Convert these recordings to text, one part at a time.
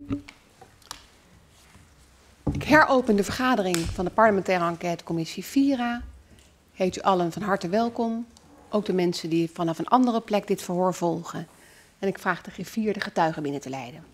Ik heropen de vergadering van de parlementaire enquêtecommissie VIRA. Heet u allen van harte welkom. Ook de mensen die vanaf een andere plek dit verhoor volgen. En ik vraag de griffier de getuigen binnen te leiden.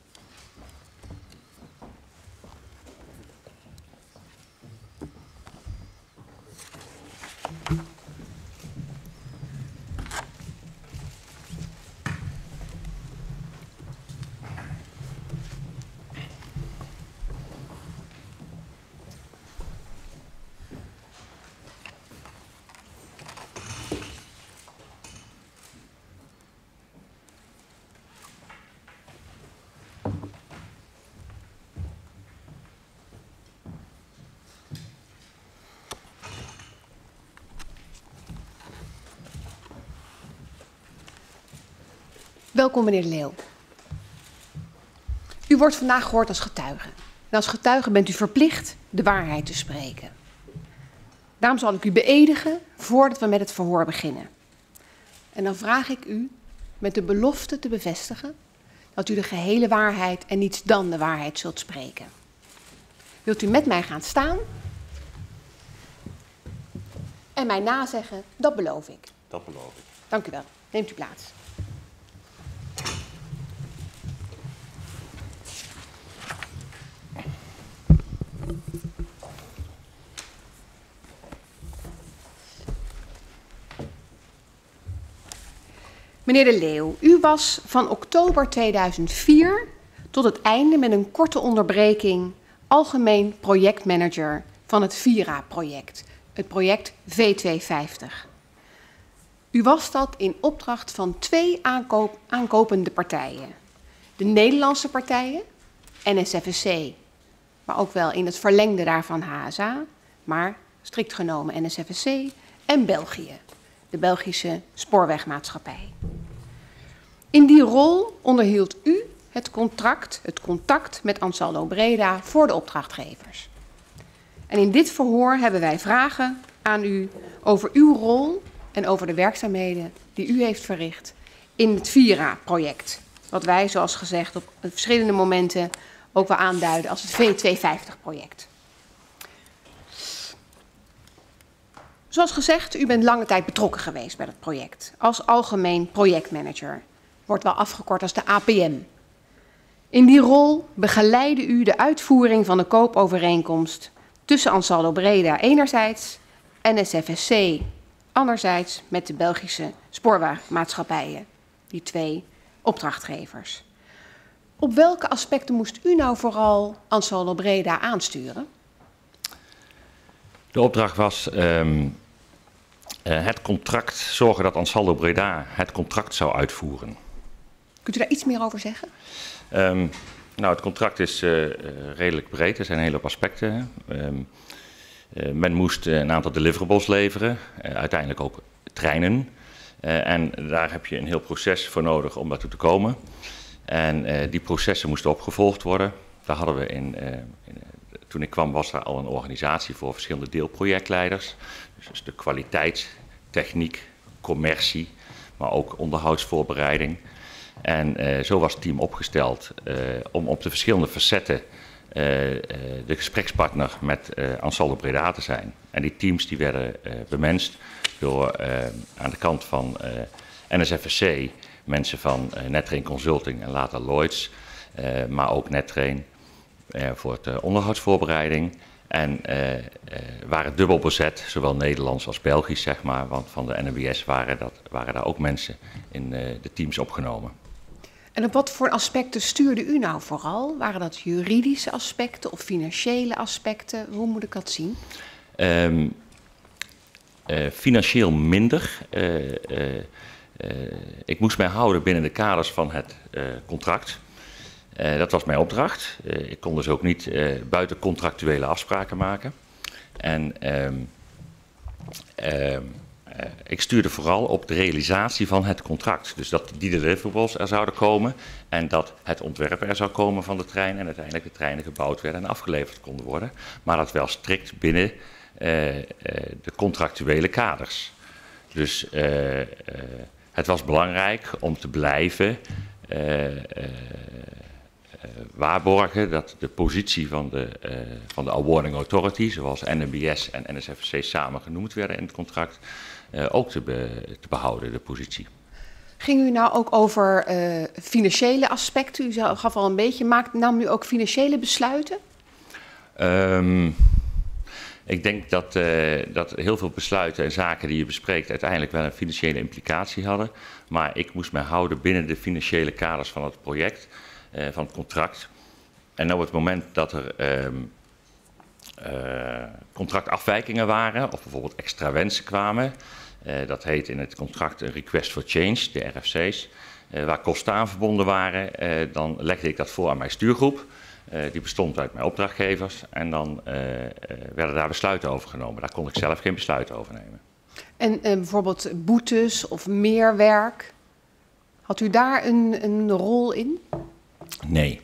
Welkom, meneer De Leeuw. U wordt vandaag gehoord als getuige. En als getuige bent u verplicht de waarheid te spreken. Daarom zal ik u beëdigen voordat we met het verhoor beginnen. En dan vraag ik u met de belofte te bevestigen dat u de gehele waarheid en niets dan de waarheid zult spreken. Wilt u met mij gaan staan en mij nazeggen, dat beloof ik. Dat beloof ik. Dank u wel. Neemt u plaats. Meneer De Leeuw, u was van oktober 2004 tot het einde met een korte onderbreking algemeen projectmanager van het VIRA-project, het project V250. U was dat in opdracht van twee aankopende partijen. De Nederlandse partijen, NSFSC, maar ook wel in het verlengde daarvan HSA, maar strikt genomen NSFSC, en België, de Belgische spoorwegmaatschappij. In die rol onderhield u het contact met Ansaldo Breda voor de opdrachtgevers. En in dit verhoor hebben wij vragen aan u over uw rol en over de werkzaamheden die u heeft verricht in het VIRA-project. Wat wij, zoals gezegd, op verschillende momenten ook wel aanduiden als het V250-project. Zoals gezegd, u bent lange tijd betrokken geweest bij het project als algemeen projectmanager. Wordt wel afgekort als de APM. In die rol begeleidde u de uitvoering van de koopovereenkomst tussen Ansaldo Breda enerzijds en NSFSC anderzijds met de Belgische spoorwegmaatschappijen, die twee opdrachtgevers. Op welke aspecten moest u nou vooral Ansaldo Breda aansturen? De opdracht was het contract, zorgen dat Ansaldo Breda het contract zou uitvoeren. Kunt u daar iets meer over zeggen? Nou, het contract is redelijk breed, er zijn een hele hoop aspecten. Men moest een aantal deliverables leveren, uiteindelijk ook treinen. En daar heb je een heel proces voor nodig om daartoe te komen. En die processen moesten opgevolgd worden. Daar hadden we toen ik kwam was er al een organisatie voor verschillende deelprojectleiders. Dus de kwaliteit, techniek, commercie, maar ook onderhoudsvoorbereiding. En zo was het team opgesteld om op de verschillende facetten de gesprekspartner met Ansaldo Breda te zijn. En die teams die werden bemenst door aan de kant van NSFSC mensen van Nettrain Consulting en later Lloyds, maar ook Nettrain voor de onderhoudsvoorbereiding. En waren dubbel bezet, zowel Nederlands als Belgisch, zeg maar, want van de NMBS waren daar ook mensen in de teams opgenomen. En op wat voor aspecten stuurde u nou vooral? Waren dat juridische aspecten of financiële aspecten? Hoe moet ik dat zien? Financieel minder. Ik moest mij houden binnen de kaders van het contract. Dat was mijn opdracht. Ik kon dus ook niet buiten contractuele afspraken maken. En ik stuurde vooral op de realisatie van het contract. Dus dat die deliverables er zouden komen en dat het ontwerp er zou komen van de trein en uiteindelijk de treinen gebouwd werden en afgeleverd konden worden. Maar dat wel strikt binnen de contractuele kaders. Dus het was belangrijk om te blijven waarborgen dat de positie van de awarding authority, zoals NMBS en NSFC samen genoemd werden in het contract, ook te behouden, de positie. Ging u nou ook over financiële aspecten? U gaf al een beetje, nam u ook financiële besluiten? Ik denk dat heel veel besluiten en zaken die je bespreekt uiteindelijk wel een financiële implicatie hadden. Maar ik moest mij houden binnen de financiële kaders van het project, van het contract. En op het moment dat er contractafwijkingen waren, of bijvoorbeeld extra wensen kwamen, dat heet in het contract een request for change, de RFC's, waar kosten aan verbonden waren, dan legde ik dat voor aan mijn stuurgroep. Die bestond uit mijn opdrachtgevers en dan werden daar besluiten over genomen. Daar kon ik zelf geen besluiten over nemen. En bijvoorbeeld boetes of meer werk, had u daar een rol in? Nee,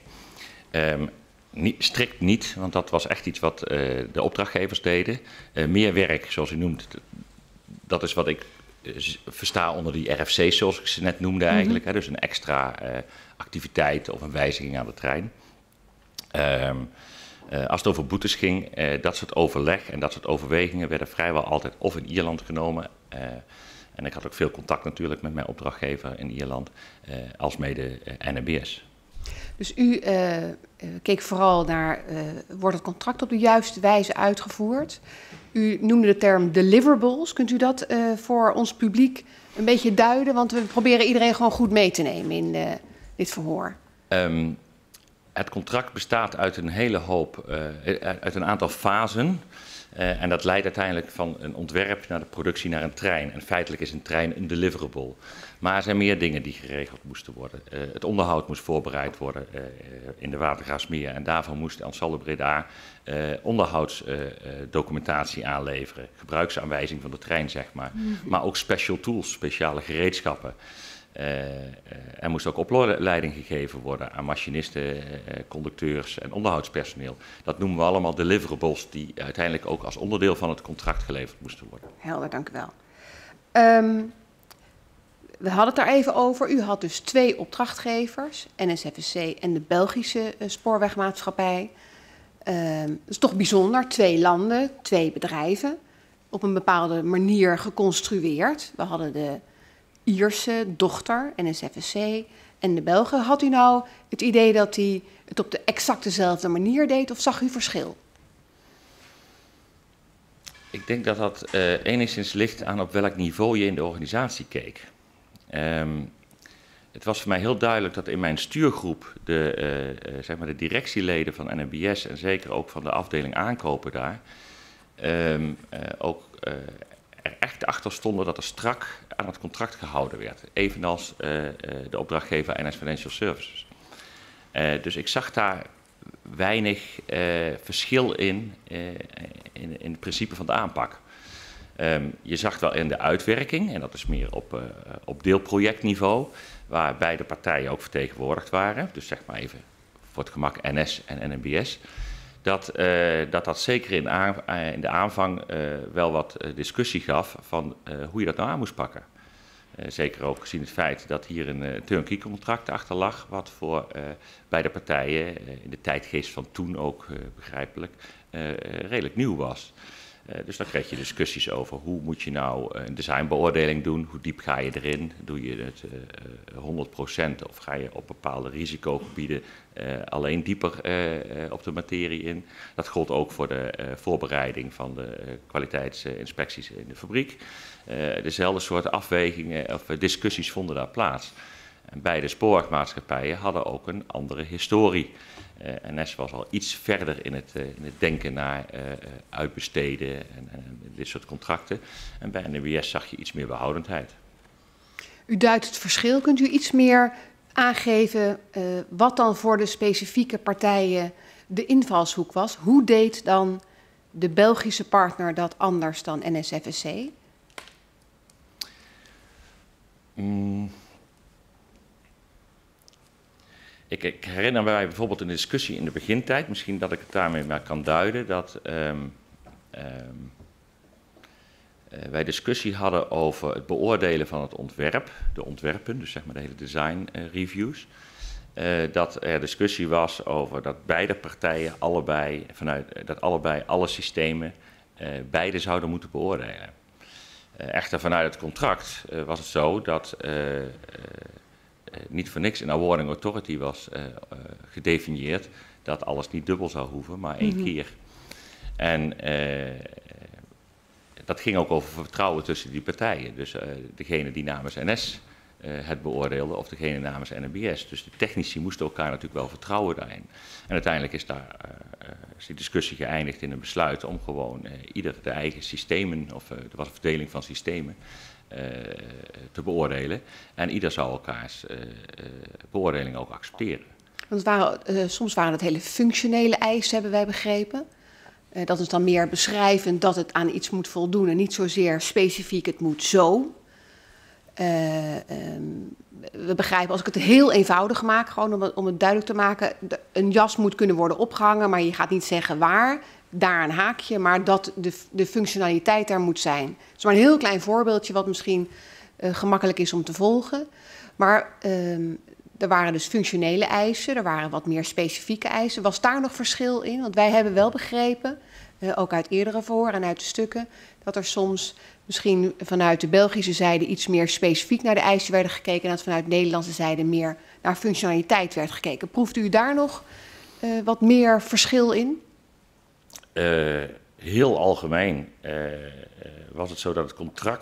strikt niet, want dat was echt iets wat de opdrachtgevers deden. Meer werk, zoals u noemt, dat is wat ik versta onder die RFC's, zoals ik ze net noemde eigenlijk. Hè, dus een extra activiteit of een wijziging aan de trein. Als het over boetes ging, dat soort overleg en dat soort overwegingen werden vrijwel altijd of in Ierland genomen. En ik had ook veel contact natuurlijk met mijn opdrachtgever in Ierland, als mede NMBS. Dus u keek vooral naar, wordt het contract op de juiste wijze uitgevoerd? U noemde de term deliverables. Kunt u dat voor ons publiek een beetje duiden? Want we proberen iedereen gewoon goed mee te nemen in dit verhoor. Het contract bestaat uit een hele hoop, uit een aantal fasen. En dat leidt uiteindelijk van een ontwerp naar de productie naar een trein. En feitelijk is een trein een deliverable. Maar er zijn meer dingen die geregeld moesten worden. Het onderhoud moest voorbereid worden in de Watergraafsmeer. En daarvoor moest Ansaldo Breda onderhoudsdocumentatie aanleveren. Gebruiksaanwijzing van de trein, zeg maar. Maar ook special tools, speciale gereedschappen. Er moest ook opleiding gegeven worden aan machinisten, conducteurs en onderhoudspersoneel. Dat noemen we allemaal deliverables die uiteindelijk ook als onderdeel van het contract geleverd moesten worden. Helder, dank u wel. We hadden het daar even over. U had dus 2 opdrachtgevers, NSFSC en de Belgische spoorwegmaatschappij. Dat is toch bijzonder, 2 landen, 2 bedrijven, op een bepaalde manier geconstrueerd. We hadden de Ierse dochter, NSFSC, en de Belgen. Had u nou het idee dat hij het op de exact dezelfde manier deed, of zag u verschil? Ik denk dat dat enigszins ligt aan op welk niveau je in de organisatie keek. Het was voor mij heel duidelijk dat in mijn stuurgroep zeg maar de directieleden van NMBS en zeker ook van de afdeling aankopen daar ook er echt achter stonden dat er strak aan het contract gehouden werd. Evenals de opdrachtgever NS Financial Services. Dus ik zag daar weinig verschil in het principe van de aanpak. Je zag wel in de uitwerking, en dat is meer op deelprojectniveau, waar beide partijen ook vertegenwoordigd waren. Dus zeg maar even voor het gemak NS en NMBS. Dat zeker in de aanvang wel wat discussie gaf van hoe je dat nou aan moest pakken. Zeker ook gezien het feit dat hier een turnkey contract achter lag, wat voor beide partijen in de tijdgeest van toen ook begrijpelijk redelijk nieuw was. Dus dan kreeg je discussies over hoe moet je nou een designbeoordeling doen, hoe diep ga je erin, doe je het 100% of ga je op bepaalde risicogebieden alleen dieper op de materie in. Dat gold ook voor de voorbereiding van de kwaliteitsinspecties in de fabriek. Dezelfde soort afwegingen of discussies vonden daar plaats. En beide spoorwegmaatschappijen hadden ook een andere historie. NS was al iets verder in het denken naar uitbesteden en dit soort contracten. En bij NMBS zag je iets meer behoudendheid. U duidt het verschil. Kunt u iets meer aangeven wat dan voor de specifieke partijen de invalshoek was? Hoe deed dan de Belgische partner dat anders dan NSFSC? Ik herinner mij bijvoorbeeld een discussie in de begintijd, misschien dat ik het daarmee maar kan duiden, dat wij discussie hadden over het beoordelen van het ontwerp, de ontwerpen, dus zeg maar de hele design reviews. dat er discussie was over dat beide partijen allebei alle systemen beide zouden moeten beoordelen. Echter vanuit het contract was het zo dat niet voor niks een awarding authority was gedefinieerd dat alles niet dubbel zou hoeven, maar één keer. En dat ging ook over vertrouwen tussen die partijen. Dus degene die namens NS het beoordeelde of degene namens NMBS. Dus de technici moesten elkaar natuurlijk wel vertrouwen daarin. En uiteindelijk is die discussie geëindigd in een besluit om gewoon ieder de eigen systemen, of er was een verdeling van systemen, te beoordelen. En ieder zou elkaars beoordeling ook accepteren. Want soms waren het hele functionele eisen, hebben wij begrepen. Dat is dan meer beschrijvend dat het aan iets moet voldoen en niet zozeer specifiek het moet zo. We begrijpen, als ik het heel eenvoudig maak, gewoon om het duidelijk te maken, een jas moet kunnen worden opgehangen, maar je gaat niet zeggen waar, daar een haakje, maar dat de functionaliteit daar moet zijn. Het is maar een heel klein voorbeeldje wat misschien gemakkelijk is om te volgen. Maar er waren dus functionele eisen, er waren wat meer specifieke eisen. Was daar nog verschil in? Want wij hebben wel begrepen, ook uit eerdere verhoor en uit de stukken, dat er soms misschien vanuit de Belgische zijde iets meer specifiek naar de eisen werden gekeken en dat vanuit de Nederlandse zijde meer naar functionaliteit werd gekeken. Proeft u daar nog wat meer verschil in? Heel algemeen was het zo dat het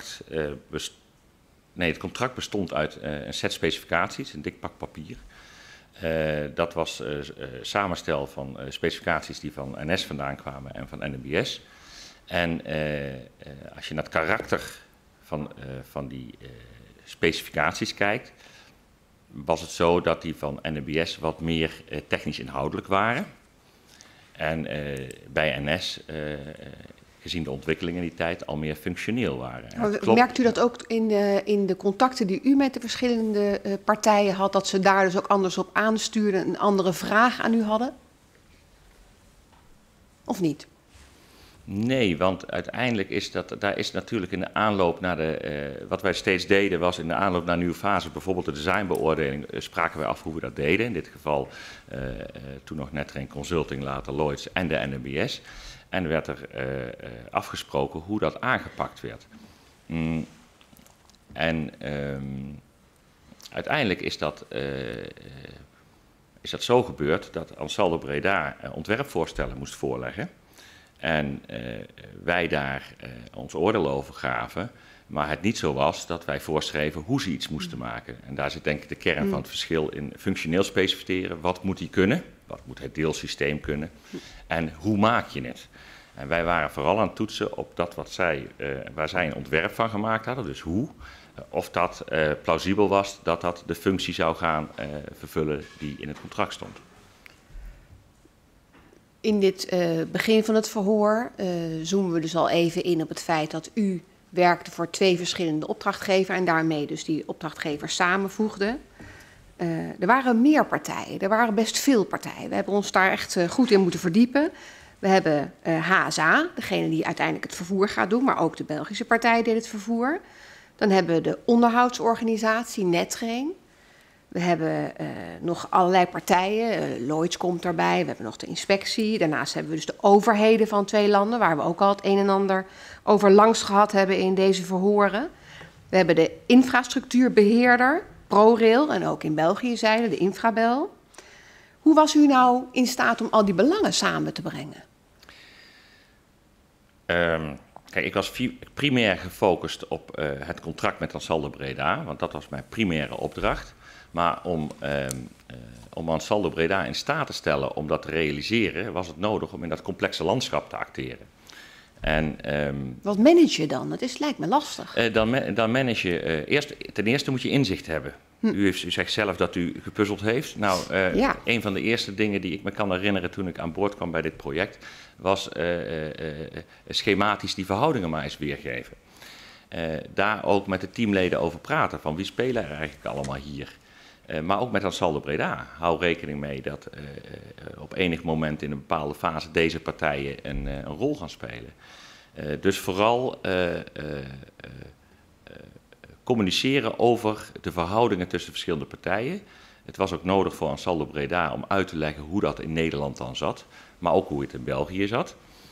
contract bestond uit een set specificaties, een dik pak papier. Dat was samenstel van specificaties die van NS vandaan kwamen en van NMBS. En als je naar het karakter van die specificaties kijkt, was het zo dat die van NMBS wat meer technisch inhoudelijk waren. En bij NS, gezien de ontwikkelingen in die tijd, al meer functioneel waren. Merkt u dat ook in de contacten die u met de verschillende partijen had, dat ze daar dus ook anders op aanstuurden, een andere vraag aan u hadden? Of niet? Nee, want uiteindelijk daar is natuurlijk in de aanloop naar wat wij steeds deden was in de aanloop naar nieuwe fase, bijvoorbeeld de designbeoordeling, spraken wij af hoe we dat deden. In dit geval toen nog Netreng Consulting, later Lloyds en de NMBS. En er werd er afgesproken hoe dat aangepakt werd. Uiteindelijk is dat zo gebeurd dat Ansaldo Breda ontwerpvoorstellen moest voorleggen. En wij daar ons oordeel over gaven, maar het niet zo was dat wij voorschreven hoe ze iets moesten maken. En daar zit denk ik de kern van het verschil in functioneel specificeren. Wat moet die kunnen? Wat moet het deelsysteem kunnen? En hoe maak je het? En wij waren vooral aan het toetsen op dat waar zij een ontwerp van gemaakt hadden, dus hoe. Of dat plausibel was dat dat de functie zou gaan vervullen die in het contract stond. In dit begin van het verhoor zoomen we dus al even in op het feit dat u werkte voor 2 verschillende opdrachtgevers en daarmee dus die opdrachtgevers samenvoegde. Er waren meer partijen, er waren best veel partijen. We hebben ons daar echt goed in moeten verdiepen. We hebben HSA, degene die uiteindelijk het vervoer gaat doen, maar ook de Belgische partij deed het vervoer. Dan hebben we de onderhoudsorganisatie Netreng. We hebben nog allerlei partijen, Lloyds komt daarbij, we hebben nog de inspectie. Daarnaast hebben we dus de overheden van 2 landen, waar we ook al het een en ander over langs gehad hebben in deze verhoren. We hebben de infrastructuurbeheerder, ProRail, en ook in België zijde, de Infrabel. Hoe was u nou in staat om al die belangen samen te brengen? Kijk, ik was primair gefocust op het contract met Ansaldo Breda, want dat was mijn primaire opdracht. Maar om Ansaldo Breda in staat te stellen om dat te realiseren, was het nodig om in dat complexe landschap te acteren. Wat manage je dan? Dat lijkt me lastig. Dan manage je, ten eerste moet je inzicht hebben. U zegt zelf dat u gepuzzeld heeft. Nou, een van de eerste dingen die ik me kan herinneren toen ik aan boord kwam bij dit project, was schematisch die verhoudingen maar eens weergeven. Daar ook met de teamleden over praten, van wie spelen er eigenlijk allemaal hier. Maar ook met Ansaldo Breda. Hou rekening mee dat op enig moment in een bepaalde fase deze partijen een rol gaan spelen. Dus vooral communiceren over de verhoudingen tussen verschillende partijen. Het was ook nodig voor Ansaldo Breda om uit te leggen hoe dat in Nederland dan zat, maar ook hoe het in België zat.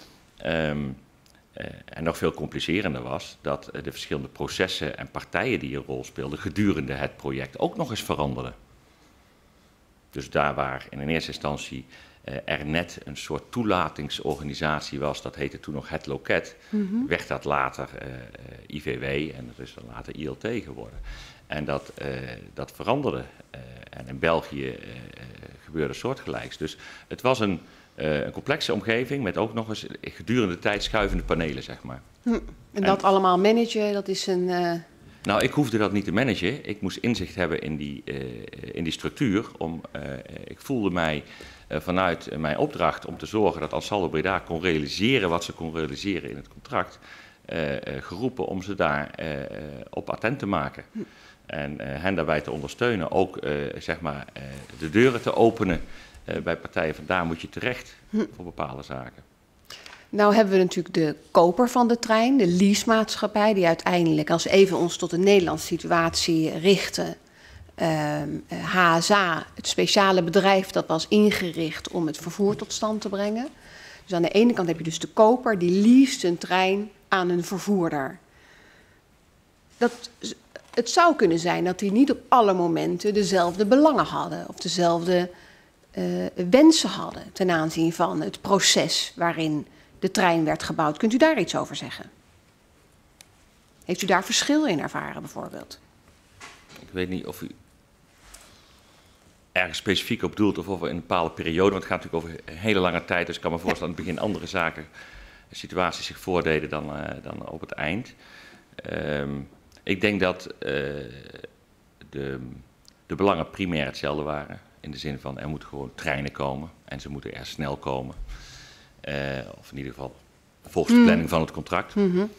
En nog veel complicerender was dat de verschillende processen en partijen die een rol speelden gedurende het project ook nog eens veranderden. Dus daar waar in eerste instantie er net een soort toelatingsorganisatie was, dat heette toen nog het loket, werd dat later IVW en dat is dan later ILT geworden. En dat veranderde. En in België gebeurde soortgelijks. Dus het was een complexe omgeving met ook nog eens gedurende de tijd schuivende panelen, zeg maar. En dat allemaal managen, dat is een... Nou, ik hoefde dat niet te managen. Ik moest inzicht hebben in die structuur. Ik voelde mij vanuit mijn opdracht om te zorgen dat Ansaldo Breda kon realiseren wat ze kon realiseren in het contract, geroepen om ze daar op attent te maken. En hen daarbij te ondersteunen, ook zeg maar, de deuren te openen bij partijen van daar moet je terecht voor bepaalde zaken. Nou hebben we natuurlijk de koper van de trein, de leasemaatschappij, die uiteindelijk, als we even ons tot de Nederlandse situatie richten, HSA, het speciale bedrijf dat was ingericht om het vervoer tot stand te brengen. Dus aan de ene kant heb je dus de koper, die leest een trein aan een vervoerder. Het zou kunnen zijn dat die niet op alle momenten dezelfde belangen hadden of dezelfde wensen hadden ten aanzien van het proces waarin de trein werd gebouwd. Kunt u daar iets over zeggen? Heeft u daar verschil in ervaren bijvoorbeeld? Ik weet niet of u ergens specifiek op doelt of over in een bepaalde periode, want het gaat natuurlijk over een hele lange tijd, dus ik kan me voorstellen aan het begin andere situaties zich voordeden dan op het eind. Ik denk dat de belangen primair hetzelfde waren, in de zin van er moeten gewoon treinen komen en ze moeten er snel komen. Of in ieder geval volgens de planning van het contract.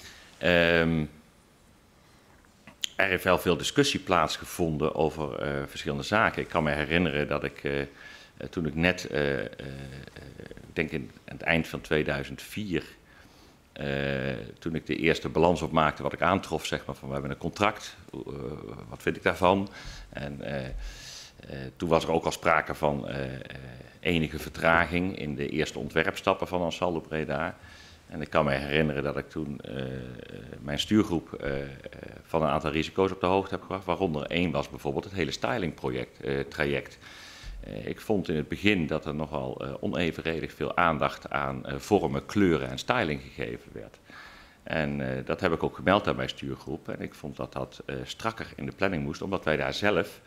Er heeft wel veel discussie plaatsgevonden over verschillende zaken. Ik kan me herinneren dat ik toen ik net, ik denk aan het eind van 2004, toen ik de eerste balans opmaakte wat ik aantrof, zeg maar, van we hebben een contract, wat vind ik daarvan? En toen was er ook al sprake van enige vertraging in de eerste ontwerpstappen van Ansaldo Breda. En ik kan me herinneren dat ik toen mijn stuurgroep van een aantal risico's op de hoogte heb gebracht, waaronder één was bijvoorbeeld het hele stylingtraject. Ik vond in het begin dat er nogal onevenredig veel aandacht aan vormen, kleuren en styling gegeven werd. En dat heb ik ook gemeld aan mijn stuurgroep. En ik vond dat dat strakker in de planning moest, omdat wij daar zelf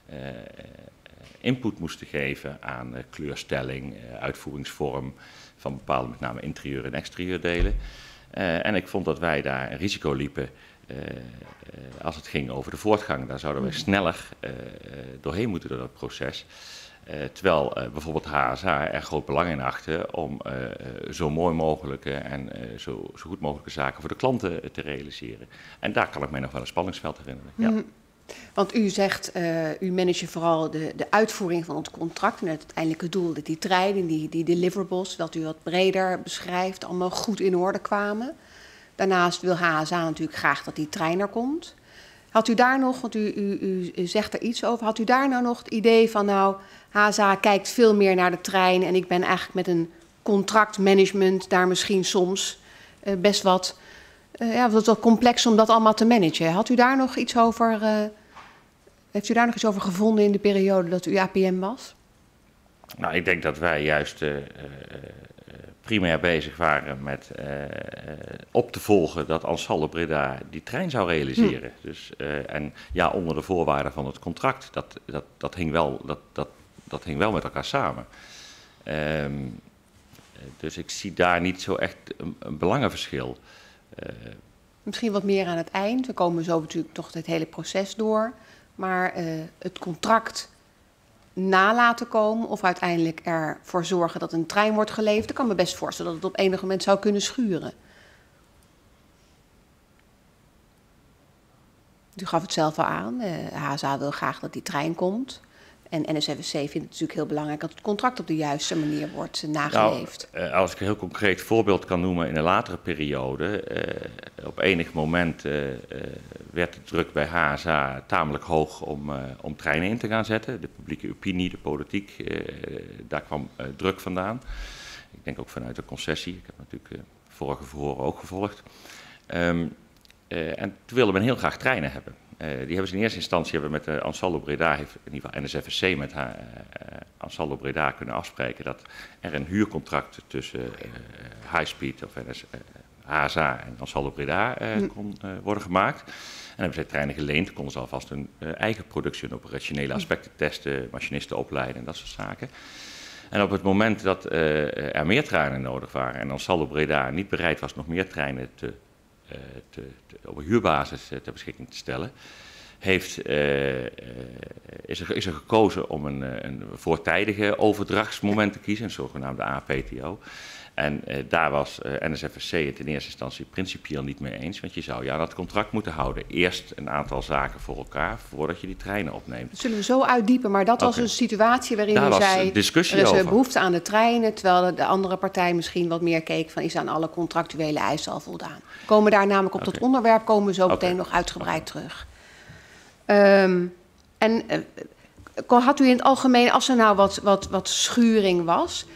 input moesten geven aan kleurstelling, uitvoeringsvorm van bepaalde, met name interieur- en exterieurdelen. En ik vond dat wij daar een risico liepen als het ging over de voortgang. Daar zouden we sneller doorheen moeten door dat proces. Terwijl bijvoorbeeld HSA er groot belang in achtte om zo mooi mogelijke en zo goed mogelijke zaken voor de klanten te realiseren. En daar kan ik mij nog wel een spanningsveld herinneren. Ja. Want u zegt, u manage vooral de uitvoering van het contract en het uiteindelijke doel dat die treinen, die deliverables, dat u wat breder beschrijft, allemaal goed in orde kwamen. Daarnaast wil HSA natuurlijk graag dat die trein er komt. Had u daar nog, want u zegt er iets over, had u daar nou nog het idee van nou, HSA kijkt veel meer naar de trein en ik ben eigenlijk met een contractmanagement daar misschien soms best wat complex om dat allemaal te managen. Had u daar nog iets over, heeft u daar nog iets over gevonden in de periode dat u APM was? Nou, ik denk dat wij juist primair bezig waren met op te volgen dat Ansaldo Breda die trein zou realiseren. Dus, en ja, onder de voorwaarden van het contract, dat hing wel met elkaar samen. Dus ik zie daar niet zo echt een belangenverschil. Misschien wat meer aan het eind. We komen zo natuurlijk toch het hele proces door. Maar het contract nalaten komen of uiteindelijk ervoor zorgen dat een trein wordt geleverd, ik kan me best voorstellen dat het op enig moment zou kunnen schuren. U gaf het zelf al aan. HSA wil graag dat die trein komt. En NSFSC vindt het natuurlijk heel belangrijk dat het contract op de juiste manier wordt nageleefd. Nou, als ik een heel concreet voorbeeld kan noemen in een latere periode. Op enig moment werd de druk bij HSA tamelijk hoog om treinen in te gaan zetten. De publieke opinie, de politiek, daar kwam druk vandaan. Ik denk ook vanuit de concessie. Ik heb natuurlijk vorige verhoren ook gevolgd. En toen wilde men heel graag treinen hebben. Die hebben ze in eerste instantie met Ansaldo Breda, heeft in ieder geval NSFSC met Ansaldo Breda kunnen afspreken dat er een huurcontract tussen Highspeed of HSA en Ansaldo Breda kon worden gemaakt. En hebben zij treinen geleend, konden ze alvast hun eigen productie en operationele aspecten testen, machinisten opleiden en dat soort zaken. En op het moment dat er meer treinen nodig waren en Ansaldo Breda niet bereid was nog meer treinen op een huurbasis ter beschikking te stellen, is er gekozen om een voortijdige overdrachtsmoment te kiezen, een zogenaamde APTO. En daar was NSFSC het in eerste instantie principieel niet mee eens, want je zou aan dat contract moeten houden. Eerst een aantal zaken voor elkaar, voordat je die treinen opneemt. Dat zullen we zo uitdiepen, maar dat was een situatie waarin daar u zei, discussie er is over. Behoefte aan de treinen, terwijl de andere partij misschien wat meer keek van is aan alle contractuele eisen al voldaan. We komen daar namelijk op dat onderwerp, komen we zo meteen nog uitgebreid terug. Had u in het algemeen, als er nou wat schuring was,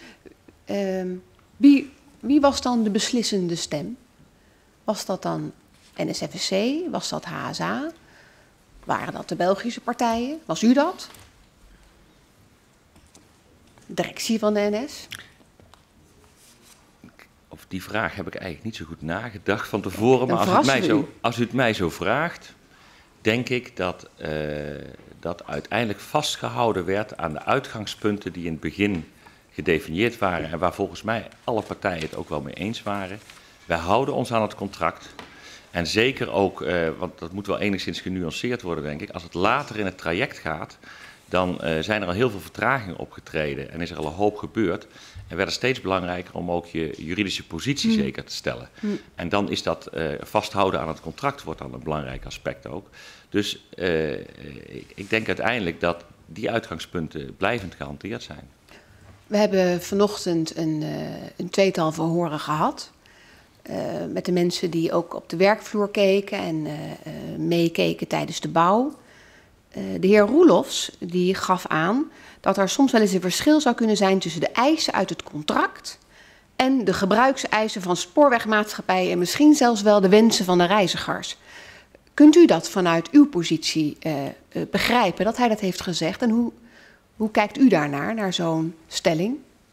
wie was dan de beslissende stem? Was dat dan NSFSC? Was dat HSA? Waren dat de Belgische partijen? Was u dat? Directie van de NS? Op die vraag heb ik eigenlijk niet zo goed nagedacht van tevoren. Maar als u het mij zo vraagt, denk ik dat uiteindelijk vastgehouden werd aan de uitgangspunten die in het begin gedefinieerd waren en waar volgens mij alle partijen het ook wel mee eens waren. Wij houden ons aan het contract. En zeker ook, want dat moet wel enigszins genuanceerd worden, denk ik, als het later in het traject gaat, dan zijn er al heel veel vertragingen opgetreden en is er al een hoop gebeurd. En werd het steeds belangrijker om ook je juridische positie zeker te stellen. En dan is dat vasthouden aan het contract wordt dan een belangrijk aspect ook. Dus ik denk uiteindelijk dat die uitgangspunten blijvend gehanteerd zijn. We hebben vanochtend een tweetal verhoren gehad. Met de mensen die ook op de werkvloer keken en meekeken tijdens de bouw. De heer Roelofs die gaf aan dat er soms wel eens een verschil zou kunnen zijn tussen de eisen uit het contract en de gebruikseisen van spoorwegmaatschappijen en misschien zelfs wel de wensen van de reizigers. Kunt u dat vanuit uw positie begrijpen, dat hij dat heeft gezegd? En hoe kijkt u daarnaar, naar zo'n stelling?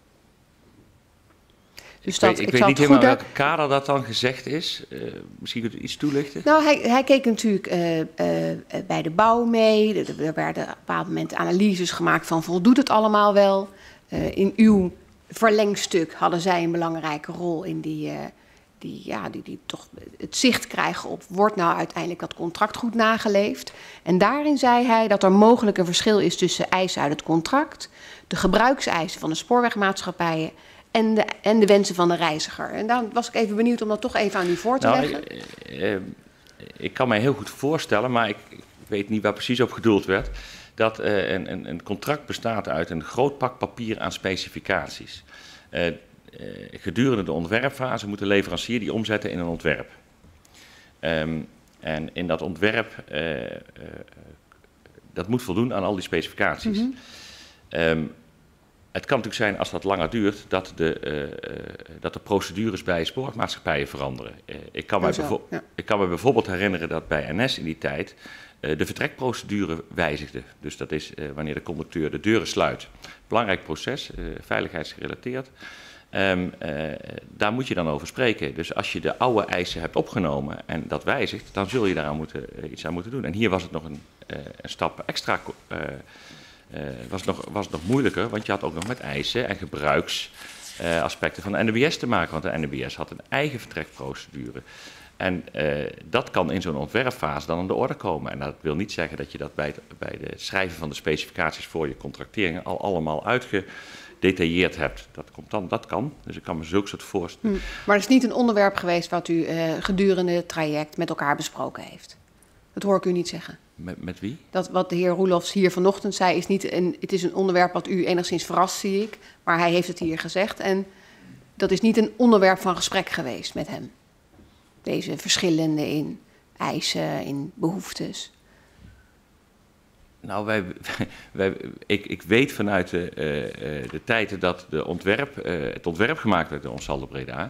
Dus ik weet niet helemaal welke kader dat dan gezegd is. Misschien kunt u iets toelichten? Nou, hij keek natuurlijk bij de bouw mee. Er werden op een bepaald moment analyses gemaakt van voldoet het allemaal wel. In uw verlengstuk hadden zij een belangrijke rol in die toch het zicht krijgen op wordt nou uiteindelijk dat contract goed nageleefd. En daarin zei hij dat er mogelijk een verschil is tussen eisen uit het contract, de gebruikseisen van de spoorwegmaatschappijen en de wensen van de reiziger. En daar was ik even benieuwd om dat toch even aan u voor te leggen. Ik kan mij heel goed voorstellen, maar ik weet niet waar precies op gedoeld werd, dat een contract bestaat uit een groot pak papier aan specificaties. Gedurende de ontwerpfase moet de leverancier die omzetten in een ontwerp. En in dat ontwerp, dat moet voldoen aan al die specificaties. Het kan natuurlijk zijn, als dat langer duurt, dat de procedures bij spoorwegmaatschappijen veranderen. Ik kan me bijvoorbeeld herinneren dat bij NS in die tijd de vertrekprocedure wijzigde. Dus dat is wanneer de conducteur de deuren sluit. Belangrijk proces, veiligheidsgerelateerd. Daar moet je dan over spreken. Dus als je de oude eisen hebt opgenomen en dat wijzigt, dan zul je daar iets aan moeten doen. En hier was het nog een stap extra. Was het nog moeilijker, want je had ook nog met eisen en gebruiksaspecten van de NWS te maken. Want de NWS had een eigen vertrekprocedure. En dat kan in zo'n ontwerpfase dan aan de orde komen. En dat wil niet zeggen dat je dat bij het schrijven van de specificaties voor je contracteringen al allemaal uitgedetailleerd hebt. Dat kan. Dus ik kan me zulke soort voorstellen. Maar het is niet een onderwerp geweest wat u gedurende het traject met elkaar besproken heeft. Dat hoor ik u niet zeggen. Met wie? Dat wat de heer Roelofs hier vanochtend zei, het is een onderwerp wat u enigszins verrast, zie ik. Maar hij heeft het hier gezegd. En dat is niet een onderwerp van gesprek geweest met hem. Deze verschillende in eisen, in behoeftes. Nou, ik weet vanuit de tijden dat het ontwerp gemaakt werd door Onsaldo Breda,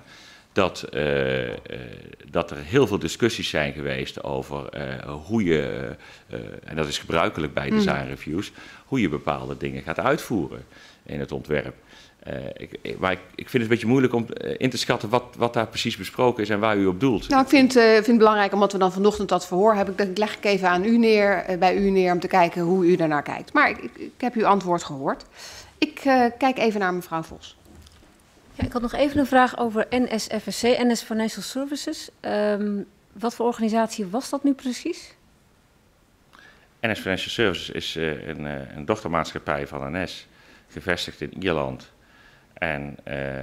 dat er heel veel discussies zijn geweest over hoe je, en dat is gebruikelijk bij design reviews, hoe je bepaalde dingen gaat uitvoeren in het ontwerp. Maar ik vind het een beetje moeilijk om in te schatten wat daar precies besproken is en waar u op doelt. Nou, ik vind het belangrijk, omdat we dan vanochtend dat verhoor hebben, dat leg ik even aan u neer, bij u neer, om te kijken hoe u daarnaar kijkt. Maar ik heb uw antwoord gehoord. Ik kijk even naar mevrouw Vos. Ja, ik had nog even een vraag over NSFSC, NS Financial Services. Wat voor organisatie was dat nu precies? NS Financial Services is een dochtermaatschappij van NS, gevestigd in Ierland. En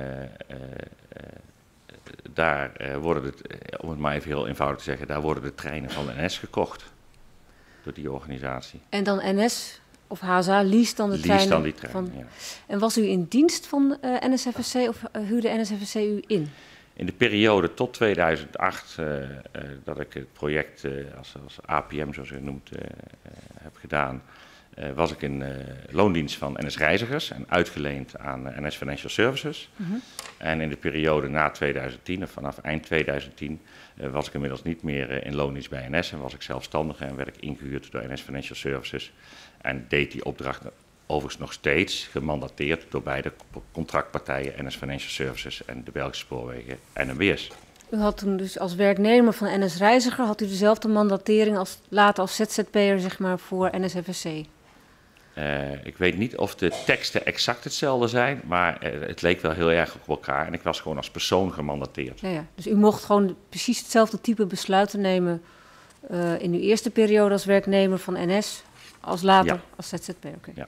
daar worden, om het maar even heel eenvoudig te zeggen, daar worden de treinen van de NS gekocht door die organisatie. En dan NS of HSA leest dan de treinen? Leest dan die treinen, ja. En was u in dienst van NSFSC of huurde NSFSC u in? In de periode tot 2008, dat ik het project als APM, zoals u het noemt, heb gedaan, was ik in loondienst van NS Reizigers en uitgeleend aan NS Financial Services. En in de periode na 2010, of vanaf eind 2010, was ik inmiddels niet meer in loondienst bij NS en was ik zelfstandig en werd ik ingehuurd door NS Financial Services. En deed die opdracht overigens nog steeds, gemandateerd door beide contractpartijen, NS Financial Services en de Belgische Spoorwegen NMBS. U had toen dus als werknemer van NS Reiziger, had u dezelfde mandatering als later als ZZP'er, zeg maar, voor NSFSC? Ik weet niet of de teksten exact hetzelfde zijn, maar het leek wel heel erg op elkaar. En ik was gewoon als persoon gemandateerd. Ja. Dus u mocht gewoon precies hetzelfde type besluiten nemen in uw eerste periode als werknemer van NS, als later als ZZP'er. Okay,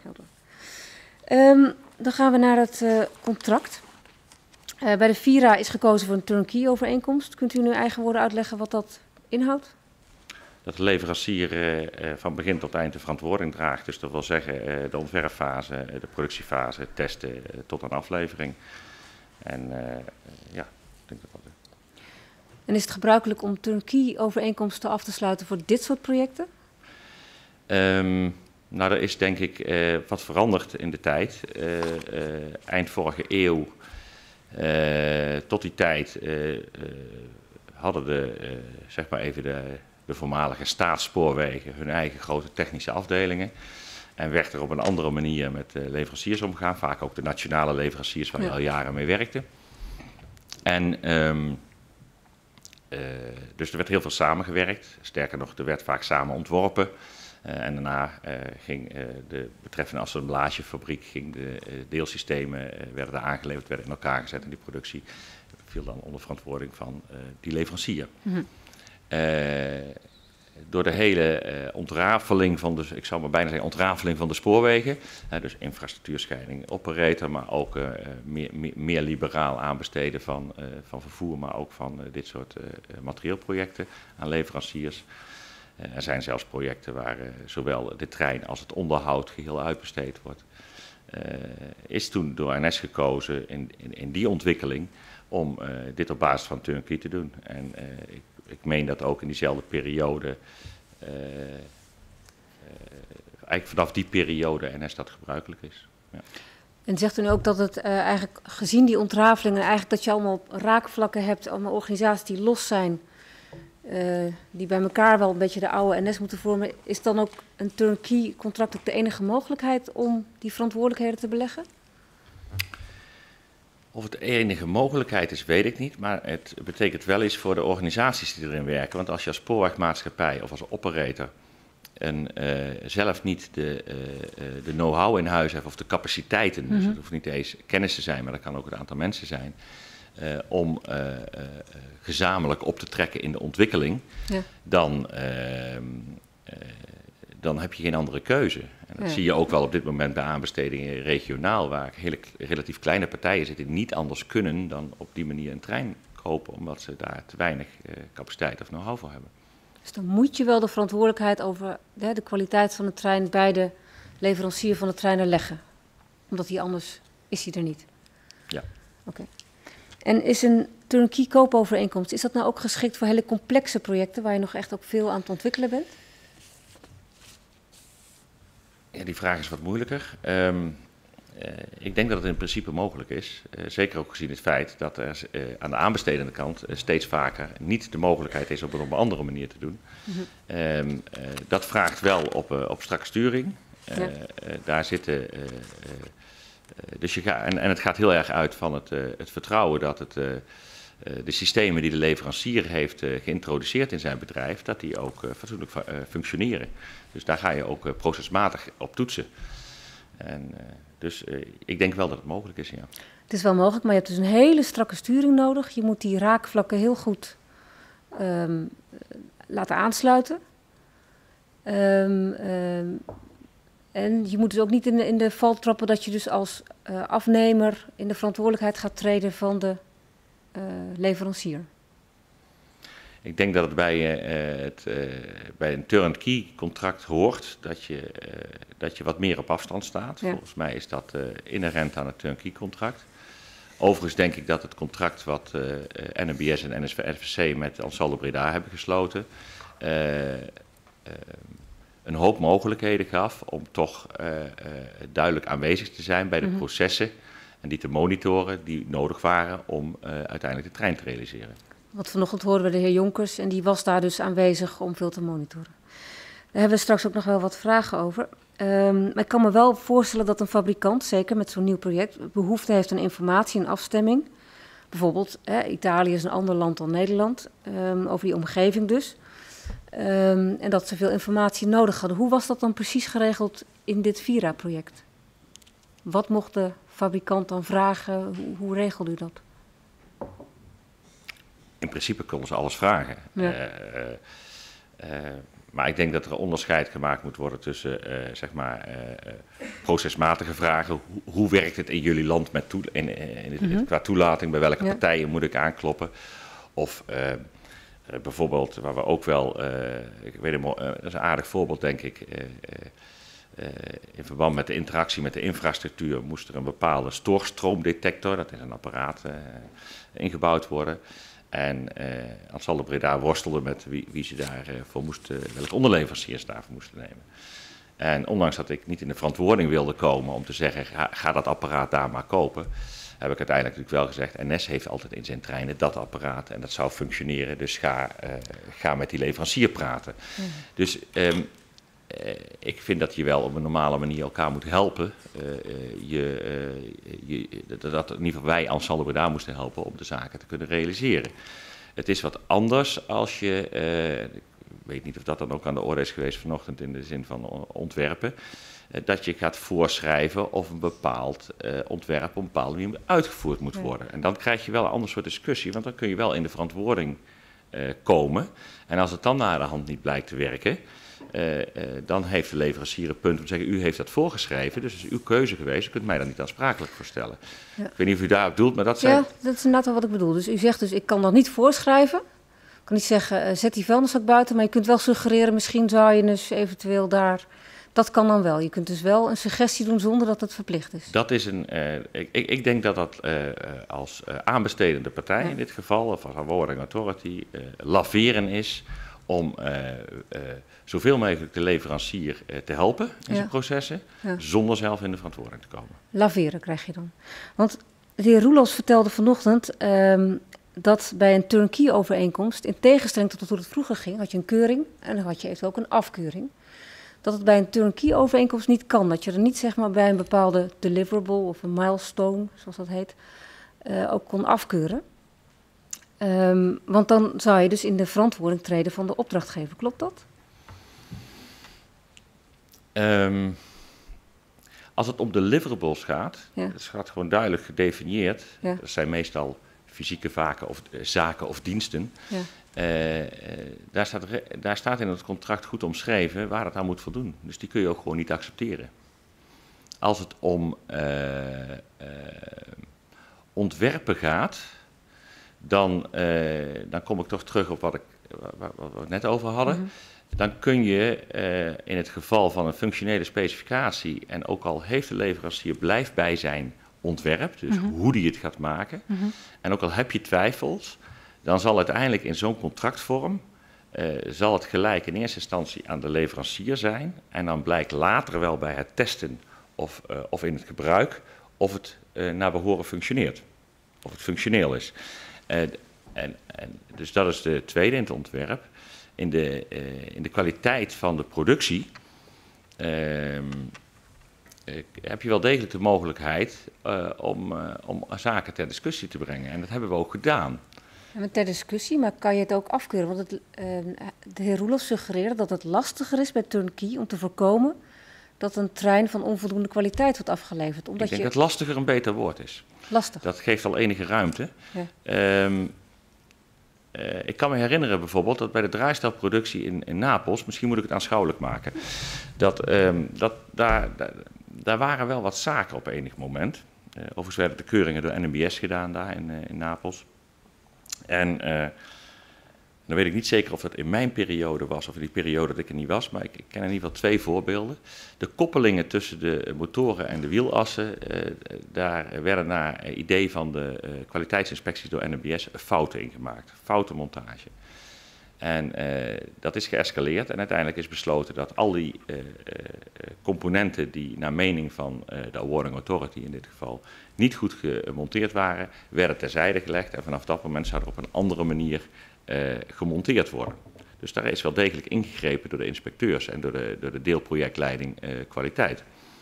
dan gaan we naar het contract. Bij de Vira is gekozen voor een turnkey-overeenkomst. Kunt u in uw eigen woorden uitleggen wat dat inhoudt? Dat de leverancier van begin tot eind de verantwoording draagt. Dus dat wil zeggen de ontwerpfase, de productiefase, testen tot aan aflevering. En ik denk dat dat is. En is het gebruikelijk om turnkey-overeenkomsten af te sluiten voor dit soort projecten? Nou, er is denk ik wat veranderd in de tijd. Eind vorige eeuw, tot die tijd, hadden zeg maar even de voormalige staatsspoorwegen hun eigen grote technische afdelingen. En werd er op een andere manier met leveranciers omgegaan. Vaak ook de nationale leveranciers waar je al jaren mee werkte. En dus er werd heel veel samengewerkt. Sterker nog, er werd vaak samen ontworpen. En daarna ging de betreffende assemblagefabriek, de deelsystemen werden aangeleverd, werden in elkaar gezet en die productie viel dan onder verantwoording van die leverancier. Door de hele ontrafeling van ik zou maar bijna zeggen ontrafeling van de spoorwegen, dus infrastructuurscheiding, operator, maar ook meer liberaal aanbesteden van vervoer, maar ook van dit soort materieelprojecten aan leveranciers. Er zijn zelfs projecten waar zowel de trein als het onderhoud geheel uitbesteed wordt. Is toen door NS gekozen in die ontwikkeling om dit op basis van turnkey te doen. En ik meen dat ook in diezelfde periode, eigenlijk vanaf die periode NS dat gebruikelijk is. Ja. En zegt u nu ook dat het eigenlijk gezien die ontrafelingen, eigenlijk dat je allemaal raakvlakken hebt, allemaal organisaties die los zijn, die bij elkaar wel een beetje de oude NS moeten vormen, is dan ook een turnkey contract ook de enige mogelijkheid om die verantwoordelijkheden te beleggen? Of het de enige mogelijkheid is, weet ik niet, maar het betekent wel iets voor de organisaties die erin werken. Want als je als spoorwegmaatschappij of als operator zelf niet de know-how in huis hebt of de capaciteiten, dus het hoeft niet eens kennis te zijn, maar dat kan ook het aantal mensen zijn, om gezamenlijk op te trekken in de ontwikkeling, dan heb je geen andere keuze. En dat zie je ook wel op dit moment bij aanbestedingen regionaal, waar relatief kleine partijen zitten die niet anders kunnen dan op die manier een trein kopen, omdat ze daar te weinig capaciteit of know-how voor hebben. Dus dan moet je wel de verantwoordelijkheid over de kwaliteit van de trein bij de leverancier van de treinen leggen. Omdat die anders is hij er niet. Ja. Oké. En is een turnkey koopovereenkomst, is dat nou ook geschikt voor hele complexe projecten waar je nog echt ook veel aan het ontwikkelen bent? Ja, die vraag is wat moeilijker. Ik denk dat het in principe mogelijk is. Zeker ook gezien het feit dat er aan de aanbestedende kant steeds vaker niet de mogelijkheid is om het op een andere manier te doen. Mm-hmm. Dat vraagt wel op strakke sturing. Ja. Daar zitten. Dus en het gaat heel erg uit van het vertrouwen dat de systemen die de leverancier heeft geïntroduceerd in zijn bedrijf, dat die ook fatsoenlijk functioneren. Dus daar ga je ook procesmatig op toetsen. En, dus ik denk wel dat het mogelijk is, ja. Het is wel mogelijk, maar je hebt dus een hele strakke sturing nodig. Je moet die raakvlakken heel goed laten aansluiten. En je moet dus ook niet in de val trappen dat je dus als afnemer in de verantwoordelijkheid gaat treden van de leverancier. Ik denk dat het bij een turnkey contract hoort dat je wat meer op afstand staat. Ja. Volgens mij is dat inherent aan het turnkey contract. Overigens denk ik dat het contract wat NMBS en NSVC met Ansaldo Breda hebben gesloten een hoop mogelijkheden gaf om toch duidelijk aanwezig te zijn bij de processen en die te monitoren die nodig waren om uiteindelijk de trein te realiseren. Wat vanochtend hoorden we de heer Jonkers en die was daar dus aanwezig om veel te monitoren. Daar hebben we straks ook nog wel wat vragen over. Maar ik kan me wel voorstellen dat een fabrikant, zeker met zo'n nieuw project, behoefte heeft aan informatie en afstemming. Bijvoorbeeld, Italië is een ander land dan Nederland, over die omgeving dus. En dat ze veel informatie nodig hadden. Hoe was dat dan precies geregeld in dit Vira-project? Wat mocht de fabrikant dan vragen? Hoe regelde u dat? In principe konden ze alles vragen. Ja. Maar ik denk dat er onderscheid gemaakt moet worden tussen procesmatige vragen. Hoe werkt het in jullie land met qua toelating? Bij welke partijen moet ik aankloppen? Of bijvoorbeeld, waar we ook wel, ik weet het, dat is een aardig voorbeeld denk ik. In verband met de interactie met de infrastructuur moest er een bepaalde stoorstroomdetector, dat is een apparaat, ingebouwd worden. En Ansaldo Breda worstelde met wie ze daarvoor welke onderleveranciers daarvoor moesten nemen. En ondanks dat ik niet in de verantwoording wilde komen om te zeggen, ga dat apparaat daar maar kopen, heb ik uiteindelijk natuurlijk wel gezegd, NS heeft altijd in zijn treinen dat apparaat en dat zou functioneren, dus ga met die leverancier praten. Mm. Dus ik vind dat je wel op een normale manier elkaar moet helpen. Dat in ieder geval wij Ansaldo Breda moesten helpen om de zaken te kunnen realiseren. Het is wat anders als je, ik weet niet of dat dan ook aan de orde is geweest vanochtend in de zin van ontwerpen, dat je gaat voorschrijven of een bepaald ontwerp op een bepaalde manier uitgevoerd moet worden. En dan krijg je wel een ander soort discussie, want dan kun je wel in de verantwoording komen. En als het dan na de hand niet blijkt te werken, dan heeft de leverancier een punt om te zeggen, u heeft dat voorgeschreven, dus het is uw keuze geweest, u kunt mij daar niet aansprakelijk voor stellen. Ja. Ik weet niet of u daarop doelt, maar dat zijn... Ja, dat is inderdaad wel wat ik bedoel. Dus u zegt dus, ik kan dat niet voorschrijven. Ik kan niet zeggen, zet die vuilniszak buiten, maar je kunt wel suggereren, misschien zou je dus eventueel daar... Dat kan dan wel. Je kunt dus wel een suggestie doen zonder dat het verplicht is. Dat is ik denk dat dat als aanbestedende partij in dit geval, of als awarding authority, laveren is om zoveel mogelijk de leverancier te helpen in zijn processen, zonder zelf in de verantwoording te komen. Laveren krijg je dan. Want de heer Roelofs vertelde vanochtend dat bij een turnkey-overeenkomst, in tegenstelling tot hoe het vroeger ging, had je een keuring en dan had je eventueel ook een afkeuring. Dat het bij een turnkey-overeenkomst niet kan. Dat je er niet zeg maar bij een bepaalde deliverable of een milestone, zoals dat heet, ook kon afkeuren. Want dan zou je dus in de verantwoording treden van de opdrachtgever. Klopt dat? Als het om deliverables gaat, dat gaat gewoon duidelijk gedefinieerd. Ja. Dat zijn meestal fysieke zaken of diensten. Ja. Daar staat in het contract goed omschreven waar het aan moet voldoen. Dus die kun je ook gewoon niet accepteren. Als het om ontwerpen gaat, dan kom ik toch terug op wat ik waar we het net over hadden, dan kun je in het geval van een functionele specificatie, en ook al heeft de leverancier blijft bij zijn ontwerp, dus hoe die het gaat maken, en ook al heb je twijfels, dan zal uiteindelijk in zo'n contractvorm, zal het gelijk in eerste instantie aan de leverancier zijn, en dan blijkt later wel bij het testen of in het gebruik of het naar behoren functioneert, of het functioneel is. Dus dat is de tweede in het ontwerp. In de kwaliteit van de productie heb je wel degelijk de mogelijkheid om zaken ter discussie te brengen. En dat hebben we ook gedaan. Ter discussie, maar kan je het ook afkeuren? Want de heer Roelof suggereerde dat het lastiger is bij turnkey om te voorkomen dat een trein van onvoldoende kwaliteit wordt afgeleverd. Omdat Ik denk dat lastiger een beter woord is. Lastig. Dat geeft al enige ruimte. Ja. Ik kan me herinneren bijvoorbeeld dat bij de draaistelproductie in Napels, misschien moet ik het aanschouwelijk maken, daar waren wel wat zaken op enig moment. Overigens werden de keuringen door NMBS gedaan daar in Napels. En dan weet ik niet zeker of dat in mijn periode was of in die periode dat ik er niet was, maar ik ken in ieder geval 2 voorbeelden. De koppelingen tussen de motoren en de wielassen, daar werden naar idee van de kwaliteitsinspecties door NMBS fouten ingemaakt, foutenmontage. En dat is geëscaleerd en uiteindelijk is besloten dat al die componenten die naar mening van de awarding authority in dit geval niet goed gemonteerd waren, werden terzijde gelegd en vanaf dat moment zou er op een andere manier gemonteerd worden. Dus daar is wel degelijk ingegrepen door de inspecteurs en door de deelprojectleiding kwaliteit.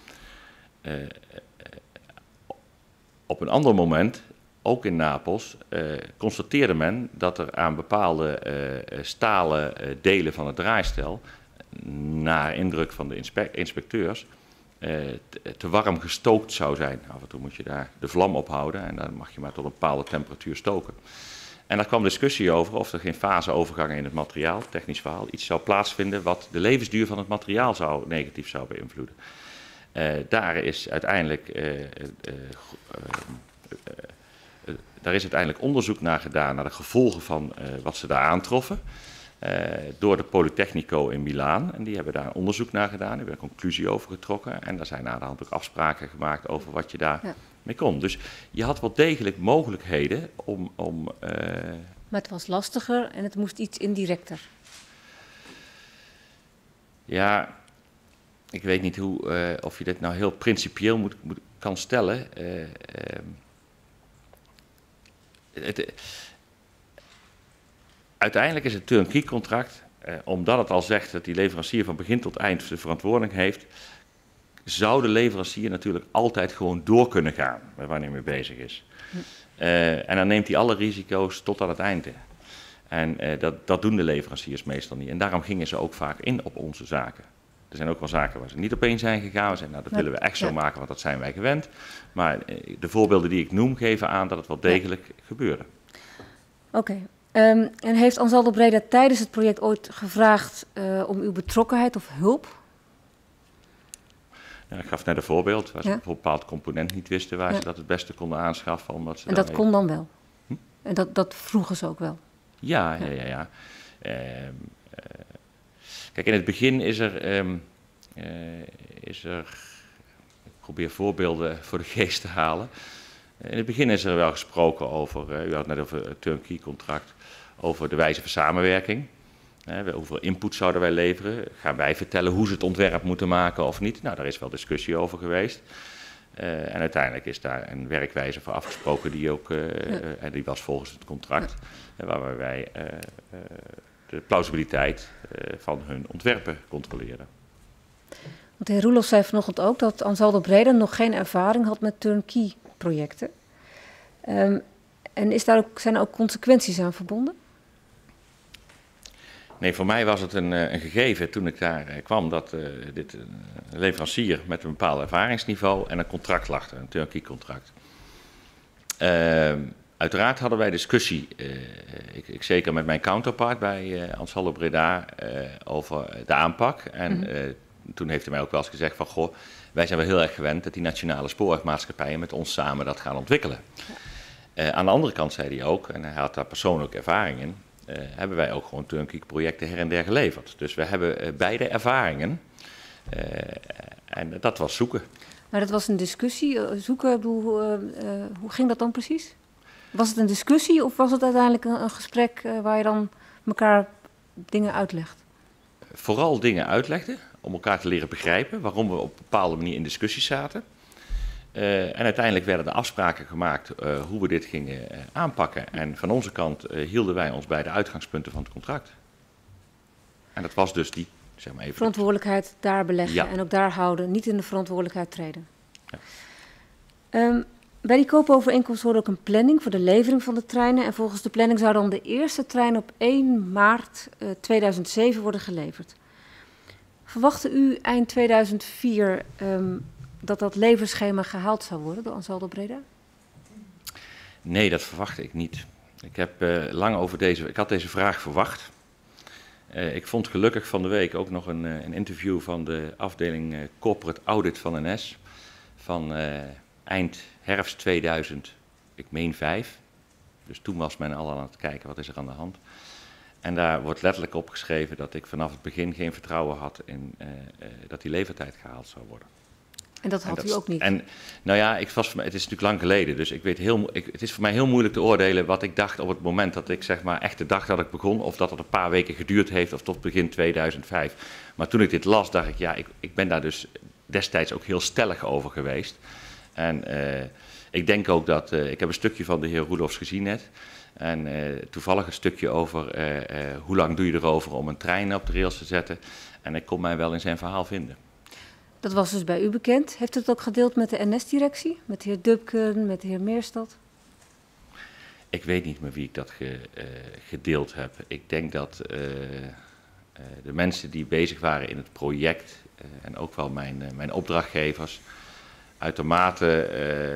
Op een ander moment, ook in Napels, constateerde men dat er aan bepaalde stalen delen van het draaistel, naar indruk van de inspecteurs, te warm gestookt zou zijn. Af en toe moet je daar de vlam ophouden en dan mag je maar tot een bepaalde temperatuur stoken. En daar kwam discussie over of er geen faseovergangen in het materiaal, technisch verhaal, iets zou plaatsvinden wat de levensduur van het materiaal negatief zou beïnvloeden. Daar is uiteindelijk onderzoek naar gedaan, naar de gevolgen van wat ze daar aantroffen, door de Politecnico in Milaan. En die hebben daar een onderzoek naar gedaan, die hebben een conclusie over getrokken. En daar zijn na de hand ook afspraken gemaakt over wat je daar mee kon. Dus je had wel degelijk mogelijkheden om Maar het was lastiger en het moest iets indirecter. Ja, ik weet niet of je dit nou heel principieel kan stellen. Uiteindelijk is het turnkey-contract, omdat het al zegt dat die leverancier van begin tot eind de verantwoording heeft, zou de leverancier natuurlijk altijd gewoon door kunnen gaan met waar hij mee bezig is. En dan neemt hij alle risico's tot aan het einde. En dat doen de leveranciers meestal niet. En daarom gingen ze ook vaak in op onze zaken. Er zijn ook wel zaken waar ze niet op in zijn gegaan. We zeiden, nou, dat willen we echt zo maken, want dat zijn wij gewend. Maar de voorbeelden die ik noem geven aan dat het wel degelijk gebeurde. Oké. En heeft Ansaldo Breda tijdens het project ooit gevraagd om uw betrokkenheid of hulp? Ja, ik gaf net een voorbeeld waar ze een bepaald component niet wisten waar ze dat het beste konden aanschaffen. Omdat ze en dat kon dan wel? En dat vroegen ze ook wel? Ja. Kijk, in het begin is er, ik probeer voorbeelden voor de geest te halen. In het begin is er wel gesproken over, u had het net over het turnkey-contract, over de wijze van samenwerking. Hoeveel input zouden wij leveren? Gaan wij vertellen hoe ze het ontwerp moeten maken of niet? Nou, daar is wel discussie over geweest. En uiteindelijk is daar een werkwijze voor afgesproken die ook, en die was volgens het contract, waar wij de plausibiliteit van hun ontwerpen controleren. Want de heer Roelof zei vanochtend ook dat Ansaldo Breda nog geen ervaring had met turnkey-projecten. En zijn er ook consequenties aan verbonden? Nee, voor mij was het een gegeven toen ik daar kwam dat dit leverancier met een bepaald ervaringsniveau en een contract lag, een turnkey-contract. Uiteraard hadden wij discussie, ik zeker met mijn counterpart bij Ansaldo Breda, over de aanpak. En toen heeft hij mij ook wel eens gezegd van, goh, wij zijn wel heel erg gewend dat die nationale spoorwegmaatschappijen met ons samen dat gaan ontwikkelen. Aan de andere kant zei hij ook, en hij had daar persoonlijk ervaring in, hebben wij ook gewoon turnkey-projecten her en der geleverd. Dus we hebben beide ervaringen en dat was zoeken. Maar dat was een discussie, zoeken, hoe ging dat dan precies? Was het een discussie of was het uiteindelijk een gesprek waar je dan elkaar dingen uitlegt? Vooral dingen uitlegden, om elkaar te leren begrijpen waarom we op een bepaalde manier in discussies zaten. En uiteindelijk werden er afspraken gemaakt hoe we dit gingen aanpakken. En van onze kant hielden wij ons bij de uitgangspunten van het contract. En dat was dus die, zeg maar even... Verantwoordelijkheid daar beleggen en ook daar houden, niet in de verantwoordelijkheid treden. Ja. Bij die koopovereenkomst hoorde ook een planning voor de levering van de treinen. En volgens de planning zou dan de eerste trein op 1 maart 2007 worden geleverd. Verwachtte u eind 2004 dat leverschema gehaald zou worden door Ansaldo Breda? Nee, dat verwachtte ik niet. Ik heb lang over ik had deze vraag verwacht. Ik vond gelukkig van de week ook nog een interview van de afdeling Corporate Audit van NS. Van eind herfst 2000, ik meen 5. Dus toen was men al aan het kijken, wat is er aan de hand. En daar wordt letterlijk opgeschreven dat ik vanaf het begin geen vertrouwen had in dat die levertijd gehaald zou worden. En dat had u ook niet? En nou ja, het is natuurlijk lang geleden, dus ik weet het is voor mij heel moeilijk te oordelen wat ik dacht op het moment dat ik zeg maar echt de dag dat ik begon, of dat het een paar weken geduurd heeft of tot begin 2005. Maar toen ik dit las, dacht ik, ja, ik ben daar dus destijds ook heel stellig over geweest. En ik denk ook dat, ik heb een stukje van de heer Roelofs gezien net. En toevallig een stukje over hoe lang doe je erover om een trein op de rails te zetten. En ik kon mij wel in zijn verhaal vinden. Dat was dus bij u bekend. Heeft u het ook gedeeld met de NS-directie? Met de heer Dubken, met de heer Meerstad? Ik weet niet met wie ik dat gedeeld heb. Ik denk dat de mensen die bezig waren in het project en ook wel mijn opdrachtgevers uitermate,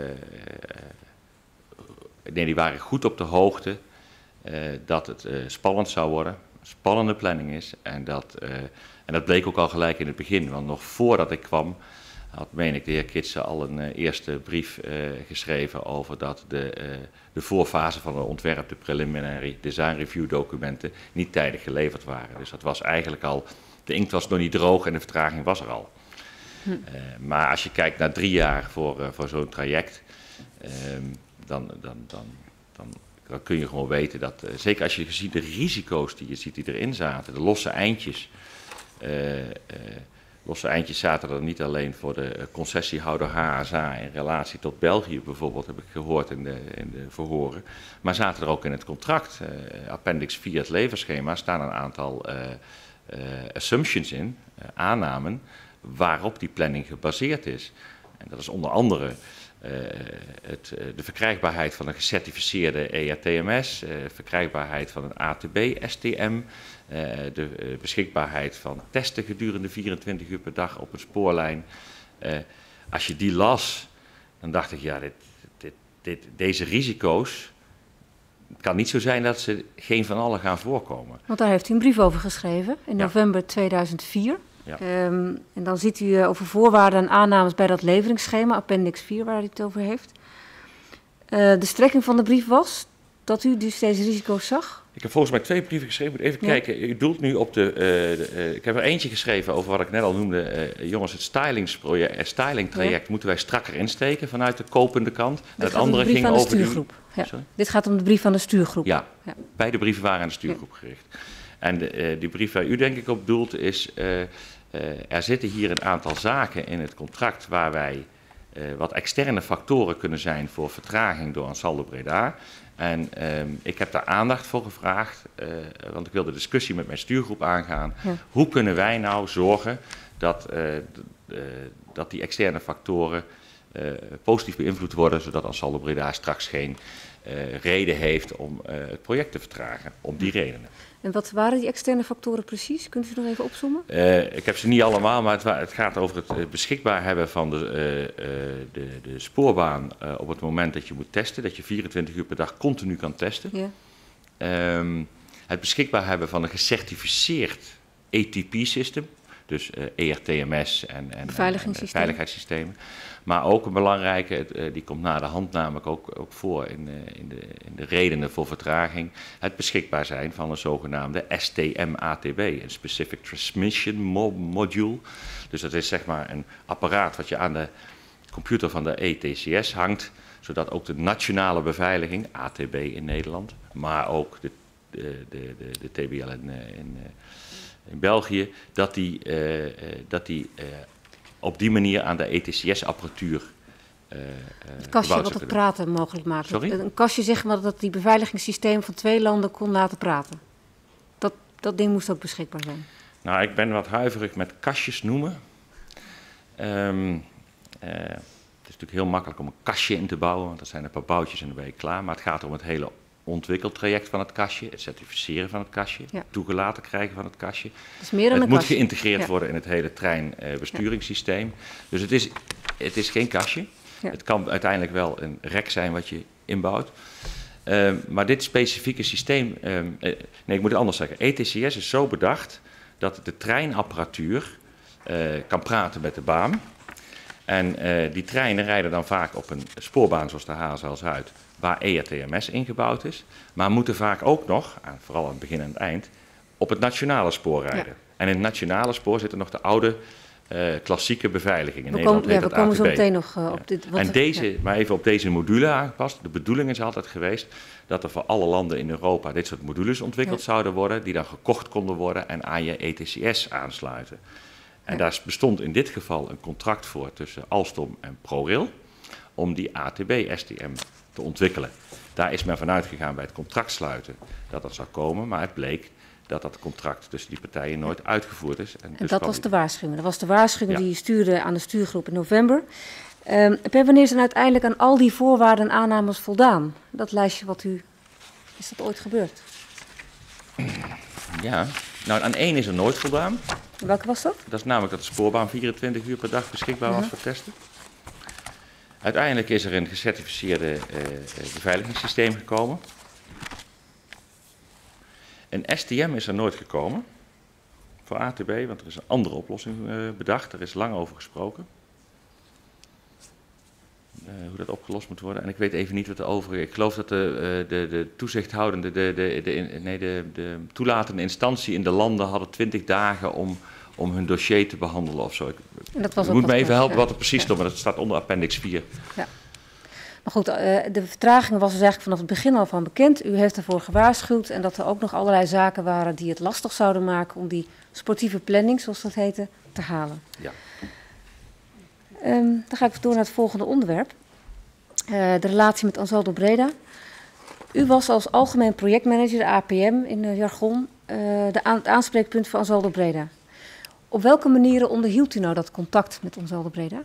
die waren goed op de hoogte dat het spannend zou worden, een spannende planning is. En dat bleek ook al gelijk in het begin, want nog voordat ik kwam had, meen ik, de heer Kitsen al een eerste brief geschreven over dat de voorfase van het ontwerp, de preliminary design review documenten, niet tijdig geleverd waren. Dus dat was eigenlijk al, de inkt was nog niet droog en de vertraging was er al. Maar als je kijkt naar 3 jaar voor zo'n traject, dan kun je gewoon weten dat, zeker als je ziet de risico's die je ziet die erin zaten, de losse eindjes. Losse eindjes zaten er niet alleen voor de concessiehouder HSA in relatie tot België bijvoorbeeld, heb ik gehoord in de verhoren, maar zaten er ook in het contract. Appendix 4, het leverschema, staan een aantal assumptions in, aannamen, waarop die planning gebaseerd is. En dat is onder andere de verkrijgbaarheid van een gecertificeerde ERTMS, verkrijgbaarheid van een ATB-STM, de beschikbaarheid van testen gedurende 24 uur per dag op een spoorlijn. Als je die las, dan dacht ik, ja, deze risico's, het kan niet zo zijn dat ze geen van allen gaan voorkomen. Want daar heeft u een brief over geschreven in november 2004. Ja. En dan ziet u over voorwaarden en aannames bij dat leveringsschema, appendix 4, waar u het over heeft. De strekking van de brief was dat u dus deze risico's zag? Ik heb volgens mij 2 brieven geschreven. Ik moet even kijken. U doelt nu op ik heb er eentje geschreven over wat ik net al noemde. Jongens, het stylingtraject moeten wij strakker insteken vanuit de kopende kant. Het andere ging over de stuurgroep. Ja. Dit gaat om de brief van de stuurgroep. Ja, beide brieven waren aan de stuurgroep gericht. En die brief waar u denk ik op doelt is, er zitten hier een aantal zaken in het contract waar wij wat externe factoren kunnen zijn voor vertraging door Ansaldo Breda. En ik heb daar aandacht voor gevraagd, want ik wil de discussie met mijn stuurgroep aangaan. Ja. Hoe kunnen wij nou zorgen dat die externe factoren positief beïnvloed worden, zodat Ansaldo Breda straks geen reden heeft om het project te vertragen, om die redenen. En wat waren die externe factoren precies? Kunt u nog even opzommen? Ik heb ze niet allemaal, maar het gaat over het beschikbaar hebben van de spoorbaan op het moment dat je moet testen. Dat je 24 uur per dag continu kan testen. Ja. Het beschikbaar hebben van een gecertificeerd ATP-systeem. Dus ERTMS en veiligheidssystemen. Maar ook een belangrijke, die komt na de hand namelijk ook voor in de redenen voor vertraging, het beschikbaar zijn van een zogenaamde STM-ATB, een Specific Transmission Module. Dus dat is zeg maar een apparaat wat je aan de computer van de ETCS hangt, zodat ook de nationale beveiliging, ATB in Nederland, maar ook de TBL in België, dat die op die manier aan de ETCS-apparatuur het kastje wat het praten mogelijk maakt. Sorry? Een kastje, zeg maar, dat die beveiligingssysteem van 2 landen kon laten praten. Dat ding moest ook beschikbaar zijn. Nou, ik ben wat huiverig met kastjes noemen. Het is natuurlijk heel makkelijk om een kastje in te bouwen, want dat zijn een paar boutjes en dan ben je klaar. Maar het gaat om het hele ontwikkeltraject van het kastje, het certificeren van het kastje, toegelaten krijgen van het kastje. Dus meer dan het een moet kastje. Geïntegreerd worden in het hele treinbesturingssysteem. Dus het is geen kastje. Ja. Het kan uiteindelijk wel een rek zijn wat je inbouwt. Maar dit specifieke systeem, ik moet het anders zeggen. ETCS is zo bedacht dat de treinapparatuur kan praten met de baan. En die treinen rijden dan vaak op een spoorbaan zoals de Haarzel-Zuid, waar ERTMS ingebouwd is. Maar moeten vaak ook nog, vooral aan het begin en het eind, op het nationale spoor rijden. Ja. En in het nationale spoor zitten nog de oude klassieke beveiliging. In Nederland heet dat we komen ATB. zo meteen nog op dit. Maar even op deze module aangepast. De bedoeling is altijd geweest dat er voor alle landen in Europa dit soort modules ontwikkeld zouden worden, die dan gekocht konden worden en aan je ETCS aansluiten. En daar bestond in dit geval een contract voor tussen Alstom en ProRail om die ATB-STM te ontwikkelen. Daar is men vanuit gegaan bij het contract sluiten dat dat zou komen, maar het bleek dat dat contract tussen die partijen nooit uitgevoerd is. En dus dat was de waarschuwing. Dat was de waarschuwing die je stuurde aan de stuurgroep in november. Per wanneer is dan uiteindelijk aan al die voorwaarden en aannames voldaan? Dat lijstje is dat ooit gebeurd? Ja, nou aan één is er nooit voldaan. Welke was dat? Dat is namelijk dat de spoorbaan 24 uur per dag beschikbaar was voor testen. Uiteindelijk is er een gecertificeerde beveiligingssysteem gekomen. Een STM is er nooit gekomen voor ATB, want er is een andere oplossing bedacht. Er is lang over gesproken. Hoe dat opgelost moet worden. En ik weet even niet wat de overige. Ik geloof dat de toezichthoudende, de toelatende instantie in de landen hadden 20 dagen om hun dossier te behandelen of zo. Je moet me even helpen wat er precies stond, maar dat staat onder appendix 4. Ja. Maar goed, de vertraging was dus eigenlijk vanaf het begin al van bekend. U heeft ervoor gewaarschuwd en dat er ook nog allerlei zaken waren die het lastig zouden maken om die sportieve planning, zoals dat heette, te halen. Ja. Dan ga ik door naar het volgende onderwerp. De relatie met Ansaldo Breda. U was als algemeen projectmanager, de APM in het jargon, het aanspreekpunt voor Ansaldo Breda. Op welke manieren onderhield u nou dat contact met Ansaldo Breda?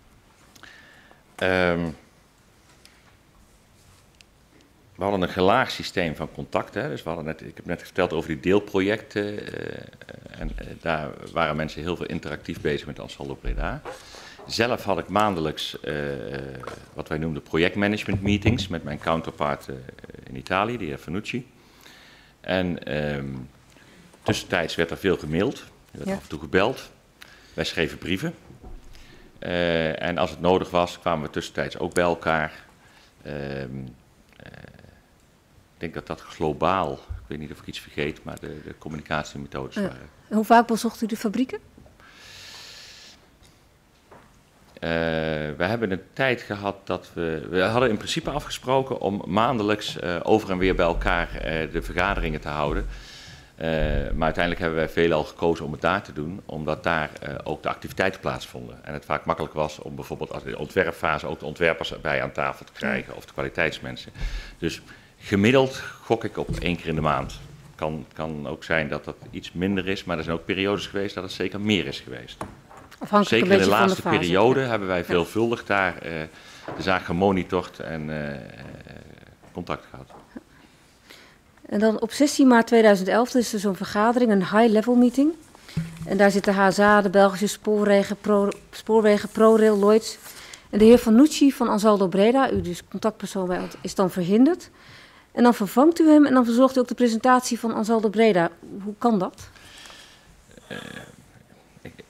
We hadden een gelaagd systeem van contacten. Dus ik heb net verteld over die deelprojecten. Daar waren mensen heel veel interactief bezig met Ansaldo Breda. Zelf had ik maandelijks wat wij noemden projectmanagement meetings met mijn counterpart in Italië, de heer Fanucci. En tussentijds werd er veel gemaild, er werd af en toe gebeld. Wij schreven brieven. En als het nodig was, kwamen we tussentijds ook bij elkaar. Ik denk dat dat globaal, ik weet niet of ik iets vergeet, maar de communicatiemethodes waren. Hoe vaak bezocht u de fabrieken? We hebben een tijd gehad dat we hadden in principe afgesproken om maandelijks over en weer bij elkaar de vergaderingen te houden. Maar uiteindelijk hebben wij veelal gekozen om het daar te doen, omdat daar ook de activiteiten plaatsvonden. En het vaak makkelijk was om bijvoorbeeld als de ontwerpfase ook de ontwerpers bij aan tafel te krijgen of de kwaliteitsmensen. Dus gemiddeld gok ik op 1 keer in de maand. Kan ook zijn dat dat iets minder is, maar er zijn ook periodes geweest dat het zeker meer is geweest. Zeker in de laatste periode hebben wij veelvuldig daar de zaak gemonitord en contact gehad. En dan op 16 maart 2011 is er zo'n vergadering, een high-level meeting. En daar zitten HSA, de Belgische spoorwegen, ProRail, Lloyds. En de heer Fanucci van Ansaldo Breda, u dus contactpersoon bij ons, is dan verhinderd. En dan vervangt u hem en dan verzorgt u ook de presentatie van Ansaldo Breda. Hoe kan dat?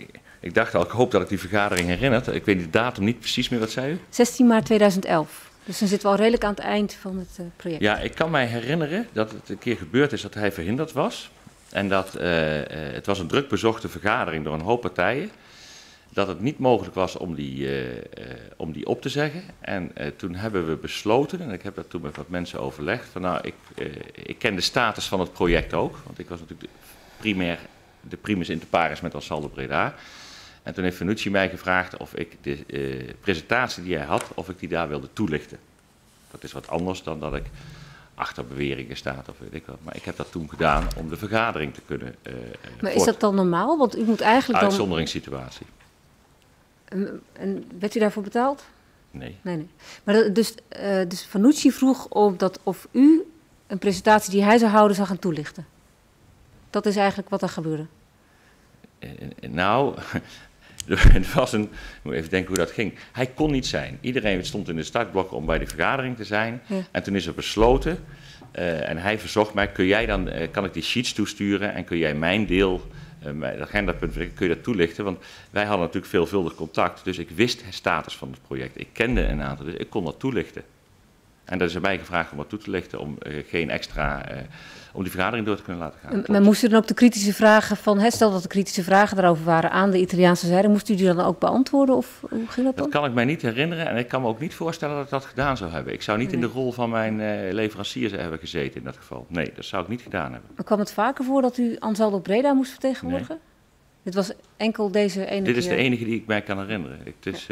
Ik dacht al, ik hoop dat ik die vergadering herinner. Ik weet de datum niet precies meer, wat zei u? 16 maart 2011. Dus dan zitten we al redelijk aan het eind van het project. Ja, ik kan mij herinneren dat het een keer gebeurd is dat hij verhinderd was. En dat het was een druk bezochte vergadering door een hoop partijen. Dat het niet mogelijk was om die op te zeggen. En toen hebben we besloten, en ik heb dat toen met wat mensen overlegd, van nou, ik ken de status van het project ook. Want ik was natuurlijk de primus inter pares met Ansaldo Breda. En toen heeft Fenucci mij gevraagd of ik de presentatie die hij had, of ik die daar wilde toelichten. Dat is wat anders dan dat ik achter beweringen sta of weet ik wat. Maar ik heb dat toen gedaan om de vergadering te kunnen Maar is dat dan normaal? Want u moet eigenlijk dan... Uitzonderingssituatie. En werd u daarvoor betaald? Nee. Nee. Maar dus Fenucci vroeg of u een presentatie die hij zou houden zou gaan toelichten. Dat is eigenlijk wat er gebeurde. Nou, het was ik moet even denken hoe dat ging. Hij kon niet zijn. Iedereen stond in de startblokken om bij de vergadering te zijn. Ja. En toen is er besloten, en hij verzocht mij, kan ik die sheets toesturen en kun jij mijn deel, het agendapunt, kun je dat toelichten? Want wij hadden natuurlijk veelvuldig contact, dus ik wist het status van het project. Ik kende een aantal, dus ik kon dat toelichten. En dat is mij gevraagd om wat toe te lichten, om geen extra, om die vergadering door te kunnen laten gaan. Maar moest u dan ook de kritische vragen van, stel dat de kritische vragen daarover waren aan de Italiaanse zijde, moest u die dan ook beantwoorden of hoe ging dat dan? Dat kan ik mij niet herinneren en ik kan me ook niet voorstellen dat ik dat gedaan zou hebben. Ik zou niet in de rol van mijn leveranciers hebben gezeten in dat geval. Nee, dat zou ik niet gedaan hebben. Maar kwam het vaker voor dat u Ansaldo Breda moest vertegenwoordigen? Nee. Dit was enkel deze ene keer? Dit is de enige die ik mij kan herinneren. Het is,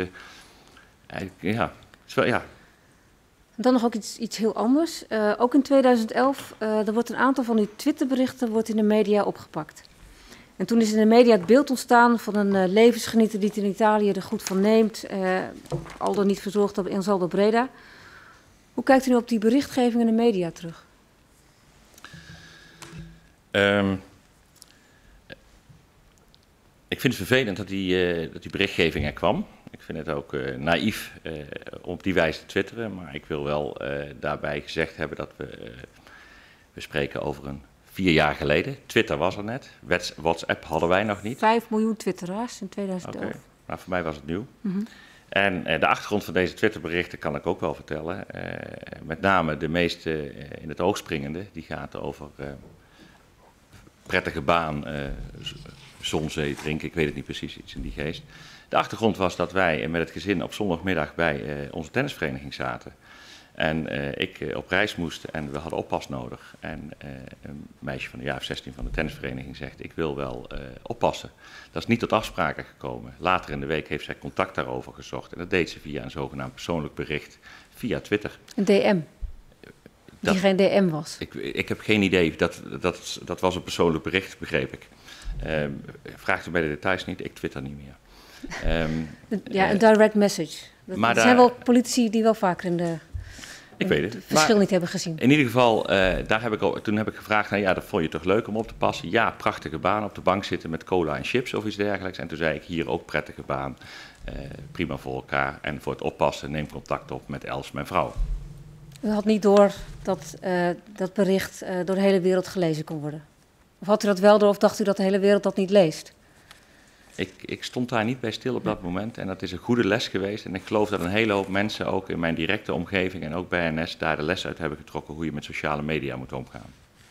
ja. Dan nog ook iets heel anders. Ook in 2011, er wordt een aantal van uw Twitterberichten in de media opgepakt. En toen is in de media het beeld ontstaan van een levensgenieter die het in Italië er goed van neemt, al dan niet verzorgd op Ansaldo Breda. Hoe kijkt u nu op die berichtgeving in de media terug? Ik vind het vervelend dat die berichtgeving er kwam. Ik vind het ook naïef om op die wijze te twitteren, maar ik wil wel daarbij gezegd hebben dat we spreken over 4 jaar geleden. Twitter was er net, WhatsApp hadden wij nog niet. 5 miljoen twitteraars in 2011. Okay. Nou, voor mij was het nieuw. Mm-hmm. En de achtergrond van deze Twitterberichten kan ik ook wel vertellen. Met name de meeste in het oog springende, die gaat over prettige baan, zonzee drinken, ik weet het niet precies, iets in die geest. De achtergrond was dat wij met het gezin op zondagmiddag bij onze tennisvereniging zaten. En ik op reis moest en we hadden oppas nodig. En een meisje van de jaar of 16 van de tennisvereniging zegt, ik wil wel oppassen. Dat is niet tot afspraken gekomen. Later in de week heeft zij contact daarover gezocht. En dat deed ze via een zogenaamd persoonlijk bericht via Twitter. Een DM? Die geen DM was? Ik heb geen idee. Dat was een persoonlijk bericht, begreep ik. Vraagt u bij de details niet, ik twitter niet meer. Een direct message. Er zijn wel politici die wel vaker het verschil niet hebben gezien. In ieder geval, toen heb ik gevraagd, dat vond je toch leuk om op te passen? Ja, prachtige baan, op de bank zitten met cola en chips of iets dergelijks. En toen zei ik, hier ook prettige baan, prima voor elkaar. En voor het oppassen neem contact op met Els, mijn vrouw. U had niet door dat bericht door de hele wereld gelezen kon worden? Of had u dat wel door of dacht u dat de hele wereld dat niet leest? Ik stond daar niet bij stil op dat moment en dat is een goede les geweest. En ik geloof dat een hele hoop mensen ook in mijn directe omgeving en ook bij NS daar de les uit hebben getrokken hoe je met sociale media moet omgaan.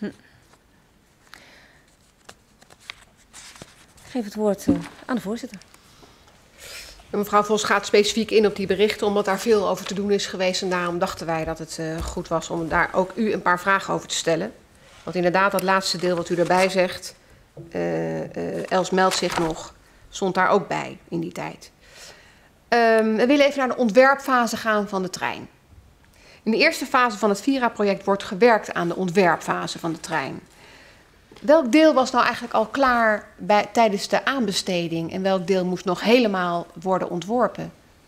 Ik geef het woord aan de voorzitter. Mevrouw Vos gaat specifiek in op die berichten, omdat daar veel over te doen is geweest. En daarom dachten wij dat het goed was om daar ook u een paar vragen over te stellen. Want inderdaad, dat laatste deel wat u erbij zegt, Els meldt zich nog, stond daar ook bij in die tijd. We willen even naar de ontwerpfase gaan van de trein. In de eerste fase van het Vira-project wordt gewerkt aan de ontwerpfase van de trein. Welk deel was nou eigenlijk al klaar tijdens de aanbesteding en welk deel moest nog helemaal worden ontworpen?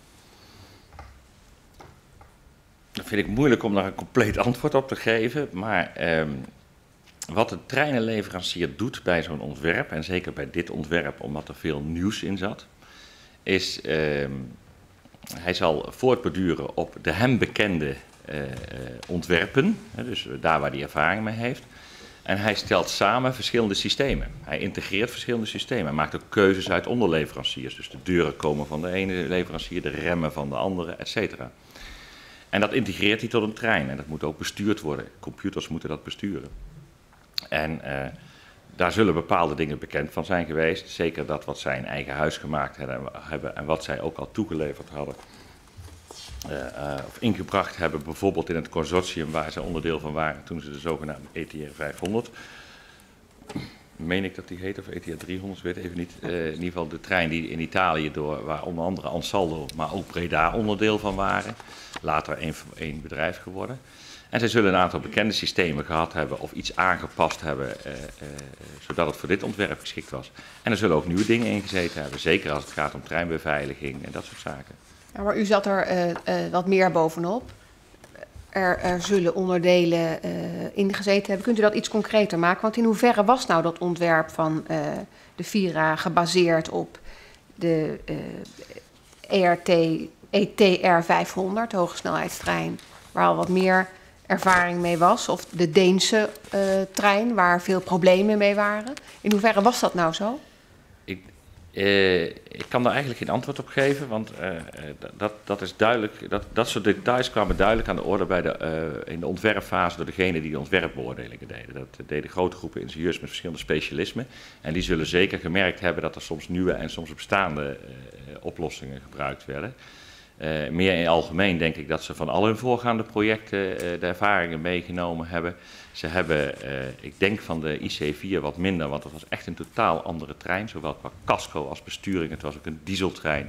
Dat vind ik moeilijk om daar een compleet antwoord op te geven, maar wat de treinenleverancier doet bij zo'n ontwerp, en zeker bij dit ontwerp omdat er veel nieuws in zat, is hij zal voortborduren op de hem bekende ontwerpen, dus daar waar hij ervaring mee heeft. En hij stelt samen verschillende systemen. Hij integreert verschillende systemen. Hij maakt ook keuzes uit onderleveranciers. Dus de deuren komen van de ene leverancier, de remmen van de andere, et cetera. En dat integreert hij tot een trein. En dat moet ook bestuurd worden. Computers moeten dat besturen. En daar zullen bepaalde dingen bekend van zijn geweest. Zeker dat wat zij in eigen huis gemaakt hebben en wat zij ook al toegeleverd hadden. Of ingebracht hebben, bijvoorbeeld in het consortium waar ze onderdeel van waren toen ze de zogenaamde ETR 500, meen ik dat die heet, of ETR 300, weet even niet, in ieder geval de trein die in Italië waar onder andere Ansaldo, maar ook Breda onderdeel van waren, later één bedrijf geworden. En zij zullen een aantal bekende systemen gehad hebben of iets aangepast hebben, zodat het voor dit ontwerp geschikt was. En er zullen ook nieuwe dingen in gezeten hebben, zeker als het gaat om treinbeveiliging en dat soort zaken. Ja, maar u zat er wat meer bovenop. Er zullen onderdelen in gezeten hebben. Kunt u dat iets concreter maken? Want in hoeverre was nou dat ontwerp van de Vira gebaseerd op de ETR 500, hogesnelheidstrein, waar al wat meer ervaring mee was? Of de Deense trein, waar veel problemen mee waren? In hoeverre was dat nou zo? Ik kan daar eigenlijk geen antwoord op geven, want dat is duidelijk. Dat soort details kwamen duidelijk aan de orde in de ontwerpfase door degene die de ontwerpbeoordelingen deden. Dat deden grote groepen ingenieurs met verschillende specialismen. En die zullen zeker gemerkt hebben dat er soms nieuwe en soms bestaande oplossingen gebruikt werden. Meer in het algemeen denk ik dat ze van al hun voorgaande projecten de ervaringen meegenomen hebben. Ze hebben, ik denk van de IC4 wat minder, want het was echt een totaal andere trein. Zowel qua casco als besturing. Het was ook een dieseltrein.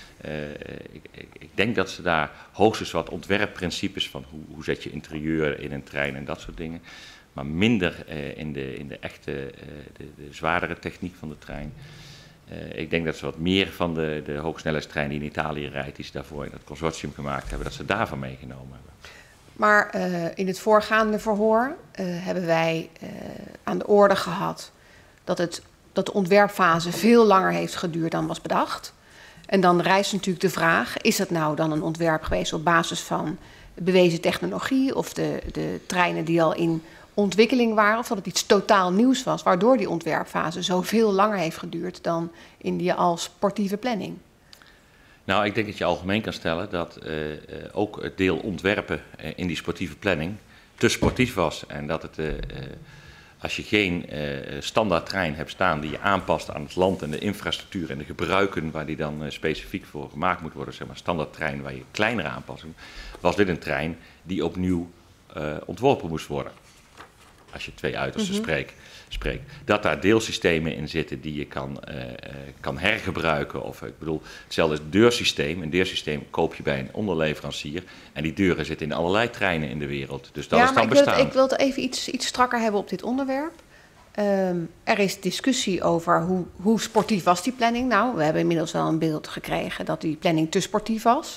Ik denk dat ze daar hoogstens wat ontwerpprincipes van hoe zet je interieur in een trein en dat soort dingen. Maar minder in de echte, de zwaardere techniek van de trein. Ik denk dat ze wat meer van de hoogsnelheidstrein die in Italië rijdt, die ze daarvoor in het consortium gemaakt hebben, dat ze daarvan meegenomen hebben. Maar in het voorgaande verhoor hebben wij aan de orde gehad dat de ontwerpfase veel langer heeft geduurd dan was bedacht. En dan rijst natuurlijk de vraag, is het nou dan een ontwerp geweest op basis van bewezen technologie of de treinen die al in ontwikkeling waren, of dat het iets totaal nieuws was, waardoor die ontwerpfase zoveel langer heeft geduurd dan in die al sportieve planning? Nou, ik denk dat je algemeen kan stellen dat ook het deel ontwerpen in die sportieve planning te sportief was. En dat het, als je geen standaard trein hebt staan die je aanpast aan het land en de infrastructuur en de gebruiken waar die dan specifiek voor gemaakt moet worden, zeg maar standaard trein waar je kleinere aanpassingen, was dit een trein die opnieuw ontworpen moest worden. Als je twee uitersten spreekt. Dat daar deelsystemen in zitten die je kan hergebruiken. Of ik bedoel, hetzelfde is het deursysteem. Een deursysteem koop je bij een onderleverancier. En die deuren zitten in allerlei treinen in de wereld. Dus dat is dan bestaan. Ik wil het even iets strakker hebben op dit onderwerp. Er is discussie over hoe sportief was die planning. Nou, we hebben inmiddels wel een beeld gekregen dat die planning te sportief was.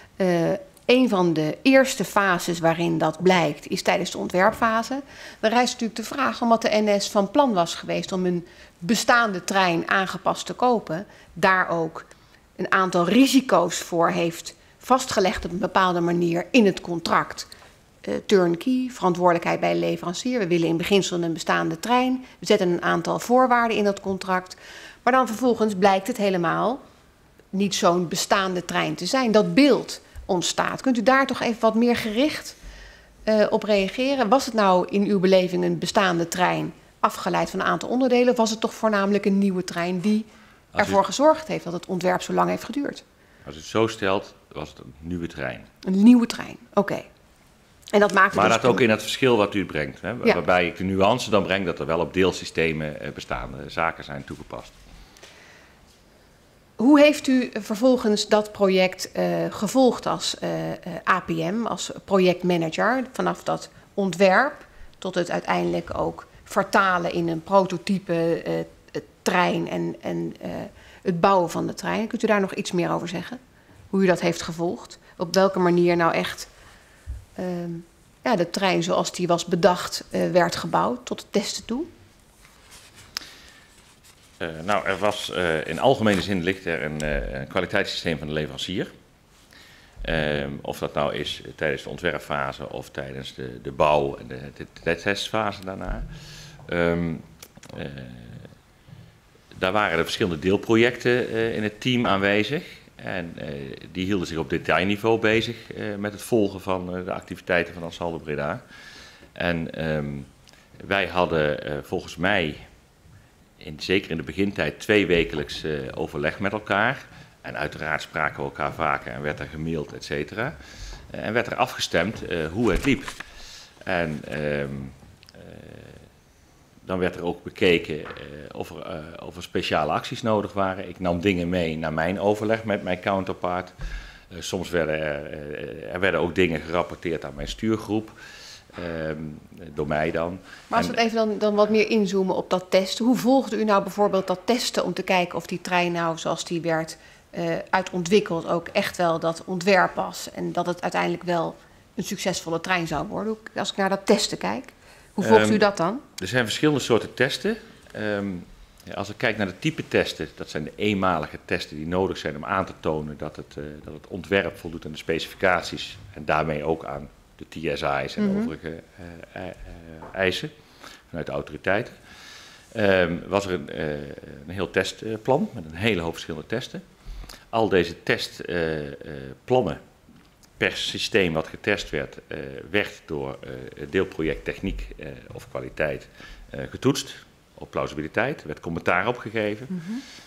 Een van de eerste fases waarin dat blijkt is tijdens de ontwerpfase. Dan rijst natuurlijk de vraag omdat de NS van plan was geweest om een bestaande trein aangepast te kopen, daar ook een aantal risico's voor heeft vastgelegd op een bepaalde manier in het contract. Turnkey, verantwoordelijkheid bij de leverancier. We willen in beginsel een bestaande trein. We zetten een aantal voorwaarden in dat contract. Maar dan vervolgens blijkt het helemaal niet zo'n bestaande trein te zijn. Dat beeld ontstaat. Kunt u daar toch even wat meer gericht op reageren? Was het nou in uw beleving een bestaande trein afgeleid van een aantal onderdelen? Of was het toch voornamelijk een nieuwe trein die ervoor gezorgd heeft dat het ontwerp zo lang heeft geduurd? Als u het zo stelt, was het een nieuwe trein. Een nieuwe trein, oké. En dat maakt het maar dus dat ook in het verschil wat u brengt. Hè, ja. Waarbij ik de nuance dan breng dat er wel op deelsystemen bestaande zaken zijn toegepast. Hoe heeft u vervolgens dat project gevolgd als APM, als projectmanager, vanaf dat ontwerp tot het uiteindelijk ook vertalen in een prototype trein en het bouwen van de trein? Kunt u daar nog iets meer over zeggen? Hoe u dat heeft gevolgd? Op welke manier nou echt de trein zoals die was bedacht werd gebouwd tot het testen toe? Nou, er was in algemene zin ligt er een kwaliteitssysteem van de leverancier. Of dat nou is tijdens de ontwerpfase of tijdens de bouw en de testfase daarna. Daar waren er verschillende deelprojecten in het team aanwezig. En die hielden zich op detailniveau bezig met het volgen van de activiteiten van Ansaldo Breda. En wij hadden volgens mij, zeker in de begintijd, 2 wekelijks overleg met elkaar. En uiteraard spraken we elkaar vaker en werd er gemaild, et cetera. En werd er afgestemd hoe het liep. En dan werd er ook bekeken of er speciale acties nodig waren. Ik nam dingen mee naar mijn overleg met mijn counterpart. Soms werden ook dingen gerapporteerd aan mijn stuurgroep. Door mij dan. Maar als we het even dan wat meer inzoomen op dat testen. Hoe volgde u nou bijvoorbeeld dat testen om te kijken of die trein nou zoals die werd uitontwikkeld ook echt wel dat ontwerp was. En dat het uiteindelijk wel een succesvolle trein zou worden. Als ik naar dat testen kijk. Hoe volgt u dat dan? Er zijn verschillende soorten testen. Als ik kijk naar de type testen, dat zijn de eenmalige testen die nodig zijn om aan te tonen dat het ontwerp voldoet aan de specificaties en daarmee ook aan de TSI's en de overige eisen vanuit de autoriteiten. Was er een heel testplan met een hele hoop verschillende testen. Al deze testplannen per systeem wat getest werd door het deelproject techniek of kwaliteit getoetst op plausibiliteit. Er werd commentaar op gegeven.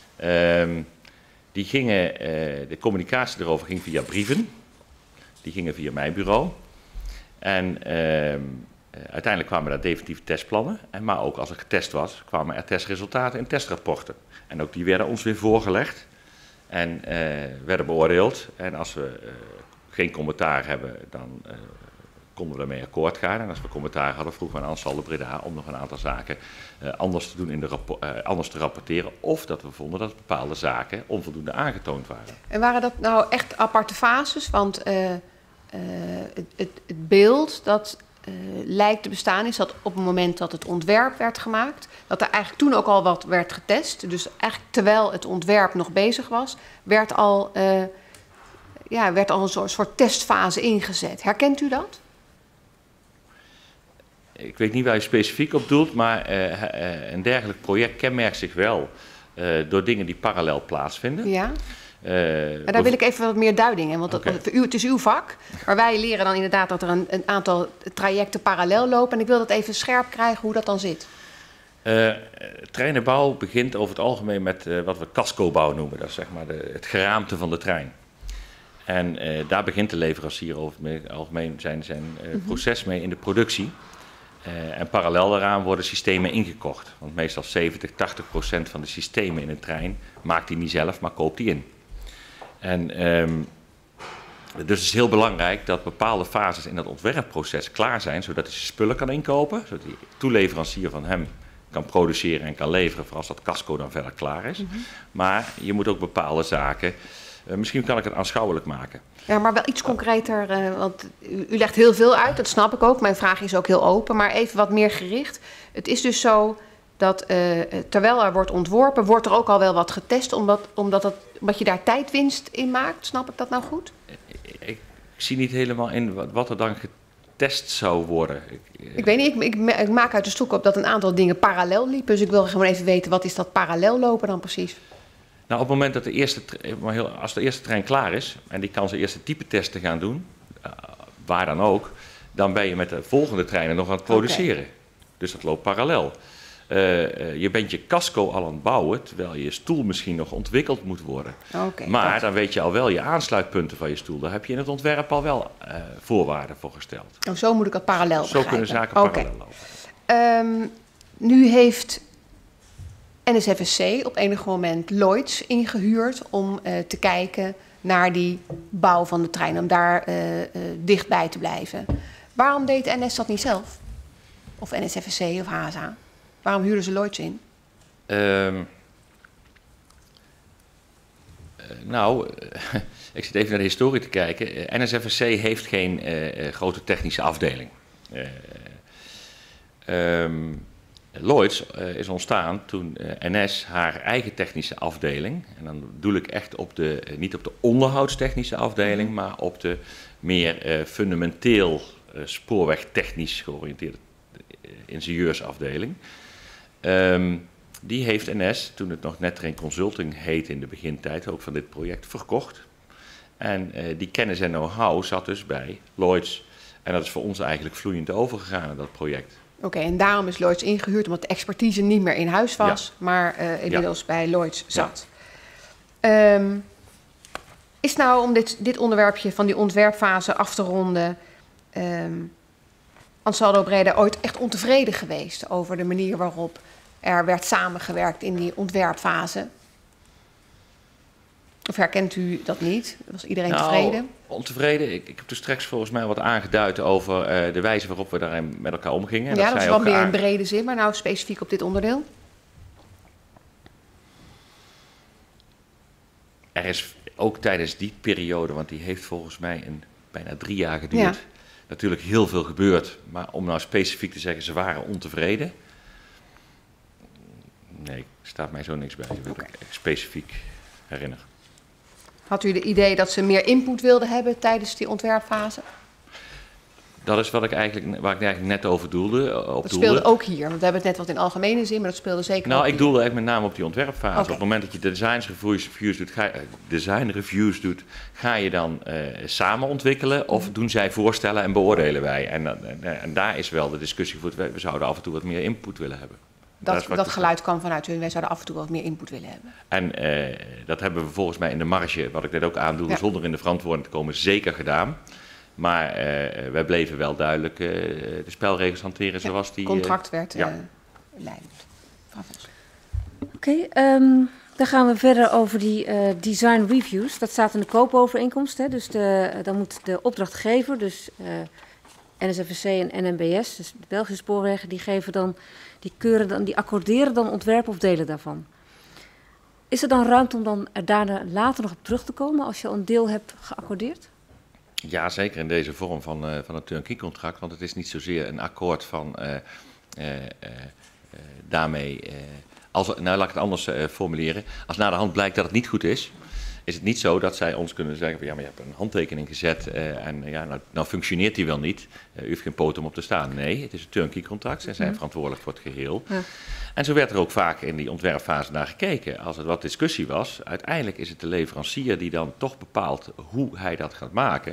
De communicatie erover ging via brieven. Die gingen via mijn bureau. En uiteindelijk kwamen daar definitieve testplannen. Maar ook als er getest was, kwamen er testresultaten in testrapporten. En ook die werden ons weer voorgelegd. En werden beoordeeld. En als we geen commentaar hebben, dan konden we ermee akkoord gaan. En als we commentaar hadden, vroegen we aan Ansaldo Breda om nog een aantal zaken anders te doen, anders te rapporteren. Of dat we vonden dat bepaalde zaken onvoldoende aangetoond waren. En waren dat nou echt aparte fases? Want het beeld dat lijkt te bestaan is dat op het moment dat het ontwerp werd gemaakt, dat er eigenlijk toen ook al wat werd getest. Dus eigenlijk terwijl het ontwerp nog bezig was, werd al een soort testfase ingezet. Herkent u dat? Ik weet niet waar u specifiek op doelt, maar een dergelijk project kenmerkt zich wel door dingen die parallel plaatsvinden. Ja. Maar daar wil ik even wat meer duiding in, want het is uw vak. Maar wij leren dan inderdaad dat er een aantal trajecten parallel lopen. En ik wil dat even scherp krijgen hoe dat dan zit. Treinenbouw begint over het algemeen met wat we cascobouw noemen. Dat is zeg maar het geraamte van de trein. En daar begint de leverancier over het algemeen zijn proces mee in de productie. En parallel daaraan worden systemen ingekocht. Want meestal 70-80% van de systemen in een trein maakt hij niet zelf, maar koopt hij in. En dus het is heel belangrijk dat bepaalde fases in dat ontwerpproces klaar zijn, zodat hij zijn spullen kan inkopen, zodat die toeleverancier van hem kan produceren en kan leveren voor als dat casco dan verder klaar is. Maar je moet ook bepaalde zaken, misschien kan ik het aanschouwelijk maken. Ja, maar wel iets concreter, want u legt heel veel uit, dat snap ik ook. Mijn vraag is ook heel open, maar even wat meer gericht. Het is dus zo dat terwijl er wordt ontworpen, wordt er ook al wel wat getest, omdat je daar tijdwinst in maakt. Snap ik dat nou goed? Ik zie niet helemaal in wat er dan getest zou worden. Ik weet niet, ik maak uit de stok op dat een aantal dingen parallel liepen. Dus ik wil gewoon even weten, wat is dat parallel lopen dan precies? Nou, op het moment dat als de eerste trein klaar is en die kan zijn eerste type testen gaan doen, waar dan ook, dan ben je met de volgende treinen nog aan het produceren. Dus dat loopt parallel. Je bent je casco al aan het bouwen, terwijl je stoel misschien nog ontwikkeld moet worden. Maar dan weet je al wel je aansluitpunten van je stoel. Daar heb je in het ontwerp al wel voorwaarden voor gesteld. Oh, zo moet ik het parallel begrijpen. Zo kunnen zaken parallel lopen. Nu heeft NSFSC op enig moment Lloyds ingehuurd om te kijken naar die bouw van de trein, om daar dichtbij te blijven. Waarom deed NS dat niet zelf? Of NSFSC of HSA? Waarom huurden ze Lloyds in? Ik zit even naar de historie te kijken. NSFSC heeft geen grote technische afdeling. Lloyds is ontstaan toen NS haar eigen technische afdeling, en dan bedoel ik echt niet op de onderhoudstechnische afdeling, maar op de meer fundamenteel spoorwegtechnisch georiënteerde ingenieursafdeling. Die heeft NS, toen het nog Nettrain Consulting heette in de begintijd, ook van dit project, verkocht. En die kennis en know-how zat dus bij Lloyds. En dat is voor ons eigenlijk vloeiend overgegaan in dat project. Oké, en daarom is Lloyds ingehuurd, omdat de expertise niet meer in huis was, maar inmiddels bij Lloyds zat. Ja. Is nou, om dit onderwerpje van die ontwerpfase af te ronden, Ansaldo Breda ooit echt ontevreden geweest over de manier waarop er werd samengewerkt in die ontwerpfase? Of herkent u dat niet? Was iedereen tevreden? Ontevreden. Ik heb dus straks volgens mij wat aangeduid over de wijze waarop we daarin met elkaar omgingen. Ja, dat is wat meer in brede zin, maar nou specifiek op dit onderdeel. Er is ook tijdens die periode, want die heeft volgens mij bijna 3 jaar geduurd, natuurlijk heel veel gebeurd. Maar om nou specifiek te zeggen, ze waren ontevreden. Nee, staat mij zo niks bij. Dat wil ik specifiek herinneren. Had u de idee dat ze meer input wilden hebben tijdens die ontwerpfase? Dat is waar ik eigenlijk net over doelde. Dat speelde ook hier, want we hebben het net wat in algemene zin, maar dat speelde zeker ook Nou, ik hier. doelde eigenlijk met name op die ontwerpfase. Okay. Op het moment dat je design reviews doet, ga je dan samen ontwikkelen of doen zij voorstellen en beoordelen wij? En daar is wel de discussie voor. We zouden af en toe wat meer input willen hebben. Dat geluid kwam vanuit hun. Wij zouden af en toe wat meer input willen hebben. En dat hebben we volgens mij in de marge, wat ik net ook aandoelde, zonder in de verantwoording te komen, zeker gedaan. Maar wij bleven wel duidelijk de spelregels hanteren zoals die... Het contract werd leidend. Oké, dan gaan we verder over die design reviews. Dat staat in de koopovereenkomst. Hè? Dus dan moet de opdrachtgever, dus NSFSC en NMBS, dus de Belgische spoorwegen, die accorderen dan ontwerpen of delen daarvan. Is er dan ruimte om dan er daarna later nog op terug te komen als je al een deel hebt geaccordeerd? Ja, zeker in deze vorm van het turnkey-contract, want het is niet zozeer een akkoord van daarmee... nou, laat ik het anders formuleren. Als na de hand blijkt dat het niet goed is, is het niet zo dat zij ons kunnen zeggen van ja, maar je hebt een handtekening gezet nou functioneert die wel niet. U heeft geen poot om op te staan. Nee, het is een turnkey-contract. Zij zijn verantwoordelijk voor het geheel. Ja. En zo werd er ook vaak in die ontwerpfase naar gekeken. Als er wat discussie was, uiteindelijk is het de leverancier die dan toch bepaalt hoe hij dat gaat maken.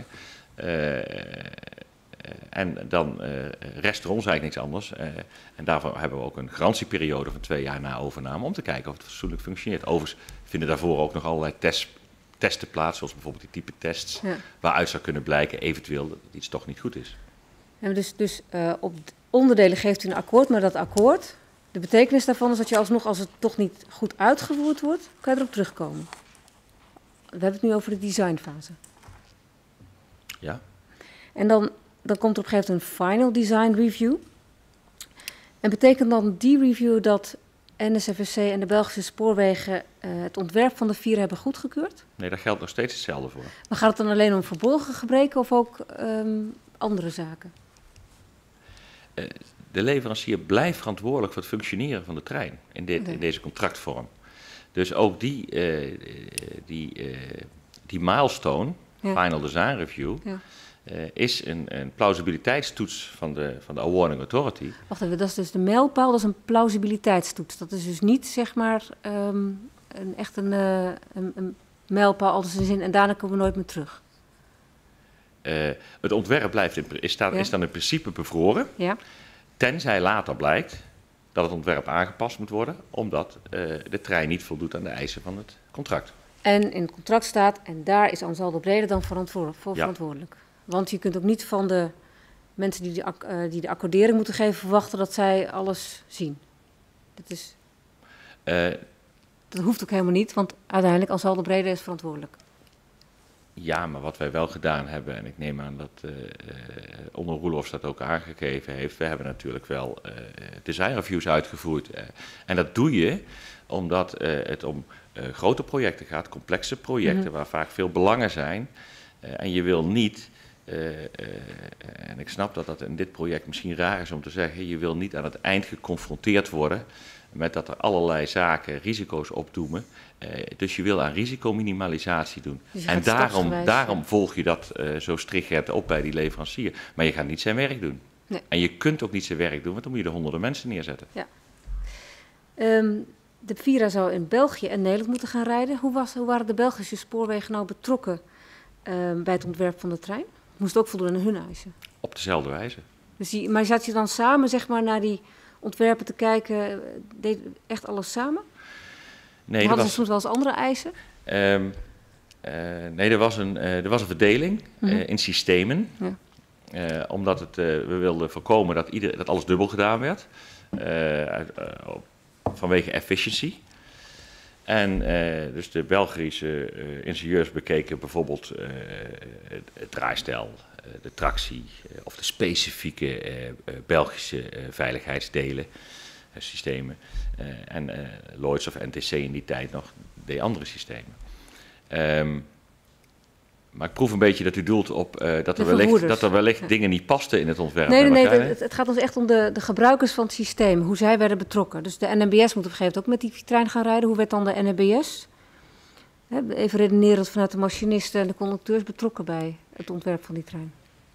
En dan rest er ons eigenlijk niks anders. En daarvoor hebben we ook een garantieperiode van 2 jaar na overname om te kijken of het fatsoenlijk functioneert. Overigens vinden daarvoor ook nog allerlei testen plaats, zoals bijvoorbeeld die type tests, waaruit zou kunnen blijken eventueel dat iets toch niet goed is. Ja, dus op onderdelen geeft u een akkoord, maar dat akkoord, de betekenis daarvan is dat je alsnog, als het toch niet goed uitgevoerd wordt, kan je erop terugkomen. We hebben het nu over de designfase. Ja. En dan komt er op een gegeven moment een final design review. En betekent dan die review dat NSFSC en de Belgische spoorwegen het ontwerp van de 4 hebben goedgekeurd? Nee, daar geldt nog steeds hetzelfde voor. Maar gaat het dan alleen om verborgen gebreken of ook andere zaken? De leverancier blijft verantwoordelijk voor het functioneren van de trein in deze contractvorm. Dus ook die milestone, final design review, is een plausibiliteitstoets van de awarding authority. Wacht even, dat is dus de mijlpaal, dat is een plausibiliteitstoets. Dat is dus niet, zeg maar, een mijlpaal, alles in zin, en daarna komen we nooit meer terug. Het ontwerp is dan in principe bevroren, tenzij later blijkt dat het ontwerp aangepast moet worden, omdat de trein niet voldoet aan de eisen van het contract. En in het contract staat, en daar is Ansaldo Breda dan verantwoordelijk. Want je kunt ook niet van de mensen die de accordering moeten geven verwachten dat zij alles zien. Dat hoeft ook helemaal niet, want uiteindelijk Ansaldo Breda is verantwoordelijk. Ja, maar wat wij wel gedaan hebben, en ik neem aan dat onder Roelofs dat ook aangegeven heeft, we hebben natuurlijk wel design reviews uitgevoerd. En dat doe je omdat het om grote projecten gaat, complexe projecten waar vaak veel belangen zijn. En je wil niet en ik snap dat dat in dit project misschien raar is om te zeggen, je wil niet aan het eind geconfronteerd worden met dat er allerlei zaken risico's opdoemen. Dus je wil aan risicominimalisatie doen. Dus en daarom volg je dat zo stringent op bij die leverancier. Maar je gaat niet zijn werk doen. Nee. En je kunt ook niet zijn werk doen, want dan moet je er honderden mensen neerzetten. Ja. De Vira zou in België en Nederland moeten gaan rijden. Hoe waren de Belgische spoorwegen nou betrokken bij het ontwerp van de trein? Moest ook voldoen aan hun eisen? Op dezelfde wijze. Dus maar zat je dan samen zeg maar, naar die ontwerpen te kijken? Deed echt alles samen? Nee, hadden ze soms wel eens andere eisen? Nee, er was een verdeling in systemen. Ja. Omdat we wilden voorkomen dat alles dubbel gedaan werd. Vanwege efficiëntie. En dus de Belgische ingenieurs bekeken bijvoorbeeld het draaistijl, de tractie of de specifieke Belgische veiligheidsdelen, systemen. En Lloyds of NTC in die tijd nog deed andere systemen. Maar ik proef een beetje dat u doelt op dat er wellicht dingen niet pasten in het ontwerp. Nee, het gaat ons echt om de gebruikers van het systeem, hoe zij werden betrokken. Dus de NMBS moet op een gegeven moment ook met die trein gaan rijden. Hoe werd dan de NMBS, even redenerend vanuit de machinisten en de conducteurs, betrokken bij het ontwerp van die trein?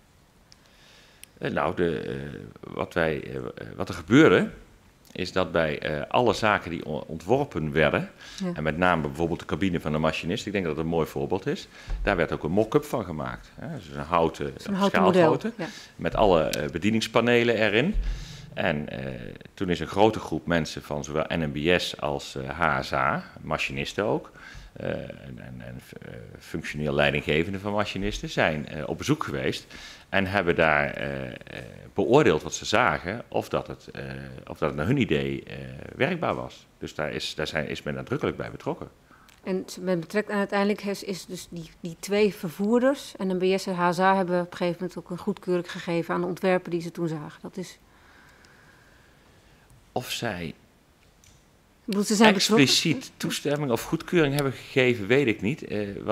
Wat er gebeurde, is dat bij alle zaken die ontworpen werden, en met name bijvoorbeeld de cabine van de machinist, ik denk dat dat een mooi voorbeeld is, daar werd ook een mock-up van gemaakt. Dus een houten schaalgrootte, met alle bedieningspanelen erin. En toen is een grote groep mensen van zowel NMBS als HSA, machinisten ook, en functioneel leidinggevende van machinisten, zijn op bezoek geweest en hebben daar beoordeeld wat ze zagen, of dat het naar hun idee werkbaar was. Dus daar is men nadrukkelijk bij betrokken. En men betrekt aan uiteindelijk is dus die twee vervoerders, NMBS en HSA, hebben op een gegeven moment ook een goedkeuring gegeven aan de ontwerpen die ze toen zagen. Dat is... Of zij ze zijn expliciet betrokken? Toestemming of goedkeuring hebben gegeven, weet ik niet.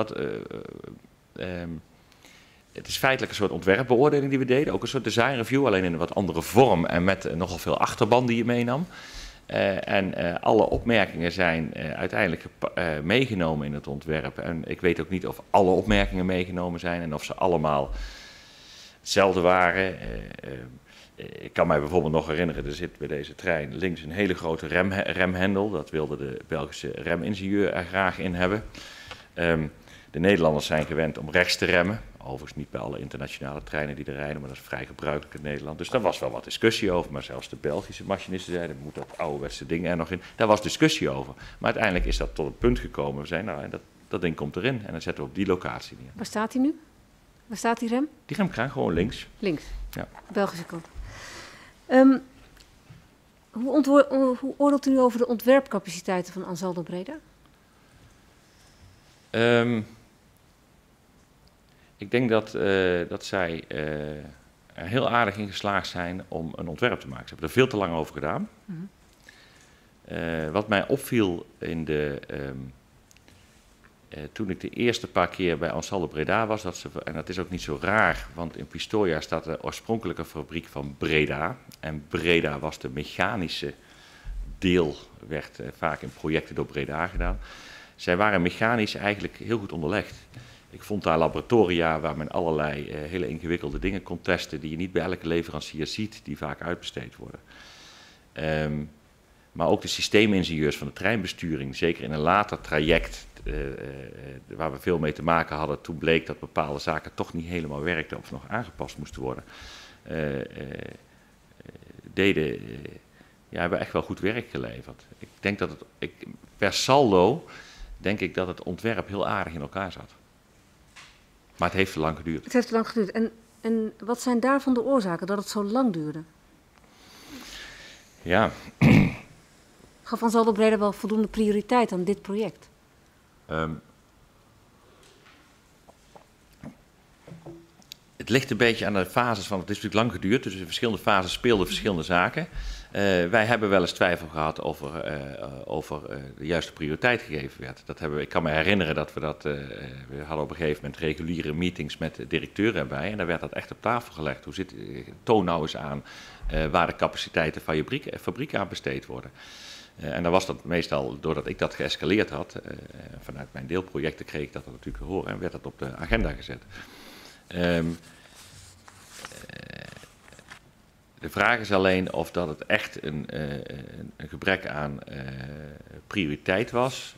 Het is feitelijk een soort ontwerpbeoordeling die we deden. Ook een soort design review, alleen in een wat andere vorm en met nogal veel achterban die je meenam. Alle opmerkingen zijn uiteindelijk meegenomen in het ontwerp. En ik weet ook niet of alle opmerkingen meegenomen zijn en of ze allemaal hetzelfde waren. Ik kan mij bijvoorbeeld nog herinneren, er zit bij deze trein links een hele grote remhendel. Dat wilde de Belgische remingenieur er graag in hebben. De Nederlanders zijn gewend om rechts te remmen. Overigens niet bij alle internationale treinen die er rijden, maar dat is vrij gebruikelijk in Nederland. Dus daar was wel wat discussie over. Maar zelfs de Belgische machinisten zeiden, moet dat ouderwetse ding er nog in. Daar was discussie over. Maar uiteindelijk is dat tot een punt gekomen. We zeiden, dat ding komt erin en dan zetten we op die locatie neer. Waar staat hij nu? Waar staat die rem? Die remkraan gewoon links. Links, ja. Belgische kant. Hoe oordeelt u nu over de ontwerpcapaciteiten van Ansaldo Breda? Ik denk dat zij er heel aardig in geslaagd zijn om een ontwerp te maken. Ze hebben er veel te lang over gedaan. Wat mij opviel toen ik de eerste paar keer bij Ansaldo Breda was, en dat is ook niet zo raar, want in Pistoia staat de oorspronkelijke fabriek van Breda. En Breda was de mechanische deel, werd vaak in projecten door Breda gedaan. Zij waren mechanisch eigenlijk heel goed onderlegd. Ik vond daar laboratoria waar men allerlei hele ingewikkelde dingen kon testen die je niet bij elke leverancier ziet, die vaak uitbesteed worden. Maar ook de systeemingenieurs van de treinbesturing, zeker in een later traject waar we veel mee te maken hadden, toen bleek dat bepaalde zaken toch niet helemaal werkten of nog aangepast moesten worden, hebben echt wel goed werk geleverd. Ik denk dat per saldo denk ik dat het ontwerp heel aardig in elkaar zat. Maar het heeft te lang geduurd. Het heeft te lang geduurd. En wat zijn daarvan de oorzaken dat het zo lang duurde? Ja. Gaf Ansaldo Breda wel voldoende prioriteit aan dit project? Het ligt een beetje aan de fases van, het is natuurlijk lang geduurd, dus in verschillende fases speelden verschillende zaken. Wij hebben wel eens twijfel gehad over de juiste prioriteit gegeven werd. Ik kan me herinneren dat we we hadden op een gegeven moment reguliere meetings met de directeur erbij. En daar werd dat echt op tafel gelegd. Toon nou eens aan waar de capaciteiten van je fabriek aan besteed worden. En dan was dat meestal, doordat ik dat geëscaleerd had, vanuit mijn deelprojecten kreeg ik dat natuurlijk te horen en werd dat op de agenda gezet. De vraag is alleen of dat het echt een gebrek aan prioriteit was.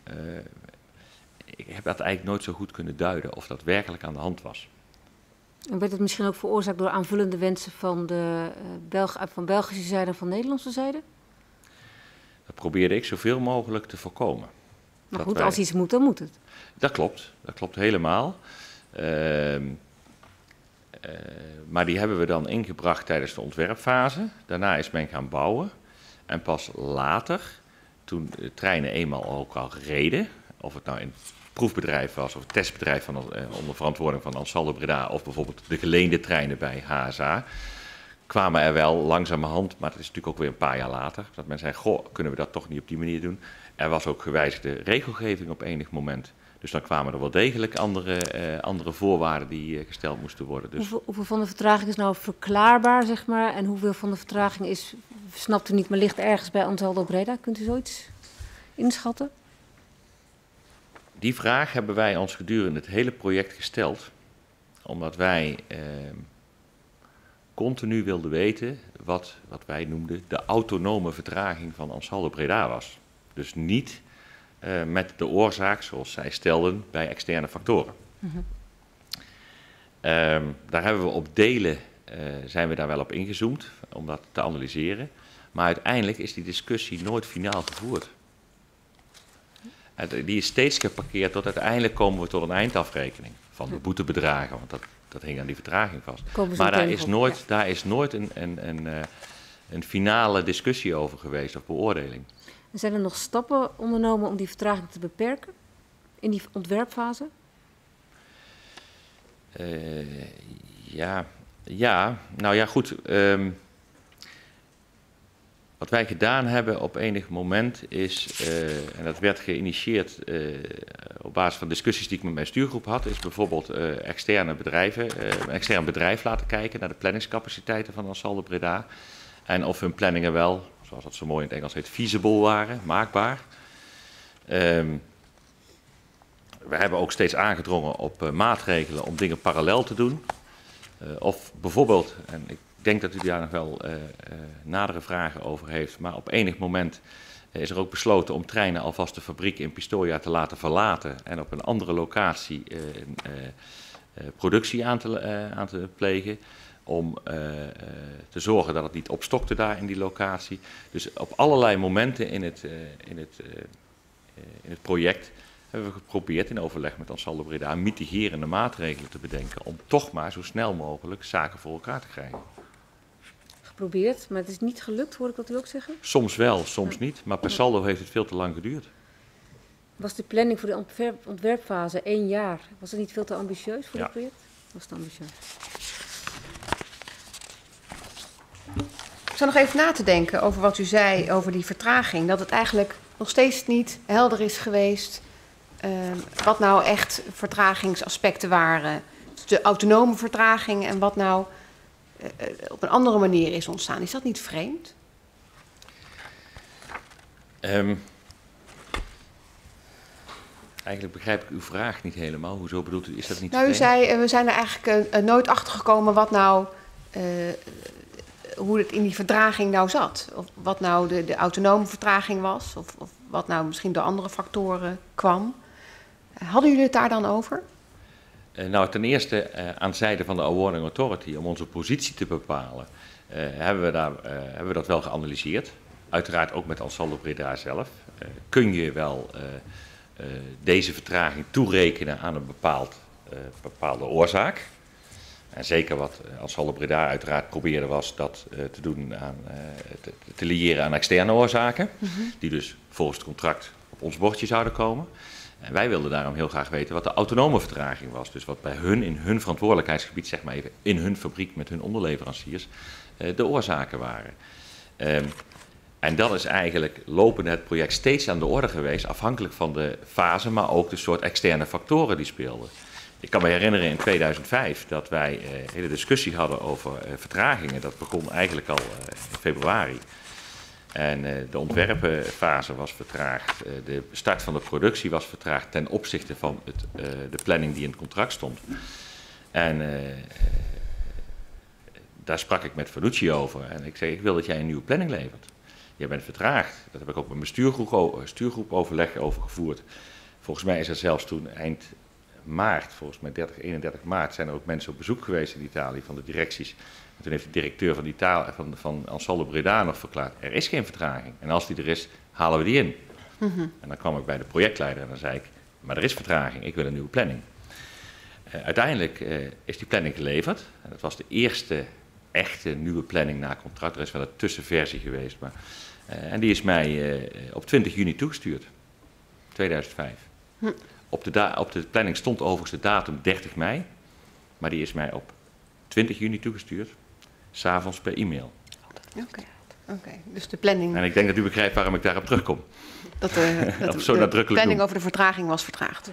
Ik heb dat eigenlijk nooit zo goed kunnen duiden of dat werkelijk aan de hand was. En werd het misschien ook veroorzaakt door aanvullende wensen van van Belgische zijde en van Nederlandse zijde? Dat probeerde ik zoveel mogelijk te voorkomen. Maar goed, als iets moet, dan moet het. Dat klopt helemaal. Maar die hebben we dan ingebracht tijdens de ontwerpfase. Daarna is men gaan bouwen. En pas later, toen de treinen eenmaal ook al reden, of het nou in het proefbedrijf was of het testbedrijf onder verantwoording van Ansaldo Breda of bijvoorbeeld de geleende treinen bij HSA, kwamen er wel langzamerhand, maar dat is natuurlijk ook weer een paar jaar later, dat men zei, goh, kunnen we dat toch niet op die manier doen? Er was ook gewijzigde regelgeving op enig moment. Dus dan kwamen er wel degelijk andere voorwaarden die gesteld moesten worden. Dus hoeveel van de vertraging is nou verklaarbaar, zeg maar? En hoeveel van de vertraging is, snapt u niet, maar ligt ergens bij Ansaldo Breda? Kunt u zoiets inschatten? Die vraag hebben wij ons gedurende het hele project gesteld. Omdat wij continu wilden weten wat wij noemden de autonome vertraging van Ansaldo Breda was. Dus niet met de oorzaak, zoals zij stelden, bij externe factoren. Mm-hmm. Daar hebben we op delen, zijn we daar wel op ingezoomd, om dat te analyseren. Maar uiteindelijk is die discussie nooit finaal gevoerd. Die is steeds geparkeerd tot uiteindelijk komen we tot een eindafrekening van de boetebedragen, want dat hing aan die vertraging vast. Maar daar is nooit een finale discussie over geweest of beoordeling. En zijn er nog stappen ondernomen om die vertraging te beperken in die ontwerpfase? Goed. Wat wij gedaan hebben op enig moment is, en dat werd geïnitieerd op basis van discussies die ik met mijn stuurgroep had, is bijvoorbeeld een extern bedrijf laten kijken naar de planningscapaciteiten van Ansaldo Breda. En of hun planningen wel, zoals dat zo mooi in het Engels heet, feasible waren, maakbaar. We hebben ook steeds aangedrongen op maatregelen om dingen parallel te doen. Of bijvoorbeeld, en ik denk dat u daar nog wel nadere vragen over heeft, maar op enig moment is er ook besloten om treinen alvast de fabriek in Pistoia te laten verlaten en op een andere locatie productie aan te plegen. Om te zorgen dat het niet opstokte daar in die locatie. Dus op allerlei momenten in het project hebben we geprobeerd in overleg met Ansaldo Breda mitigerende maatregelen te bedenken om toch maar zo snel mogelijk zaken voor elkaar te krijgen. Geprobeerd, maar het is niet gelukt, hoor ik dat u ook zeggen? Soms wel, soms niet, maar per saldo heeft het veel te lang geduurd. Was de planning voor de ontwerpfase 1 jaar, was het niet veel te ambitieus voor het project? Was het ambitieus? Ik zat nog even na te denken over wat u zei over die vertraging. Dat het eigenlijk nog steeds niet helder is geweest wat nou echt vertragingsaspecten waren. De autonome vertraging en wat nou op een andere manier is ontstaan. Is dat niet vreemd? Eigenlijk begrijp ik uw vraag niet helemaal. Hoezo bedoelt u, is dat niet vreemd? Nou, u zei, we zijn er eigenlijk nooit achter gekomen wat nou hoe het in die vertraging nou zat. Of wat nou de autonome vertraging was. Of wat nou misschien door andere factoren kwam. Hadden jullie het daar dan over? Nou, ten eerste aan zijde van de Awarding Authority, om onze positie te bepalen, hebben we dat wel geanalyseerd. Uiteraard ook met Ansaldo Breda zelf. Kun je wel deze vertraging toerekenen aan een bepaalde oorzaak? En zeker wat Ansaldo Breda uiteraard probeerde was dat te doen te liëren aan externe oorzaken. Mm-hmm. Die dus volgens het contract op ons bordje zouden komen. En wij wilden daarom heel graag weten wat de autonome vertraging was. Dus wat bij hun in hun verantwoordelijkheidsgebied, zeg maar even, in hun fabriek met hun onderleveranciers, de oorzaken waren. En dat is eigenlijk lopende het project steeds aan de orde geweest, afhankelijk van de fase, maar ook de soort externe factoren die speelden. Ik kan me herinneren in 2005 dat wij een hele discussie hadden over vertragingen. Dat begon eigenlijk al in februari. En de ontwerpenfase was vertraagd, de start van de productie was vertraagd ten opzichte van de planning die in het contract stond. En daar sprak ik met Ferrucci over en ik zei, ik wil dat jij een nieuwe planning levert. Jij bent vertraagd. Dat heb ik ook met mijn stuurgroep overleg over gevoerd. Volgens mij is er zelfs toen eind maart, volgens mij 31 maart, zijn er ook mensen op bezoek geweest in Italië van de directies. En toen heeft de directeur van Ansaldo Breda nog verklaard, er is geen vertraging. En als die er is, halen we die in. En dan kwam ik bij de projectleider en dan zei ik, maar er is vertraging, ik wil een nieuwe planning. Uiteindelijk is die planning geleverd. Dat was de eerste echte nieuwe planning na contract. Er is wel een tussenversie geweest. Maar, en die is mij op 20 juni toegestuurd, 2005. Op de planning stond overigens de datum 30 mei. Maar die is mij op 20 juni toegestuurd, 's avonds per e-mail. Oké, dus de planning... En ik denk dat u begrijpt waarom ik daarop terugkom. Dat de planning over de vertraging was vertraagd.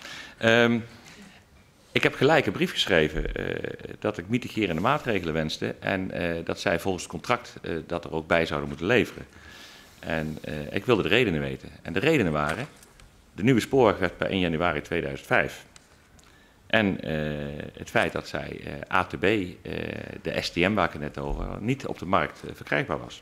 Ik heb gelijk een brief geschreven dat ik mitigerende maatregelen wenste en dat zij volgens het contract dat er ook bij zouden moeten leveren. En ik wilde de redenen weten. En de redenen waren, de nieuwe spoorweg werd per 1 januari 2005. En het feit dat zij ATB, de STM waar ik het net over had, niet op de markt verkrijgbaar was.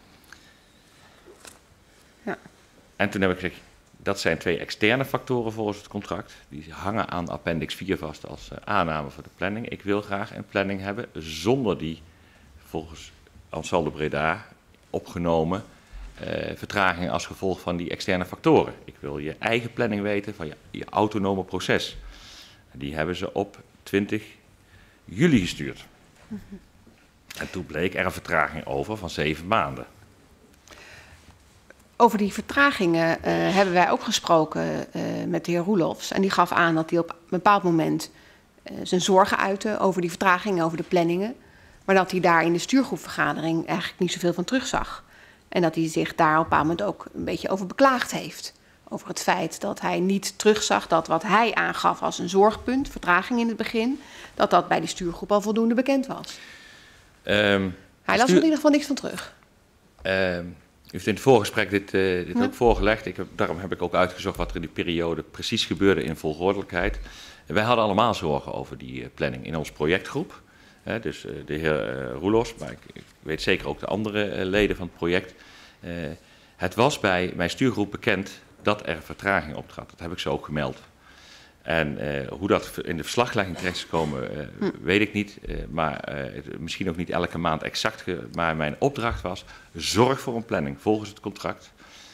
Ja. En toen heb ik gezegd, dat zijn 2 externe factoren volgens het contract. Die hangen aan appendix 4 vast als aanname voor de planning. Ik wil graag een planning hebben zonder die volgens Ansaldo Breda opgenomen vertraging als gevolg van die externe factoren. Ik wil je eigen planning weten van je autonome proces. Die hebben ze op 20 juli gestuurd. En toen bleek er een vertraging over van 7 maanden. Over die vertragingen hebben wij ook gesproken met de heer Roelofs. En die gaf aan dat hij op een bepaald moment zijn zorgen uitte over die vertragingen, over de planningen. Maar dat hij daar in de stuurgroepvergadering eigenlijk niet zoveel van terugzag. En dat hij zich daar op een bepaald moment ook een beetje over beklaagd heeft. Over het feit dat hij niet terugzag dat wat hij aangaf als een zorgpunt, vertraging in het begin, dat dat bij de stuurgroep al voldoende bekend was. Hij las er in ieder geval niks van terug. U heeft in het voorgesprek dit ook voorgelegd. Daarom heb ik ook uitgezocht wat er in die periode precies gebeurde in volgordelijkheid. Wij hadden allemaal zorgen over die planning in onze projectgroep. Dus de heer Roelofs, maar ik weet zeker ook de andere leden van het project. Het was bij mijn stuurgroep bekend dat er vertraging optrad. Dat heb ik ze ook gemeld. En hoe dat in de verslaglegging terecht is gekomen, weet ik niet. Maar misschien ook niet elke maand exact. Maar mijn opdracht was, zorg voor een planning volgens het contract.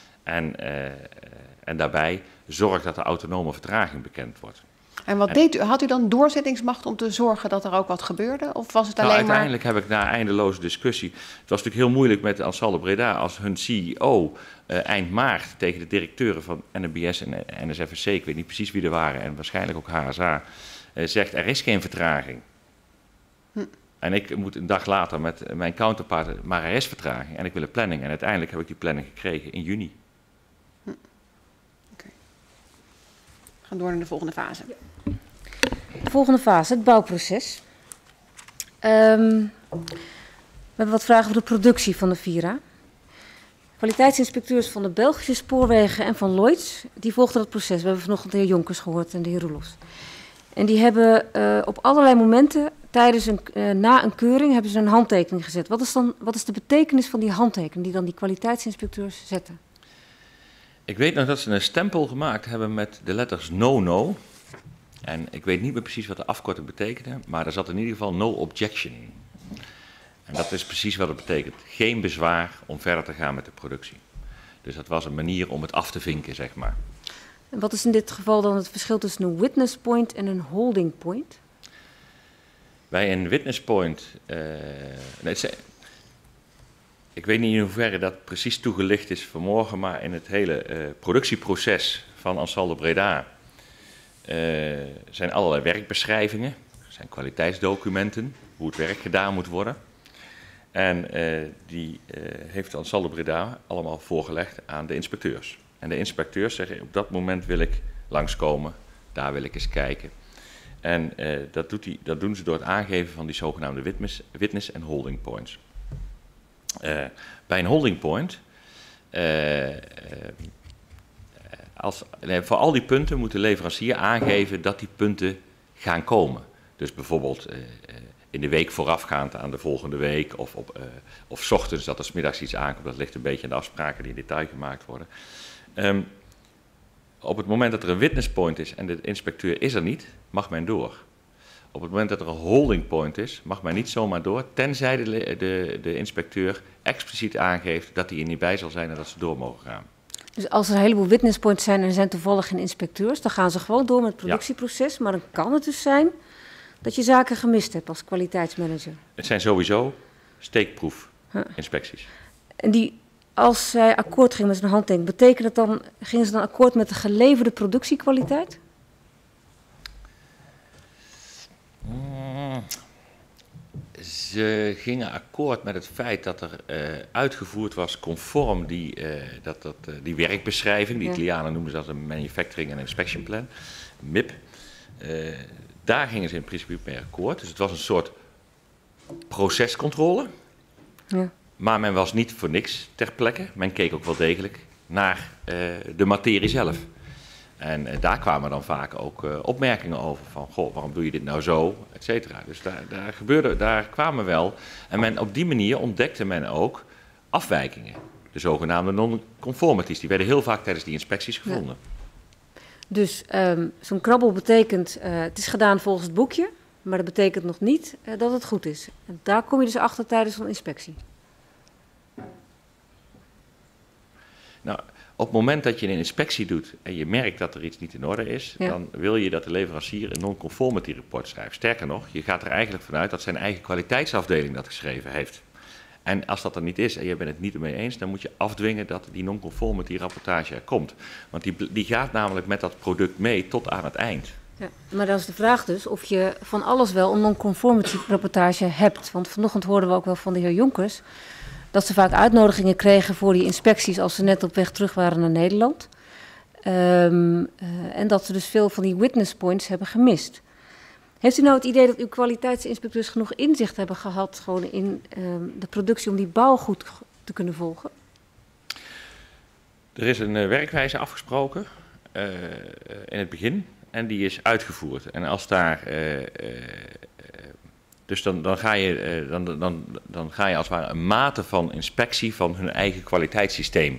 En daarbij zorg dat de autonome vertraging bekend wordt. En wat deed u? Had u dan doorzettingsmacht om te zorgen dat er ook wat gebeurde? Of was het alleen uiteindelijk heb ik na eindeloze discussie... Het was natuurlijk heel moeilijk met Ansaldo Breda als hun CEO eind maart tegen de directeuren van NMBS en NSFSC, ik weet niet precies wie er waren en waarschijnlijk ook HSA, zegt er is geen vertraging. En ik moet een dag later met mijn counterpart, maar er is vertraging en ik wil een planning. En uiteindelijk heb ik die planning gekregen in juni. Okay. We gaan door naar de volgende fase. De volgende fase, het bouwproces. We hebben wat vragen over de productie van de Vira. Kwaliteitsinspecteurs van de Belgische spoorwegen en van Lloyds, die volgden dat proces. We hebben vanochtend de heer Jonkers gehoord en de heer Roelofs. En die hebben op allerlei momenten na een keuring hebben ze een handtekening gezet. Wat is de betekenis van die handtekening die dan die kwaliteitsinspecteurs zetten? Ik weet nog dat ze een stempel gemaakt hebben met de letters no. En ik weet niet meer precies wat de afkorting betekende, maar er zat in ieder geval no objection in. En dat is precies wat het betekent. Geen bezwaar om verder te gaan met de productie. Dus dat was een manier om het af te vinken, zeg maar. En wat is in dit geval dan het verschil tussen een witness point en een holding point? Bij een witness point... ik weet niet in hoeverre dat precies toegelicht is vanmorgen, maar in het hele productieproces van Ansaldo Breda zijn allerlei werkbeschrijvingen, zijn kwaliteitsdocumenten, hoe het werk gedaan moet worden. En die heeft dan Saldo Breda allemaal voorgelegd aan de inspecteurs. En de inspecteurs zeggen, op dat moment wil ik langskomen, daar wil ik eens kijken. En dat doen ze door het aangeven van die zogenaamde witness en holding points. Bij een holding point, voor al die punten moet de leverancier aangeven dat die punten gaan komen. Dus bijvoorbeeld in de week voorafgaand aan de volgende week of 's ochtends dat er 's middags iets aankomt. Dat ligt een beetje aan de afspraken die in detail gemaakt worden. Op het moment dat er een witness point is en de inspecteur is er niet, mag men door. Op het moment dat er een holding point is, mag men niet zomaar door, tenzij de inspecteur expliciet aangeeft dat hij er niet bij zal zijn en dat ze door mogen gaan. Dus als er een heleboel witness points zijn en er zijn toevallig geen inspecteurs, dan gaan ze gewoon door met het productieproces. Maar dan kan het dus zijn dat je zaken gemist hebt als kwaliteitsmanager. Het zijn sowieso steekproefinspecties. En als zij akkoord gingen met zijn handtekening, betekent het dan, gingen ze dan akkoord met de geleverde productiekwaliteit? Ze gingen akkoord met het feit dat er uitgevoerd was conform die werkbeschrijving. De Italianen noemen ze dat een Manufacturing and Inspection Plan, MIP. Daar gingen ze in principe mee akkoord. Dus het was een soort procescontrole. Ja. Maar men was niet voor niks ter plekke. Men keek ook wel degelijk naar de materie zelf. En daar kwamen dan vaak ook opmerkingen over van, goh, waarom doe je dit nou zo, et cetera. Dus daar kwamen wel. En op die manier ontdekte men ook afwijkingen. De zogenaamde non-conformities. Die werden heel vaak tijdens die inspecties gevonden. Ja. Dus zo'n krabbel betekent, het is gedaan volgens het boekje, maar dat betekent nog niet dat het goed is. En daar kom je dus achter tijdens een inspectie. Nou, op het moment dat je een inspectie doet en je merkt dat er iets niet in orde is, dan wil je dat de leverancier een non-conformity rapport schrijft. Sterker nog, je gaat er eigenlijk vanuit dat zijn eigen kwaliteitsafdeling dat geschreven heeft. En als dat er niet is en je bent het niet ermee eens, dan moet je afdwingen dat die non-conformity rapportage er komt. Want die gaat namelijk met dat product mee tot aan het eind. Ja, maar dan is de vraag dus of je van alles wel een non-conformity rapportage hebt. Want vanochtend hoorden we ook wel van de heer Jonkers dat ze vaak uitnodigingen kregen voor die inspecties als ze net op weg terug waren naar Nederland. En dat ze dus veel van die witness points hebben gemist. Heeft u nou het idee dat uw kwaliteitsinspecteurs genoeg inzicht hebben gehad gewoon in de productie om die bouw goed te kunnen volgen? Er is een werkwijze afgesproken in het begin en die is uitgevoerd. En als daar... Dus dan ga je als het ware een mate van inspectie van hun eigen kwaliteitssysteem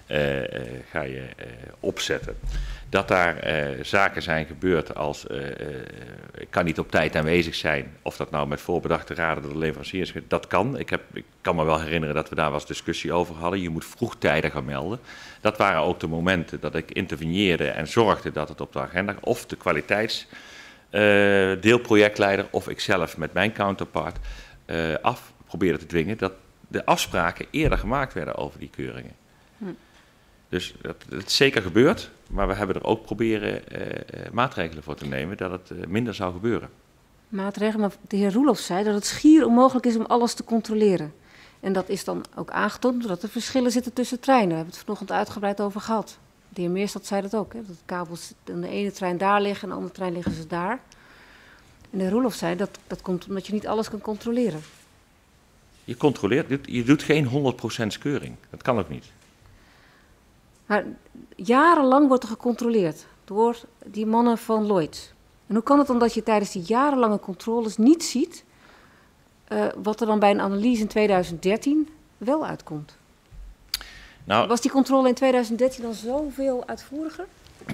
opzetten. Dat daar zaken zijn gebeurd als kan niet op tijd aanwezig zijn, of dat nou met voorbedachte raden door de leveranciers, dat kan. Ik kan me wel herinneren dat we daar wel eens discussie over hadden. Je moet vroegtijdig gaan melden. Dat waren ook de momenten dat ik interveneerde en zorgde dat het op de agenda, of de deelprojectleider of ikzelf met mijn counterpart probeerde te dwingen dat de afspraken eerder gemaakt werden over die keuringen. Dus dat is zeker gebeurd, maar we hebben er ook proberen maatregelen voor te nemen dat het minder zou gebeuren. Maatregelen, maar de heer Roelof zei dat het schier onmogelijk is om alles te controleren. En dat is dan ook aangetoond doordat er verschillen zitten tussen treinen. Daar hebben we het vanochtend uitgebreid over gehad. De heer Meerstad zei dat ook, hè, dat de kabels aan de ene trein daar liggen en aan de andere trein liggen ze daar. En de heer Roelof zei dat komt omdat je niet alles kan controleren. Je controleert, je doet geen 100% keuring. Dat kan ook niet. Maar jarenlang wordt er gecontroleerd door die mannen van Lloyds. En hoe kan het dan dat je tijdens die jarenlange controles niet ziet wat er dan bij een analyse in 2013 wel uitkomt? Nou, was die controle in 2013 dan zoveel uitvoeriger?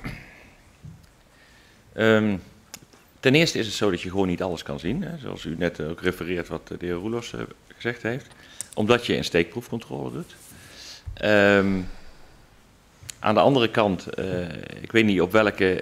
Ten eerste is het zo dat je gewoon niet alles kan zien. Hè, zoals u net ook refereert wat de heer Roelofs gezegd heeft. Omdat je een steekproefcontrole doet. Aan de andere kant, ik weet niet op welke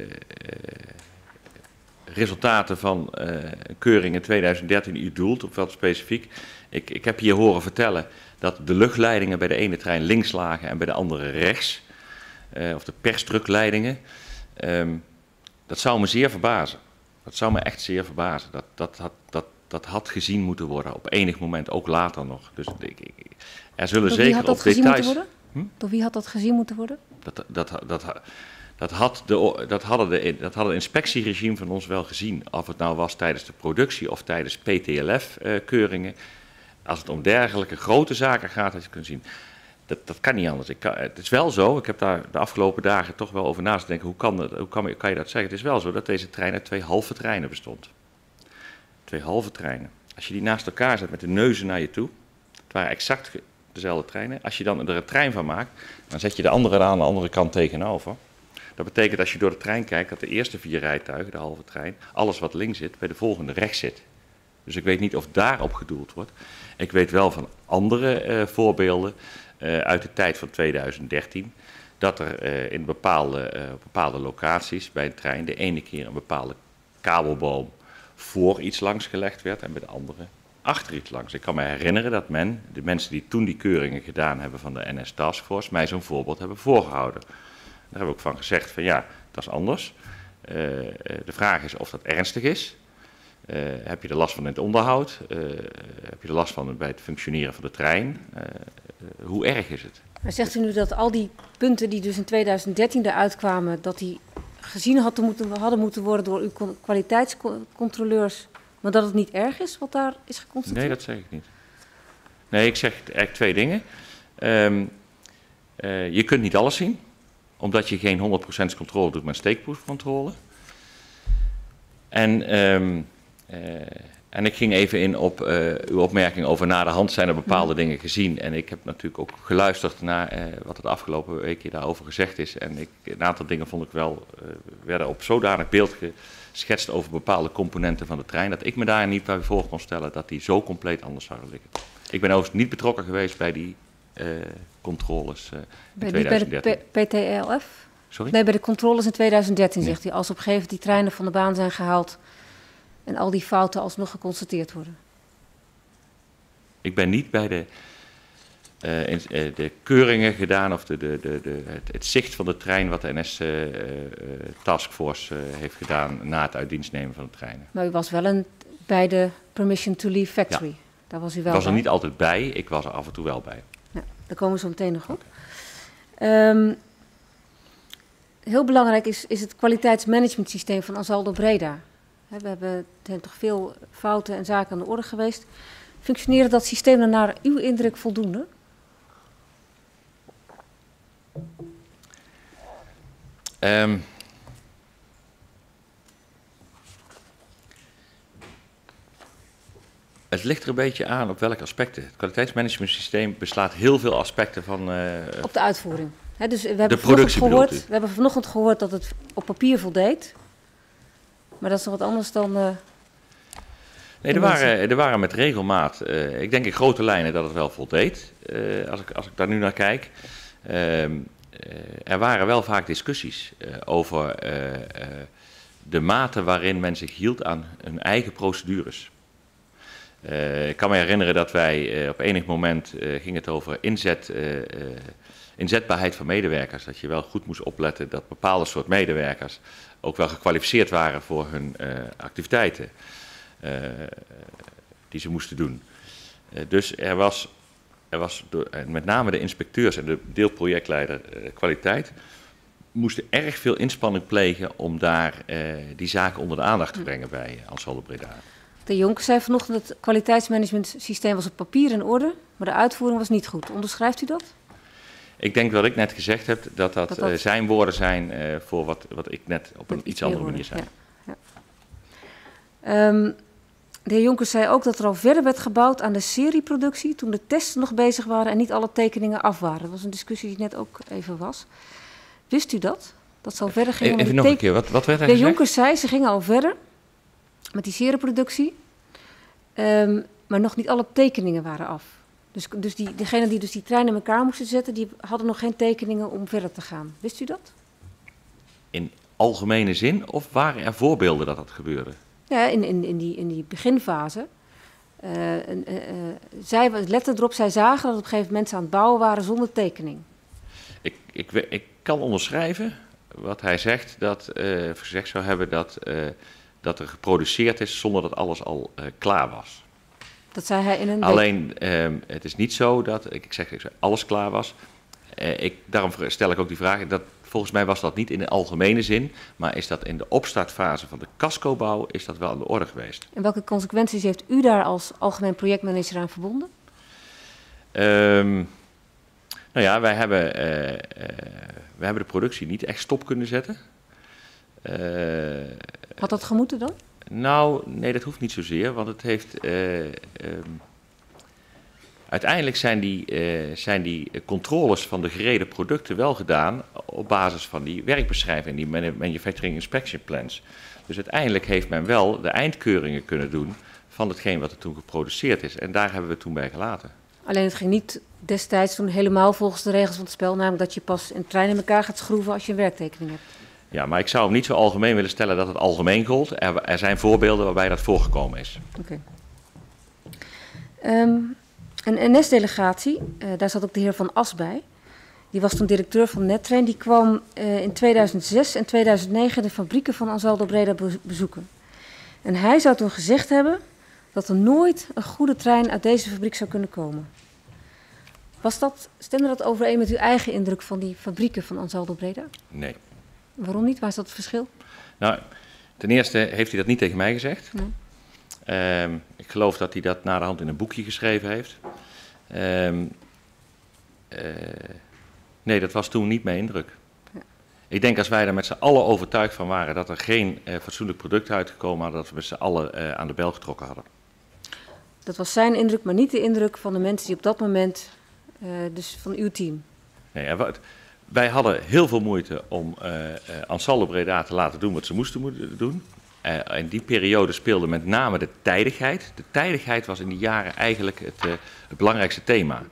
resultaten van een keuring in 2013 u doelt, op wat specifiek. Ik heb hier horen vertellen dat de luchtleidingen bij de ene trein links lagen en bij de andere rechts. Of de persdrukleidingen. Dat zou me zeer verbazen. Dat zou me echt zeer verbazen. dat had gezien moeten worden op enig moment, ook later nog. Dus er zullen Door wie zeker had dat op gezien details... moeten worden? Door wie had dat gezien moeten worden? Dat had het inspectieregime van ons wel gezien. Of het nou was tijdens de productie of tijdens PTLF-keuringen. Als het om dergelijke grote zaken gaat, had je kunnen zien. Dat kan niet anders. Het is wel zo, ik heb daar de afgelopen dagen toch wel over na te denken. Hoe kan je dat zeggen? Het is wel zo dat deze trein uit 2 halve treinen bestond. 2 halve treinen. Als je die naast elkaar zet met de neuzen naar je toe. Het waren exact dezelfde treinen. Als je dan er een trein van maakt, dan zet je de andere aan de andere kant tegenover. Dat betekent als je door de trein kijkt dat de eerste 4 rijtuigen, de halve trein, alles wat links zit, bij de volgende rechts zit. Dus ik weet niet of daarop gedoeld wordt. Ik weet wel van andere voorbeelden uit de tijd van 2013, dat er in bepaalde locaties bij een trein de ene keer een bepaalde kabelboom voor iets langs gelegd werd en bij de andere achter iets langs. Ik kan me herinneren dat de mensen die toen die keuringen gedaan hebben van de NS Taskforce, mij zo'n voorbeeld hebben voorgehouden. Daar hebben we ook van gezegd van ja, dat is anders. De vraag is of dat ernstig is. Heb je er last van in het onderhoud? Heb je er last van bij het functioneren van de trein? Hoe erg is het? Maar zegt u nu dat al die punten die dus in 2013 eruit kwamen, dat die gezien hadden moeten worden door uw kwaliteitscontroleurs, maar dat het niet erg is wat daar is geconstateerd? Nee, dat zeg ik niet. Nee, ik zeg eigenlijk 2 dingen. Je kunt niet alles zien, omdat je geen 100% controle doet met steekproefcontrole. En ik ging even in op uw opmerking over na de hand zijn er bepaalde dingen gezien. En ik heb natuurlijk ook geluisterd naar wat het afgelopen week daarover gezegd is. En een aantal dingen vond ik wel, werden op zodanig beeld geschetst over bepaalde componenten van de trein, dat ik me daar niet bij voor kon stellen dat die zo compleet anders zouden liggen. Ik ben overigens niet betrokken geweest bij die controles in 2013. Bij de PTLF? Sorry? Nee, bij de controles in 2013 Nee. zegt hij, als op een gegeven moment die treinen van de baan zijn gehaald en al die fouten alsnog geconstateerd worden. Ik ben niet bij de keuringen gedaan of het zicht van de trein wat de NS Taskforce heeft gedaan na het uit dienst nemen van de treinen. Maar u was wel bij de Permission to Leave Factory. Ja. Daar was u wel Ik was er bij. niet altijd bij, ik was er af en toe wel bij. Ja, daar komen we zo meteen nog op. Heel belangrijk is het kwaliteitsmanagementsysteem van Ansaldo Breda. Er zijn toch veel fouten en zaken aan de orde geweest. Functioneert dat systeem dan naar uw indruk voldoende? Het ligt er een beetje aan op welke aspecten. Het kwaliteitsmanagementsysteem beslaat heel veel aspecten van... Op de uitvoering. Dus we hebben vanochtend gehoord dat het op papier voldeed. Maar dat is nog wat anders dan... Nee, er waren met regelmaat, ik denk in grote lijnen dat het wel voldeed, als ik daar nu naar kijk. Er waren wel vaak discussies over de mate waarin men zich hield aan hun eigen procedures. Ik kan me herinneren dat wij op enig moment ging het over inzetbaarheid van medewerkers. Dat je wel goed moest opletten dat bepaalde soort medewerkers ook wel gekwalificeerd waren voor hun activiteiten die ze moesten doen. Dus er was met name de inspecteurs en de deelprojectleider kwaliteit moesten erg veel inspanning plegen om daar die zaken onder de aandacht te brengen bij Ansaldo Breda. De Jonker zei vanochtend dat het kwaliteitsmanagementsysteem was op papier in orde, maar de uitvoering was niet goed. Onderschrijft u dat? Ik denk wat ik net gezegd heb, dat zijn woorden zijn voor wat ik net op een iets andere manier zei. Ja. Ja. De heer Jonker zei ook dat er al verder werd gebouwd aan de serieproductie toen de tests nog bezig waren en niet alle tekeningen af waren. Dat was een discussie die net ook even was. Wist u dat? Dat ze al verder gingen even nog een keer, wat werd er gezegd? De heer Jonker zei, ze gingen al verder met die serieproductie, maar nog niet alle tekeningen waren af. Dus degenen die dus die trein in elkaar moesten zetten, die hadden nog geen tekeningen om verder te gaan. Wist u dat? In algemene zin of waren er voorbeelden dat dat gebeurde? Ja, in die beginfase. Letten erop, zij zagen dat op een gegeven moment mensen aan het bouwen waren zonder tekening. Ik kan onderschrijven wat hij zegt, dat gezegd zou hebben dat dat er geproduceerd is zonder dat alles al klaar was. Dat zei hij in een... Alleen, het is niet zo dat, ik zeg alles klaar was. Daarom stel ik ook die vraag, volgens mij was dat niet in de algemene zin, maar is dat in de opstartfase van de cascobouw, is dat wel aan de orde geweest. En welke consequenties heeft u daar als algemeen projectmanager aan verbonden? Nou ja, wij hebben de productie niet echt stop kunnen zetten. Had dat gemoeten dan? Nou, nee, dat hoeft niet zozeer, want het heeft... uiteindelijk zijn die controles van de gereden producten wel gedaan op basis van die werkbeschrijving, die Manufacturing Inspection Plans. Dus uiteindelijk heeft men wel de eindkeuringen kunnen doen van hetgeen wat er toen geproduceerd is. En daar hebben we toen bij gelaten. Alleen het ging niet destijds toen helemaal volgens de regels van het spel, namelijk dat je pas een trein in elkaar gaat schroeven als je een werktekening hebt. Ja, maar ik zou hem niet zo algemeen willen stellen dat het algemeen gold. Er zijn voorbeelden waarbij dat voorgekomen is. Oké. Een NS-delegatie, daar zat ook de heer Van As bij. Die was toen directeur van Nettrain. Die kwam in 2006 en 2009 de fabrieken van Ansaldo Breda bezoeken. En hij zou toen gezegd hebben dat er nooit een goede trein uit deze fabriek zou kunnen komen. Stemde dat overeen met uw eigen indruk van die fabrieken van Ansaldo Breda? Nee. Waarom niet? Waar is dat het verschil? Nou, ten eerste heeft hij dat niet tegen mij gezegd. Nee. Ik geloof dat hij dat naderhand in een boekje geschreven heeft. Nee, dat was toen niet mijn indruk. Ja. Ik denk als wij er met z'n allen overtuigd van waren dat er geen fatsoenlijk product uitgekomen had, dat we met z'n allen aan de bel getrokken hadden. Dat was zijn indruk, maar niet de indruk van de mensen die op dat moment, dus van uw team. Nee, wij hadden heel veel moeite om Ansaldo Breda te laten doen wat ze moesten doen. In die periode speelde met name de tijdigheid. De tijdigheid was in die jaren eigenlijk het belangrijkste thema.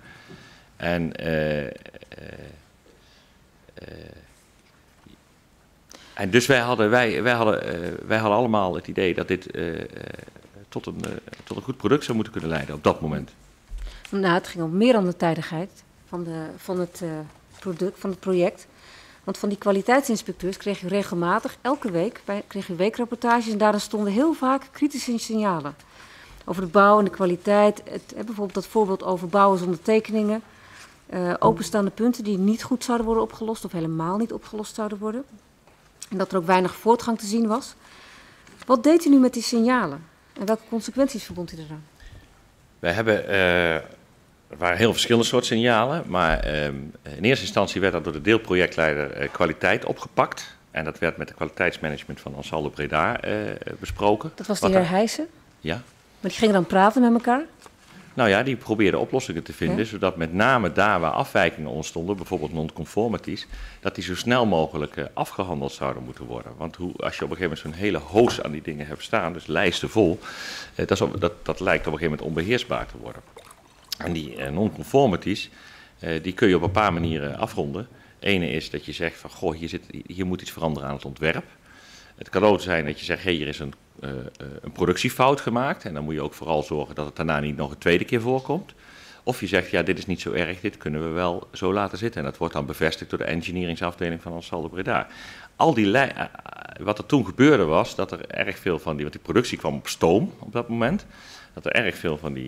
En dus wij hadden allemaal het idee dat dit tot een goed product zou moeten kunnen leiden op dat moment. Nou, het ging om meer dan de tijdigheid van het project. Want van die kwaliteitsinspecteurs kreeg u regelmatig, elke week, kreeg u weekrapportages en daarin stonden heel vaak kritische signalen. Over de bouw en de kwaliteit. Bijvoorbeeld dat voorbeeld over bouwen zonder tekeningen. Openstaande punten die niet goed zouden worden opgelost of helemaal niet opgelost zouden worden. En dat er ook weinig voortgang te zien was. Wat deed u nu met die signalen? En welke consequenties verbond u eraan? Wij hebben... Er waren heel verschillende soorten signalen, maar in eerste instantie werd dat door de deelprojectleider kwaliteit opgepakt. En dat werd met de kwaliteitsmanagement van Ansaldo Breda besproken. Dat was de heer Heijsen? Ja. Maar die gingen dan praten met elkaar? Nou ja, die probeerden oplossingen te vinden, zodat met name daar waar afwijkingen ontstonden, bijvoorbeeld non-conformities, dat die zo snel mogelijk afgehandeld zouden moeten worden. Want als je op een gegeven moment zo'n hele hoos aan die dingen hebt staan, dus lijsten vol, dat lijkt op een gegeven moment onbeheersbaar te worden. En die non-conformities, die kun je op een paar manieren afronden. Ene is dat je zegt van, goh, hier moet iets veranderen aan het ontwerp. Het kan ook zijn dat je zegt, hier is een productiefout gemaakt. En dan moet je ook vooral zorgen dat het daarna niet nog een tweede keer voorkomt. Of je zegt, ja, dit is niet zo erg, dit kunnen we wel zo laten zitten. En dat wordt dan bevestigd door de engineeringsafdeling van Ansaldo Breda. Wat er toen gebeurde was, dat er erg veel van want die productie kwam op stoom op dat moment. Dat er erg veel van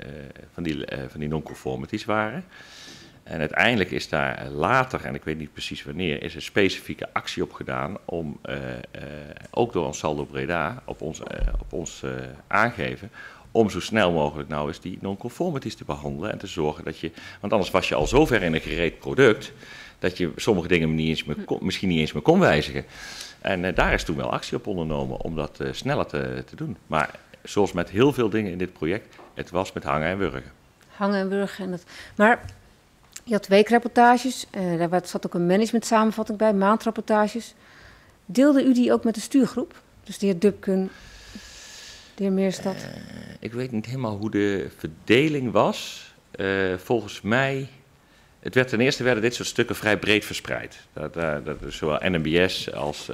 die non-conformities waren. En uiteindelijk is daar later, en ik weet niet precies wanneer, is een specifieke actie op gedaan om, ook door Ansaldo Breda, op ons aangeven, om zo snel mogelijk nou eens die non-conformities te behandelen en te zorgen dat je, want anders was je al zo ver in een gereed product, dat je sommige dingen misschien niet eens meer kon wijzigen. En daar is toen wel actie op ondernomen om dat sneller te doen. Maar zoals met heel veel dingen in dit project, het was met hangen en wurgen. Hangen en wurgen. Maar je had weekrapportages, daar zat ook een managementsamenvatting bij, maandrapportages. Deelde u die ook met de stuurgroep? Dus de heer Dubken, de heer Meerstad? Ik weet niet helemaal hoe de verdeling was. Volgens mij, ten eerste werden dit soort stukken vrij breed verspreid. Dat is zowel NMBS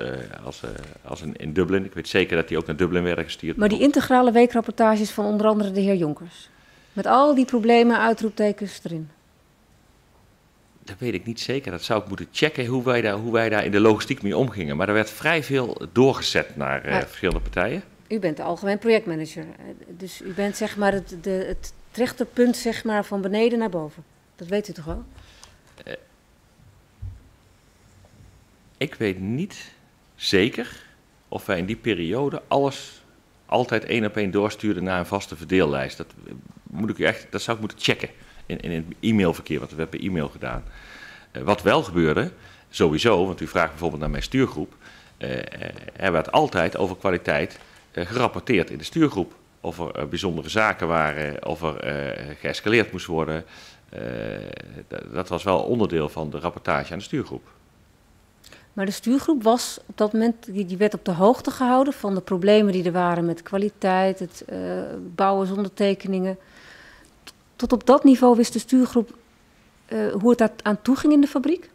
als in Dublin. Ik weet zeker dat die ook naar Dublin werden gestuurd. Maar die integrale weekrapportages van onder andere de heer Jonkers? Met al die problemen, uitroeptekens erin? Dat weet ik niet zeker. Dat zou ik moeten checken hoe wij daar in de logistiek mee omgingen. Maar er werd vrij veel doorgezet naar verschillende partijen. U bent de algemeen projectmanager. Dus u bent zeg maar het trechterpunt zeg maar, van beneden naar boven. Dat weet u toch wel? Ik weet niet zeker of wij in die periode alles altijd 1 op 1 doorstuurden naar een vaste verdeellijst. Dat zou ik moeten checken in het e-mailverkeer, want we hebben e-mail gedaan. Wat wel gebeurde, sowieso, want u vraagt bijvoorbeeld naar mijn stuurgroep, er werd altijd over kwaliteit gerapporteerd in de stuurgroep. Of er bijzondere zaken waren, of er geëscaleerd moest worden. Dat was wel onderdeel van de rapportage aan de stuurgroep. Maar de stuurgroep was op dat moment, die werd op de hoogte gehouden van de problemen die er waren met kwaliteit, het bouwen zonder tekeningen. Tot op dat niveau wist de stuurgroep hoe het aan toe ging in de fabriek?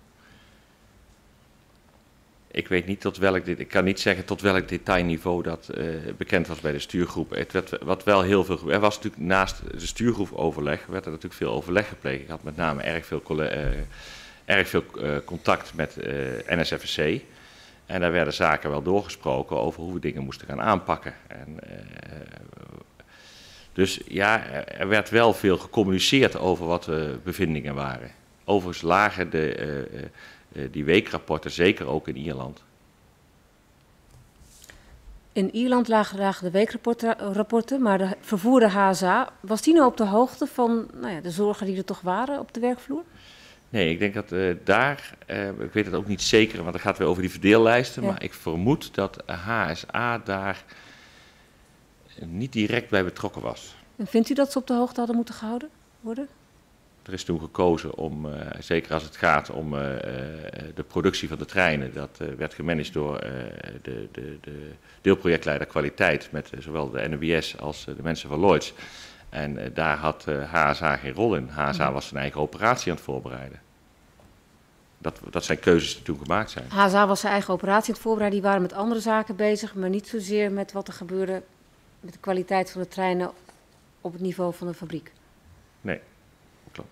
Ik weet niet ik kan niet zeggen tot welk detailniveau dat bekend was bij de stuurgroep. Wat wel heel veel, er was natuurlijk naast de stuurgroepoverleg, werd er natuurlijk veel overleg gepleegd. Ik had met name erg veel contact met NSFSC. En daar werden zaken wel doorgesproken over hoe we dingen moesten gaan aanpakken. Dus ja, er werd wel veel gecommuniceerd over wat de bevindingen waren. Overigens lagen die weekrapporten zeker ook in Ierland. In Ierland lagen de weekrapporten, maar de vervoerde HSA, was die nou op de hoogte van de zorgen die er toch waren op de werkvloer? Nee, ik denk dat ik weet het ook niet zeker, want het gaat weer over die verdeellijsten, maar ik vermoed dat HSA daar niet direct bij betrokken was. En vindt u dat ze op de hoogte hadden moeten gehouden worden? Er is toen gekozen om, zeker als het gaat om de productie van de treinen, dat werd gemanaged door de deelprojectleider kwaliteit met zowel de NWS als de mensen van Lloyds. En daar had HSA geen rol in. HSA was zijn eigen operatie aan het voorbereiden. Dat zijn keuzes die toen gemaakt zijn. HSA was zijn eigen operatie aan het voorbereiden. Die waren met andere zaken bezig, maar niet zozeer met wat er gebeurde met de kwaliteit van de treinen op het niveau van de fabriek. Nee, klopt.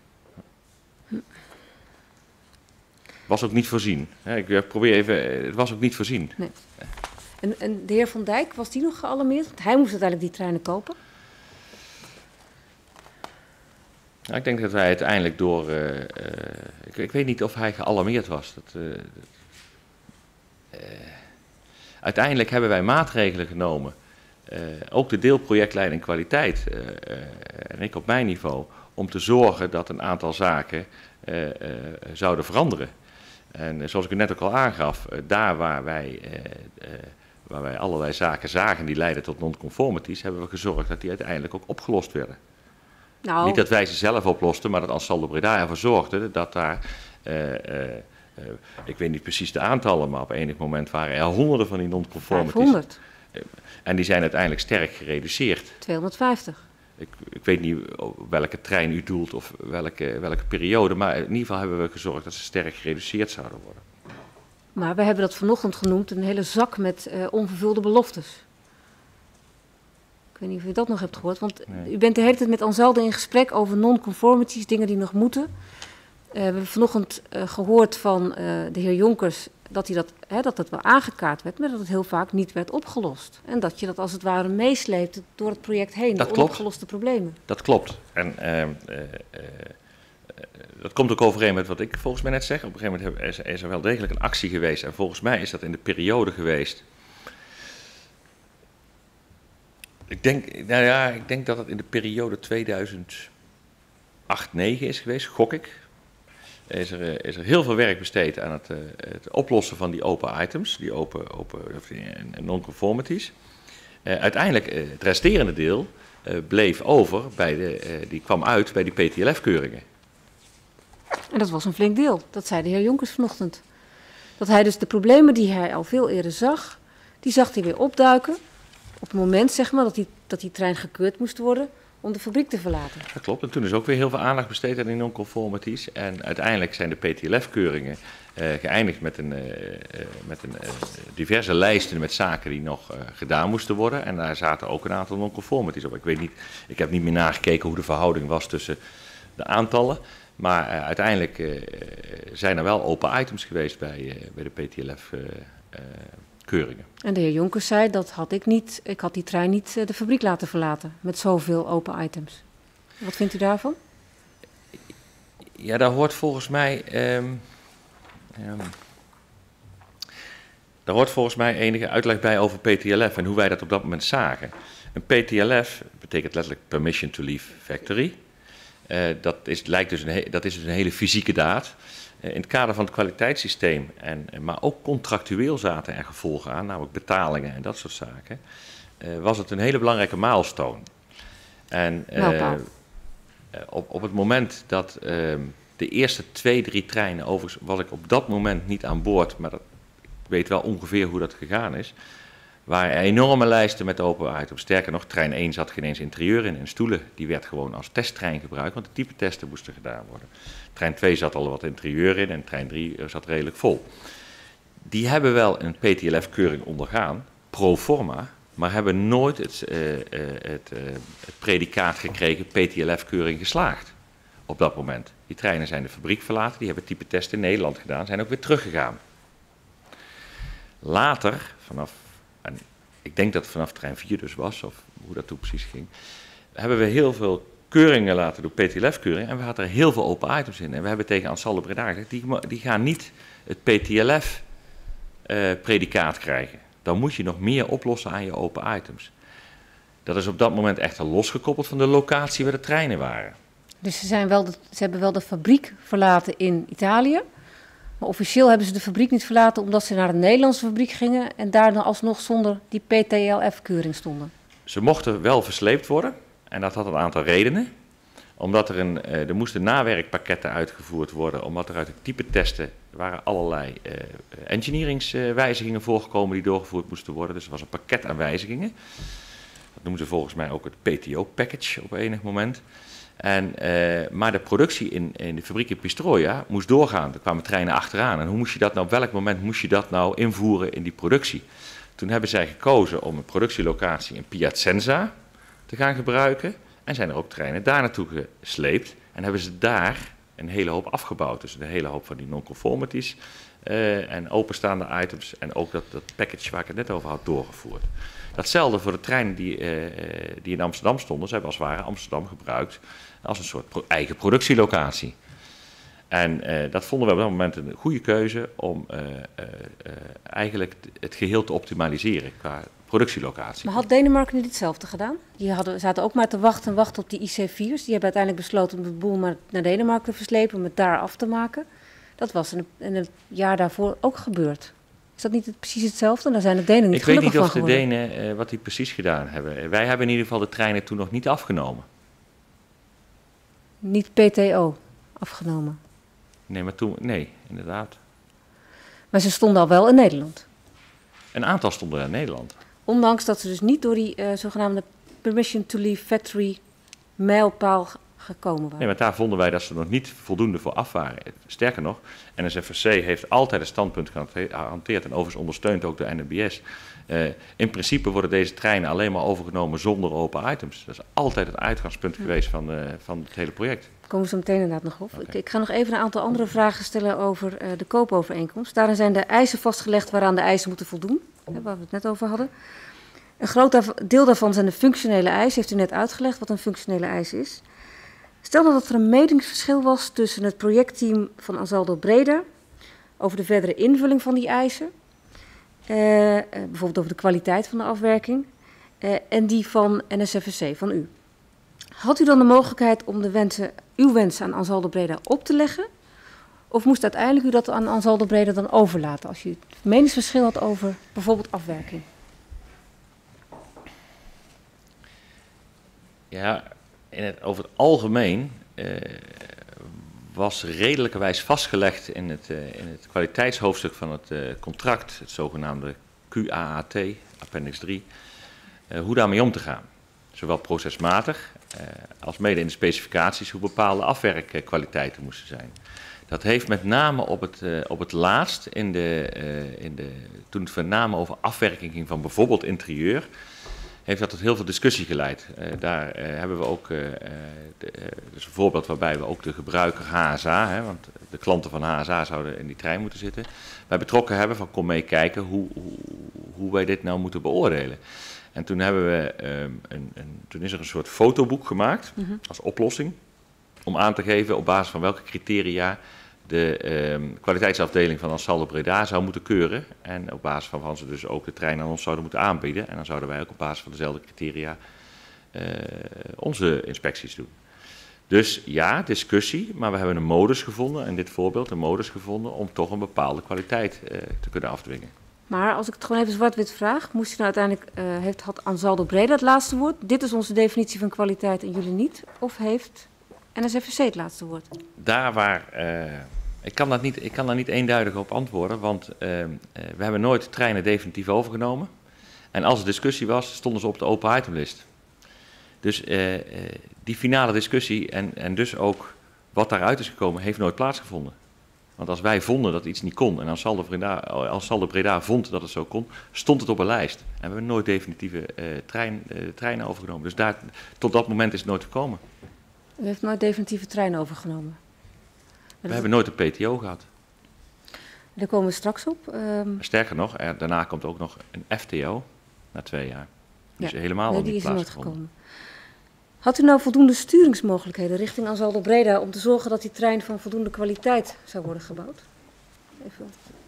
Was ook niet voorzien. Ik probeer even, het was ook niet voorzien. Nee. En de heer Van Dijk, was die nog gealarmeerd? Want hij moest uiteindelijk die treinen kopen. Nou, ik denk dat wij uiteindelijk door... ik weet niet of hij gealarmeerd was. Uiteindelijk hebben wij maatregelen genomen. Ook de deelprojectleiding kwaliteit en ik op mijn niveau, om te zorgen dat een aantal zaken zouden veranderen. En zoals ik u net ook al aangaf, daar waar wij allerlei zaken zagen die leiden tot non-conformities, hebben we gezorgd dat die uiteindelijk ook opgelost werden. Nou. Niet dat wij ze zelf oplosten, maar dat Ansaldo Breda ervoor zorgde dat daar, ik weet niet precies de aantallen, maar op enig moment waren er honderden van die non-conformities. 500. En die zijn uiteindelijk sterk gereduceerd. 250. Ik weet niet welke trein u doelt of welke periode, maar in ieder geval hebben we gezorgd dat ze sterk gereduceerd zouden worden. Maar we hebben dat vanochtend genoemd, een hele zak met onvervulde beloftes. Ik weet niet of u dat nog hebt gehoord, want nee. U bent de hele tijd met Ansaldo in gesprek over non-conformities, dingen die nog moeten. We hebben vanochtend gehoord van de heer Jonkers dat dat wel aangekaart werd, maar dat het heel vaak niet werd opgelost. En dat je dat als het ware meesleept door het project heen, de onopgeloste problemen. Dat klopt. En dat komt ook overeen met wat ik volgens mij net zeg. Op een gegeven moment is er wel degelijk een actie geweest. En volgens mij is dat in de periode geweest. Ik denk dat het in de periode 2008-2009 is geweest, gok ik. Is er heel veel werk besteed aan het oplossen van die open items, die non-conformities. Uiteindelijk, het resterende deel bleef over, die kwam uit bij die PTLF-keuringen. En dat was een flink deel, dat zei de heer Jonkers vanochtend. Dat hij dus de problemen die hij al veel eerder zag, die zag hij weer opduiken. Op het moment, zeg maar, dat die trein gekeurd moest worden om de fabriek te verlaten. Dat klopt. En toen is ook weer heel veel aandacht besteed aan die non-conformities. En uiteindelijk zijn de PTLF-keuringen geëindigd met diverse lijsten met zaken die nog gedaan moesten worden. En daar zaten ook een aantal non-conformities op. Ik heb niet meer nagekeken hoe de verhouding was tussen de aantallen. Maar uiteindelijk zijn er wel open items geweest bij de PTLF-keuringen. En de heer Jonkers zei, dat had ik niet. Ik had die trein niet de fabriek laten verlaten met zoveel open items. Wat vindt u daarvan? Ja, daar hoort volgens mij... Daar hoort volgens mij enige uitleg bij over PTLF en hoe wij dat op dat moment zagen. Een PTLF betekent letterlijk Permission to Leave Factory. Dat is dus een hele fysieke daad. In het kader van het kwaliteitssysteem, maar ook contractueel zaten er gevolgen aan, namelijk betalingen en dat soort zaken, was het een hele belangrijke milestone. En op het moment dat de eerste 2-3 treinen, overigens was ik op dat moment niet aan boord, maar ik weet wel ongeveer hoe dat gegaan is, waren er enorme lijsten met open items. Sterker nog, trein 1 zat geen eens interieur in en stoelen, die werd gewoon als testtrein gebruikt, want de type testen moesten gedaan worden. Trein 2 zat al wat interieur in en trein 3 zat redelijk vol. Die hebben wel een PTLF-keuring ondergaan, pro forma, maar hebben nooit het predicaat gekregen PTLF-keuring geslaagd op dat moment. Die treinen zijn de fabriek verlaten, die hebben type test in Nederland gedaan, zijn ook weer teruggegaan. Later, en ik denk dat het vanaf trein 4 dus was, of hoe dat toen precies ging, hebben we heel veel keuringen laten doen, PTLF-keuringen, en we hadden er heel veel open items in. En we hebben tegen Ansaldo Breda gezegd, die gaan niet het PTLF-predicaat krijgen. Dan moet je nog meer oplossen aan je open items. Dat is op dat moment echter losgekoppeld van de locatie waar de treinen waren. Dus ze hebben wel de fabriek verlaten in Italië, maar officieel hebben ze de fabriek niet verlaten omdat ze naar een Nederlandse fabriek gingen en daar dan alsnog zonder die PTLF-keuring stonden. Ze mochten wel versleept worden en dat had een aantal redenen. Omdat er moesten nawerkpakketten uitgevoerd worden, omdat er uit de type testen waren allerlei engineeringswijzigingen voorgekomen die doorgevoerd moesten worden. Dus er was een pakket aan wijzigingen. Dat noemen ze volgens mij ook het PTO-package op enig moment. Maar de productie in de fabriek in Pistoia moest doorgaan. Er kwamen treinen achteraan. En hoe moest je dat nou, op welk moment moest je dat nou invoeren in die productie? Toen hebben zij gekozen om een productielocatie in Piacenza te gaan gebruiken. En zijn er ook treinen daar naartoe gesleept. En hebben ze daar een hele hoop afgebouwd. Dus een hele hoop van die non-conformities en openstaande items. En ook dat package waar ik het net over had doorgevoerd. Datzelfde voor de treinen die in Amsterdam stonden. Ze hebben als het ware Amsterdam gebruikt als een soort eigen productielocatie. En dat vonden we op dat moment een goede keuze om eigenlijk het geheel te optimaliseren qua productielocatie. Maar had Denemarken niet hetzelfde gedaan? Die zaten ook maar te wachten op die IC4's. Die hebben uiteindelijk besloten om de boel maar naar Denemarken te verslepen, om het daar af te maken. Dat was in het jaar daarvoor ook gebeurd. Is dat niet precies hetzelfde? Daar zijn de Denen niet gelukkig van geworden. Ik weet niet of de Denen wat die precies gedaan hebben. Wij hebben in ieder geval de treinen toen nog niet afgenomen. Niet PTO afgenomen? Nee, maar toen, nee, inderdaad. Maar ze stonden al wel in Nederland? Een aantal stonden in Nederland. Ondanks dat ze dus niet door die zogenaamde Permission to Leave Factory mijlpaal gekomen waren. Nee, maar daar vonden wij dat ze nog niet voldoende voor af waren. Sterker nog, NSFRC heeft altijd een standpunt gehanteerd en overigens ondersteund ook de NMBS. In principe worden deze treinen alleen maar overgenomen zonder open items. Dat is altijd het uitgangspunt geweest van het hele project. Daar komen we zo meteen inderdaad nog op. Okay. Ik ga nog even een aantal andere vragen stellen over de koopovereenkomst. Daarin zijn de eisen vastgelegd waaraan de eisen moeten voldoen, waar we het net over hadden. Een groot deel daarvan zijn de functionele eisen. Heeft u net uitgelegd wat een functionele eis is. Stel dat er een meningsverschil was tussen het projectteam van Ansaldo Breda over de verdere invulling van die eisen, bijvoorbeeld over de kwaliteit van de afwerking, en die van NSFRC, van u. Had u dan de mogelijkheid om uw wensen aan Ansaldo Breda op te leggen? Of moest uiteindelijk u dat aan Ansaldo Breda dan overlaten, als u het meningsverschil had over bijvoorbeeld afwerking? Ja, over het algemeen was redelijkerwijs vastgelegd in het kwaliteitshoofdstuk van het contract, het zogenaamde QAAT, Appendix 3, hoe daarmee om te gaan. Zowel procesmatig als mede in de specificaties hoe bepaalde afwerkkwaliteiten moesten zijn. Dat heeft met name op het laatst, toen het met name over afwerking ging van bijvoorbeeld interieur, heeft dat tot heel veel discussie geleid. Daar hebben we ook, dus een voorbeeld waarbij we ook de gebruiker HSA, hè, want de klanten van HSA zouden in die trein moeten zitten, bij betrokken hebben van kom mee kijken hoe wij dit nou moeten beoordelen. En toen hebben we, toen is er een soort fotoboek gemaakt als oplossing, om aan te geven op basis van welke criteria de kwaliteitsafdeling van Ansaldo Breda zou moeten keuren. En op basis waarvan ze dus ook de trein aan ons zouden moeten aanbieden. En dan zouden wij ook op basis van dezelfde criteria onze inspecties doen. Dus ja, discussie, maar we hebben een modus gevonden, in dit voorbeeld een modus gevonden, om toch een bepaalde kwaliteit te kunnen afdwingen. Maar als ik het gewoon even zwart-wit vraag, moest je nou uiteindelijk, had Ansaldo Breda het laatste woord? Dit is onze definitie van kwaliteit en jullie niet? Of heeft NSFVC het laatste woord? Daar waar, ik kan daar niet eenduidig op antwoorden, want we hebben nooit treinen definitief overgenomen. En als er discussie was, stonden ze op de open itemlist. Dus die finale discussie en dus ook wat daaruit is gekomen, heeft nooit plaatsgevonden. Want als wij vonden dat iets niet kon en Ansaldo Breda vond dat het zo kon, stond het op een lijst. En we hebben nooit definitieve treinen overgenomen. Dus tot dat moment is het nooit gekomen. U heeft nooit definitieve treinen overgenomen? We hebben nooit een PTO gehad. Daar komen we straks op. Sterker nog, daarna komt ook nog een FTO na 2 jaar. Die is helemaal al niet plaatsgevonden. Had u nou voldoende sturingsmogelijkheden richting Ansaldo Breda om te zorgen dat die trein van voldoende kwaliteit zou worden gebouwd? Even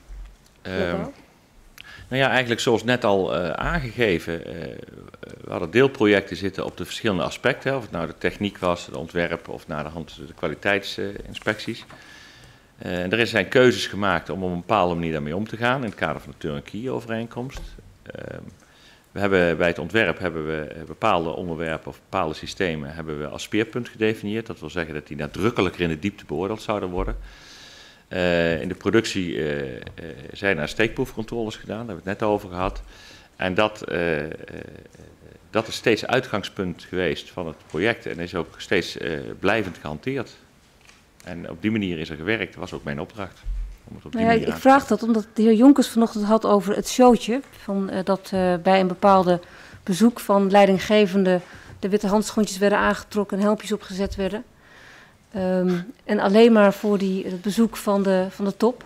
nou ja, eigenlijk zoals net al aangegeven, we hadden deelprojecten zitten op de verschillende aspecten. Of het nou de techniek was, de ontwerp of naar de hand de kwaliteitsinspecties. En er zijn keuzes gemaakt om op een bepaalde manier daarmee om te gaan in het kader van de turnkey-overeenkomst. We hebben bij het ontwerp hebben we bepaalde onderwerpen of bepaalde systemen hebben we als speerpunt gedefinieerd. Dat wil zeggen dat die nadrukkelijker in de diepte beoordeeld zouden worden. In de productie zijn er steekproefcontroles gedaan, daar hebben we het net over gehad. En dat is steeds uitgangspunt geweest van het project en is ook steeds blijvend gehanteerd. En op die manier is er gewerkt, dat was ook mijn opdracht. Ik vraag dat omdat de heer Jonkers vanochtend had over het showtje. Dat bij een bepaalde bezoek van leidinggevende de witte handschoentjes werden aangetrokken en helmpjes opgezet werden. En alleen maar voor het bezoek van de top.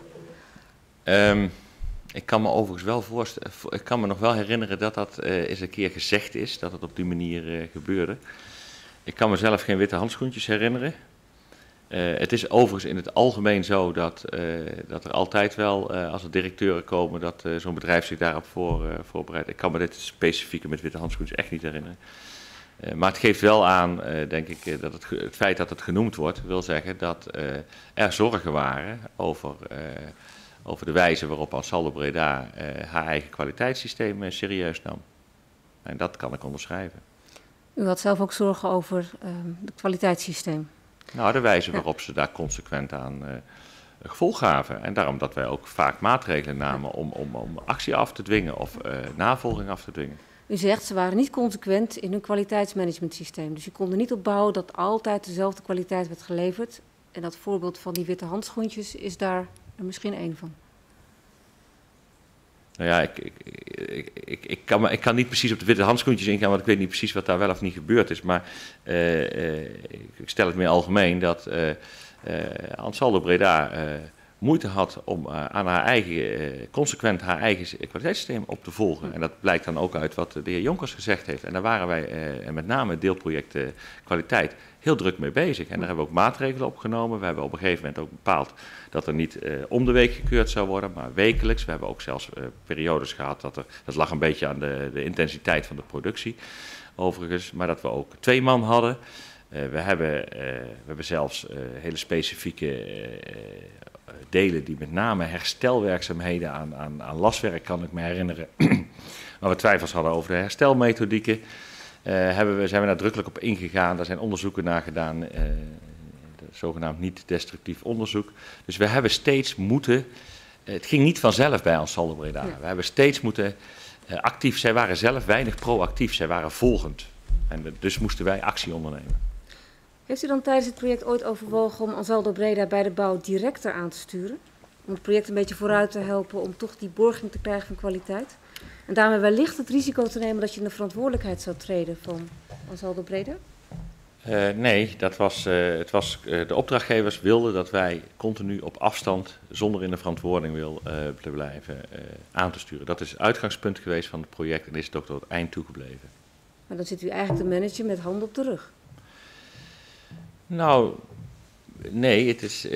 Ik kan me overigens wel voorstellen, ik kan me nog wel herinneren dat eens een keer gezegd is, dat het op die manier gebeurde. Ik kan mezelf geen witte handschoentjes herinneren. Het is overigens in het algemeen zo dat er altijd wel, als er directeuren komen, dat zo'n bedrijf zich daarop voorbereidt. Ik kan me dit specifieke met witte handschoentjes echt niet herinneren. Maar het geeft wel aan, denk ik, dat het feit dat het genoemd wordt, wil zeggen dat er zorgen waren over de wijze waarop Ansaldo Breda haar eigen kwaliteitssysteem serieus nam. En dat kan ik onderschrijven. U had zelf ook zorgen over het kwaliteitssysteem? Nou, de wijze waarop ze daar consequent aan gevolg gaven. En daarom dat wij ook vaak maatregelen namen om actie af te dwingen of navolging af te dwingen. U zegt, ze waren niet consequent in hun kwaliteitsmanagementsysteem. Dus je kon er niet op bouwen dat altijd dezelfde kwaliteit werd geleverd. En dat voorbeeld van die witte handschoentjes is daar er misschien één van. Nou ja, ik kan niet precies op de witte handschoentjes ingaan, want ik weet niet precies wat daar wel of niet gebeurd is. Maar ik stel het meer algemeen dat Ansaldo Breda moeite had om consequent haar eigen kwaliteitssysteem op te volgen. En dat blijkt dan ook uit wat de heer Jonkers gezegd heeft. En daar waren wij, en met name het deelproject kwaliteit, heel druk mee bezig. En daar hebben we ook maatregelen op genomen. We hebben op een gegeven moment ook bepaald dat er niet om de week gekeurd zou worden, maar wekelijks. We hebben ook zelfs periodes gehad, dat lag een beetje aan de intensiteit van de productie, overigens. Maar dat we ook 2 man hadden. We hebben zelfs hele specifieke delen die met name herstelwerkzaamheden aan laswerk, kan ik me herinneren, waar we twijfels hadden over de herstelmethodieken. Zijn we nadrukkelijk op ingegaan, daar zijn onderzoeken naar gedaan, zogenaamd niet-destructief onderzoek. Dus we hebben steeds moeten, het ging niet vanzelf bij Ansaldo Breda, we hebben steeds moeten actief, zij waren zelf weinig proactief, zij waren volgend. En dus moesten wij actie ondernemen. Heeft u dan tijdens het project ooit overwogen om Ansaldo Breda bij de bouw directer aan te sturen? Om het project een beetje vooruit te helpen, om toch die borging te krijgen van kwaliteit? En daarmee wellicht het risico te nemen dat je in de verantwoordelijkheid zou treden van Ansaldo Breda? Nee, de opdrachtgevers wilden dat wij continu op afstand, zonder in de verantwoording te blijven, aan te sturen. Dat is het uitgangspunt geweest van het project en is het ook tot het eind toegebleven. Maar dan zit u eigenlijk te managen met handen op de rug. Nou, nee,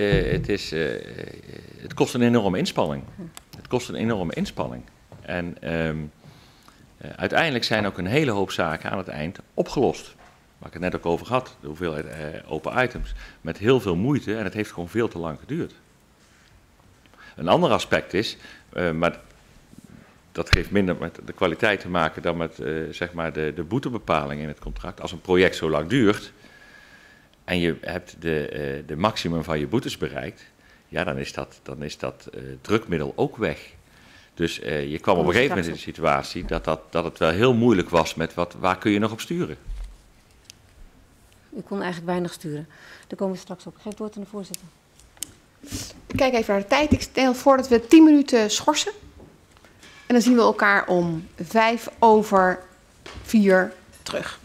het kost een enorme inspanning. Het kost een enorme inspanning. En uiteindelijk zijn ook een hele hoop zaken aan het eind opgelost. Waar ik het net ook over had, de hoeveelheid open items. Met heel veel moeite en het heeft gewoon veel te lang geduurd. Een ander aspect is, maar dat heeft minder met de kwaliteit te maken dan met zeg maar de boetebepaling in het contract. Als een project zo lang duurt en je hebt de maximum van je boetes bereikt, ja, dan is dat drukmiddel ook weg. Dus je kwam op een gegeven moment in de situatie dat het wel heel moeilijk was met waar kun je nog op sturen. U kon eigenlijk weinig sturen. Daar komen we straks op. Ik geef het woord aan de voorzitter. Kijk even naar de tijd. Ik stel voor dat we 10 minuten schorsen. En dan zien we elkaar om 4:05 terug.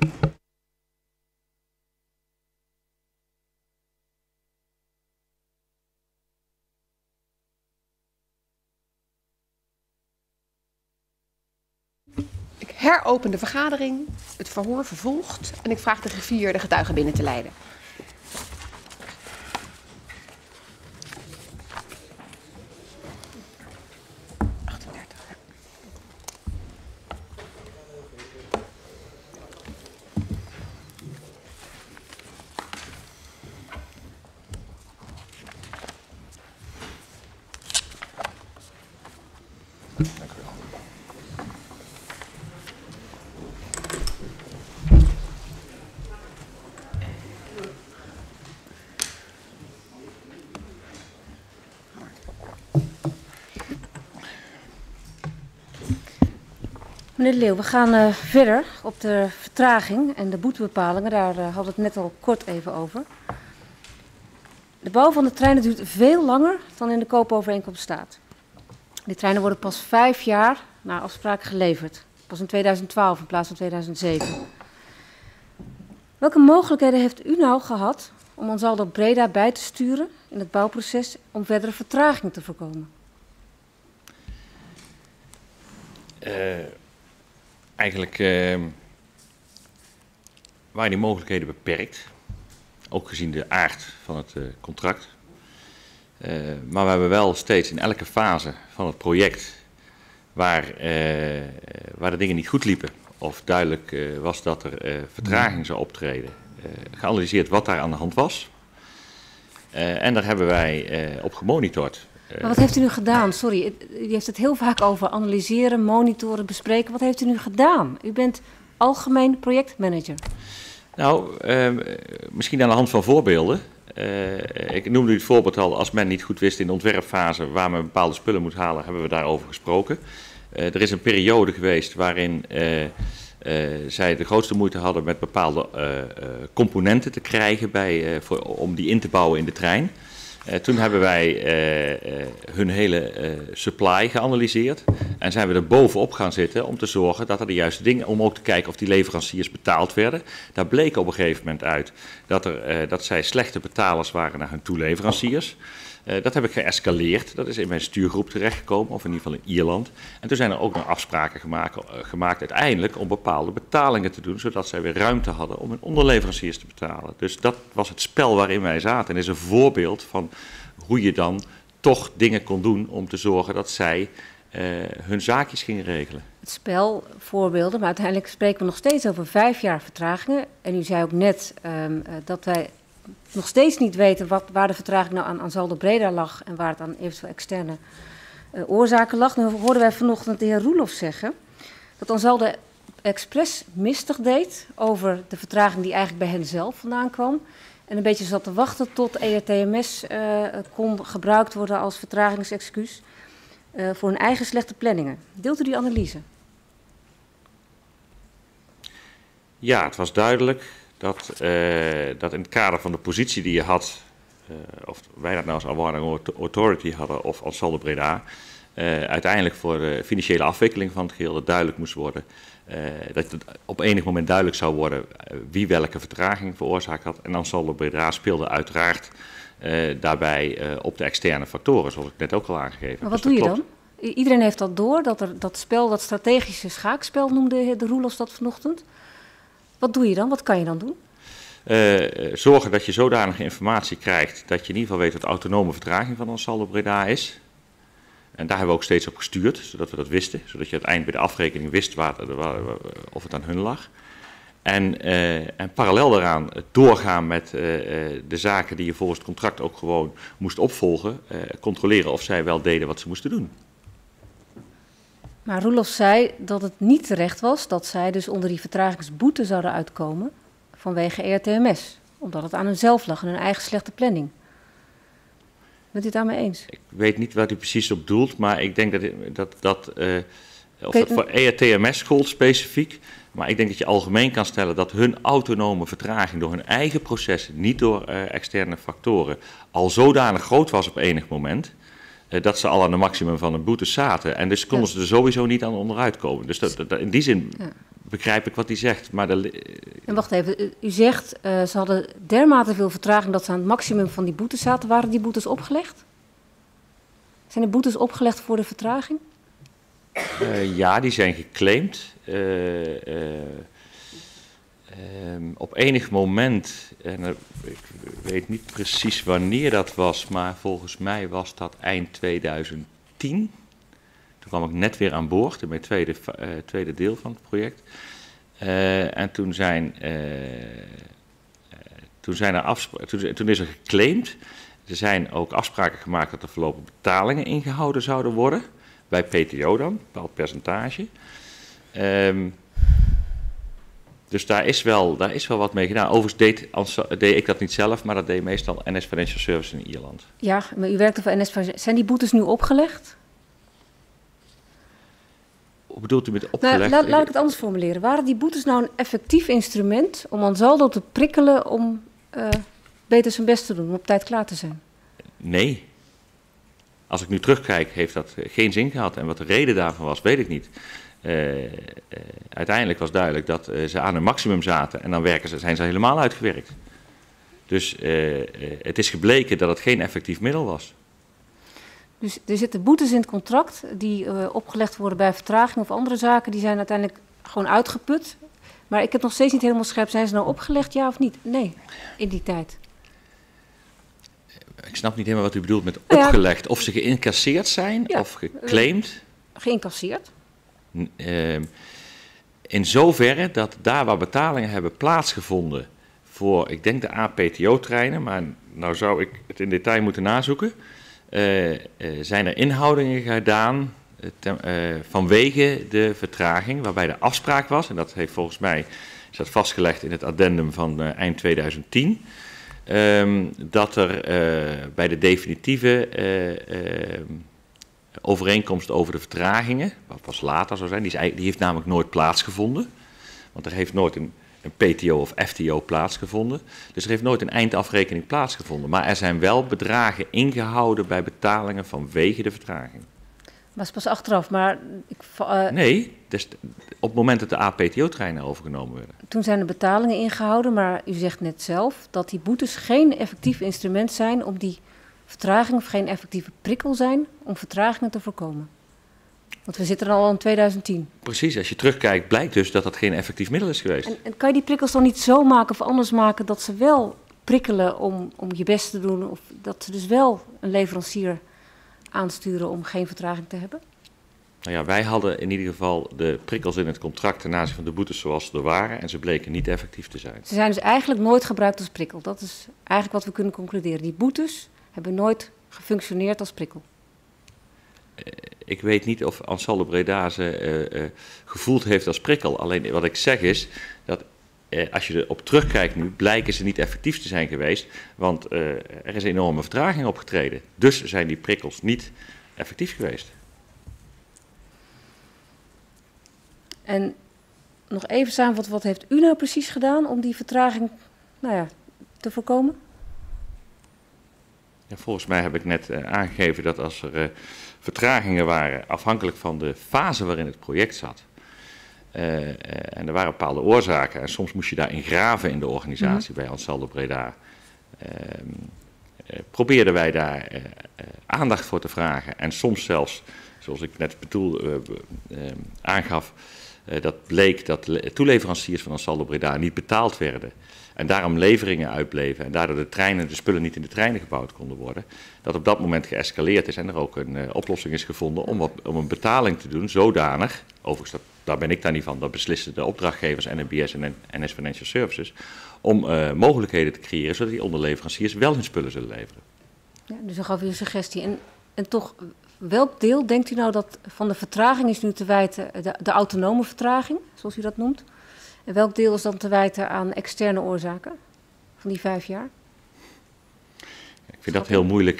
Ik heropen de vergadering, het verhoor vervolgt en ik vraag de griffier de getuigen binnen te leiden. Meneer De Leeuw, we gaan verder op de vertraging en de boetebepalingen. Daar hadden we het net al kort even over. De bouw van de treinen duurt veel langer dan in de koopovereenkomst staat. Die treinen worden pas 5 jaar na afspraak geleverd. Pas in 2012 in plaats van 2007. Welke mogelijkheden heeft u nou gehad om Ansaldo Breda bij te sturen in het bouwproces om verdere vertraging te voorkomen? Eigenlijk waren die mogelijkheden beperkt, ook gezien de aard van het contract. Maar we hebben wel steeds in elke fase van het project waar de dingen niet goed liepen of duidelijk was dat er vertraging zou optreden, geanalyseerd wat daar aan de hand was. En daar hebben wij op gemonitord. Maar wat heeft u nu gedaan? Sorry, u heeft het heel vaak over analyseren, monitoren, bespreken. Wat heeft u nu gedaan? U bent algemeen projectmanager. Nou, misschien aan de hand van voorbeelden. Ik noemde u het voorbeeld al, als men niet goed wist in de ontwerpfase waar men bepaalde spullen moet halen, hebben we daarover gesproken. Er is een periode geweest waarin zij de grootste moeite hadden met bepaalde componenten te krijgen om die in te bouwen in de trein. Toen hebben wij hun hele supply geanalyseerd en zijn we er bovenop gaan zitten om te zorgen dat er de juiste dingen, om ook te kijken of die leveranciers betaald werden. Daar bleek op een gegeven moment uit dat zij slechte betalers waren naar hun toeleveranciers. Dat heb ik geëscaleerd, dat is in mijn stuurgroep terechtgekomen, of in ieder geval in Ierland. En toen zijn er ook nog afspraken gemaakt uiteindelijk om bepaalde betalingen te doen, zodat zij weer ruimte hadden om hun onderleveranciers te betalen. Dus dat was het spel waarin wij zaten en is een voorbeeld van hoe je dan toch dingen kon doen om te zorgen dat zij hun zaakjes gingen regelen. Het spel, voorbeelden, maar uiteindelijk spreken we nog steeds over 5 jaar vertragingen. En u zei ook net dat wij nog steeds niet weten waar de vertraging nou aan Ansaldo Breda lag en waar het aan eventueel externe oorzaken lag. Nu hoorden wij vanochtend de heer Roelof zeggen dat Ansaldo expres mistig deed over de vertraging die eigenlijk bij hen zelf vandaan kwam. En een beetje zat te wachten tot ERTMS kon gebruikt worden als vertragingsexcuus voor hun eigen slechte planningen. Deelt u die analyse? Ja, het was duidelijk dat in het kader van de positie die je had, of wij dat nou als Awarding Authority hadden of Ansaldo Breda, uiteindelijk voor de financiële afwikkeling van het geheel duidelijk moest worden. Dat het op enig moment duidelijk zou worden wie welke vertraging veroorzaakt had. En Ansaldo Breda speelde uiteraard daarbij op de externe factoren, zoals ik net ook al aangegeven heb. Maar wat doe je dan? Iedereen heeft dat door, dat spel, dat strategische schaakspel noemde de Roelofs dat vanochtend. Wat doe je dan? Wat kan je dan doen? Zorgen dat je zodanige informatie krijgt dat je in ieder geval weet wat de autonome vertraging van Ansaldo Breda is. En daar hebben we ook steeds op gestuurd, zodat we dat wisten. Zodat je aan het eind bij de afrekening wist of het aan hun lag. En parallel daaraan doorgaan met de zaken die je volgens het contract ook gewoon moest opvolgen. Controleren of zij wel deden wat ze moesten doen. Maar Roelof zei dat het niet terecht was dat zij dus onder die vertragingsboete zouden uitkomen vanwege ERTMS. Omdat het aan hunzelf lag en hun eigen slechte planning. Bent u het daarmee eens? Ik weet niet wat u precies op doelt, maar ik denk dat voor ERTMS gold specifiek. Maar ik denk dat je algemeen kan stellen dat hun autonome vertraging door hun eigen processen, niet door externe factoren, al zodanig groot was op enig moment. Dat ze al aan de maximum van de boete zaten. En dus konden ze er sowieso niet aan onderuit komen. Dus in die zin begrijp ik wat hij zegt. Maar En wacht even, u zegt ze hadden dermate veel vertraging dat ze aan het maximum van die boetes zaten. Waren die boetes opgelegd? Zijn de boetes opgelegd voor de vertraging? Ja, die zijn geclaimd. Op enig moment, en ik weet niet precies wanneer dat was, maar volgens mij was dat eind 2010. Toen kwam ik net weer aan boord in mijn tweede deel van het project. En toen is er geclaimd. Er zijn ook afspraken gemaakt dat er voorlopig betalingen ingehouden zouden worden. Bij PTO dan, een bepaald percentage. Dus daar is wel wat mee gedaan. Overigens deed ik dat niet zelf, maar dat deed meestal NS Financial Services in Ierland. Ja, maar u werkte voor NS Financial. Zijn die boetes nu opgelegd? Hoe bedoelt u met opgelegd? Nou, laat ik het anders formuleren. Waren die boetes nou een effectief instrument om Ansaldo te prikkelen om beter zijn best te doen, om op tijd klaar te zijn? Nee. Als ik nu terugkijk, heeft dat geen zin gehad. En wat de reden daarvan was, weet ik niet. Uiteindelijk was duidelijk dat ze aan een maximum zaten en dan zijn ze helemaal uitgewerkt. Dus het is gebleken dat het geen effectief middel was. Dus er zitten boetes in het contract die opgelegd worden bij vertraging of andere zaken, die zijn uiteindelijk gewoon uitgeput. Maar ik heb nog steeds niet helemaal scherp, zijn ze nou opgelegd, ja of niet? Nee, in die tijd. Ik snap niet helemaal wat u bedoelt met opgelegd. Of ze geïncasseerd zijn of geclaimd. Geïncasseerd. In zoverre dat daar waar betalingen hebben plaatsgevonden voor, ik denk de APTO-treinen, maar nou zou ik het in detail moeten nazoeken, zijn er inhoudingen gedaan vanwege de vertraging, waarbij de afspraak was, en dat heeft volgens mij is dat vastgelegd in het addendum van eind 2010, dat er bij de definitieve overeenkomst over de vertragingen, wat pas later zou zijn, die heeft namelijk nooit plaatsgevonden. Want er heeft nooit een PTO of FTO plaatsgevonden. Dus er heeft nooit een eindafrekening plaatsgevonden. Maar er zijn wel bedragen ingehouden bij betalingen vanwege de vertraging. Was pas achteraf, maar... Nee, dus op het moment dat de APTO-treinen overgenomen werden. Toen zijn de betalingen ingehouden, maar u zegt net zelf dat die boetes geen effectief instrument zijn om die vertraging of geen effectieve prikkel zijn om vertragingen te voorkomen. Want we zitten er al in 2010. Precies, als je terugkijkt blijkt dus dat dat geen effectief middel is geweest. En kan je die prikkels dan niet zo maken of anders maken dat ze wel prikkelen om je best te doen, of dat ze dus wel een leverancier aansturen om geen vertraging te hebben? Nou ja, wij hadden in ieder geval de prikkels in het contract ten aanzien van de boetes zoals ze er waren en ze bleken niet effectief te zijn. Ze zijn dus eigenlijk nooit gebruikt als prikkel. Dat is eigenlijk wat we kunnen concluderen. Die boetes hebben nooit gefunctioneerd als prikkel. Ik weet niet of Ansaldo Breda ze gevoeld heeft als prikkel. Alleen wat ik zeg is dat als je erop terugkijkt nu, blijken ze niet effectief te zijn geweest. Want er is een enorme vertraging opgetreden. Dus zijn die prikkels niet effectief geweest. En nog even samenvatten, wat heeft u nou precies gedaan om die vertraging te voorkomen? Ja, volgens mij heb ik net aangegeven dat als er vertragingen waren, afhankelijk van de fase waarin het project zat. En er waren bepaalde oorzaken en soms moest je daarin graven in de organisatie bij Ansaldo Breda. Probeerden wij daar aandacht voor te vragen en soms zelfs, zoals ik net aangaf, dat bleek dat toeleveranciers van Ansaldo Breda niet betaald werden. En daarom leveringen uitbleven en daardoor de spullen niet in de treinen gebouwd konden worden. Dat op dat moment geëscaleerd is en er ook een oplossing is gevonden om een betaling te doen zodanig, overigens daar ben ik daar niet van, dat beslissen de opdrachtgevers NMBS en NS Financial Services, om mogelijkheden te creëren zodat die onderleveranciers wel hun spullen zullen leveren. Ja, dus dan gaf u een suggestie. En toch, welk deel denkt u nou dat van de vertraging is nu te wijten, de autonome vertraging, zoals u dat noemt? En welk deel is dan te wijten aan externe oorzaken van die 5 jaar? Ik vind dat heel moeilijk.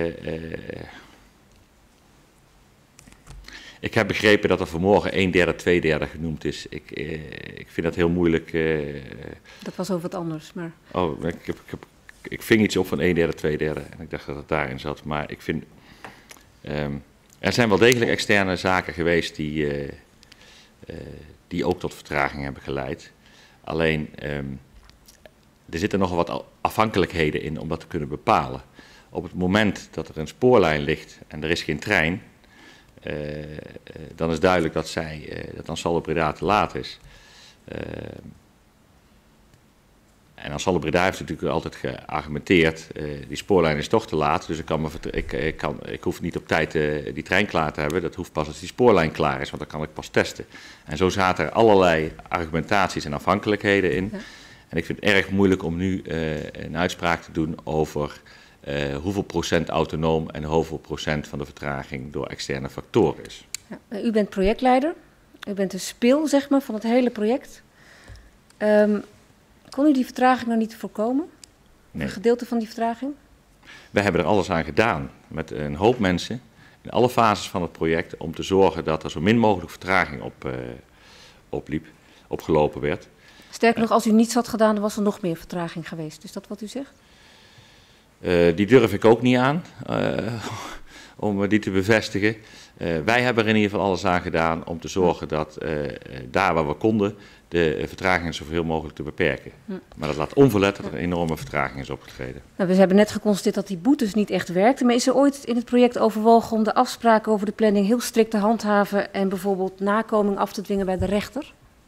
Ik heb begrepen dat er vanmorgen 1/3, 2/3 genoemd is. Ik vind dat heel moeilijk. Dat was over wat anders, maar... Oh, ik ving iets op van 1/3, 2/3 en ik dacht dat het daarin zat. Maar ik vind... er zijn wel degelijk externe zaken geweest die ook tot vertraging hebben geleid. Alleen, er zitten nogal wat afhankelijkheden in om dat te kunnen bepalen. Op het moment dat er een spoorlijn ligt en er is geen trein, dan is duidelijk dat Ansaldo Breda te laat is. En Ansaldo Breda heeft natuurlijk altijd geargumenteerd, die spoorlijn is toch te laat, dus ik hoef niet op tijd die trein klaar te hebben, dat hoeft pas als die spoorlijn klaar is, want dan kan ik pas testen. En zo zaten er allerlei argumentaties en afhankelijkheden in. Ja. En ik vind het erg moeilijk om nu een uitspraak te doen over hoeveel procent autonoom en hoeveel procent van de vertraging door externe factoren is. Ja, u bent projectleider, u bent de spil, zeg maar, van het hele project. Kon u die vertraging nou niet voorkomen? Nee. Een gedeelte van die vertraging? We hebben er alles aan gedaan met een hoop mensen in alle fases van het project om te zorgen dat er zo min mogelijk vertraging opgelopen werd. Sterker nog, als u niets had gedaan, dan was er nog meer vertraging geweest. Is dat wat u zegt? Die durf ik ook niet aan, om die te bevestigen. Wij hebben er in ieder geval alles aan gedaan om te zorgen dat daar waar we konden de vertragingen zoveel mogelijk te beperken. Maar dat laat onverlet dat er een enorme vertraging is opgetreden. Nou, we hebben net geconstateerd dat die boetes niet echt werkten. Maar is er ooit in het project overwogen om de afspraken over de planning heel strikt te handhaven en bijvoorbeeld nakoming af te dwingen bij de rechter?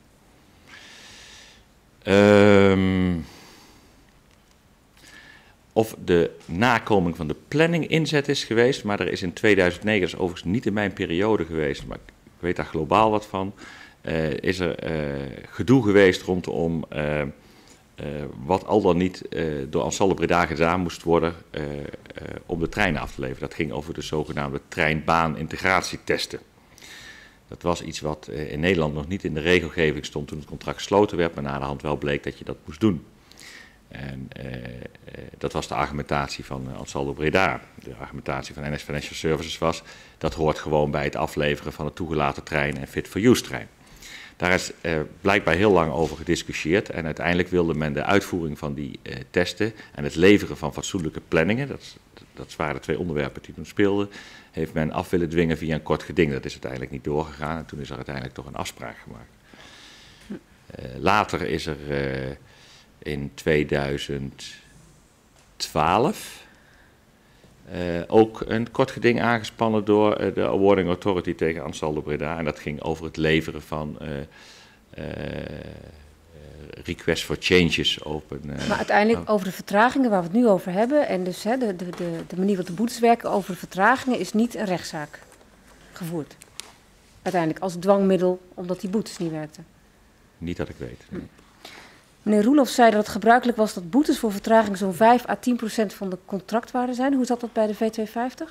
Of de nakoming van de planning inzet is geweest, maar er is in 2009, dat is overigens niet in mijn periode geweest, maar ik weet daar globaal wat van, is er gedoe geweest rondom wat al dan niet door Ansaldo Breda gedaan moest worden om de treinen af te leveren. Dat ging over de zogenaamde treinbaan-integratietesten. Dat was iets wat in Nederland nog niet in de regelgeving stond toen het contract gesloten werd, maar na de hand wel bleek dat je dat moest doen. En dat was de argumentatie van Ansaldo Breda. De argumentatie van NS Financial Services was, dat hoort gewoon bij het afleveren van een toegelaten trein en fit-for-use trein. Daar is blijkbaar heel lang over gediscussieerd en uiteindelijk wilde men de uitvoering van die testen en het leveren van fatsoenlijke planningen, dat waren de twee onderwerpen die toen speelden, heeft men af willen dwingen via een kort geding. Dat is uiteindelijk niet doorgegaan en toen is er uiteindelijk toch een afspraak gemaakt. Later is er in 2012 ook een kort geding aangespannen door de Awarding Authority tegen Ansaldo Breda. En dat ging over het leveren van request for changes open. Maar uiteindelijk over de vertragingen waar we het nu over hebben en dus de manier waarop de boetes werken over de vertragingen is niet een rechtszaak gevoerd. Uiteindelijk als dwangmiddel omdat die boetes niet werkten. Niet dat ik weet. Nee. Meneer Roelof zei dat het gebruikelijk was dat boetes voor vertraging zo'n 5 à 10% van de contractwaarde zijn. Hoe zat dat bij de V250?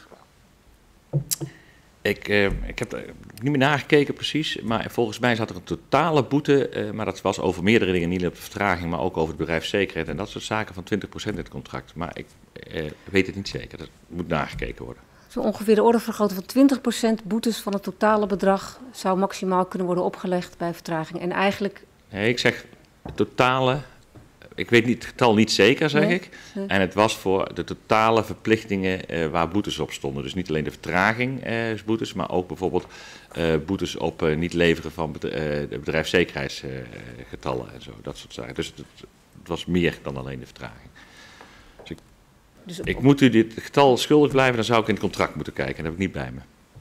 Ik heb er niet meer nagekeken precies, maar volgens mij zat er een totale boete, maar dat was over meerdere dingen, niet op de vertraging, maar ook over het bedrijfszekerheid en dat soort zaken van 20% in het contract. Maar ik weet het niet zeker, dat moet nagekeken worden. Zo ongeveer de orde vergroten van 20% boetes van het totale bedrag zou maximaal kunnen worden opgelegd bij vertraging. En eigenlijk... Nee, ik zeg totale, ik weet het getal niet zeker, zeg ik. Nee. En het was voor de totale verplichtingen waar boetes op stonden. Dus niet alleen de vertraging boetes, maar ook bijvoorbeeld boetes op niet leveren van de bedrijfszekerheidsgetallen en zo. Dat soort zaken. Dus het was meer dan alleen de vertraging. Dus ik moet u dit getal schuldig blijven, dan zou ik in het contract moeten kijken. En dat heb ik niet bij me.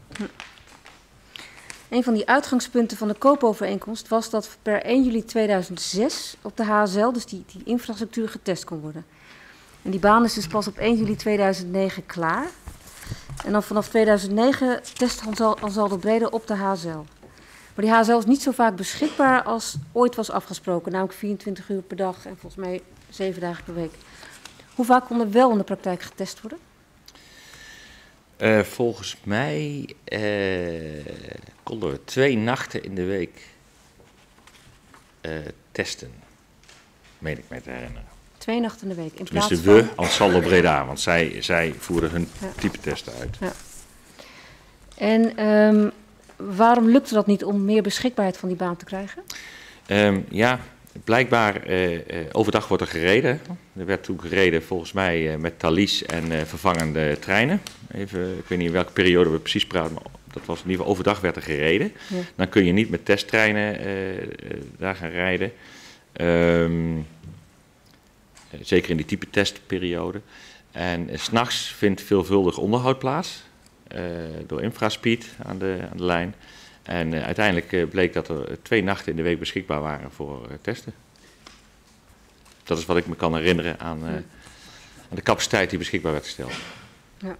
Een van die uitgangspunten van de koopovereenkomst was dat per 1 juli 2006 op de HSL, dus die infrastructuur, getest kon worden. En die baan is dus pas op 1 juli 2009 klaar. En dan vanaf 2009 test Ansaldo Breda op de HSL. Maar die HSL is niet zo vaak beschikbaar als ooit was afgesproken, namelijk 24 uur per dag en volgens mij 7 dagen per week. Hoe vaak kon er wel in de praktijk getest worden? Volgens mij konden we 2 nachten in de week testen, meen ik me te herinneren. 2 nachten in de week? In Tenminste, plaats van... we, Ansaldo Breda, want zij voerden hun type testen uit. Ja. En waarom lukte dat niet om meer beschikbaarheid van die baan te krijgen? Blijkbaar overdag wordt er gereden. Er werd toen gereden volgens mij met Thalys en vervangende treinen. Even, ik weet niet in welke periode we precies praten, maar dat was in ieder geval overdag werd er gereden. Ja. Dan kun je niet met testtreinen daar gaan rijden. Zeker in die type testperiode. En 's nachts vindt veelvuldig onderhoud plaats. Door Infraspeed aan de lijn. En uiteindelijk bleek dat er 2 nachten in de week beschikbaar waren voor testen. Dat is wat ik me kan herinneren aan de capaciteit die beschikbaar werd gesteld. Ja.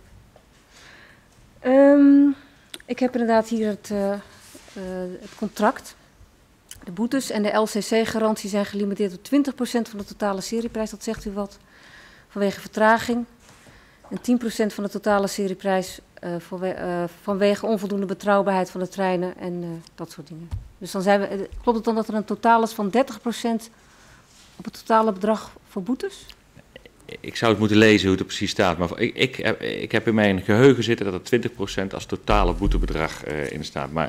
Ik heb inderdaad hier het contract. De boetes en de LCC-garantie zijn gelimiteerd op 20% van de totale serieprijs, dat zegt u wat, vanwege vertraging. En 10% van de totale serieprijs vanwege onvoldoende betrouwbaarheid van de treinen en dat soort dingen. Dus dan klopt het dan dat er een totaal is van 30% op het totale bedrag voor boetes? Ik zou het moeten lezen hoe het er precies staat, maar ik heb in mijn geheugen zitten dat er 20% als totale boetebedrag in staat. Maar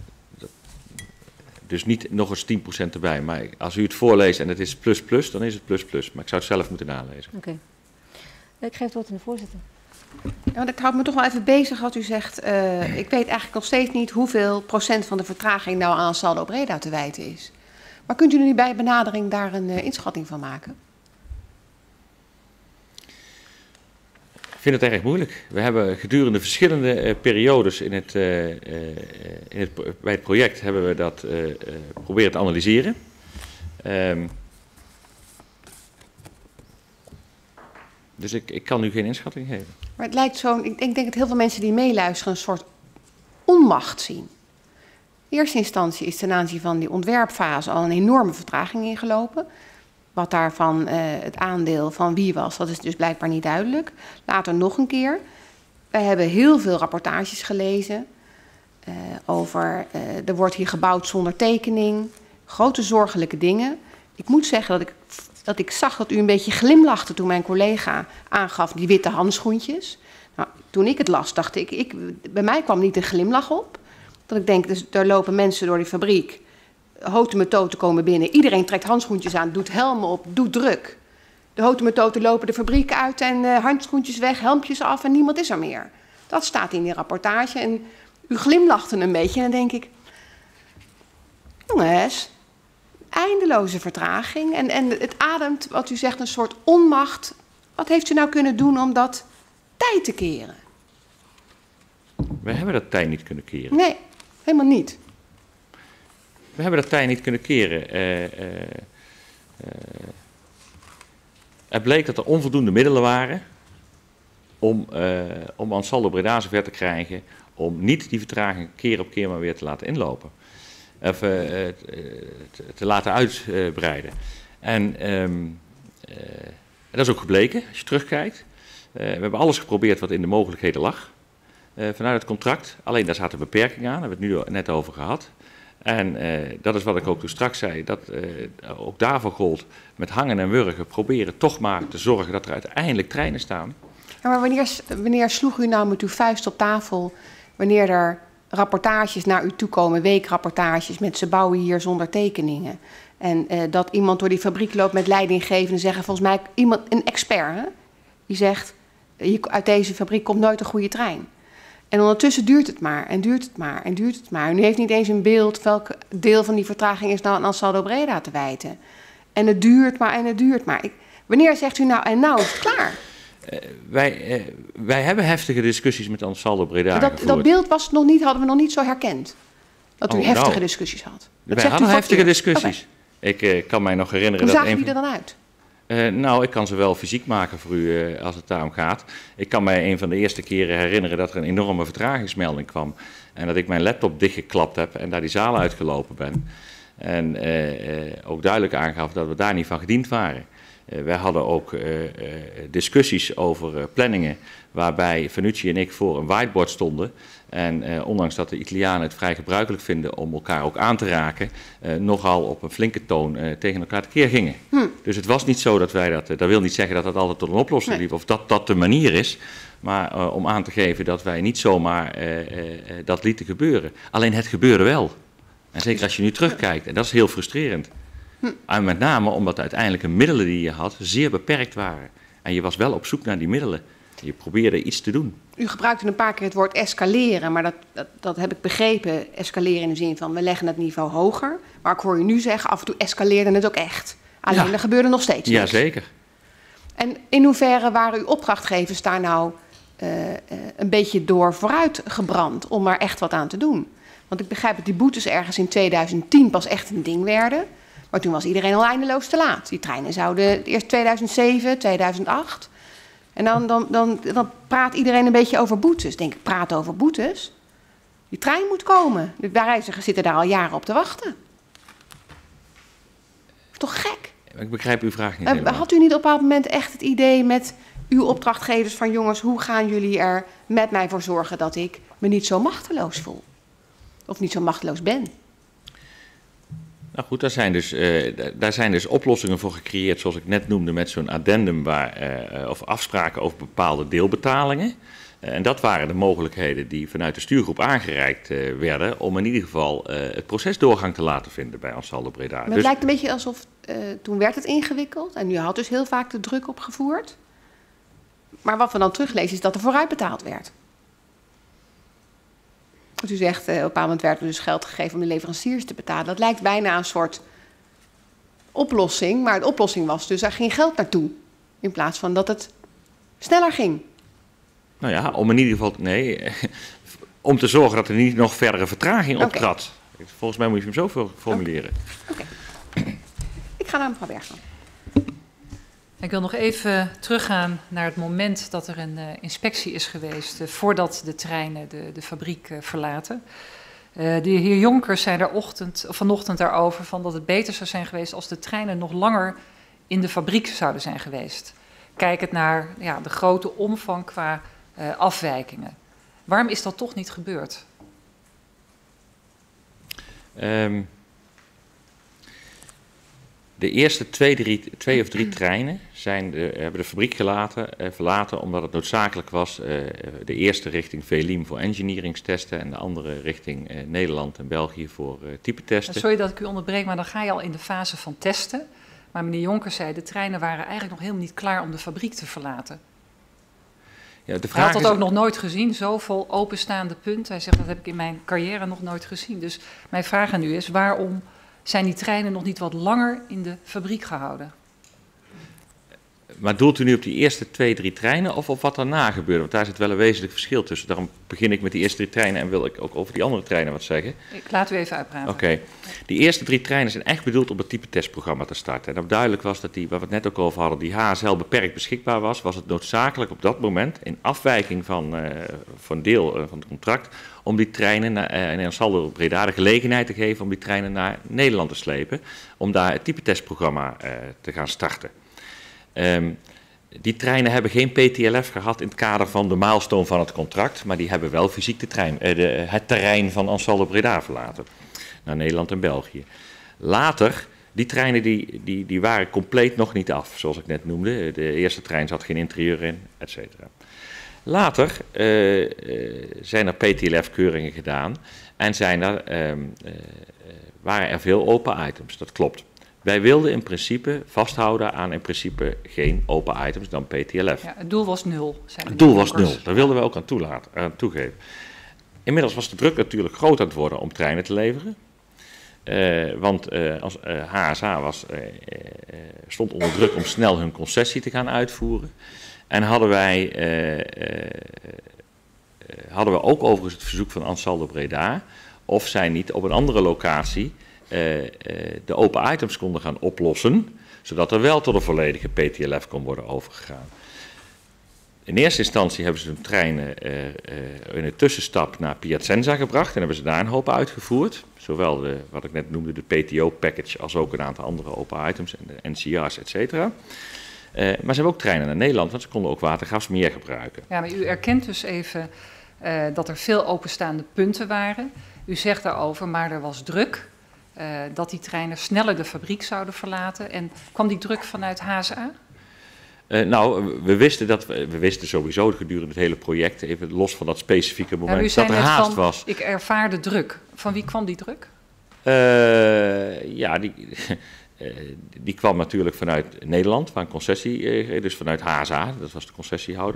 dus niet nog eens 10% erbij. Maar als u het voorleest en het is plus, dan is het plus. Maar ik zou het zelf moeten nalezen. Oké. Ik geef het woord aan de voorzitter. Ja, want ik houd me toch wel even bezig wat u zegt. Ik weet eigenlijk nog steeds niet hoeveel procent van de vertraging nou aan Ansaldo Breda te wijten is. Maar kunt u nu bij benadering daar een inschatting van maken? Ik vind het erg moeilijk. We hebben gedurende verschillende periodes bij het project hebben we dat proberen te analyseren. Dus ik kan nu geen inschatting geven. Maar het lijkt zo, ik denk dat heel veel mensen die meeluisteren een soort onmacht zien. In eerste instantie is ten aanzien van die ontwerpfase al een enorme vertraging ingelopen. Wat daarvan het aandeel van wie was, dat is dus blijkbaar niet duidelijk. Later nog een keer. Wij hebben heel veel rapportages gelezen over, er wordt hier gebouwd zonder tekening. Grote zorgelijke dingen. Ik moet zeggen dat ik zag dat u een beetje glimlachte toen mijn collega aangaf die witte handschoentjes. Nou, toen ik het las, dacht ik, bij mij kwam niet een glimlach op. Dat ik denk, dus daar lopen mensen door die fabriek. Houten methoden komen binnen. Iedereen trekt handschoentjes aan, doet helmen op, doet druk. De houten methoden lopen de fabriek uit en handschoentjes weg, helmpjes af en niemand is er meer. Dat staat in die rapportage en u glimlachte een beetje en dan denk ik, jongens, eindeloze vertraging en het ademt, wat u zegt, een soort onmacht. Wat heeft u nou kunnen doen om dat tijd te keren? We hebben dat tijd niet kunnen keren. Nee, helemaal niet. We hebben dat tijd niet kunnen keren. Er bleek dat er onvoldoende middelen waren om Ansaldo Breda zover te krijgen om niet die vertraging keer op keer maar weer te laten inlopen. Of te laten uitbreiden. En dat is ook gebleken, als je terugkijkt. We hebben alles geprobeerd wat in de mogelijkheden lag vanuit het contract. Alleen daar zaten beperkingen aan, daar hebben we het nu net over gehad. En dat is wat ik ook toen straks zei, dat ook daarvoor gold met hangen en wurgen proberen toch maar te zorgen dat er uiteindelijk treinen staan. Ja, maar wanneer sloeg u nou met uw vuist op tafel, wanneer er rapportages naar u toe komen, weekrapportages met ze bouwen hier zonder tekeningen. En dat iemand door die fabriek loopt met leidinggevenden zeggen, volgens mij een expert, hè, die zegt, uit deze fabriek komt nooit een goede trein. En ondertussen duurt het maar en duurt het maar en duurt het maar. En u heeft niet eens een beeld welk deel van die vertraging is nou aan Ansaldo Breda te wijten. En het duurt maar en het duurt maar. Wanneer zegt u nou, en nou is het klaar? Wij hebben heftige discussies met Ansaldo Breda gevoerd. Dat beeld hadden we nog niet zo herkend. Dat u heftige discussies had. Wij hadden heftige discussies. Okay. Ik kan mij nog herinneren Hoe dat... zagen die er dan uit? Nou, ik kan ze wel fysiek maken voor u als het daarom gaat. Ik kan mij een van de eerste keren herinneren dat er een enorme vertragingsmelding kwam. En dat ik mijn laptop dichtgeklapt heb en daar die zaal uitgelopen ben. En ook duidelijk aangaf dat we daar niet van gediend waren. Wij hadden ook discussies over planningen waarbij Fanucci en ik voor een whiteboard stonden. En ondanks dat de Italianen het vrij gebruikelijk vinden om elkaar ook aan te raken, nogal op een flinke toon tegen elkaar tekeer gingen. Dus het was niet zo dat wij dat wil niet zeggen dat dat altijd tot een oplossing liep, of dat dat de manier is. Maar om aan te geven dat wij niet zomaar dat lieten gebeuren. Alleen het gebeurde wel. En zeker als je nu terugkijkt, en dat is heel frustrerend. En met name omdat uiteindelijk de middelen die je had zeer beperkt waren. En je was wel op zoek naar die middelen. Je probeerde iets te doen. U gebruikte een paar keer het woord escaleren, maar dat heb ik begrepen. Escaleren in de zin van, we leggen het niveau hoger. Maar ik hoor u nu zeggen, af en toe escaleerde het ook echt. Alleen er gebeurde nog steeds niks. Jazeker. En in hoeverre waren uw opdrachtgevers daar nou een beetje door vooruit gebrand om er echt wat aan te doen? Want ik begrijp dat die boetes ergens in 2010 pas echt een ding werden. Maar toen was iedereen al eindeloos te laat. Die treinen zouden eerst 2007, 2008. En dan praat iedereen een beetje over boetes. Denk ik, praat over boetes? Die trein moet komen. De reizigers zitten daar al jaren op te wachten. Is toch gek? Ik begrijp uw vraag niet helemaal. Had u niet op een bepaald moment echt het idee met uw opdrachtgevers van... jongens, hoe gaan jullie er met mij voor zorgen dat ik me niet zo machteloos voel? Of niet zo machteloos ben? Nou goed, daar zijn dus oplossingen voor gecreëerd, zoals ik net noemde, met zo'n addendum of afspraken over bepaalde deelbetalingen. En dat waren de mogelijkheden die vanuit de stuurgroep aangereikt werden om in ieder geval het proces doorgang te laten vinden bij Ansaldo Breda. Maar het lijkt een beetje alsof toen werd het ingewikkeld en u had dus heel vaak de druk opgevoerd. Maar wat we dan teruglezen is dat er vooruit betaald werd. Want u zegt, op een bepaald moment werd er dus geld gegeven om de leveranciers te betalen. Dat lijkt bijna een soort oplossing, maar de oplossing was dus er ging geld naartoe. In plaats van dat het sneller ging. Nou ja, om in ieder geval, om te zorgen dat er niet nog verdere vertraging optrad. Volgens mij moet je hem zo formuleren. Oké. Ik ga naar mevrouw Bergman. Ik wil nog even teruggaan naar het moment dat er een inspectie is geweest voordat de treinen de fabriek verlaten. De heer Jonkers zei vanochtend daarover van dat het beter zou zijn geweest als de treinen nog langer in de fabriek zouden zijn geweest. Kijkend naar de grote omvang qua afwijkingen. Waarom is dat toch niet gebeurd? De eerste twee of drie treinen hebben de fabriek verlaten omdat het noodzakelijk was. De eerste richting Velim voor engineeringstesten en de andere richting Nederland en België voor typetesten. Sorry dat ik u onderbreek, maar dan ga je al in de fase van testen. Maar meneer Jonkers zei, de treinen waren eigenlijk nog helemaal niet klaar om de fabriek te verlaten. Ja, hij had dat ook nog nooit gezien, zoveel openstaande punten. Hij zegt, dat heb ik in mijn carrière nog nooit gezien. Dus mijn vraag aan u is, waarom zijn die treinen nog niet wat langer in de fabriek gehouden? Maar doelt u nu op die eerste 2-3 treinen of op wat daarna gebeurde? Want daar zit wel een wezenlijk verschil tussen. Daarom begin ik met die eerste 3 treinen en wil ik ook over die andere treinen wat zeggen. Ik laat u even uitpraten. Oké. Die eerste 3 treinen zijn echt bedoeld om het type testprogramma te starten. En dat duidelijk was dat waar we het net ook over hadden, die HSL beperkt beschikbaar was het noodzakelijk op dat moment, in afwijking van deel van het contract, om die treinen in Ansaldo Breda de gelegenheid te geven om die treinen naar Nederland te slepen, om daar het type testprogramma te gaan starten. Die treinen hebben geen PTLF gehad in het kader van de milestone van het contract, maar die hebben wel fysiek het terrein van Ansaldo Breda verlaten, naar Nederland en België. Later, die treinen die waren compleet nog niet af, zoals ik net noemde. De eerste trein zat geen interieur in, et cetera. Later zijn er PTLF-keuringen gedaan en waren er veel open items, dat klopt. Wij wilden in principe vasthouden aan in principe geen open items dan PTLF. Ja, het doel was 0. Het doel was 0, daar wilden we ook aan toegeven. Inmiddels was de druk natuurlijk groot aan het worden om treinen te leveren. Want als HSA stond onder druk om snel hun concessie te gaan uitvoeren. En hadden we ook overigens het verzoek van Ansaldo Breda of zij niet op een andere locatie de open items konden gaan oplossen, zodat er wel tot een volledige PTLF kon worden overgegaan. In eerste instantie hebben ze een trein in een tussenstap naar Piacenza gebracht en hebben ze daar een hoop uitgevoerd. Zowel wat ik net noemde, de PTO-package, als ook een aantal andere open items en de NCR's, et cetera. Maar ze hebben ook treinen naar Nederland, want ze konden ook watergas meer gebruiken. Ja, maar u erkent dus even dat er veel openstaande punten waren. U zegt daarover, maar er was druk. Dat die treinen sneller de fabriek zouden verlaten. En kwam die druk vanuit HSA? We wisten sowieso gedurende het hele project, even los van dat specifieke moment, dat er haast was. Ik ervaarde druk. Van wie kwam die druk? die kwam natuurlijk vanuit Nederland, waar een concessie, dus vanuit HSA, dat was de concessiehouder.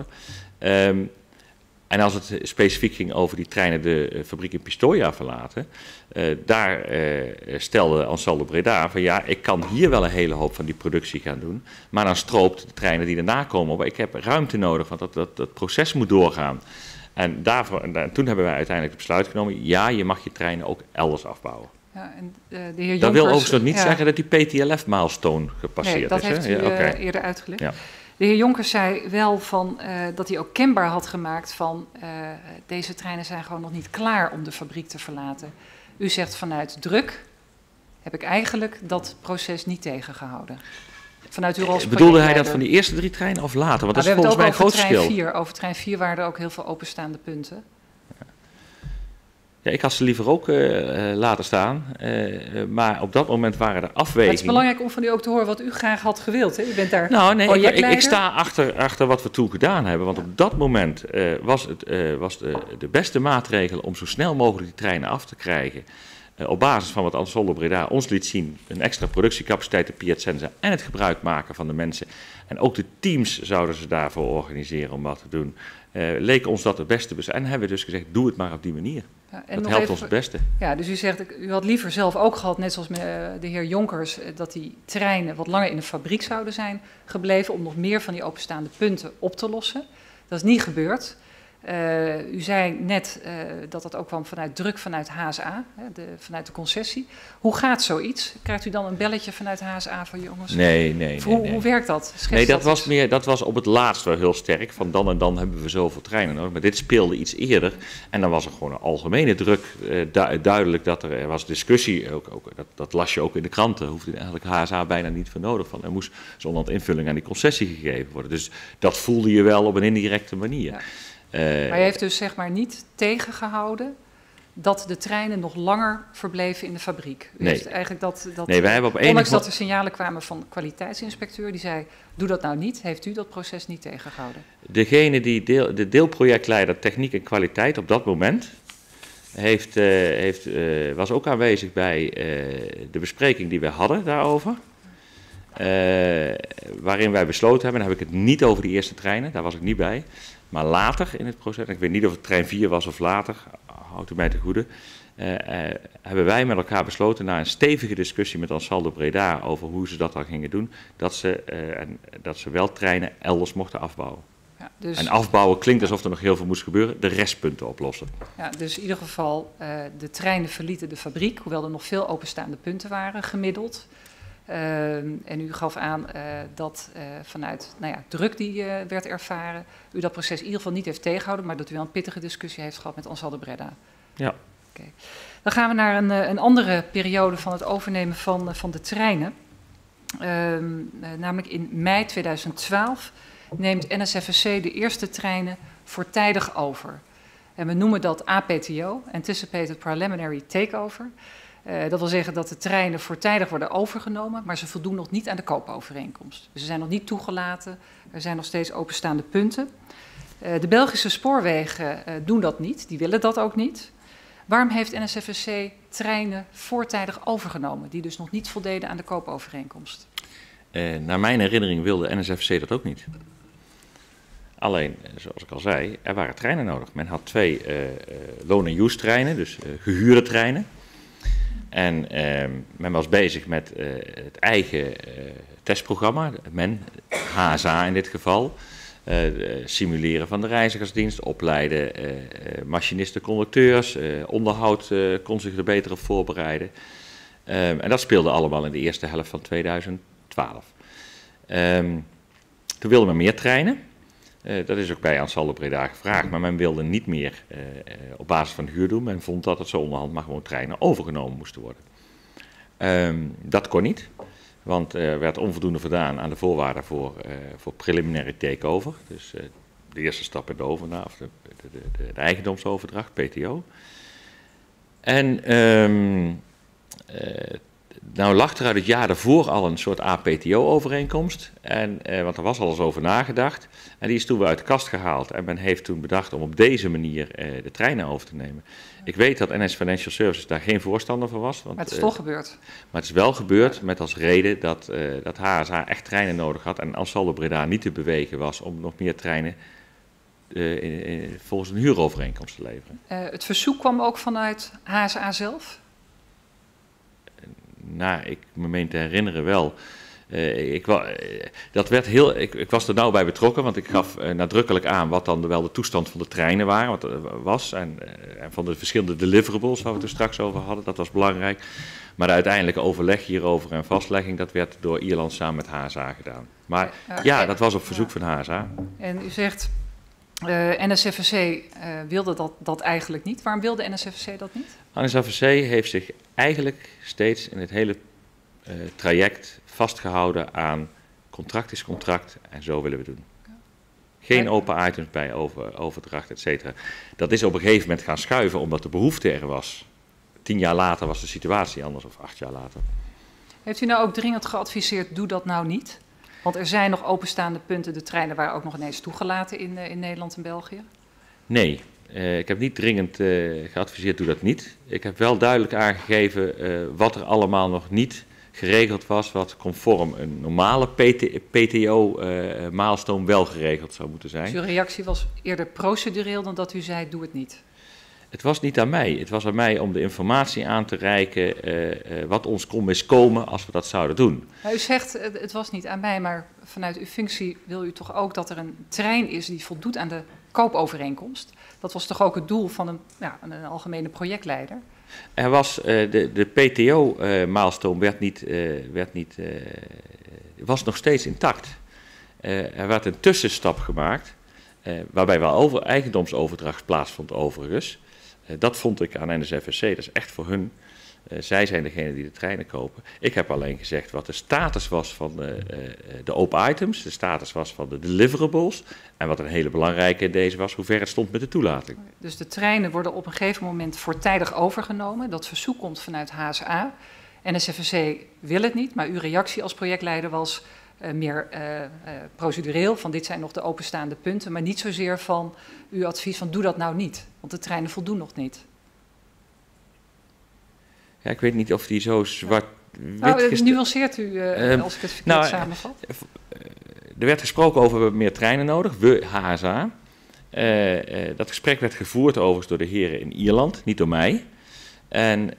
En als het specifiek ging over die treinen de fabriek in Pistoia verlaten, daar stelde Ansaldo Breda van ja, ik kan hier wel een hele hoop van die productie gaan doen, maar dan stroopt de treinen die daarna komen op. Ik heb ruimte nodig, want dat proces moet doorgaan. En toen hebben wij uiteindelijk het besluit genomen, ja, je mag je treinen ook elders afbouwen. Ja, en de heer Jonkers, dat wil overigens nog niet zeggen dat die PTLF-milestone gepasseerd is. Dat heeft u eerder uitgelegd. Ja. De heer Jonkers zei wel dat hij ook kenbaar had gemaakt van deze treinen zijn gewoon nog niet klaar om de fabriek te verlaten. U zegt vanuit druk heb ik eigenlijk dat proces niet tegengehouden. Vanuit uw als bedoelde hij dat van die eerste 3 treinen of later? Want dat is volgens mij een groot verschil. Over trein 4 waren er ook heel veel openstaande punten. Ja, ik had ze liever ook laten staan, maar op dat moment waren er afwegingen. Het is belangrijk om van u ook te horen wat u graag had gewild. Hè? U bent daar projectleider. Ik sta achter wat we toen gedaan hebben, want op dat moment was de beste maatregel om zo snel mogelijk die treinen af te krijgen. Op basis van wat Ansaldo Breda ons liet zien, een extra productiecapaciteit, de Piacenza en het gebruik maken van de mensen. En ook de teams zouden ze daarvoor organiseren om wat te doen. Leek ons dat het beste bestaan. En hebben we dus gezegd, doe het maar op die manier. Ja, dat helpt ons het beste. Ja, dus u zegt, u had liever zelf ook gehad, net zoals de heer Jonkers, dat die treinen wat langer in de fabriek zouden zijn gebleven om nog meer van die openstaande punten op te lossen. Dat is niet gebeurd. U zei net dat ook kwam vanuit druk vanuit HSA, vanuit de concessie. Hoe gaat zoiets? Krijgt u dan een belletje vanuit HSA van jongens? Nee. Hoe werkt dat? Dat was op het laatst wel heel sterk. Van dan en dan hebben we zoveel treinen nodig. Maar dit speelde iets eerder. En dan was er gewoon een algemene druk. Duidelijk dat er was discussie. Dat las je ook in de kranten. Hoefde eigenlijk HSA bijna niet voor nodig. Er moest zonder invulling aan die concessie gegeven worden. Dus dat voelde je wel op een indirecte manier. Ja. Maar je heeft dus zeg maar niet tegengehouden dat de treinen nog langer verbleven in de fabriek. U heeft eigenlijk wij hebben op ondanks dat er signalen kwamen van de kwaliteitsinspecteur, die zei, doe dat nou niet, heeft u dat proces niet tegengehouden? Degene die de deelprojectleider techniek en kwaliteit op dat moment was ook aanwezig bij de bespreking die we hadden daarover. Waarin wij besloten hebben, dan heb ik het niet over die eerste treinen, daar was ik niet bij. Maar later in het proces, ik weet niet of het trein 4 was of later, houdt u mij te goede, hebben wij met elkaar besloten na een stevige discussie met Ansaldo Breda over hoe ze dat dan gingen doen, dat ze wel treinen elders mochten afbouwen. Ja, dus en afbouwen klinkt alsof er nog heel veel moest gebeuren, de restpunten oplossen. Ja, dus in ieder geval, de treinen verlieten de fabriek, hoewel er nog veel openstaande punten waren, gemiddeld. En u gaf aan dat vanuit druk die werd ervaren, u dat proces in ieder geval niet heeft tegengehouden, maar dat u wel een pittige discussie heeft gehad met Ansaldo Breda. Ja. Okay. Dan gaan we naar een andere periode van het overnemen van de treinen. Namelijk in mei 2012 neemt NSFSC de eerste treinen voortijdig over. En we noemen dat APTO, Anticipated Preliminary Takeover. Dat wil zeggen dat de treinen voortijdig worden overgenomen, maar ze voldoen nog niet aan de koopovereenkomst. Dus ze zijn nog niet toegelaten, er zijn nog steeds openstaande punten. De Belgische spoorwegen doen dat niet, die willen dat ook niet. Waarom heeft NSFSC treinen voortijdig overgenomen, die dus nog niet voldeden aan de koopovereenkomst? Naar mijn herinnering wilde NSFSC dat ook niet. Alleen, zoals ik al zei, er waren treinen nodig. Men had 2 loan-and-use treinen, dus gehuurde treinen. En men was bezig met het eigen testprogramma, HSA in dit geval. Simuleren van de reizigersdienst, opleiden machinisten, conducteurs, onderhoud kon zich er beter op voorbereiden. En dat speelde allemaal in de eerste helft van 2012. Toen wilden we meer treinen. Dat is ook bij Ansaldo Breda gevraagd, maar men wilde niet meer op basis van huur doen. Men vond dat het zo onderhand maar gewoon treinen overgenomen moesten worden. Dat kon niet, want er werd onvoldoende voldaan aan de voorwaarden voor preliminary takeover. Dus de eerste stap in de overname, of de eigendomsoverdracht, PTO. En Nou lag er uit het jaar daarvoor al een soort APTO-overeenkomst, want er was al eens over nagedacht. En die is toen weer uit de kast gehaald en men heeft toen bedacht om op deze manier de treinen over te nemen. Ik weet dat NS Financial Services daar geen voorstander van was. Want, maar het is toch gebeurd. Maar het is wel gebeurd met als reden dat HSA echt treinen nodig had en Ansaldo Breda niet te bewegen was om nog meer treinen volgens een huurovereenkomst te leveren. Het verzoek kwam ook vanuit HSA zelf? Nou, ik me meen te herinneren wel. Ik was er nauw bij betrokken, want ik gaf nadrukkelijk aan wat dan wel de toestand van de treinen was. En van de verschillende deliverables waar we het er straks over hadden, dat was belangrijk. Maar de uiteindelijke overleg hierover en vastlegging, dat werd door Ierland samen met HSA gedaan. Maar ja, dat was op verzoek van HSA. En u zegt, NSFVC wilde dat eigenlijk niet. Waarom wilde NSFVC dat niet? NSFVC heeft zich eigenlijk steeds in het hele traject vastgehouden aan contract is contract en zo willen we doen. Geen open items bij overdracht, et cetera. Dat is op een gegeven moment gaan schuiven omdat de behoefte er was. 10 jaar later was de situatie anders of 8 jaar later. Heeft u nou ook dringend geadviseerd, doe dat nou niet? Want er zijn nog openstaande punten, de treinen waren ook nog ineens toegelaten in Nederland en België. Nee, ik heb niet dringend geadviseerd, doe dat niet. Ik heb wel duidelijk aangegeven wat er allemaal nog niet geregeld was, wat conform een normale PTO-milestone wel geregeld zou moeten zijn. Dus uw reactie was eerder procedureel dan dat u zei, doe het niet? Het was niet aan mij. Het was aan mij om de informatie aan te reiken wat ons kon miskomen als we dat zouden doen. Nou, u zegt, het was niet aan mij, maar vanuit uw functie wil u toch ook dat er een trein is die voldoet aan de koopovereenkomst? Dat was toch ook het doel van een algemene projectleider? Er was de PTO-milestone was nog steeds intact. Er werd een tussenstap gemaakt, waarbij wel eigendomsoverdracht plaatsvond overigens. Dat vond ik aan NSFVC, dat is echt voor hun. Zij zijn degene die de treinen kopen. Ik heb alleen gezegd wat de status was van de open items, de status was van de deliverables en wat een hele belangrijke in deze was, hoe ver het stond met de toelating. Dus de treinen worden op een gegeven moment voortijdig overgenomen. Dat verzoek komt vanuit HSA. NSFVC wil het niet, maar uw reactie als projectleider was meer procedureel, van dit zijn nog de openstaande punten, maar niet zozeer van uw advies van doe dat nou niet, want de treinen voldoen nog niet. Ja, ik weet niet of die zo zwart-wit... Nou, nuanceert u als ik het verkeerd samenvat? Er werd gesproken over meer treinen nodig, we HSA. Dat gesprek werd gevoerd overigens door de heren in Ierland, niet door mij. En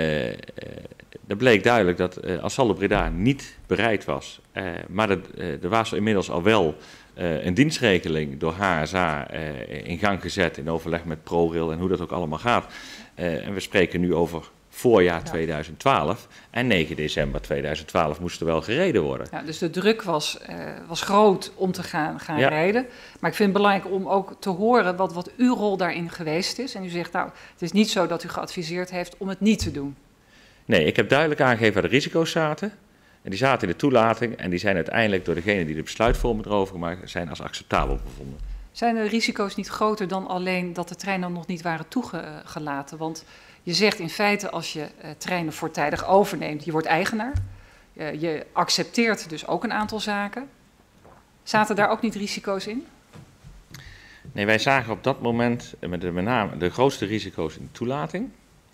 er bleek duidelijk dat Ansaldo Breda niet bereid was. Maar er was inmiddels al wel een dienstregeling door HSA in gang gezet in overleg met ProRail en hoe dat ook allemaal gaat. En we spreken nu over voorjaar 2012 en 9 december 2012 moest er wel gereden worden. Ja, dus de druk was groot om te gaan rijden. Maar ik vind het belangrijk om ook te horen wat uw rol daarin geweest is. En u zegt, nou, het is niet zo dat u geadviseerd heeft om het niet te doen. Nee, ik heb duidelijk aangegeven waar de risico's zaten. En die zaten in de toelating en die zijn uiteindelijk door degene die de besluitvorming erover gemaakt zijn als acceptabel bevonden. Zijn de risico's niet groter dan alleen dat de treinen nog niet waren toegelaten? Want je zegt in feite als je treinen voortijdig overneemt, je wordt eigenaar. Je accepteert dus ook een aantal zaken. Zaten daar ook niet risico's in? Nee, wij zagen op dat moment met name de grootste risico's in de toelating.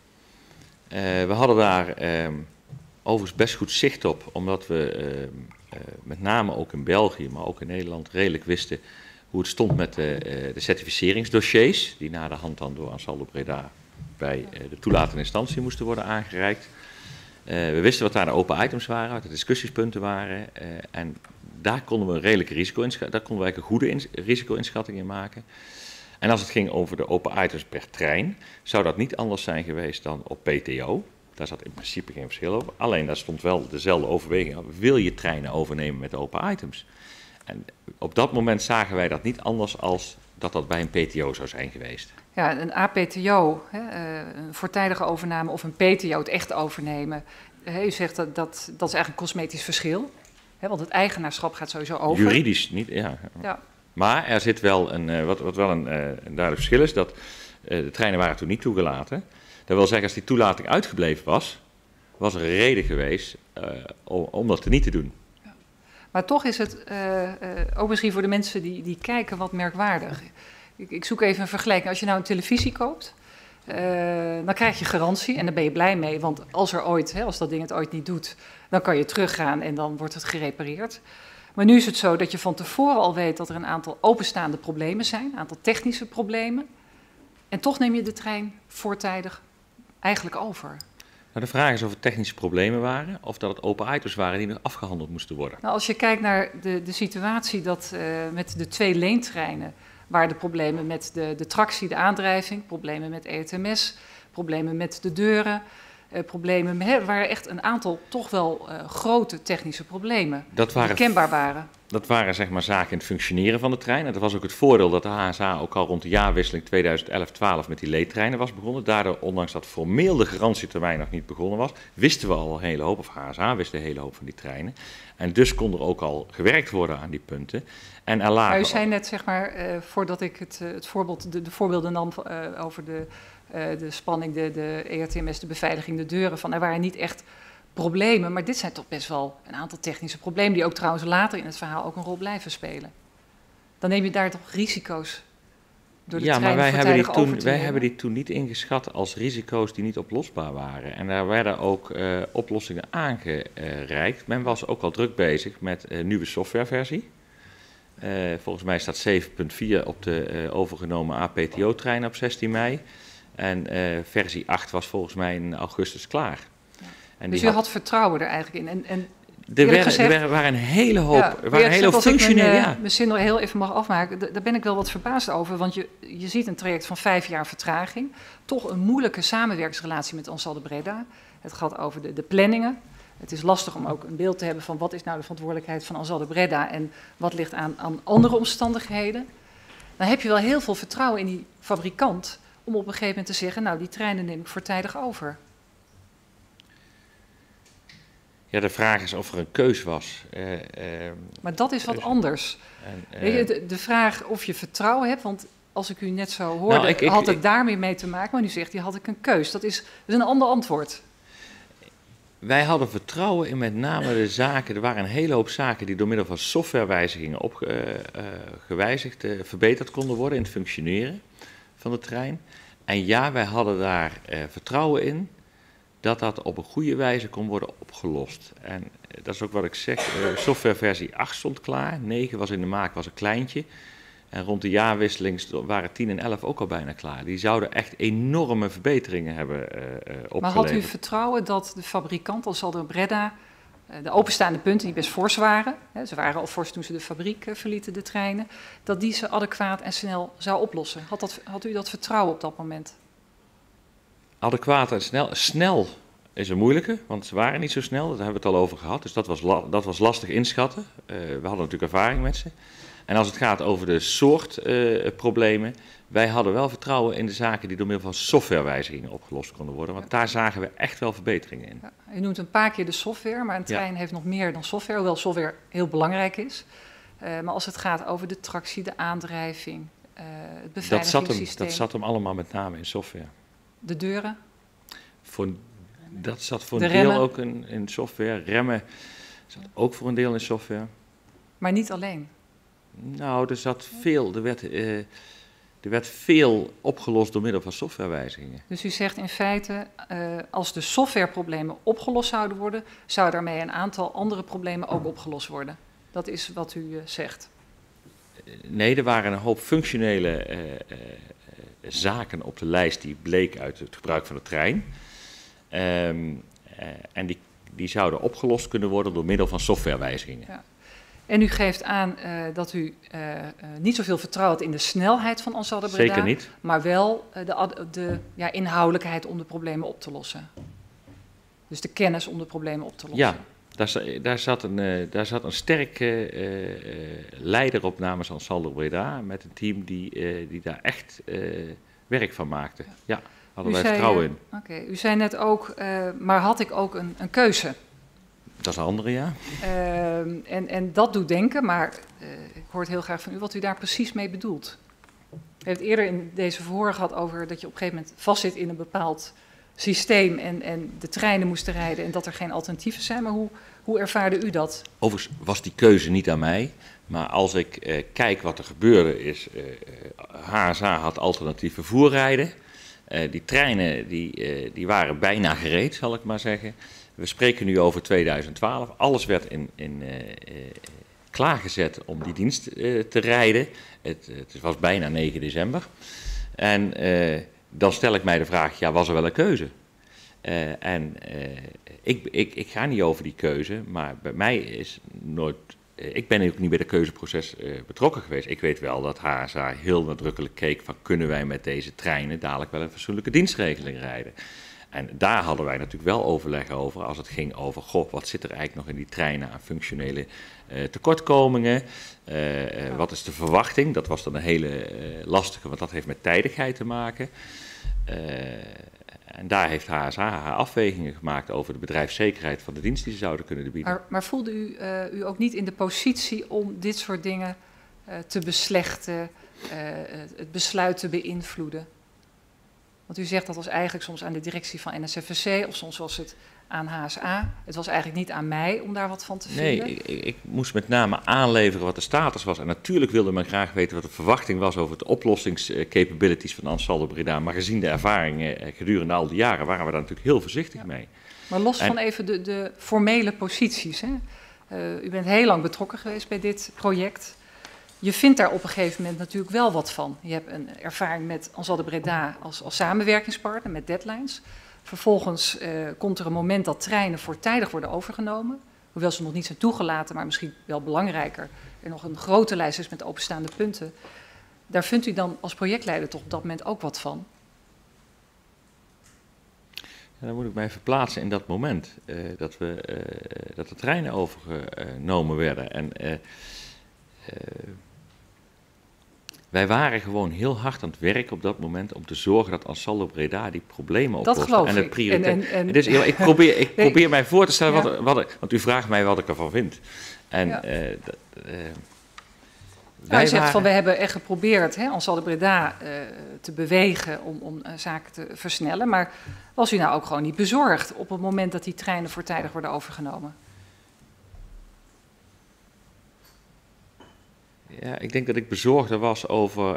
We hadden daar overigens best goed zicht op, omdat we met name ook in België, maar ook in Nederland redelijk wisten hoe het stond met de certificeringsdossiers, die na de hand dan door Ansaldo Breda bij de toelatende instantie moesten worden aangereikt. We wisten wat daar de open items waren, wat de discussiespunten waren. En daar konden we een redelijke daar konden we een goede risico-inschatting in maken. En als het ging over de open items per trein, zou dat niet anders zijn geweest dan op PTO. Daar zat in principe geen verschil over. Alleen daar stond wel dezelfde overweging op. Wil je treinen overnemen met de open items? En op dat moment zagen wij dat niet anders als dat bij een PTO zou zijn geweest. Ja, een APTO, een voortijdige overname of een PTO, het echt overnemen. U zegt dat is eigenlijk een cosmetisch verschil. Want het eigenaarschap gaat sowieso over. Juridisch niet, ja. Maar er zit wel wat wel een duidelijk verschil is, dat de treinen waren toen niet toegelaten. Dat wil zeggen, als die toelating uitgebleven was was er een reden geweest om dat niet te doen. Maar toch is het ook misschien voor de mensen die kijken wat merkwaardig. Ik zoek even een vergelijking. Als je nou een televisie koopt, dan krijg je garantie en daar ben je blij mee. Want als dat ding het ooit niet doet, dan kan je teruggaan en dan wordt het gerepareerd. Maar nu is het zo dat je van tevoren al weet dat er een aantal openstaande problemen zijn, een aantal technische problemen. En toch neem je de trein voortijdig eigenlijk over. Nou, de vraag is of het technische problemen waren of dat het open items waren die nog afgehandeld moesten worden. Nou, als je kijkt naar de situatie dat met de 2 leentreinen, waar de problemen met de tractie, de aandrijving, problemen met ERTMS, problemen met de deuren, problemen, er waren echt een aantal toch wel grote technische problemen die kenbaar waren. Dat waren zeg maar zaken in het functioneren van de trein. En dat was ook het voordeel dat de HSA ook al rond de jaarwisseling 2011-12 met die leedtreinen was begonnen. Daardoor, ondanks dat formeel de garantietermijn nog niet begonnen was, wisten we al een hele hoop, of HSA wist een hele hoop van die treinen. En dus kon er ook al gewerkt worden aan die punten. En er lagen... Maar u zei net, zeg maar, voordat ik de voorbeelden nam over de spanning, de ERTMS, de beveiliging, de deuren, van er waren niet echt problemen, maar dit zijn toch best wel een aantal technische problemen die ook trouwens later in het verhaal ook een rol blijven spelen. Dan neem je daar toch risico's door de trein voortijdig over te nemen? Wij hebben die toen niet ingeschat als risico's die niet oplosbaar waren. En daar werden ook oplossingen aangereikt. Men was ook al druk bezig met een nieuwe softwareversie. Volgens mij staat 7.4 op de overgenomen APTO-trein op 16 mei. En versie 8 was volgens mij in augustus klaar. En dus je had vertrouwen er eigenlijk in. En er waren een hele hoop, functionele... Als ik mijn zin er heel even mag afmaken, daar ben ik wel wat verbaasd over. Want je ziet een traject van 5 jaar vertraging. Toch een moeilijke samenwerkingsrelatie met Ansaldo Breda. Het gaat over de planningen. Het is lastig om ook een beeld te hebben van wat is nou de verantwoordelijkheid van Ansaldo Breda en wat ligt aan andere omstandigheden. Dan heb je wel heel veel vertrouwen in die fabrikant om op een gegeven moment te zeggen, nou die treinen neem ik voortijdig over. Ja, de vraag is of er een keus was. Maar dat is wat anders. Weet je, de vraag of je vertrouwen hebt, want als ik u net zo hoorde, had het daarmee mee te maken. Maar nu zegt hij, had ik een keus. Dat is een ander antwoord. Wij hadden vertrouwen in met name de zaken. Er waren een hele hoop zaken die door middel van softwarewijzigingen gewijzigd, verbeterd konden worden in het functioneren van de trein. En ja, wij hadden daar vertrouwen in dat op een goede wijze kon worden opgelost. En dat is ook wat ik zeg, softwareversie 8 stond klaar, 9 was in de maak, was een kleintje. En rond de jaarwisseling waren 10 en 11 ook al bijna klaar. Die zouden echt enorme verbeteringen hebben opgeleverd. Maar had u vertrouwen dat de fabrikant, Ansaldo Breda, de openstaande punten die best fors waren, hè, ze waren al fors toen ze de fabriek verlieten, de treinen, dat die ze adequaat en snel zou oplossen? Had u dat vertrouwen op dat moment? Adequaat en snel is een moeilijke, want ze waren niet zo snel, daar hebben we het al over gehad. Dus dat was lastig inschatten. We hadden natuurlijk ervaring met ze. En als het gaat over de soort problemen, wij hadden wel vertrouwen in de zaken die door middel van softwarewijzigingen opgelost konden worden. Want daar zagen we echt wel verbeteringen in. Ja, u noemt een paar keer de software, maar een trein heeft nog meer dan software, hoewel software heel belangrijk is. Maar als het gaat over de tractie, de aandrijving, het beveiligingssysteem. Dat zat hem allemaal met name in software. De deuren? Dat zat voor een deel ook in software. Remmen zat ook voor een deel in software. Maar niet alleen? Nou, er werd veel opgelost door middel van softwarewijzigingen. Dus u zegt in feite, als de softwareproblemen opgelost zouden worden, zou daarmee een aantal andere problemen ook opgelost worden. Dat is wat u zegt. Nee, er waren een hoop functionele zaken op de lijst die bleken uit het gebruik van de trein. En die zouden opgelost kunnen worden door middel van softwarewijzigingen. Ja. En u geeft aan dat u niet zoveel vertrouwt in de snelheid van Ansaldo Breda. Zeker niet. Maar wel de inhoudelijkheid om de problemen op te lossen. Dus de kennis om de problemen op te lossen. Ja, daar zat een sterke leider op namens Ansaldo Breda met een team die daar echt werk van maakte. Ja, hadden wij vertrouwen in. Oké, u zei net ook, maar had ik ook een keuze? Dat is een andere, ja. En dat doet denken, maar ik hoor het heel graag van u wat u daar precies mee bedoelt. U heeft eerder in deze verhoor gehad over dat je op een gegeven moment vastzit in een bepaald systeem en de treinen moesten rijden en dat er geen alternatieven zijn. Maar hoe ervaarde u dat? Overigens was die keuze niet aan mij. Maar als ik kijk wat er gebeurde is, HSA had alternatief vervoer rijden. Die treinen die waren bijna gereed, zal ik maar zeggen. We spreken nu over 2012. Alles werd klaargezet om die dienst te rijden. Het was bijna 9 december. En dan stel ik mij de vraag, ja, was er wel een keuze? Ik ga niet over die keuze, maar bij mij is nooit... Ik ben ook niet bij het keuzeproces betrokken geweest. Ik weet wel dat HSA heel nadrukkelijk keek van kunnen wij met deze treinen dadelijk wel een fatsoenlijke dienstregeling rijden. En daar hadden wij natuurlijk wel overleg over als het ging over, goh, wat zit er eigenlijk nog in die treinen aan functionele tekortkomingen? Wat is de verwachting? Dat was dan een hele lastige, want dat heeft met tijdigheid te maken. En daar heeft HSA haar afwegingen gemaakt over de bedrijfszekerheid van de dienst die ze zouden kunnen bieden. Maar voelde u ook niet in de positie om dit soort dingen te beslechten, het besluit te beïnvloeden? Want u zegt dat was eigenlijk soms aan de directie van NSFSC of soms was het aan HSA. Het was eigenlijk niet aan mij om daar wat van te vinden. Nee, ik moest met name aanleveren wat de status was. En natuurlijk wilde men graag weten wat de verwachting was over de oplossingscapabilities van Ansaldo Breda. Maar gezien de ervaringen gedurende al die jaren waren we daar natuurlijk heel voorzichtig mee. Maar los van even de formele posities. Hè? U bent heel lang betrokken geweest bij dit project. Je vindt daar op een gegeven moment natuurlijk wel wat van. Je hebt een ervaring met Ansaldo Breda als samenwerkingspartner met deadlines. Vervolgens komt er een moment dat treinen voortijdig worden overgenomen. Hoewel ze nog niet zijn toegelaten, maar misschien wel belangrijker. Er nog een grote lijst is met openstaande punten. Daar vindt u dan als projectleider toch op dat moment ook wat van? Ja, dan moet ik mij verplaatsen in dat moment dat de treinen overgenomen werden. En wij waren gewoon heel hard aan het werk op dat moment om te zorgen dat Ansaldo Breda die problemen oplost. Dat geloof en de ik. prioriteit. Dus ik probeer mij voor te stellen, want u vraagt mij wat ik ervan vind. En Hij zegt van we hebben echt geprobeerd Ansaldo Breda te bewegen om zaken te versnellen. Maar was u nou ook gewoon niet bezorgd op het moment dat die treinen voortijdig worden overgenomen? Ja, ik denk dat ik bezorgder was over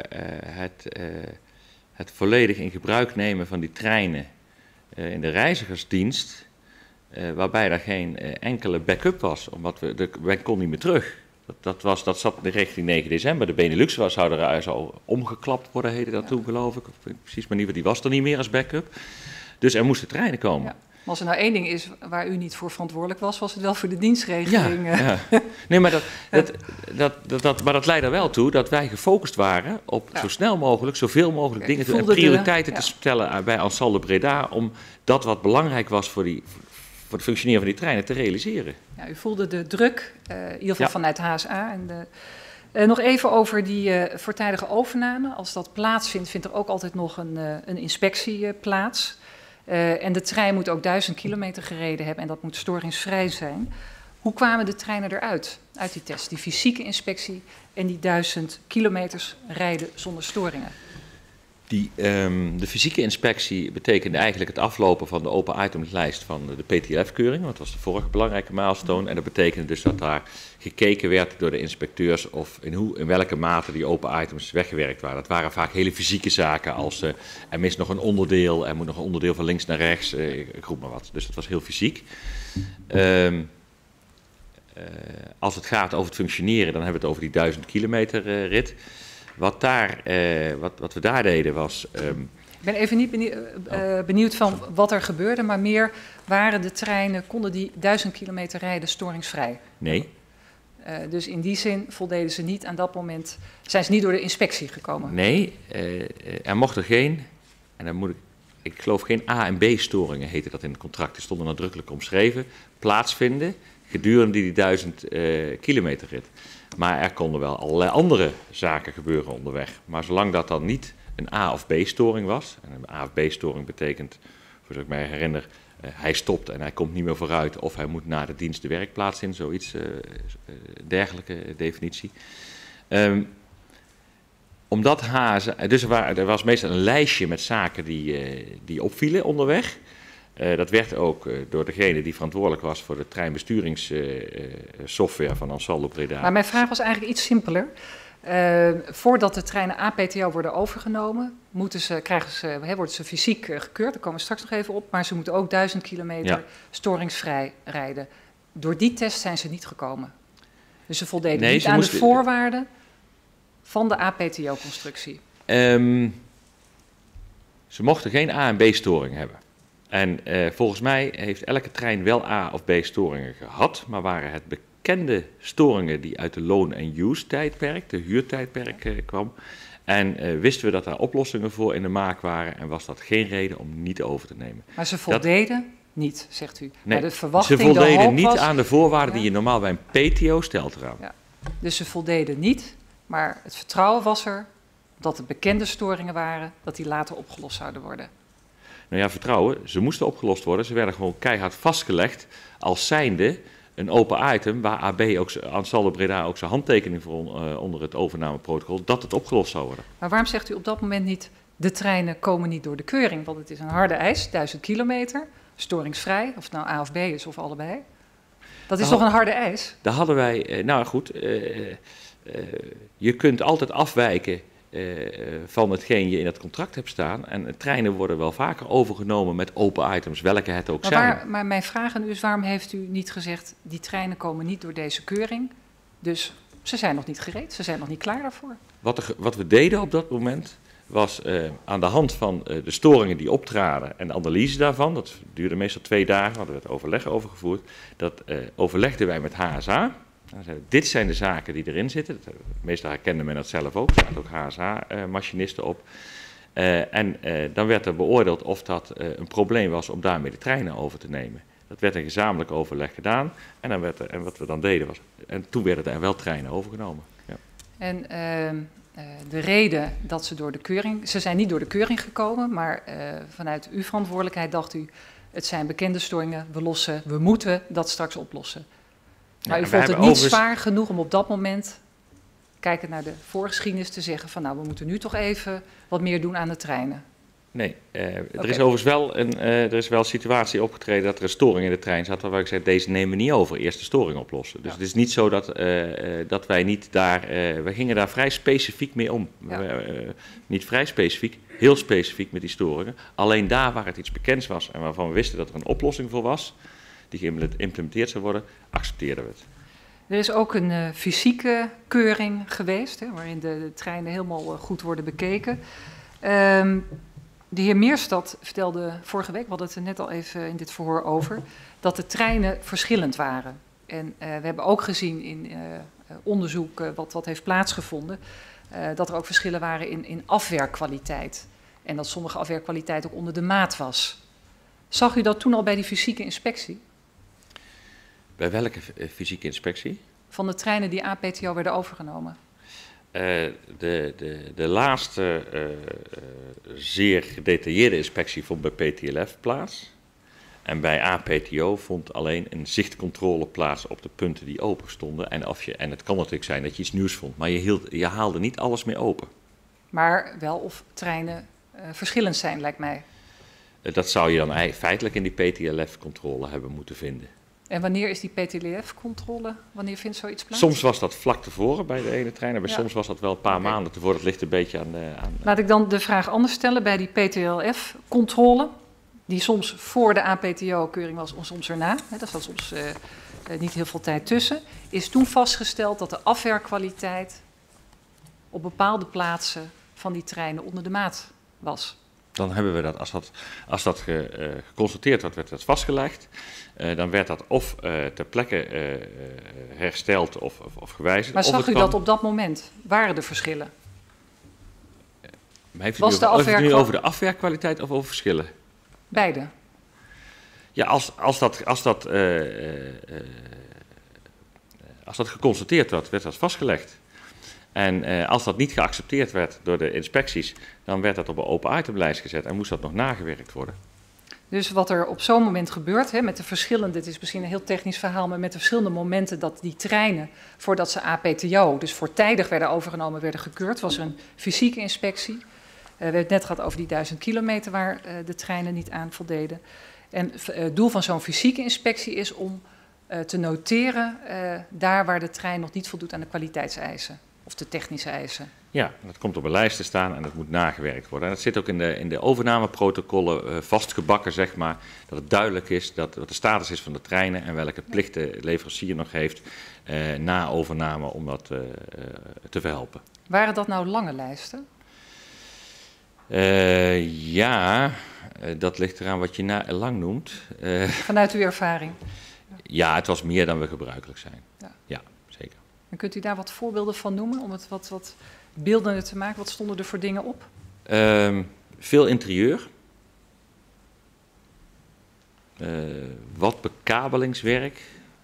het volledig in gebruik nemen van die treinen in de reizigersdienst, waarbij er geen enkele backup was, omdat wij kon niet meer terug. Dat zat richting 9 december. De Benelux zou omgeklapt worden, heette dat toen, geloof ik. Precies, maar die was er niet meer als backup. Dus er moesten treinen komen. Ja. Maar als er nou één ding is waar u niet voor verantwoordelijk was, was het wel voor de dienstregeling. Ja. Nee, maar dat leidt er wel toe dat wij gefocust waren op zo snel mogelijk, zoveel mogelijk dingen te doen en prioriteiten te stellen bij Ansaldo Breda om dat wat belangrijk was voor het functioneren van die treinen te realiseren. Ja, u voelde de druk, in ieder geval vanuit HSA. En nog even over die voortijdige overname. Als dat plaatsvindt, vindt er ook altijd nog een inspectie plaats. En de trein moet ook 1000 kilometer gereden hebben en dat moet storingsvrij zijn. Hoe kwamen de treinen eruit, uit die test? Die fysieke inspectie en die 1000 kilometers rijden zonder storingen. De fysieke inspectie betekende eigenlijk het aflopen van de open itemlijst van de PTLF-keuring. Want dat was de vorige belangrijke milestone. En dat betekende dus dat daar gekeken werd door de inspecteurs of in welke mate die open items weggewerkt waren. Dat waren vaak hele fysieke zaken als er mist nog een onderdeel, er moet nog een onderdeel van links naar rechts, ik roep maar wat. Dus dat was heel fysiek. Als het gaat over het functioneren, dan hebben we het over die 1000 kilometer rit. Wat we daar deden was... Ik ben even niet benieuwd van wat er gebeurde, maar meer waren de treinen, konden die 1000 kilometer rijden storingsvrij? Nee. Dus in die zin voldeden ze niet aan dat moment, zijn ze niet door de inspectie gekomen? Nee, er mochten geen, en dan moet ik geloof geen A- en B-storingen, heette dat in het contract, die stonden nadrukkelijk omschreven, plaatsvinden gedurende die 1000 kilometer rit. Maar er konden wel allerlei andere zaken gebeuren onderweg. Maar zolang dat dan niet een A- of B-storing was, en een A- of B-storing betekent, voor zoals ik mij herinner, hij stopt en hij komt niet meer vooruit of hij moet naar de dienst de werkplaats in, zoiets, dergelijke definitie. omdat HSA, dus er was meestal een lijstje met zaken die opvielen onderweg. Dat werd ook door degene die verantwoordelijk was voor de treinbesturingssoftware van Ansaldo Breda. Maar mijn vraag was eigenlijk iets simpeler. Voordat de treinen APTO worden overgenomen, worden ze fysiek gekeurd. Daar komen we straks nog even op. Maar ze moeten ook 1000 kilometer storingsvrij rijden. Door die test zijn ze niet gekomen. Dus ze voldeden niet aan de voorwaarden van de APTO-constructie. Ze mochten geen A- en B-storing hebben. En volgens mij heeft elke trein wel A- of B-storingen gehad, maar waren het bekende storingen die uit de loan- en use-tijdperk, de huurtijdperk, kwam. En wisten we dat daar oplossingen voor in de maak waren en was dat geen reden om niet over te nemen. Maar ze voldeden niet, zegt u. Nee, maar de verwachting, ze voldeden de hoop niet was, aan de voorwaarden die je normaal bij een PTO stelt eraan. Ja. Dus ze voldeden niet, maar het vertrouwen was er dat het bekende storingen waren, dat die later opgelost zouden worden. Nou ja, vertrouwen, ze moesten opgelost worden. Ze werden gewoon keihard vastgelegd als zijnde een open item waar AB, Ansaldo Breda, ook zijn handtekening voor onder het overnameprotocol, dat het opgelost zou worden. Maar waarom zegt u op dat moment niet, de treinen komen niet door de keuring? Want het is een harde eis, 1000 kilometer, storingsvrij, of het nou A of B is of allebei. Dat is toch een harde eis? Daar hadden wij, nou goed, je kunt altijd afwijken van hetgeen je in het contract hebt staan. En treinen worden wel vaker overgenomen met open items, welke het ook zijn. Maar mijn vraag aan u is, waarom heeft u niet gezegd, die treinen komen niet door deze keuring, dus ze zijn nog niet gereed, ze zijn nog niet klaar daarvoor? Wat we deden op dat moment was aan de hand van de storingen die optraden en de analyse daarvan, dat duurde meestal 2 dagen, hadden we het overleg over gevoerd, dat overlegden wij met HSA. Dan zeiden we, dit zijn de zaken die erin zitten. Meestal herkende men dat zelf ook, er zaten ook HSA-machinisten op. Dan werd er beoordeeld of dat een probleem was om daarmee de treinen over te nemen. Dat werd een gezamenlijk overleg gedaan. En wat we dan deden was, en toen werden er wel treinen overgenomen. Ja. En de reden dat ze zijn niet door de keuring gekomen, maar vanuit uw verantwoordelijkheid dacht u, het zijn bekende storingen, we moeten dat straks oplossen. Maar u vond het niet zwaar genoeg om op dat moment, kijkend naar de voorgeschiedenis, te zeggen van nou, we moeten nu toch even wat meer doen aan de treinen. Nee, er is overigens wel een situatie opgetreden dat er een storing in de trein zat, waarbij ik zei, deze nemen we niet over, eerst de storing oplossen. Dus het is niet zo dat wij niet daar, we gingen daar vrij specifiek mee om. Ja. Niet vrij specifiek, heel specifiek met die storingen. Alleen daar waar het iets bekends was en waarvan we wisten dat er een oplossing voor was, die geïmplementeerd zou worden, accepteerden we het. Er is ook een fysieke keuring geweest, waarin de treinen helemaal goed worden bekeken. De heer Meerstad vertelde vorige week, we hadden het er net al even in dit verhoor over, dat de treinen verschillend waren. En we hebben ook gezien in onderzoek wat heeft plaatsgevonden, dat er ook verschillen waren in afwerkkwaliteit. En dat sommige afwerkkwaliteit ook onder de maat was. Zag u dat toen al bij die fysieke inspectie? Bij welke fysieke inspectie? Van de treinen die APTO werden overgenomen. De laatste zeer gedetailleerde inspectie vond bij PTLF plaats. En bij APTO vond alleen een zichtcontrole plaats op de punten die open stonden. En het kan natuurlijk zijn dat je iets nieuws vond, maar je haalde niet alles meer open. Maar wel of treinen verschillend zijn, lijkt mij. Dat zou je dan feitelijk in die PTLF-controle hebben moeten vinden. En wanneer is die PTLF-controle? Wanneer vindt zoiets plaats? Soms was dat vlak tevoren bij de ene trein, en soms was dat wel een paar maanden tevoren. Dat ligt een beetje aan Laat ik dan de vraag anders stellen. Bij die PTLF-controle, die soms voor de APTO-keuring was, soms erna, daar zat soms niet heel veel tijd tussen, is toen vastgesteld dat de afwerkkwaliteit op bepaalde plaatsen van die treinen onder de maat was. Dan hebben we dat, als dat geconstateerd wordt, werd dat vastgelegd. Dan werd dat of ter plekke hersteld of gewijzigd. Maar zag u dat op dat moment? Waren er verschillen? Maar heeft u het nu over de afwerkkwaliteit of over verschillen? Beide. Ja, als dat geconstateerd wordt, werd dat vastgelegd. En als dat niet geaccepteerd werd door de inspecties, dan werd dat op een open itemlijst gezet en moest dat nog nagewerkt worden. Dus wat er op zo'n moment gebeurt, hè, met de verschillende, het is misschien een heel technisch verhaal, maar met de verschillende momenten dat die treinen, voordat ze APTO, dus voortijdig werden overgenomen, werden gekeurd, was er een fysieke inspectie. We hebben het net gehad over die 1000 kilometer waar de treinen niet aan voldeden. En het doel van zo'n fysieke inspectie is om te noteren daar waar de trein nog niet voldoet aan de kwaliteitseisen of de technische eisen. Ja, dat komt op een lijst te staan en dat moet nagewerkt worden. En dat zit ook in de overnameprotocollen vastgebakken, zeg maar, dat het duidelijk is wat de status is van de treinen en welke plichten de leverancier nog heeft na overname om dat te verhelpen. Waren dat nou lange lijsten? Ja, dat ligt eraan wat je lang noemt. Vanuit uw ervaring? Ja, het was meer dan we gebruikelijk zijn. Ja, zeker. En kunt u daar wat voorbeelden van noemen om het wat beeldender te maken? Wat stonden er voor dingen op? Veel interieur. Wat bekabelingswerk.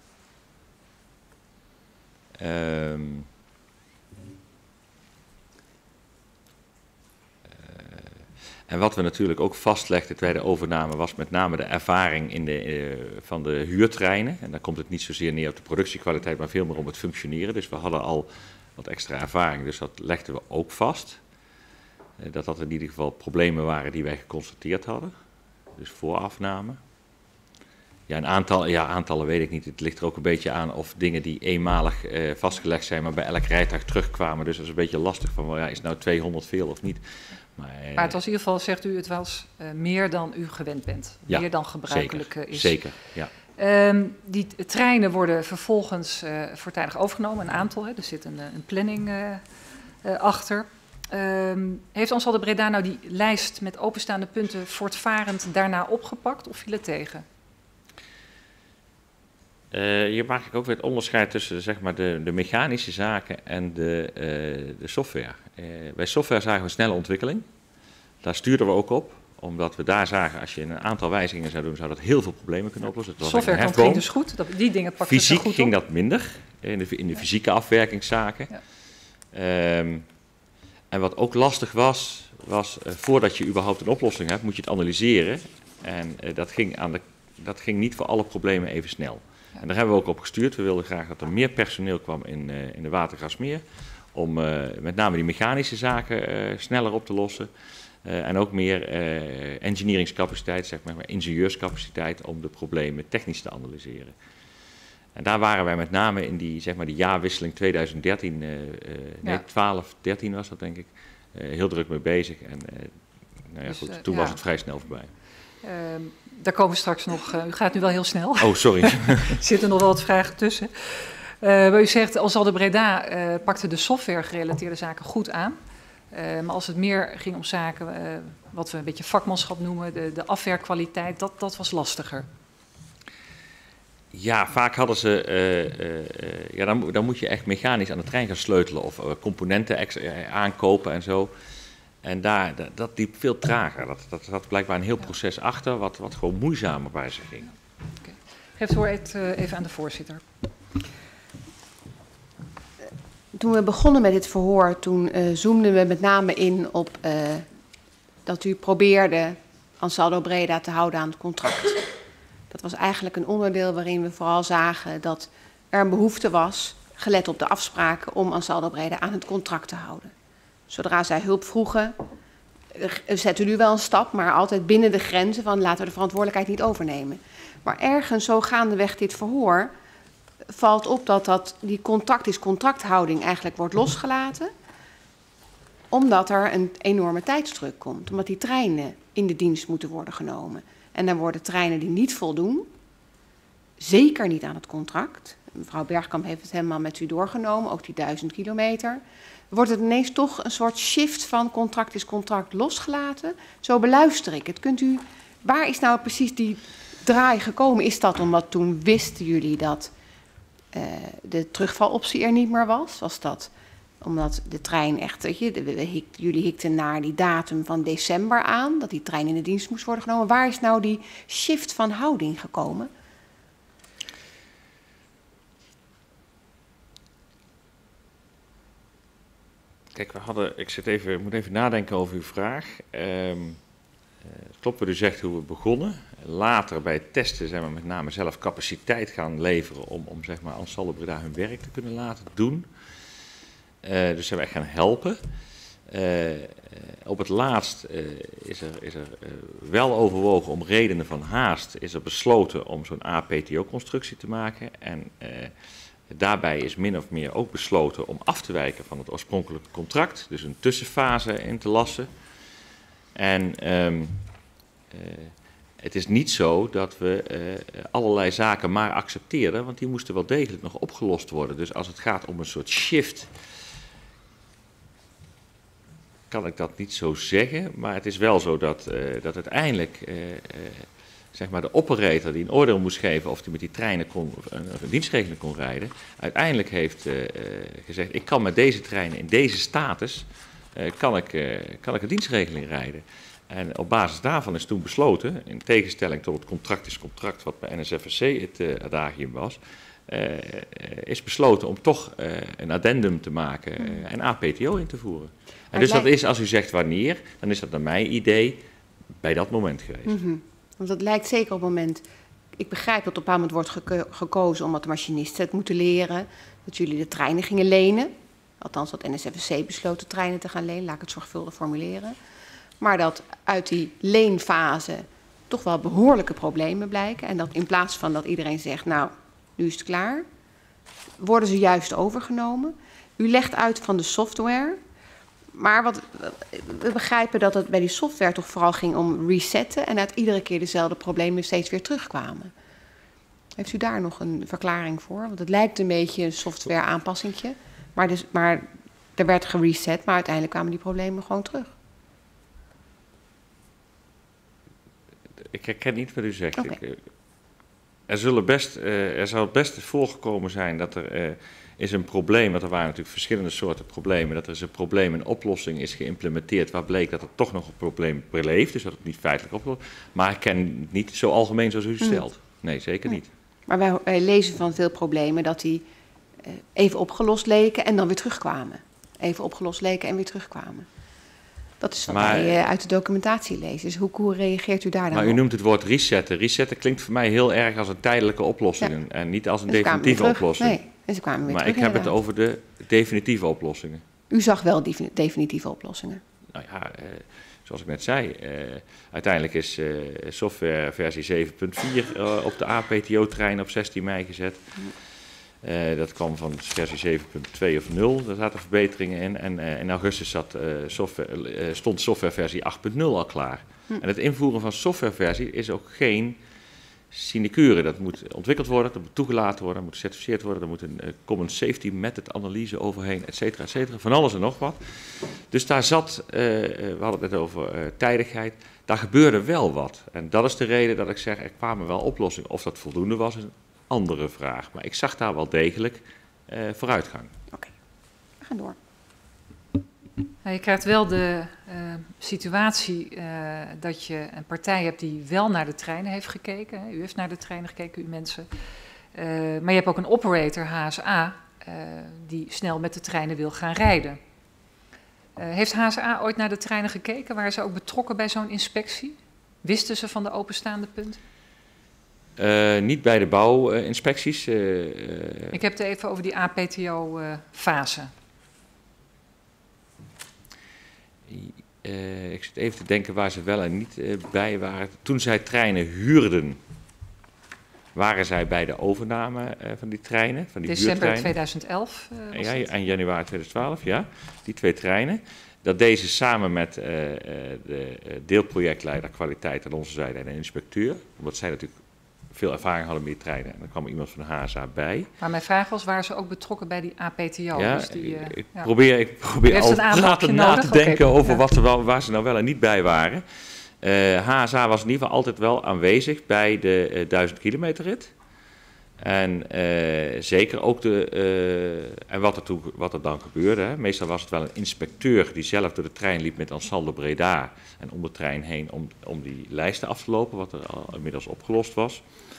En wat we natuurlijk ook vastlegden bij de overname was met name de ervaring van de huurtreinen. En dan komt het niet zozeer neer op de productiekwaliteit, maar veel meer om het functioneren. Dus we hadden al wat extra ervaring, dus dat legden we ook vast. Dat in ieder geval problemen waren die wij geconstateerd hadden. Dus voor afname. Ja, aantallen weet ik niet. Het ligt er ook een beetje aan of dingen die eenmalig vastgelegd zijn, maar bij elk rijtuig terugkwamen. Dus dat is een beetje lastig van, is nou 200 veel of niet? Maar het was in ieder geval, zegt u, het was meer dan u gewend bent. Ja, meer dan gebruikelijk is. Zeker, ja. Die treinen worden vervolgens voortijdig overgenomen, een aantal. Hè, er zit een planning achter. Heeft Ansaldo Breda nou die lijst met openstaande punten voortvarend daarna opgepakt of viel het tegen? Hier maak ik ook weer het onderscheid tussen zeg maar, de mechanische zaken en de software. Bij software zagen we snelle ontwikkeling. Daar stuurden we ook op, omdat we daar zagen, als je een aantal wijzigingen zou doen, zou dat heel veel problemen kunnen oplossen. Software ging dus goed, die dingen pakten fysiek goed op. ging dat minder, in de fysieke afwerkingszaken. Ja. En wat ook lastig was voordat je überhaupt een oplossing hebt, moet je het analyseren. En dat ging niet voor alle problemen even snel. Ja. En daar hebben we ook op gestuurd. We wilden graag dat er meer personeel kwam in de Watergasmeer, om met name die mechanische zaken sneller op te lossen. En ook meer engineeringscapaciteit, zeg maar ingenieurscapaciteit, om de problemen technisch te analyseren. En daar waren wij met name in die jaarwisseling 2013, 12, 13 was dat denk ik, heel druk mee bezig. En dus, toen was het vrij snel voorbij. Daar komen we straks nog. U gaat nu wel heel snel. Oh, sorry. Er zitten nog wel wat vragen tussen. Maar u zegt, Ansaldo Breda pakte de software-gerelateerde zaken goed aan. Maar als het meer ging om zaken, wat we een beetje vakmanschap noemen, de afwerkkwaliteit, dat was lastiger. Ja, vaak hadden ze, dan moet je echt mechanisch aan de trein gaan sleutelen of componenten aankopen en zo. En dat liep veel trager. Dat zat blijkbaar een heel proces achter, wat gewoon moeizamer bij ze ging. Okay. Geef het woord even aan de voorzitter. Toen we begonnen met dit verhoor, toen zoomden we met name in op dat u probeerde Ansaldo Breda te houden aan het contract. Dat was eigenlijk een onderdeel waarin we vooral zagen dat er een behoefte was, gelet op de afspraken, om Ansaldo Breda aan het contract te houden. Zodra zij hulp vroegen, zetten u wel een stap, maar altijd binnen de grenzen van laten we de verantwoordelijkheid niet overnemen. Maar ergens zo gaandeweg dit verhoor valt op dat die contracthouding eigenlijk wordt losgelaten, omdat er een enorme tijdsdruk komt. Omdat die treinen in de dienst moeten worden genomen. En dan worden treinen die niet voldoen, zeker niet aan het contract. Mevrouw Bergkamp heeft het helemaal met u doorgenomen, ook die 1000 kilometer. Wordt het ineens toch een soort shift van contract is contract losgelaten? Zo beluister ik het. Waar is nou precies die draai gekomen? Is dat omdat toen wisten jullie dat de terugvaloptie er niet meer was? Was dat omdat de trein echt, jullie hikten naar die datum van december aan, dat die trein in de dienst moest worden genomen. Waar is nou die shift van houding gekomen? Kijk, ik moet even nadenken over uw vraag. Klopt wat u zegt hoe we begonnen. later bij het testen zijn we met name zelf capaciteit gaan leveren om zeg maar Ansaldo Breda hun werk te kunnen laten doen. Dus zijn we echt gaan helpen. Op het laatst is er wel overwogen om redenen van haast, is er besloten om zo'n APTO-constructie te maken. En daarbij is min of meer ook besloten om af te wijken van het oorspronkelijke contract, dus een tussenfase in te lassen. En het is niet zo dat we allerlei zaken maar accepteerden, want die moesten wel degelijk nog opgelost worden. Dus als het gaat om een soort shift, kan ik dat niet zo zeggen, maar het is wel zo dat uiteindelijk zeg maar de operator die een oordeel moest geven of hij met die treinen een dienstregeling kon rijden, uiteindelijk heeft gezegd, ik kan met deze treinen in deze status, kan ik een dienstregeling rijden. En op basis daarvan is toen besloten, in tegenstelling tot het contract is contract, wat bij NSFSC het adagium was, is besloten om toch een addendum te maken en APTO in te voeren. En dus dat is, als u zegt wanneer, dan is dat naar mijn idee bij dat moment geweest. Mm-hmm. Want dat lijkt zeker op het moment, ik begrijp dat op een bepaald moment wordt gekozen omdat de machinisten het moeten leren, dat jullie de treinen gingen lenen. Althans, dat NSFSC besloot de treinen te gaan lenen, laat ik het zorgvuldig formuleren. Maar dat uit die leenfase toch wel behoorlijke problemen blijken. En dat in plaats van dat iedereen zegt, nou, nu is het klaar, worden ze juist overgenomen. U legt uit van de software. Maar we begrijpen dat het bij die software toch vooral ging om resetten. En dat iedere keer dezelfde problemen steeds weer terugkwamen. Heeft u daar nog een verklaring voor? Want het lijkt een beetje een software aanpassingje. Maar er werd gereset, maar uiteindelijk kwamen die problemen gewoon terug. Ik herken niet wat u zegt. Okay. Er zal best voorgekomen zijn dat er is een probleem, want er waren natuurlijk verschillende soorten problemen, dat er is een probleem, een oplossing is geïmplementeerd waar bleek dat er toch nog een probleem bleef, dus dat het niet feitelijk oplost. Maar ik ken het niet zo algemeen zoals u stelt. Nee, zeker niet. Maar wij lezen van veel problemen dat die even opgelost leken en dan weer terugkwamen. Even opgelost leken en weer terugkwamen. Dat is wat wij uit de documentatie lezen. Dus hoe reageert u daar dan op? Maar u noemt het woord resetten. Resetten klinkt voor mij heel erg als een tijdelijke oplossing en niet als een definitieve oplossing. Nee, en ze kwamen weer maar terug. Ik heb het over de definitieve oplossingen. U zag wel definitieve oplossingen? Nou ja, zoals ik net zei, uiteindelijk is software versie 7.4 op de APTO-trein op 16 mei gezet. Dat kwam van versie 7.2 of 0, daar zaten verbeteringen in. En in augustus stond softwareversie 8.0 al klaar. En het invoeren van softwareversie is ook geen sinecure. Dat moet ontwikkeld worden, dat moet toegelaten worden, dat moet gecertificeerd worden, er moet een common safety method analyse overheen, et cetera, van alles en nog wat. Dus daar zat, we hadden het net over tijdigheid, daar gebeurde wel wat. En dat is de reden dat ik zeg, er kwamen wel oplossingen. Of dat voldoende was, is een andere vraag. Maar ik zag daar wel degelijk vooruitgang. Oké, we gaan door. Nou, je krijgt wel de situatie dat je een partij hebt die wel naar de treinen heeft gekeken. Hè. U heeft naar de treinen gekeken, u mensen. Maar je hebt ook een operator, HSA, die snel met de treinen wil gaan rijden. Heeft HSA ooit naar de treinen gekeken? Waren ze ook betrokken bij zo'n inspectie? Wisten ze van de openstaande punten? Niet bij de bouwinspecties. Ik heb het even over die APTO-fase. Ik zit even te denken waar ze wel en niet bij waren. Toen zij treinen huurden, waren zij bij de overname van die treinen, van die December 2011 was ja, en januari 2012, ja. Die 2 treinen. Dat deze samen met de deelprojectleider kwaliteit aan onze zijde en de inspecteur, omdat zij natuurlijk veel ervaring hadden met die treinen. En dan kwam iemand van de HSA bij. Maar mijn vraag was, waren ze ook betrokken bij die APTO? Ja, dus die, ik probeer al praten na te denken over waar ze nou wel en niet bij waren. HSA was in ieder geval altijd wel aanwezig bij de 1000 kilometer rit. En zeker ook en wat er dan gebeurde. Hè. Meestal was het wel een inspecteur die zelf door de trein liep met Ansaldo Breda en om de trein heen om die lijsten af te lopen, wat er al inmiddels opgelost was.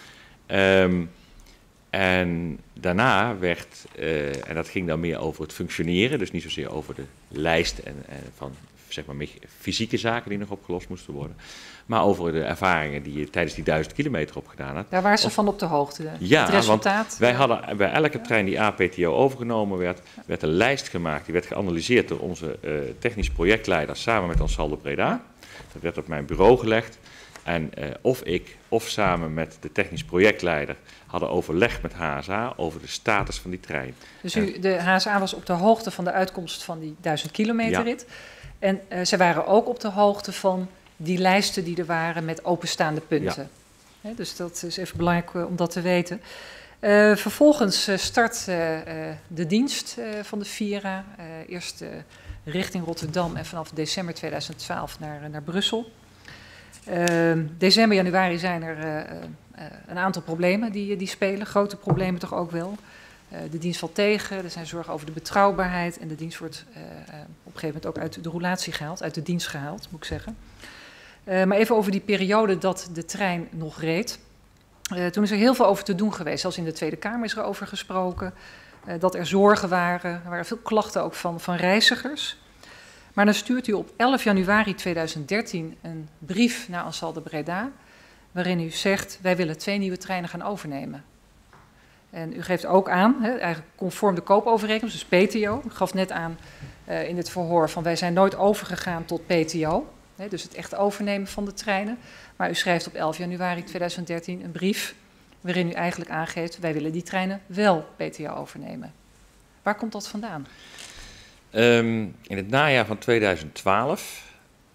En daarna werd, en dat ging dan meer over het functioneren, dus niet zozeer over de lijst van zeg maar fysieke zaken die nog opgelost moesten worden. Maar over de ervaringen die je tijdens die 1000 kilometer opgedaan had. Daar waren ze van op de hoogte. Ja, het resultaat. Want wij hadden bij elke trein die APTO overgenomen werd een lijst gemaakt. Die werd geanalyseerd door onze technisch projectleider samen met Ansaldo Breda. Dat werd op mijn bureau gelegd. En of ik of samen met de technisch projectleider hadden overlegd met HSA over de status van die trein. Dus de HSA was op de hoogte van de uitkomst van die 1000 kilometer rit. En ze waren ook op de hoogte van die lijsten die er waren met openstaande punten. Ja. Dus dat is even belangrijk om dat te weten. Vervolgens start de dienst van de Vira. Eerst richting Rotterdam en vanaf december 2012 naar Brussel. December, januari zijn er een aantal problemen die spelen. Grote problemen toch ook wel. De dienst valt tegen, er zijn zorgen over de betrouwbaarheid. En de dienst wordt op een gegeven moment ook uit de roulatie gehaald, uit de dienst gehaald, moet ik zeggen. Maar even over die periode dat de trein nog reed. Toen is er heel veel over te doen geweest. Zelfs in de Tweede Kamer is er over gesproken. Dat er zorgen waren. Er waren veel klachten ook van reizigers. Maar dan stuurt u op 11 januari 2013 een brief naar Ansaldo Breda, waarin u zegt, wij willen 2 nieuwe treinen gaan overnemen. En u geeft ook aan, eigenlijk conform de koopovereenkomst, dus PTO. U gaf net aan in het verhoor van wij zijn nooit overgegaan tot PTO. Dus het echt overnemen van de treinen. Maar u schrijft op 11 januari 2013 een brief waarin u eigenlijk aangeeft, wij willen die treinen wel PTO overnemen. Waar komt dat vandaan? In het najaar van 2012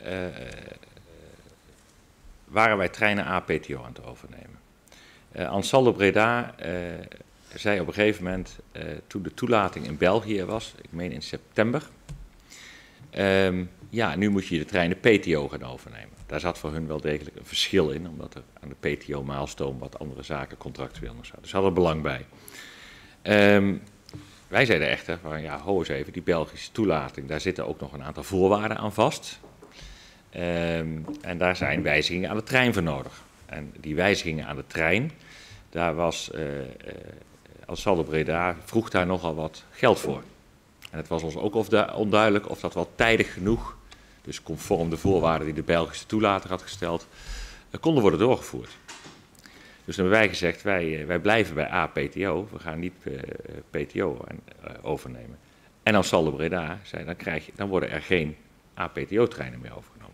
waren wij treinen APTO aan het overnemen. Ansaldo Breda zei op een gegeven moment, toen de toelating in België was, ik meen in september, nu moet je de treinen PTO gaan overnemen. Daar zat voor hun wel degelijk een verschil in, omdat er aan de PTO-milestone wat andere zaken contractueel nog zaten. Dus ze hadden er belang bij. Wij zeiden echter van, ho eens even, die Belgische toelating, daar zitten ook nog een aantal voorwaarden aan vast. En daar zijn wijzigingen aan de trein voor nodig. En die wijzigingen aan de trein, daar was Ansaldo Breda vroeg daar nogal wat geld voor. En het was ons ook onduidelijk of dat wel tijdig genoeg, dus conform de voorwaarden die de Belgische toelater had gesteld, konden worden doorgevoerd. Dus dan hebben wij gezegd, wij blijven bij APTO, we gaan niet PTO overnemen. En Ansaldo Breda zei, dan worden er geen APTO-treinen meer overgenomen.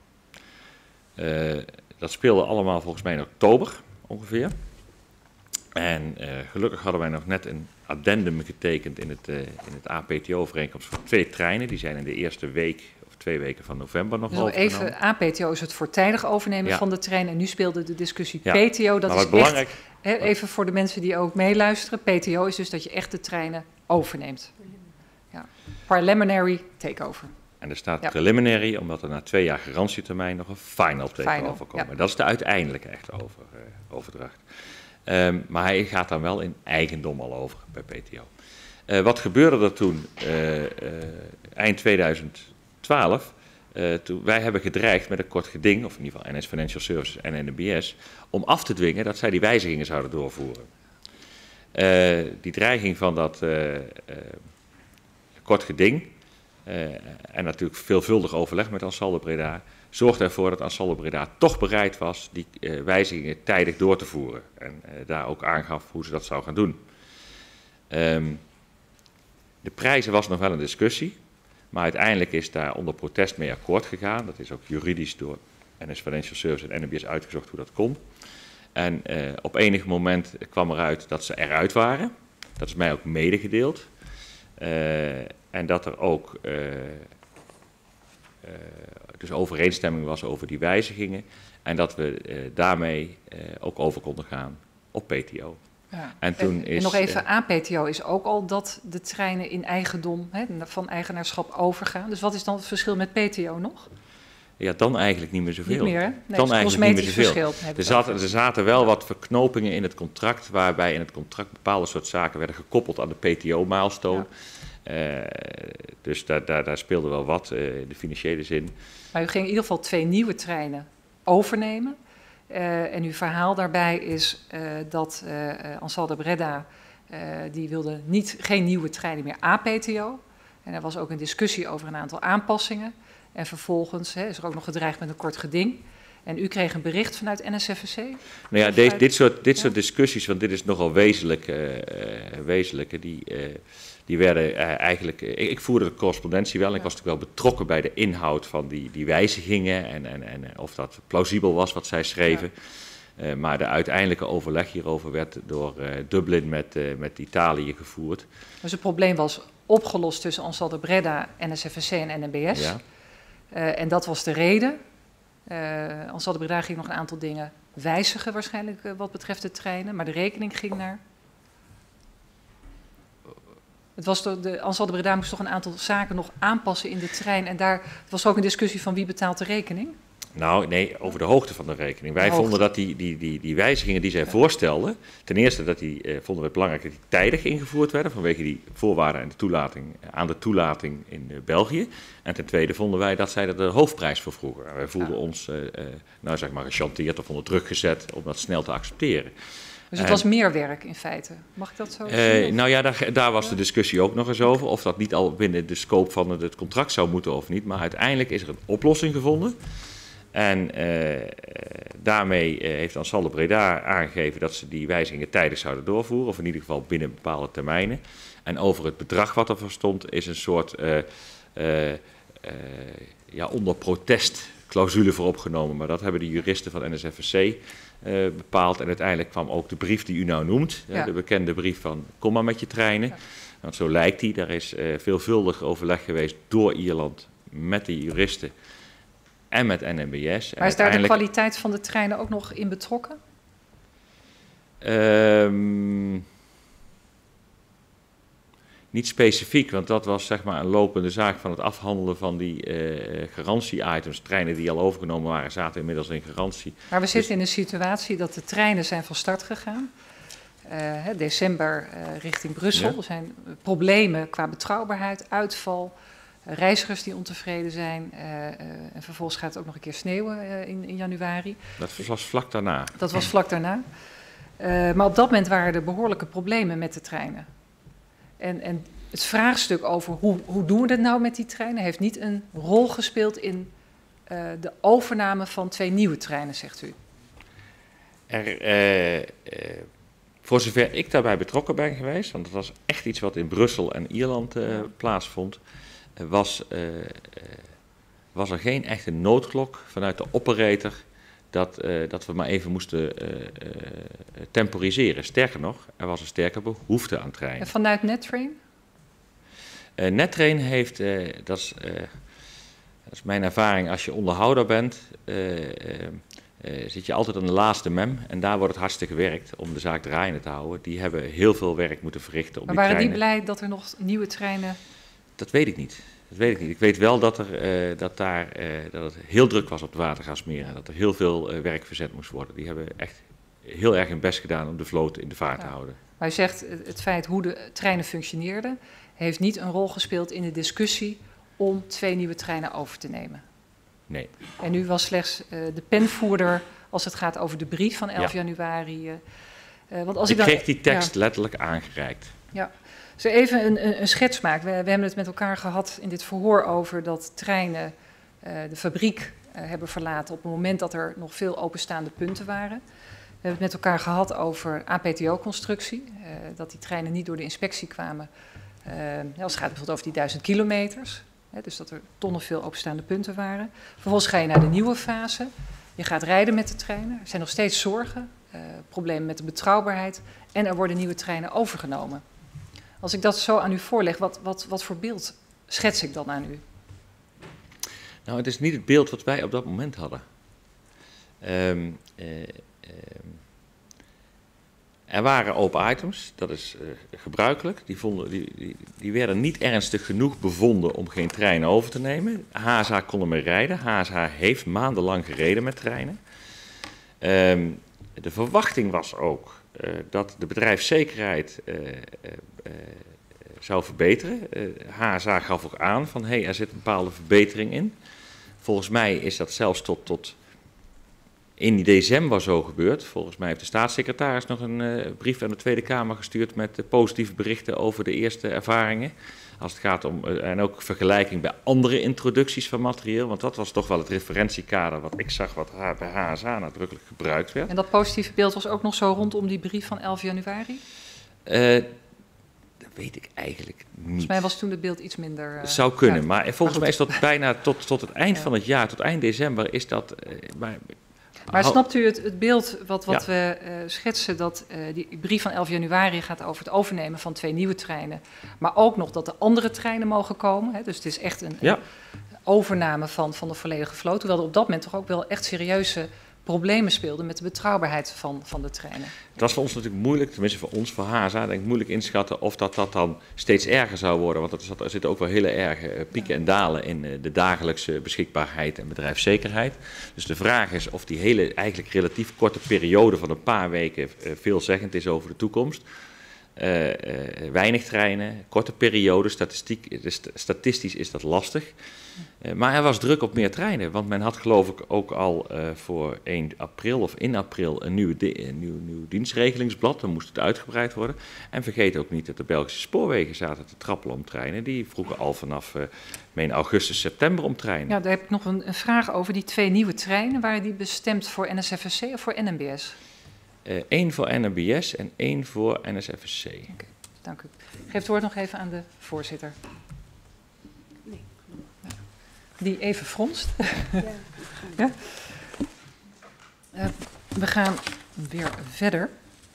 Dat speelde allemaal volgens mij in oktober ongeveer. En gelukkig hadden wij nog net een addendum getekend in het APTO-overeenkomst voor 2 treinen. Die zijn in de eerste week of 2 weken van november nog overgenomen. Even, APTO is het voortijdig overnemen van de trein. En nu speelde de discussie PTO. Dat is belangrijk. Echt, even voor de mensen die ook meeluisteren. PTO is dus dat je echt de treinen overneemt. Ja. Preliminary takeover. En er staat preliminary, omdat er na 2 jaar garantietermijn nog een final takeover komt. Ja. Dat is de uiteindelijke echte overdracht. Maar hij gaat dan wel in eigendom al over bij PTO. Wat gebeurde er toen eind 2012? Wij hebben gedreigd met een kort geding, of in ieder geval NS Financial Services en NMBS, om af te dwingen dat zij die wijzigingen zouden doorvoeren. Die dreiging van dat kort geding, en natuurlijk veelvuldig overleg met Ansaldo Breda, zorgde ervoor dat Ansaldo Breda toch bereid was die wijzigingen tijdig door te voeren. En daar ook aangaf hoe ze dat zou gaan doen. De prijzen was nog wel een discussie, maar uiteindelijk is daar onder protest mee akkoord gegaan. Dat is ook juridisch door NS Financial Services en NMBS uitgezocht hoe dat kon. En op enig moment kwam eruit dat ze eruit waren. Dat is mij ook medegedeeld. En dat er ook dus overeenstemming was over die wijzigingen. En dat we daarmee ook over konden gaan op PTO. Ja. En toen is, nog even, APTO is ook al dat de treinen in eigendom van eigenaarschap overgaan. Dus wat is dan het verschil met PTO nog? Ja, dan eigenlijk niet meer zoveel. Niet meer, hè? Nee, dan eigenlijk niet meer zoveel. Verschil, er zaten wel wat verknopingen in het contract, waarbij in het contract bepaalde soort zaken werden gekoppeld aan de PTO-milestone. Ja. Dus daar speelde wel wat in de financiële zin. Maar u ging in ieder geval 2 nieuwe treinen overnemen. En uw verhaal daarbij is dat Ansaldo Breda, die wilde geen nieuwe treinen meer APTO. En er was ook een discussie over een aantal aanpassingen. En vervolgens is er ook nog gedreigd met een kort geding. En u kreeg een bericht vanuit NSFSC? Nou ja, dit soort discussies, want dit is nogal wezenlijke, die werden eigenlijk... Ik voerde de correspondentie wel en ik was natuurlijk wel betrokken bij de inhoud van die wijzigingen en of dat plausibel was wat zij schreven. Ja. Maar de uiteindelijke overleg hierover werd door Dublin met Italië gevoerd. Dus het probleem was opgelost tussen Ansaldo-Breda, NSFSC en NMBS. Ja. En dat was de reden. Ansaldo-Breda ging nog een aantal dingen wijzigen waarschijnlijk wat betreft de treinen, maar de rekening ging naar... Ansaldo-Breda moest toch een aantal zaken nog aanpassen in de trein en daar was ook een discussie van wie betaalt de rekening? Nou, nee, over de hoogte van de rekening. Wij vonden dat die wijzigingen die zij voorstelden, ten eerste vonden we het belangrijk dat die tijdig ingevoerd werden vanwege die voorwaarden en aan de toelating in België. En ten tweede vonden wij dat zij er de hoofdprijs voor vroegen. Wij voelden ons, zeg maar, gechanteerd of onder druk gezet om dat snel te accepteren. Dus het was meer werk in feite. Mag ik dat zo zien? Nou ja, daar was de discussie ook nog eens over. Of dat niet al binnen de scope van het contract zou moeten of niet. Maar uiteindelijk is er een oplossing gevonden. En daarmee heeft Ansaldo-Breda aangegeven dat ze die wijzigingen tijdig zouden doorvoeren. Of in ieder geval binnen bepaalde termijnen. En over het bedrag wat ervoor stond is een soort onder protest clausule voor opgenomen. Maar dat hebben de juristen van NSFSC bepaald. En uiteindelijk kwam ook de brief die u nou noemt. Ja. De bekende brief van kom maar met je treinen. Ja. Want zo lijkt die. Daar is veelvuldig overleg geweest door Ierland met de juristen. En met NMBS. Maar is daar de kwaliteit van de treinen ook nog in betrokken? Niet specifiek, want dat was zeg maar een lopende zaak van het afhandelen van die garantie-items. Treinen die al overgenomen waren, zaten inmiddels in garantie. Maar we zitten in een situatie dat de treinen zijn van start gegaan. December richting Brussel. Ja. Er zijn problemen qua betrouwbaarheid, uitval. Reizigers die ontevreden zijn en vervolgens gaat het ook nog een keer sneeuwen in januari. Dat was vlak daarna. Dat was vlak daarna. Maar op dat moment waren er behoorlijke problemen met de treinen. En het vraagstuk over hoe doen we dat nou met die treinen heeft niet een rol gespeeld in de overname van 2 nieuwe treinen, zegt u. Voor zover ik daarbij betrokken ben geweest, want dat was echt iets wat in Brussel en Ierland plaatsvond, was er geen echte noodklok vanuit de operator dat we maar even moesten temporiseren. Sterker nog, er was een sterke behoefte aan treinen. En vanuit NetTrain? NetTrain heeft, dat is mijn ervaring, als je onderhouder bent, zit je altijd aan de laatste mem. En daar wordt het hardste gewerkt om de zaak draaiende te houden. Die hebben heel veel werk moeten verrichten. Maar waren die blij dat er nog nieuwe treinen... Dat weet ik niet. Ik weet wel dat het heel druk was op de Watergraafsmeer en dat er heel veel werk verzet moest worden. Die hebben echt heel erg hun best gedaan om de vloot in de vaart te houden. Maar u zegt het feit hoe de treinen functioneerden heeft niet een rol gespeeld in de discussie om 2 nieuwe treinen over te nemen. Nee. En u was slechts de penvoerder als het gaat over de brief van 11 januari. Want als ik kreeg die tekst letterlijk aangereikt. Ja. Dus even een schets maken. We hebben het met elkaar gehad in dit verhoor over dat treinen de fabriek hebben verlaten op het moment dat er nog veel openstaande punten waren. We hebben het met elkaar gehad over APTO-constructie, dat die treinen niet door de inspectie kwamen. Als het gaat bijvoorbeeld over die 1000 kilometers, dus dat er tonnen veel openstaande punten waren. Vervolgens ga je naar de nieuwe fase. Je gaat rijden met de treinen. Er zijn nog steeds zorgen, problemen met de betrouwbaarheid en er worden nieuwe treinen overgenomen. Als ik dat zo aan u voorleg, wat voor beeld schets ik dan aan u? Nou, het is niet het beeld wat wij op dat moment hadden. Er waren open items, dat is gebruikelijk. Die werden niet ernstig genoeg bevonden om geen treinen over te nemen. HSH kon ermee rijden. HSH heeft maandenlang gereden met treinen. De verwachting was ook dat de bedrijfszekerheid zou verbeteren. HSH gaf ook aan van er zit een bepaalde verbetering in. Volgens mij is dat zelfs tot in december zo gebeurd. Volgens mij heeft de staatssecretaris nog een brief aan de Tweede Kamer gestuurd met positieve berichten over de eerste ervaringen. Als het gaat om, en ook vergelijking bij andere introducties van materieel, want dat was toch wel het referentiekader wat ik zag wat bij HSA nadrukkelijk gebruikt werd. En dat positieve beeld was ook nog zo rondom die brief van 11 januari? Dat weet ik eigenlijk niet. Volgens mij was toen het beeld iets minder... Het zou kunnen, maar volgens mij is dat bijna tot het eind van het jaar, tot eind december, is dat... Maar snapt u het beeld wat we schetsen, dat die brief van 11 januari gaat over het overnemen van 2 nieuwe treinen, maar ook nog dat er andere treinen mogen komen. Hè? Dus het is echt een overname van de volledige vloot, terwijl er op dat moment toch ook wel echt serieuze problemen speelden met de betrouwbaarheid van de treinen. Het was voor ons natuurlijk moeilijk, tenminste voor ons, voor HSA, denk ik, moeilijk inschatten of dat dan steeds erger zou worden. Want er zitten ook wel hele erge pieken en dalen in de dagelijkse beschikbaarheid en bedrijfszekerheid. Dus de vraag is of die hele eigenlijk relatief korte periode van een paar weken veelzeggend is over de toekomst. Weinig treinen, korte periode, statistisch is dat lastig. Maar er was druk op meer treinen, want men had geloof ik ook al voor 1 april of in april een nieuw dienstregelingsblad. Dan moest het uitgebreid worden. En vergeet ook niet dat de Belgische spoorwegen zaten te trappelen om treinen. Die vroegen al vanaf augustus, september om treinen. Ja, daar heb ik nog een vraag over. Die 2 nieuwe treinen, waren die bestemd voor NSFSC of voor NMBS? 1 voor NMBS en 1 voor NSFSC. Okay, dank u. Ik geef het woord nog even aan de voorzitter. Nee. Die even fronst. Ja? We gaan weer verder.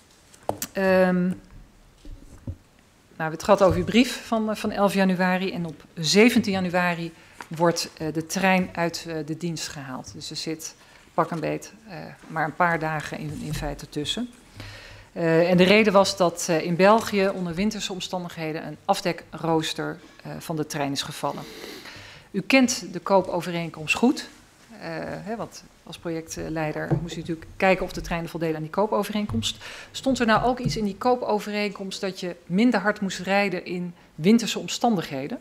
Het gaat over uw brief van 11 januari. En op 17 januari wordt de trein uit de dienst gehaald. Dus er zit pak een beet maar een paar dagen in feite tussen. En de reden was dat in België onder winterse omstandigheden een afdekrooster van de trein is gevallen. U kent de koopovereenkomst goed, want als projectleider moest u natuurlijk kijken of de treinen voldeden aan die koopovereenkomst. Stond er nou ook iets in die koopovereenkomst dat je minder hard moest rijden in winterse omstandigheden?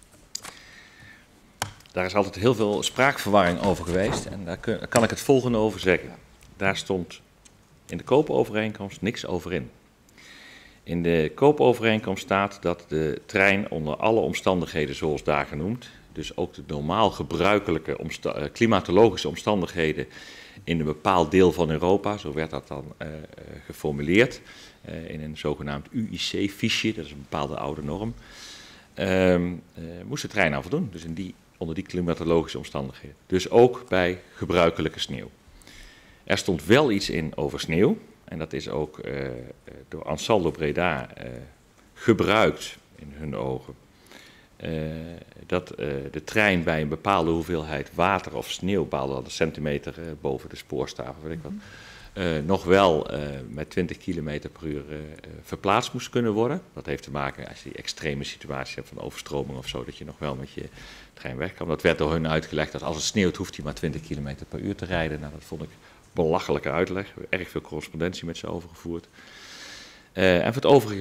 Daar is altijd heel veel spraakverwarring over geweest en daar kan ik het volgende over zeggen. Daar stond in de koopovereenkomst niks over in. In de koopovereenkomst staat dat de trein onder alle omstandigheden zoals daar genoemd, dus ook de normaal gebruikelijke klimatologische omstandigheden in een bepaald deel van Europa, zo werd dat dan geformuleerd, in een zogenaamd UIC-fiche, dat is een bepaalde oude norm, moest de trein aan voldoen. Dus onder die klimatologische omstandigheden. Dus ook bij gebruikelijke sneeuw. Er stond wel iets in over sneeuw. En dat is ook door Ansaldo Breda gebruikt in hun ogen. Dat de trein bij een bepaalde hoeveelheid water of sneeuw, bepaalde centimeter boven de spoorstaven, weet ik wat, nog wel met 20 km per uur verplaatst moest kunnen worden. Dat heeft te maken als je die extreme situatie hebt van overstroming of zo, dat je nog wel met je trein weg kan. Dat werd door hun uitgelegd dat als het sneeuwt hoeft hij maar 20 km per uur te rijden. Nou, dat vond ik belachelijke uitleg. We hebben erg veel correspondentie met ze overgevoerd. En voor het overige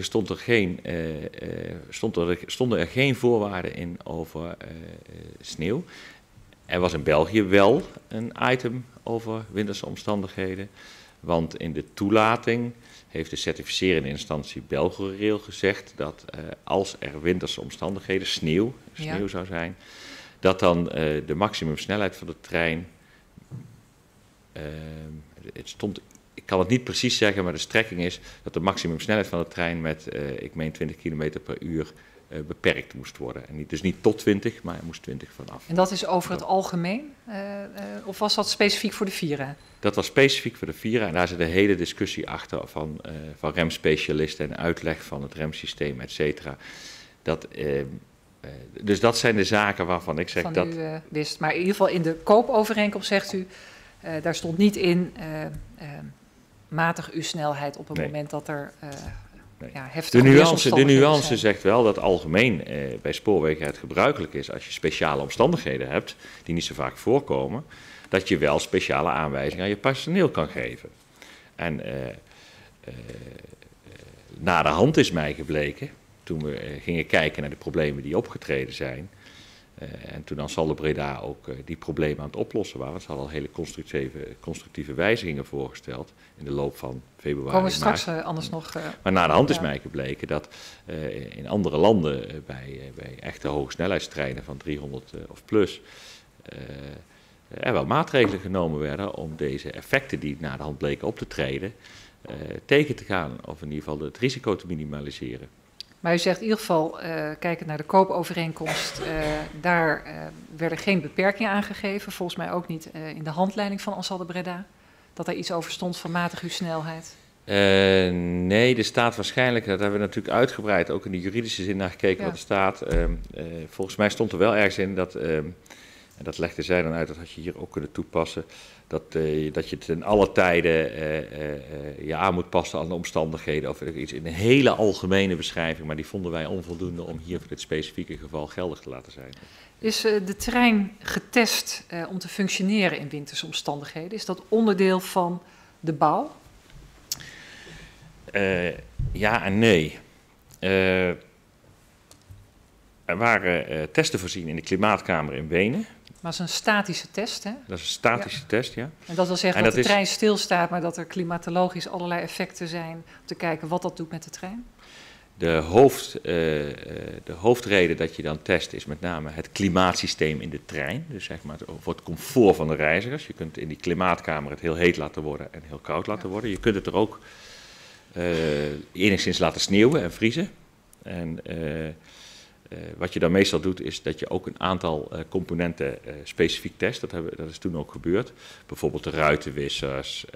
stonden er geen voorwaarden in over sneeuw. Er was in België wel een item over winterse omstandigheden. Want in de toelating heeft de certificerende instantie Belgorail gezegd dat als er winterse omstandigheden, sneeuw zou zijn, dat dan de maximumsnelheid van de trein, ik kan het niet precies zeggen, maar de strekking is dat de maximumsnelheid van de trein met, ik meen 20 km per uur beperkt moest worden. En dus niet tot 20, maar er moest 20 vanaf. En dat is over het algemeen? Of was dat specifiek voor de Vira? Dat was specifiek voor de Vira en daar zit een hele discussie achter van remspecialisten en uitleg van het remsysteem, et cetera. Dus dat zijn de zaken waarvan ik zeg van dat... u wist. Maar in ieder geval in de koopovereenkomst zegt u, daar stond niet in matig uw snelheid op het moment dat er heftige weersomstandigheden De nuance zegt wel dat algemeen bij spoorwegen het gebruikelijk is als je speciale omstandigheden hebt, die niet zo vaak voorkomen, dat je wel speciale aanwijzingen aan je personeel kan geven. En na de hand is mij gebleken, toen we gingen kijken naar de problemen die opgetreden zijn, En toen Ansaldo Breda ook die problemen aan het oplossen waren. Ze hadden al hele constructieve wijzigingen voorgesteld in de loop van februari. Komen we straks anders nog. Maar na de hand is mij gebleken dat in andere landen bij echte hogesnelheidstreinen van 300 of plus er wel maatregelen genomen werden om deze effecten die na de hand bleken op te treden tegen te gaan. Of in ieder geval het risico te minimaliseren. Maar u zegt in ieder geval, kijkend naar de koopovereenkomst, daar werden geen beperkingen aangegeven. Volgens mij ook niet in de handleiding van Ansaldo Breda. Dat daar iets over stond van matig uw snelheid. Nee, er staat waarschijnlijk, dat hebben we natuurlijk uitgebreid ook in de juridische zin naar gekeken wat er staat. Volgens mij stond er wel ergens in dat, en dat legde zij dan uit, dat had je hier ook kunnen toepassen, dat je ten alle tijden je aan moet passen aan de omstandigheden of iets in een hele algemene beschrijving, maar die vonden wij onvoldoende om hier voor dit specifieke geval geldig te laten zijn. Is de trein getest om te functioneren in winterse omstandigheden? Is dat onderdeel van de bouw? Ja en nee. Er waren testen voorzien in de klimaatkamer in Wenen. Maar dat is een statische test, hè? Dat is een statische test, ja. En dat wil zeggen dat de trein stilstaat, maar dat er klimatologisch allerlei effecten zijn om te kijken wat dat doet met de trein? De hoofdreden dat je dan test is met name het klimaatsysteem in de trein. Dus zeg maar voor het comfort van de reizigers. Je kunt in die klimaatkamer het heel heet laten worden en heel koud laten worden. Je kunt het er ook enigszins laten sneeuwen en vriezen. En wat je dan meestal doet is dat je ook een aantal componenten specifiek test. Dat is toen ook gebeurd. Bijvoorbeeld de ruitenwissers,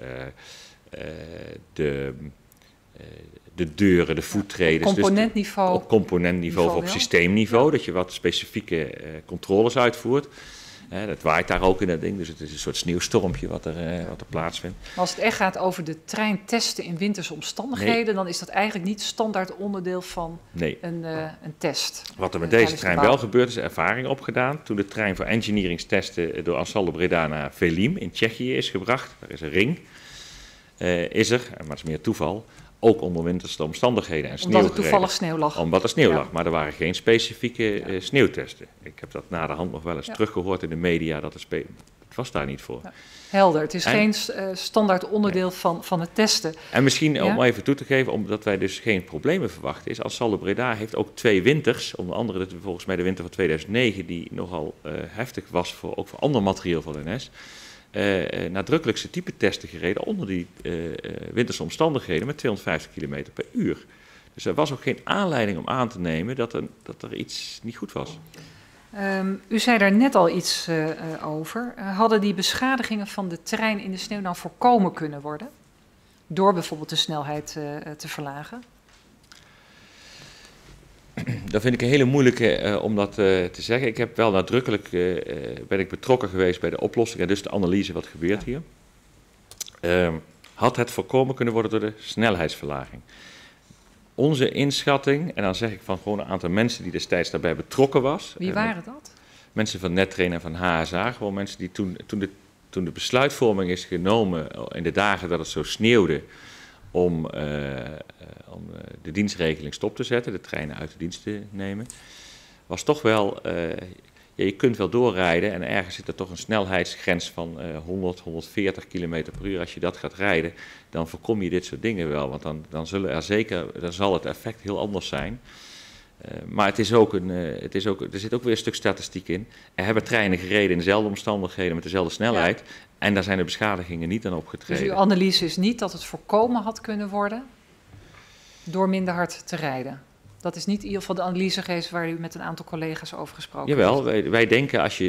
de deuren, de voettreden. Componentniveau. Dus op componentniveau of op systeemniveau. Ja. Dat je wat specifieke controles uitvoert. Dat waait daar ook in dat ding, dus het is een soort sneeuwstormpje wat er plaatsvindt. Maar als het echt gaat over de trein testen in winterse omstandigheden, dan is dat eigenlijk niet standaard onderdeel van een test. Wat er met deze trein wel gebeurt, is ervaring opgedaan. Toen de trein voor engineeringstesten door Ansaldo Breda naar Velim in Tsjechië is gebracht, daar is een ring, is er, maar dat is meer toeval, ook onder winterse omstandigheden en sneeuw Omdat er toevallig sneeuw lag. Omdat er sneeuw lag, maar er waren geen specifieke sneeuwtesten. Ik heb dat na de hand nog wel eens teruggehoord in de media, dat het was daar niet voor. Ja. Helder, het is geen standaard onderdeel van het testen. En misschien om even toe te geven, omdat wij dus geen problemen verwachten, is Ansaldo Breda heeft ook 2 winters, onder andere volgens mij de winter van 2009, die nogal heftig was ook voor ander materieel van NS. Nadrukkelijkse type testen gereden onder die winterse omstandigheden met 250 km per uur. Dus er was ook geen aanleiding om aan te nemen dat er iets niet goed was. U zei daar net al iets over. Hadden die beschadigingen van de trein in de sneeuw nou voorkomen kunnen worden? Door bijvoorbeeld de snelheid te verlagen? Dat vind ik een hele moeilijke om dat te zeggen. Ik heb wel nadrukkelijk ben ik betrokken geweest bij de oplossing en dus de analyse wat gebeurt hier. Had het voorkomen kunnen worden door de snelheidsverlaging? Onze inschatting, en dan zeg ik van gewoon een aantal mensen die destijds daarbij betrokken was. Wie waren dat? Mensen van Nettrain en van HSA, gewoon mensen die toen de besluitvorming is genomen in de dagen dat het zo sneeuwde, om de dienstregeling stop te zetten, de treinen uit de dienst te nemen, was toch wel, je kunt wel doorrijden en ergens zit er toch een snelheidsgrens van 100, 140 km per uur. Als je dat gaat rijden, dan voorkom je dit soort dingen wel, want dan zal het effect heel anders zijn. Maar er zit ook weer een stuk statistiek in. Er hebben treinen gereden in dezelfde omstandigheden met dezelfde snelheid. Ja. En daar zijn de beschadigingen niet aan opgetreden. Dus uw analyse is niet dat het voorkomen had kunnen worden door minder hard te rijden? Dat is niet in ieder geval de analyse geweest waar u met een aantal collega's over gesproken heeft? Jawel, wij denken laat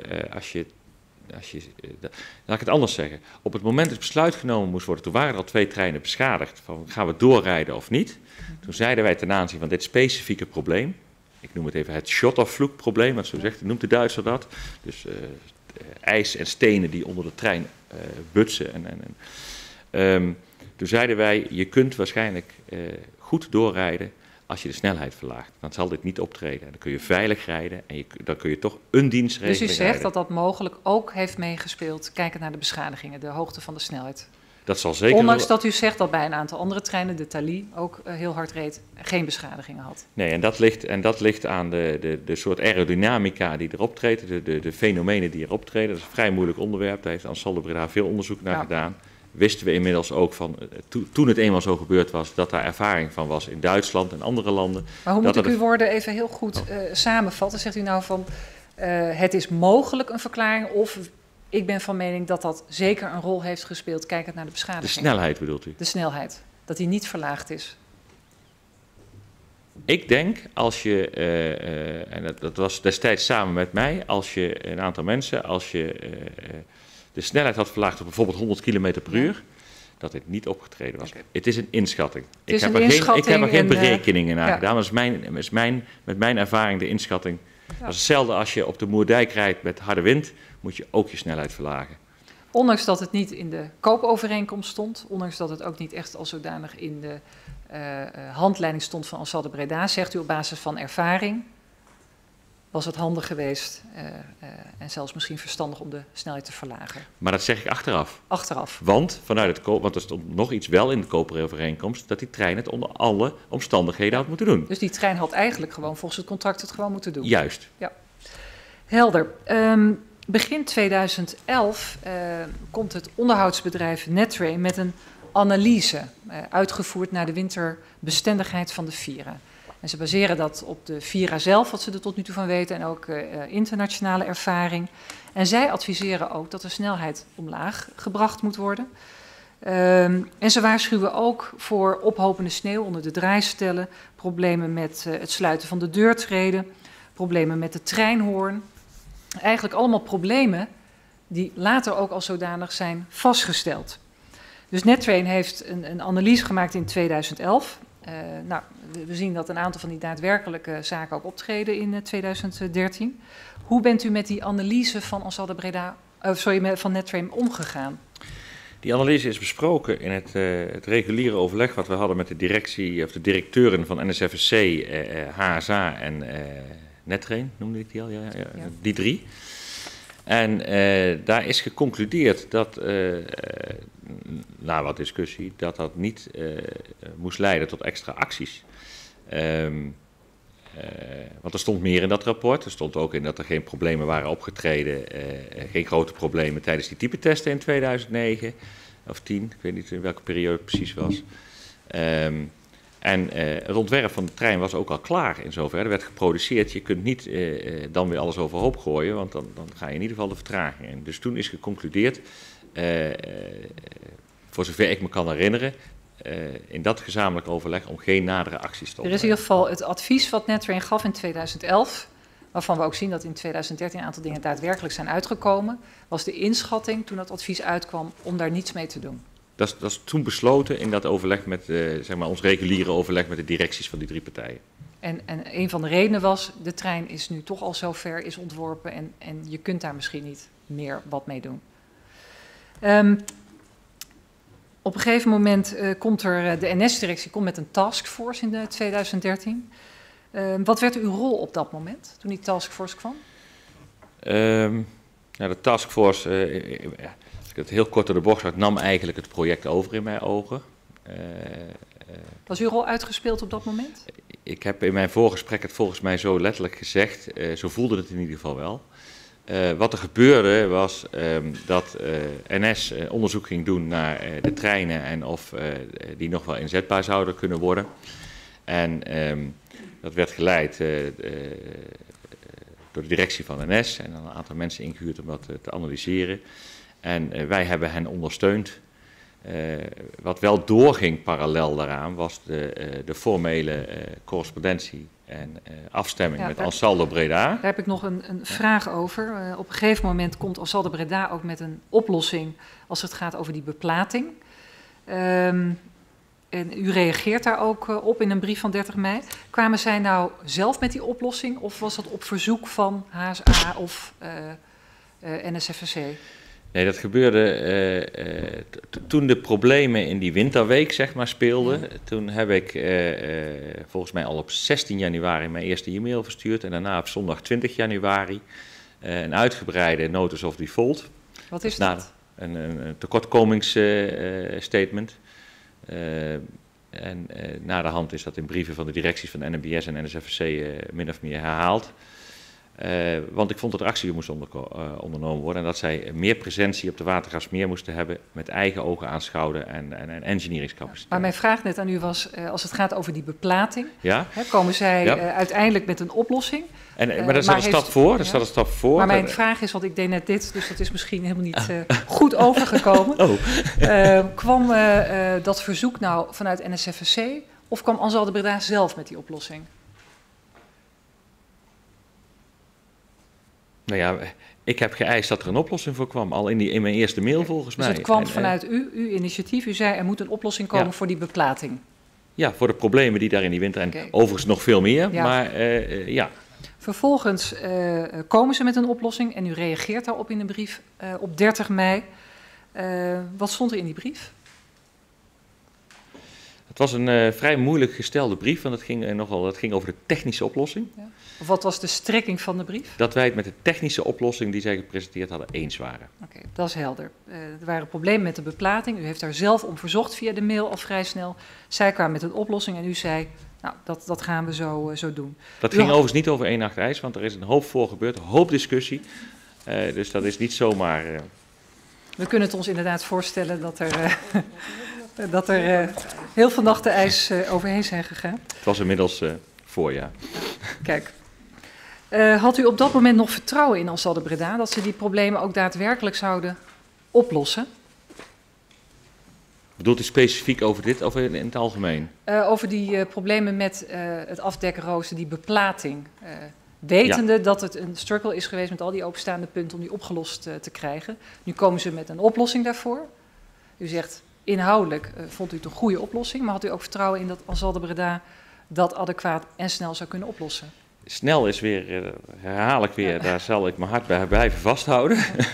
ik het anders zeggen. Op het moment dat het besluit genomen moest worden, toen waren er al 2 treinen beschadigd. Van, gaan we doorrijden of niet? Toen zeiden wij ten aanzien van dit specifieke probleem, ik noem het even het Schottervloek-probleem, want zo noemt de Duitser dat. Dus ijs en stenen die onder de trein butsen. Toen zeiden wij, je kunt waarschijnlijk goed doorrijden als je de snelheid verlaagt. Dan zal dit niet optreden. Dan kun je veilig rijden en dan kun je toch een dienstregeling Dus u zegt rijden. dat dat mogelijk ook heeft meegespeeld, kijkend naar de beschadigingen, de hoogte van de snelheid? Dat zal zeker... Ondanks dat u zegt dat bij een aantal andere treinen, de Thalys, ook heel hard reed, geen beschadigingen had. Nee, en dat ligt aan de soort aerodynamica die erop treedt, de fenomenen die erop treden. Dat is een vrij moeilijk onderwerp, daar heeft Ansaldo Breda veel onderzoek naar gedaan. Wisten we inmiddels ook van, toen het eenmaal zo gebeurd was, dat daar ervaring van was in Duitsland en andere landen. Maar hoe moet ik uw woorden even heel goed samenvatten? Zegt u nou van, het is mogelijk een verklaring, of ik ben van mening dat dat zeker een rol heeft gespeeld, kijkend naar de beschadiging? De snelheid bedoelt u? De snelheid, dat die niet verlaagd is. Ik denk, als je, en dat was destijds samen met mij, als je een aantal mensen, als je de snelheid had verlaagd tot bijvoorbeeld 100 km per uur, dat dit niet opgetreden was. Okay. Het is een inschatting. Ik heb er geen berekeningen naar gedaan, maar dat is met mijn ervaring de inschatting. Ja. Dat is hetzelfde als je op de Moerdijk rijdt met harde wind, moet je ook je snelheid verlagen. Ondanks dat het niet in de koopovereenkomst stond, ondanks dat het ook niet echt als zodanig in de handleiding stond van Ansaldo Breda, zegt u op basis van ervaring, was het handig geweest en zelfs misschien verstandig om de snelheid te verlagen. Maar dat zeg ik achteraf. Achteraf. Want er stond nog iets wel in de koopovereenkomst, dat die trein het onder alle omstandigheden had moeten doen. Dus die trein had eigenlijk gewoon volgens het contract het gewoon moeten doen? Juist. Ja. Helder. Begin 2011 komt het onderhoudsbedrijf Nettrain met een analyse uitgevoerd naar de winterbestendigheid van de Vira. En ze baseren dat op de Vira zelf, wat ze er tot nu toe van weten, en ook internationale ervaring. En zij adviseren ook dat de snelheid omlaag gebracht moet worden. En ze waarschuwen ook voor ophopende sneeuw onder de draaistellen, problemen met het sluiten van de deurtreden, problemen met de treinhoorn. Eigenlijk allemaal problemen die later ook als zodanig zijn vastgesteld. Dus Nettrain heeft een analyse gemaakt in 2011. We zien dat een aantal van die daadwerkelijke zaken ook optreden in 2013. Hoe bent u met die analyse van Ansaldo Breda, van Nettrain omgegaan? Die analyse is besproken in het reguliere overleg wat we hadden met de directie of de directeuren van NSFSC, HSA en Nettrain, noemde ik die al, ja. Die drie. En daar is geconcludeerd dat, na wat discussie, dat niet moest leiden tot extra acties. Want er stond meer in dat rapport. Er stond ook in dat er geen problemen waren opgetreden, geen grote problemen tijdens die typetesten in 2009 of 10, ik weet niet in welke periode het precies was. En het ontwerp van de trein was ook al klaar in zoverre. Er werd geproduceerd. Je kunt niet dan weer alles overhoop gooien, want dan ga je in ieder geval de vertraging in. Dus toen is geconcludeerd, voor zover ik me kan herinneren, in dat gezamenlijk overleg om geen nadere acties te ondernemen. Er is in ieder geval het advies wat Nettrain gaf in 2011, waarvan we ook zien dat in 2013 een aantal dingen daadwerkelijk zijn uitgekomen, was de inschatting toen dat advies uitkwam om daar niets mee te doen. Dat is toen besloten in dat overleg met, zeg maar, ons reguliere overleg met de directies van die drie partijen. En een van de redenen was, de trein is nu toch al zo ver, is ontworpen en je kunt daar misschien niet meer wat mee doen. Op een gegeven moment komt de NS-directie met een taskforce in 2013. Wat werd uw rol op dat moment, toen die taskforce kwam? De taskforce, als ik het heel kort door de bocht zag, nam eigenlijk het project over in mijn ogen. Was uw rol uitgespeeld op dat moment? Ik heb in mijn voorgesprek het volgens mij zo letterlijk gezegd, zo voelde het in ieder geval wel. Wat er gebeurde was dat NS onderzoek ging doen naar de treinen en of die nog wel inzetbaar zouden kunnen worden. En dat werd geleid door de directie van NS en een aantal mensen ingehuurd om dat te analyseren. En wij hebben hen ondersteund. Wat wel doorging parallel daaraan was de formele correspondentie en afstemming met Ansaldo Breda. Daar heb ik nog een vraag over. Op een gegeven moment komt Ansaldo Breda ook met een oplossing als het gaat over die beplating. En u reageert daar ook op in een brief van 30 mei. Kwamen zij nou zelf met die oplossing of was dat op verzoek van HSA of NSFSC? Nee, dat gebeurde toen de problemen in die winterweek, zeg maar, speelden. Toen heb ik volgens mij al op 16 januari mijn eerste e-mail verstuurd. En daarna op zondag 20 januari een uitgebreide notice of default. Wat is dat? een tekortkomingsstatement. Na de hand is dat in brieven van de directies van NMBS en NSFC min of meer herhaald. Want ik vond dat er actie moest ondernomen worden en dat zij meer presentie op de Watergraafsmeer moesten hebben, met eigen ogen aanschouwen en engineeringscapaciteit. Maar mijn vraag net aan u was, als het gaat over die beplating, ja? Komen zij uiteindelijk met een oplossing? Maar daar staat een stap voor. Daar staat een stap voor. Maar mijn vraag is, want ik deed net dit, dus dat is misschien helemaal niet goed overgekomen. Kwam dat verzoek nou vanuit NSFC of kwam Ansaldo Breda zelf met die oplossing? Nou ja, ik heb geëist dat er een oplossing voor kwam, al in mijn eerste mail volgens mij. Dus het kwam vanuit uw initiatief. U zei er moet een oplossing komen voor die beplating. Ja, voor de problemen die daar in die winter en overigens nog veel meer, maar ja. Vervolgens komen ze met een oplossing en u reageert daarop in de brief op 30 mei. Wat stond er in die brief? Het was een vrij moeilijk gestelde brief, want het ging over de technische oplossing. Ja. Of wat was de strekking van de brief? Dat wij het met de technische oplossing die zij gepresenteerd hadden eens waren. Oké, dat is helder. Er waren problemen met de beplating. U heeft daar zelf om verzocht via de mail al vrij snel. Zij kwamen met een oplossing en u zei, nou, dat gaan we zo doen. Dat ging overigens niet over 1 nacht ijs, want er is een hoop voor gebeurd, een hoop discussie. Dus dat is niet zomaar... We kunnen het ons inderdaad voorstellen dat er heel veel nachten ijs overheen zijn gegaan. Het was inmiddels voorjaar. Kijk, had u op dat moment nog vertrouwen in Ansaldo Breda dat ze die problemen ook daadwerkelijk zouden oplossen? Bedoelt u specifiek over dit of in het algemeen? Over die problemen met het afdekrooster, die beplating. Wetende dat het een struggle is geweest met al die openstaande punten om die opgelost te krijgen. Nu komen ze met een oplossing daarvoor. U zegt inhoudelijk vond u het een goede oplossing, maar had u ook vertrouwen in dat Ansaldo Breda dat adequaat en snel zou kunnen oplossen? Snel is weer, herhaal ik weer, daar zal ik mijn hart bij blijven vasthouden.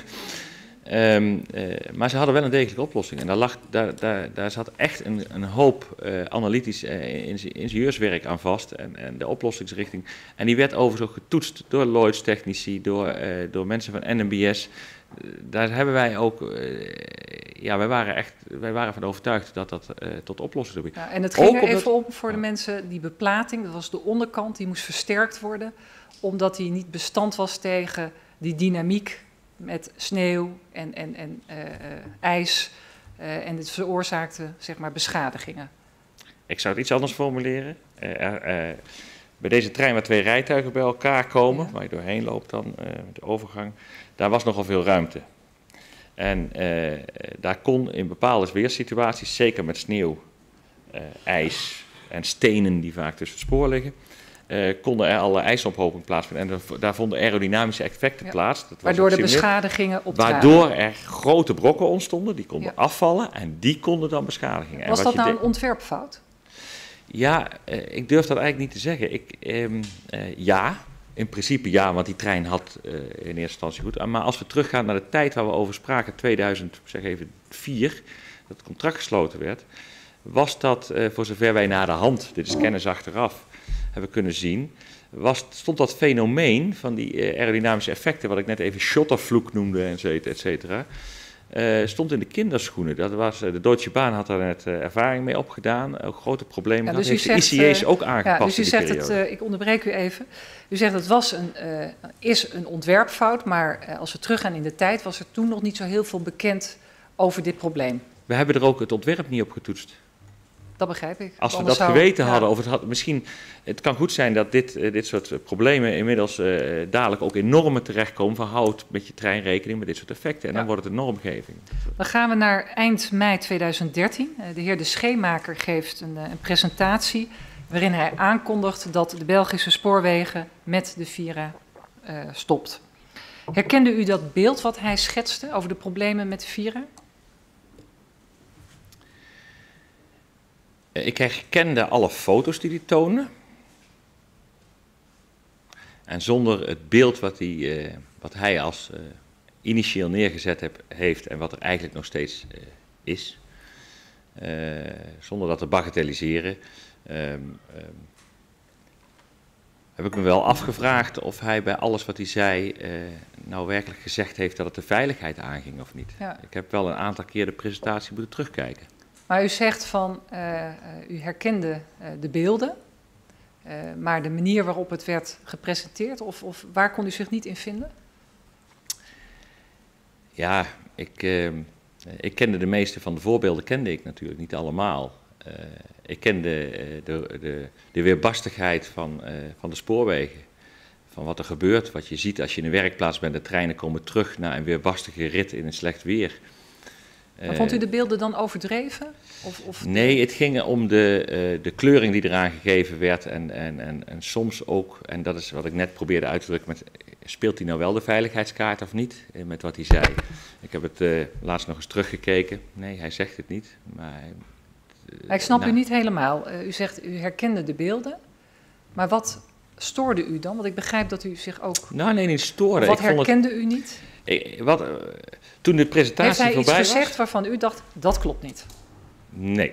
Maar ze hadden wel een degelijke oplossing. En daar zat echt een hoop analytisch ingenieurswerk aan vast en de oplossingsrichting. En die werd overigens ook getoetst door Lloyds technici, door mensen van NMBS. Daar hebben wij ook, wij waren van overtuigd dat dat tot oplossing zou brengen. Ja, en het ging er even op voor de mensen, die beplating, dat was de onderkant, die moest versterkt worden, omdat die niet bestand was tegen die dynamiek met sneeuw en ijs. En dit veroorzaakte, zeg maar, beschadigingen. Ik zou het iets anders formuleren. Bij deze trein waar 2 rijtuigen bij elkaar komen, waar je doorheen loopt dan, de overgang, daar was nogal veel ruimte. En daar kon in bepaalde weersituaties, zeker met sneeuw, ijs en stenen die vaak tussen het spoor liggen, konden er alle ijsophoping plaatsvinden. En daar vonden aerodynamische effecten plaats. Dat waardoor de beschadigingen optraden. Waardoor er grote brokken ontstonden, die konden afvallen en die konden dan beschadigen. Was dat nou een ontwerpfout? Ja, ik durf dat eigenlijk niet te zeggen. Ja, in principe ja, want die trein had in eerste instantie goed. Maar als we teruggaan naar de tijd waar we over spraken, 2004, dat het contract gesloten werd, was dat, voor zover wij naar de hand, dit is kennis achteraf, hebben kunnen zien, stond dat fenomeen van die aerodynamische effecten, wat ik net even shottervloek noemde, et cetera, stond in de kinderschoenen. Dat was, de Deutsche Bahn had daar net ervaring mee opgedaan, ook grote problemen gehad. Dus heeft de ICE's ook aangepast. Dus u zegt ik onderbreek u even. U zegt het is een ontwerpfout, maar als we teruggaan in de tijd, was er toen nog niet zo heel veel bekend over dit probleem. We hebben er ook het ontwerp niet op getoetst. Dat begrijp ik. Als we dat geweten hadden, of het kan goed zijn dat dit soort problemen inmiddels dadelijk ook in normen terechtkomen van houd met je trein rekening met dit soort effecten. En dan wordt het een normgeving. Dan gaan we naar eind mei 2013. De heer De Scheemaker geeft een presentatie waarin hij aankondigt dat de Belgische spoorwegen met de Vira stopt. Herkende u dat beeld wat hij schetste over de problemen met de Vira? Ik herkende alle foto's die hij toonde. En zonder het beeld wat hij als initieel neergezet heeft en wat er eigenlijk nog steeds is, zonder dat te bagatelliseren, heb ik me wel afgevraagd of hij bij alles wat hij zei nou werkelijk gezegd heeft dat het de veiligheid aanging of niet. Ja. Ik heb wel een aantal keer de presentatie moeten terugkijken. Maar u zegt van, u herkende de beelden, maar de manier waarop het werd gepresenteerd, of waar kon u zich niet in vinden? Ja, ik kende de meeste van de voorbeelden, kende ik natuurlijk niet allemaal. Ik kende de weerbarstigheid van de spoorwegen. Van wat er gebeurt, wat je ziet als je in een werkplaats bent. De treinen komen terug na een weerbarstige rit in een slecht weer. Maar vond u de beelden dan overdreven? Nee, het ging om de kleuring die eraan gegeven werd. En soms ook, en dat is wat ik net probeerde uit te drukken, speelt hij nou wel de veiligheidskaart of niet? Met wat hij zei. Ik heb het laatst nog eens teruggekeken. Nee, hij zegt het niet. Maar ik snap u niet helemaal. U zegt, u herkende de beelden. Maar wat stoorde u dan? Want ik begrijp dat u zich ook... Nou, nee, niet stoorde. Wat herkende u niet? Toen de presentatie voorbij was... Heeft hij iets gezegd waarvan u dacht, dat klopt niet? Nee.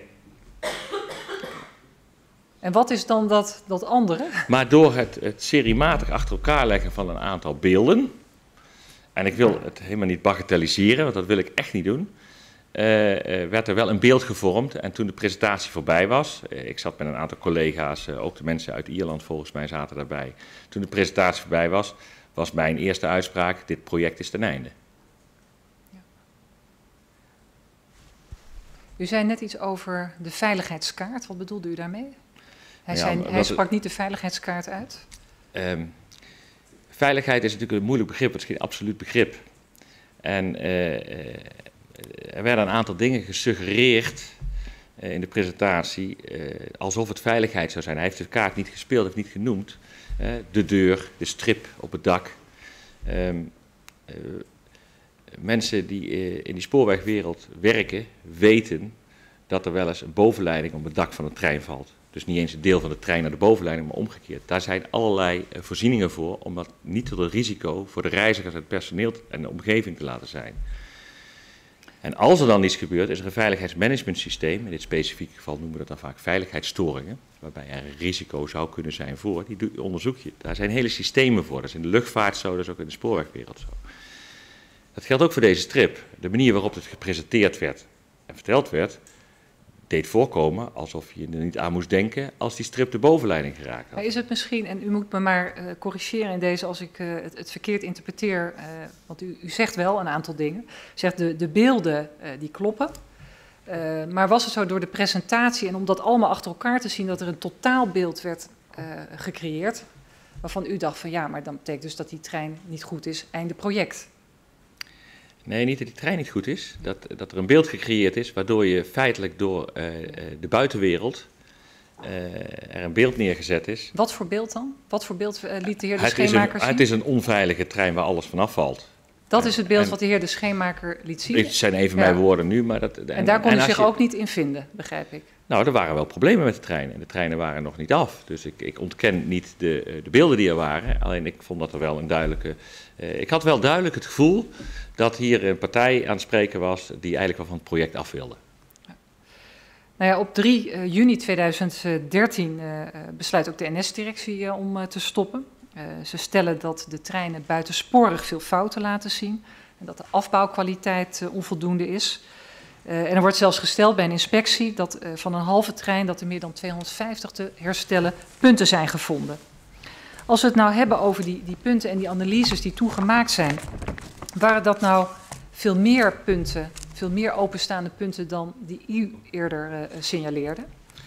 En wat is dan dat andere? Maar door het seriematig achter elkaar leggen van een aantal beelden... en ik wil het helemaal niet bagatelliseren, want dat wil ik echt niet doen... werd er wel een beeld gevormd. En toen de presentatie voorbij was... ik zat met een aantal collega's, ook de mensen uit Ierland volgens mij zaten daarbij... Toen de presentatie voorbij was, was mijn eerste uitspraak... dit project is ten einde. Ja. U zei net iets over de veiligheidskaart. Wat bedoelde u daarmee? Hij sprak niet de veiligheidskaart uit? Veiligheid is natuurlijk een moeilijk begrip. Het is geen absoluut begrip. En er werden een aantal dingen gesuggereerd in de presentatie, alsof het veiligheid zou zijn. Hij heeft de kaart niet gespeeld, heeft niet genoemd. De deur, de strip op het dak. Mensen die in die spoorwegwereld werken, weten dat er wel eens een bovenleiding op het dak van een trein valt. Dus niet eens een deel van de trein naar de bovenleiding, maar omgekeerd. Daar zijn allerlei voorzieningen voor, om dat niet tot een risico voor de reizigers, het personeel en de omgeving te laten zijn. En als er dan iets gebeurt, is er een veiligheidsmanagementsysteem, in dit specifieke geval noemen we dat dan vaak veiligheidsstoringen, waarbij er een risico zou kunnen zijn voor, die onderzoek je. Daar zijn hele systemen voor, dat is in de luchtvaart zo, dat is ook in de spoorwegwereld zo. Dat geldt ook voor deze strip. De manier waarop het gepresenteerd werd en verteld werd, deed voorkomen alsof je er niet aan moest denken als die strip de bovenleiding geraakt had. Maar is het misschien, en u moet me maar corrigeren in deze als ik het verkeerd interpreteer, want u zegt wel een aantal dingen. U zegt de beelden die kloppen, maar was het zo door de presentatie en om dat allemaal achter elkaar te zien dat er een totaalbeeld werd gecreëerd, waarvan u dacht van ja, maar dan betekent dus dat die trein niet goed is, einde project. Nee, niet dat die trein niet goed is. Dat er een beeld gecreëerd is waardoor je feitelijk door de buitenwereld er een beeld neergezet is. Wat voor beeld dan? Wat voor beeld liet de heer De Scheenmaker zien? Het is een onveilige trein waar alles vanaf valt. Dat is het beeld wat de heer De Scheenmaker liet zien? Het zijn even mijn woorden nu. Maar en daar kon u zich ook niet in vinden, begrijp ik. Nou, er waren wel problemen met de treinen. En de treinen waren nog niet af. Dus ik ontken niet de beelden die er waren. Alleen ik vond dat er wel een duidelijke... ik had wel duidelijk het gevoel dat hier een partij aan het spreken was die eigenlijk wel van het project af wilde. Ja. Nou ja, op 3 juni 2013 besluit ook de NS-directie om te stoppen. Ze stellen dat de treinen buitensporig veel fouten laten zien en dat de afbouwkwaliteit onvoldoende is. En er wordt zelfs gesteld bij een inspectie dat van een halve trein dat er meer dan 250 te herstellen punten zijn gevonden. Als we het nou hebben over die punten en die analyses die toen gemaakt zijn, waren dat nou veel meer punten, veel meer openstaande punten dan die u eerder signaleerde?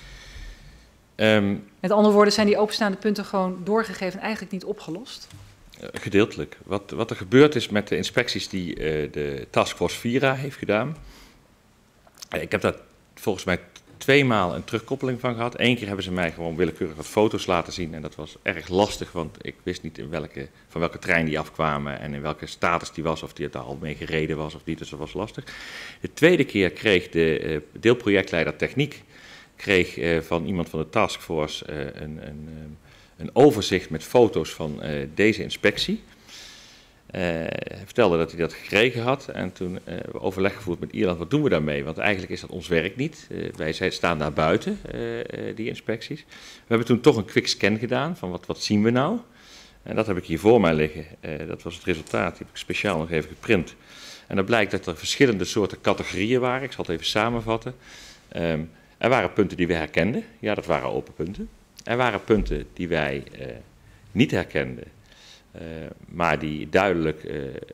Met andere woorden, zijn die openstaande punten gewoon doorgegeven en eigenlijk niet opgelost? Gedeeltelijk. Wat er gebeurd is met de inspecties die de Taskforce Vira heeft gedaan. Ik heb daar volgens mij 2 maal een terugkoppeling van gehad. 1 keer hebben ze mij gewoon willekeurig wat foto's laten zien. En dat was erg lastig, want ik wist niet van welke trein die afkwamen en in welke status die was. Of die het al mee gereden was of niet, dus dat was lastig. De tweede keer kreeg de deelprojectleider techniek van iemand van de taskforce een overzicht met foto's van deze inspectie. Hij vertelde dat hij dat gekregen had en toen overleg gevoerd met Ierland, wat doen we daarmee? Want eigenlijk is dat ons werk niet. Wij staan daar buiten, die inspecties. We hebben toen toch een quick scan gedaan van wat zien we nou? En dat heb ik hier voor mij liggen. Dat was het resultaat. Die heb ik speciaal nog even geprint. En dan blijkt dat er verschillende soorten categorieën waren. Ik zal het even samenvatten. Er waren punten die we herkenden. Ja, dat waren open punten. Er waren punten die wij niet herkenden. Maar die duidelijk,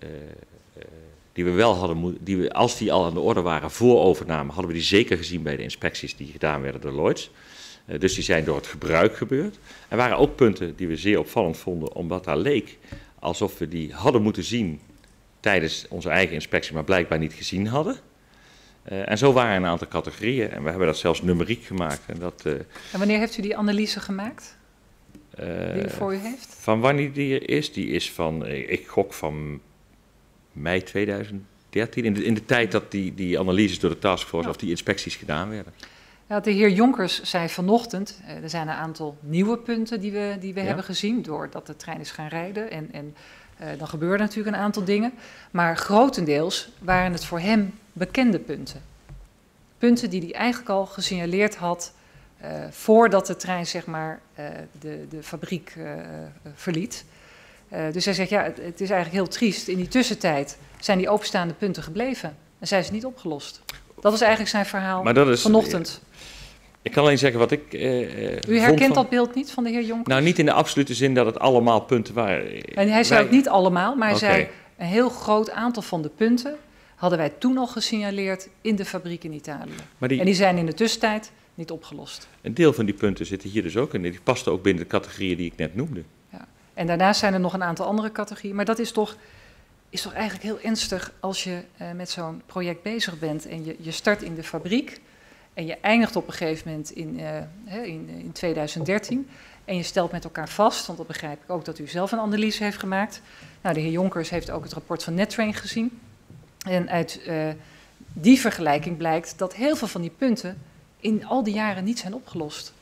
die we wel hadden, als die al aan de orde waren voor overname, hadden we die zeker gezien bij de inspecties die gedaan werden door Lloyds. Dus die zijn door het gebruik gebeurd. Er waren ook punten die we zeer opvallend vonden, omdat daar leek alsof we die hadden moeten zien tijdens onze eigen inspectie, maar blijkbaar niet gezien hadden. En zo waren een aantal categorieën en we hebben dat zelfs numeriek gemaakt. En wanneer heeft u die analyse gemaakt? Die u voor u heeft? Van wanneer die is van, ik gok van mei 2013, in de tijd dat die analyses door de taskforce of die inspecties gedaan werden. Ja, de heer Jonkers zei vanochtend, er zijn een aantal nieuwe punten die we hebben gezien, doordat de trein is gaan rijden en dan gebeuren natuurlijk een aantal dingen. Maar grotendeels waren het voor hem bekende punten. Punten die hij eigenlijk al gesignaleerd had voordat de trein zeg maar de fabriek verliet. Dus hij zegt, ja, het is eigenlijk heel triest. In die tussentijd zijn die openstaande punten gebleven en zijn ze niet opgelost. Dat is eigenlijk zijn verhaal vanochtend. Ik kan alleen zeggen wat ik U herkent dat beeld niet van de heer Jonkers? Nou, niet in de absolute zin dat het allemaal punten waren. En hij zei ook niet allemaal, maar hij zei een heel groot aantal van de punten hadden wij toen al gesignaleerd in de fabriek in Italië. En die zijn in de tussentijd niet opgelost. Een deel van die punten zitten hier dus ook in. Die pasten ook binnen de categorieën die ik net noemde. Ja. En daarnaast zijn er nog een aantal andere categorieën. Maar dat is toch eigenlijk heel ernstig als je met zo'n project bezig bent en je start in de fabriek en je eindigt op een gegeven moment in 2013 en je stelt met elkaar vast, want dat begrijp ik ook dat u zelf een analyse heeft gemaakt. Nou, de heer Jonkers heeft ook het rapport van NetTrain gezien. En uit die vergelijking blijkt dat heel veel van die punten in al die jaren niet zijn opgelost.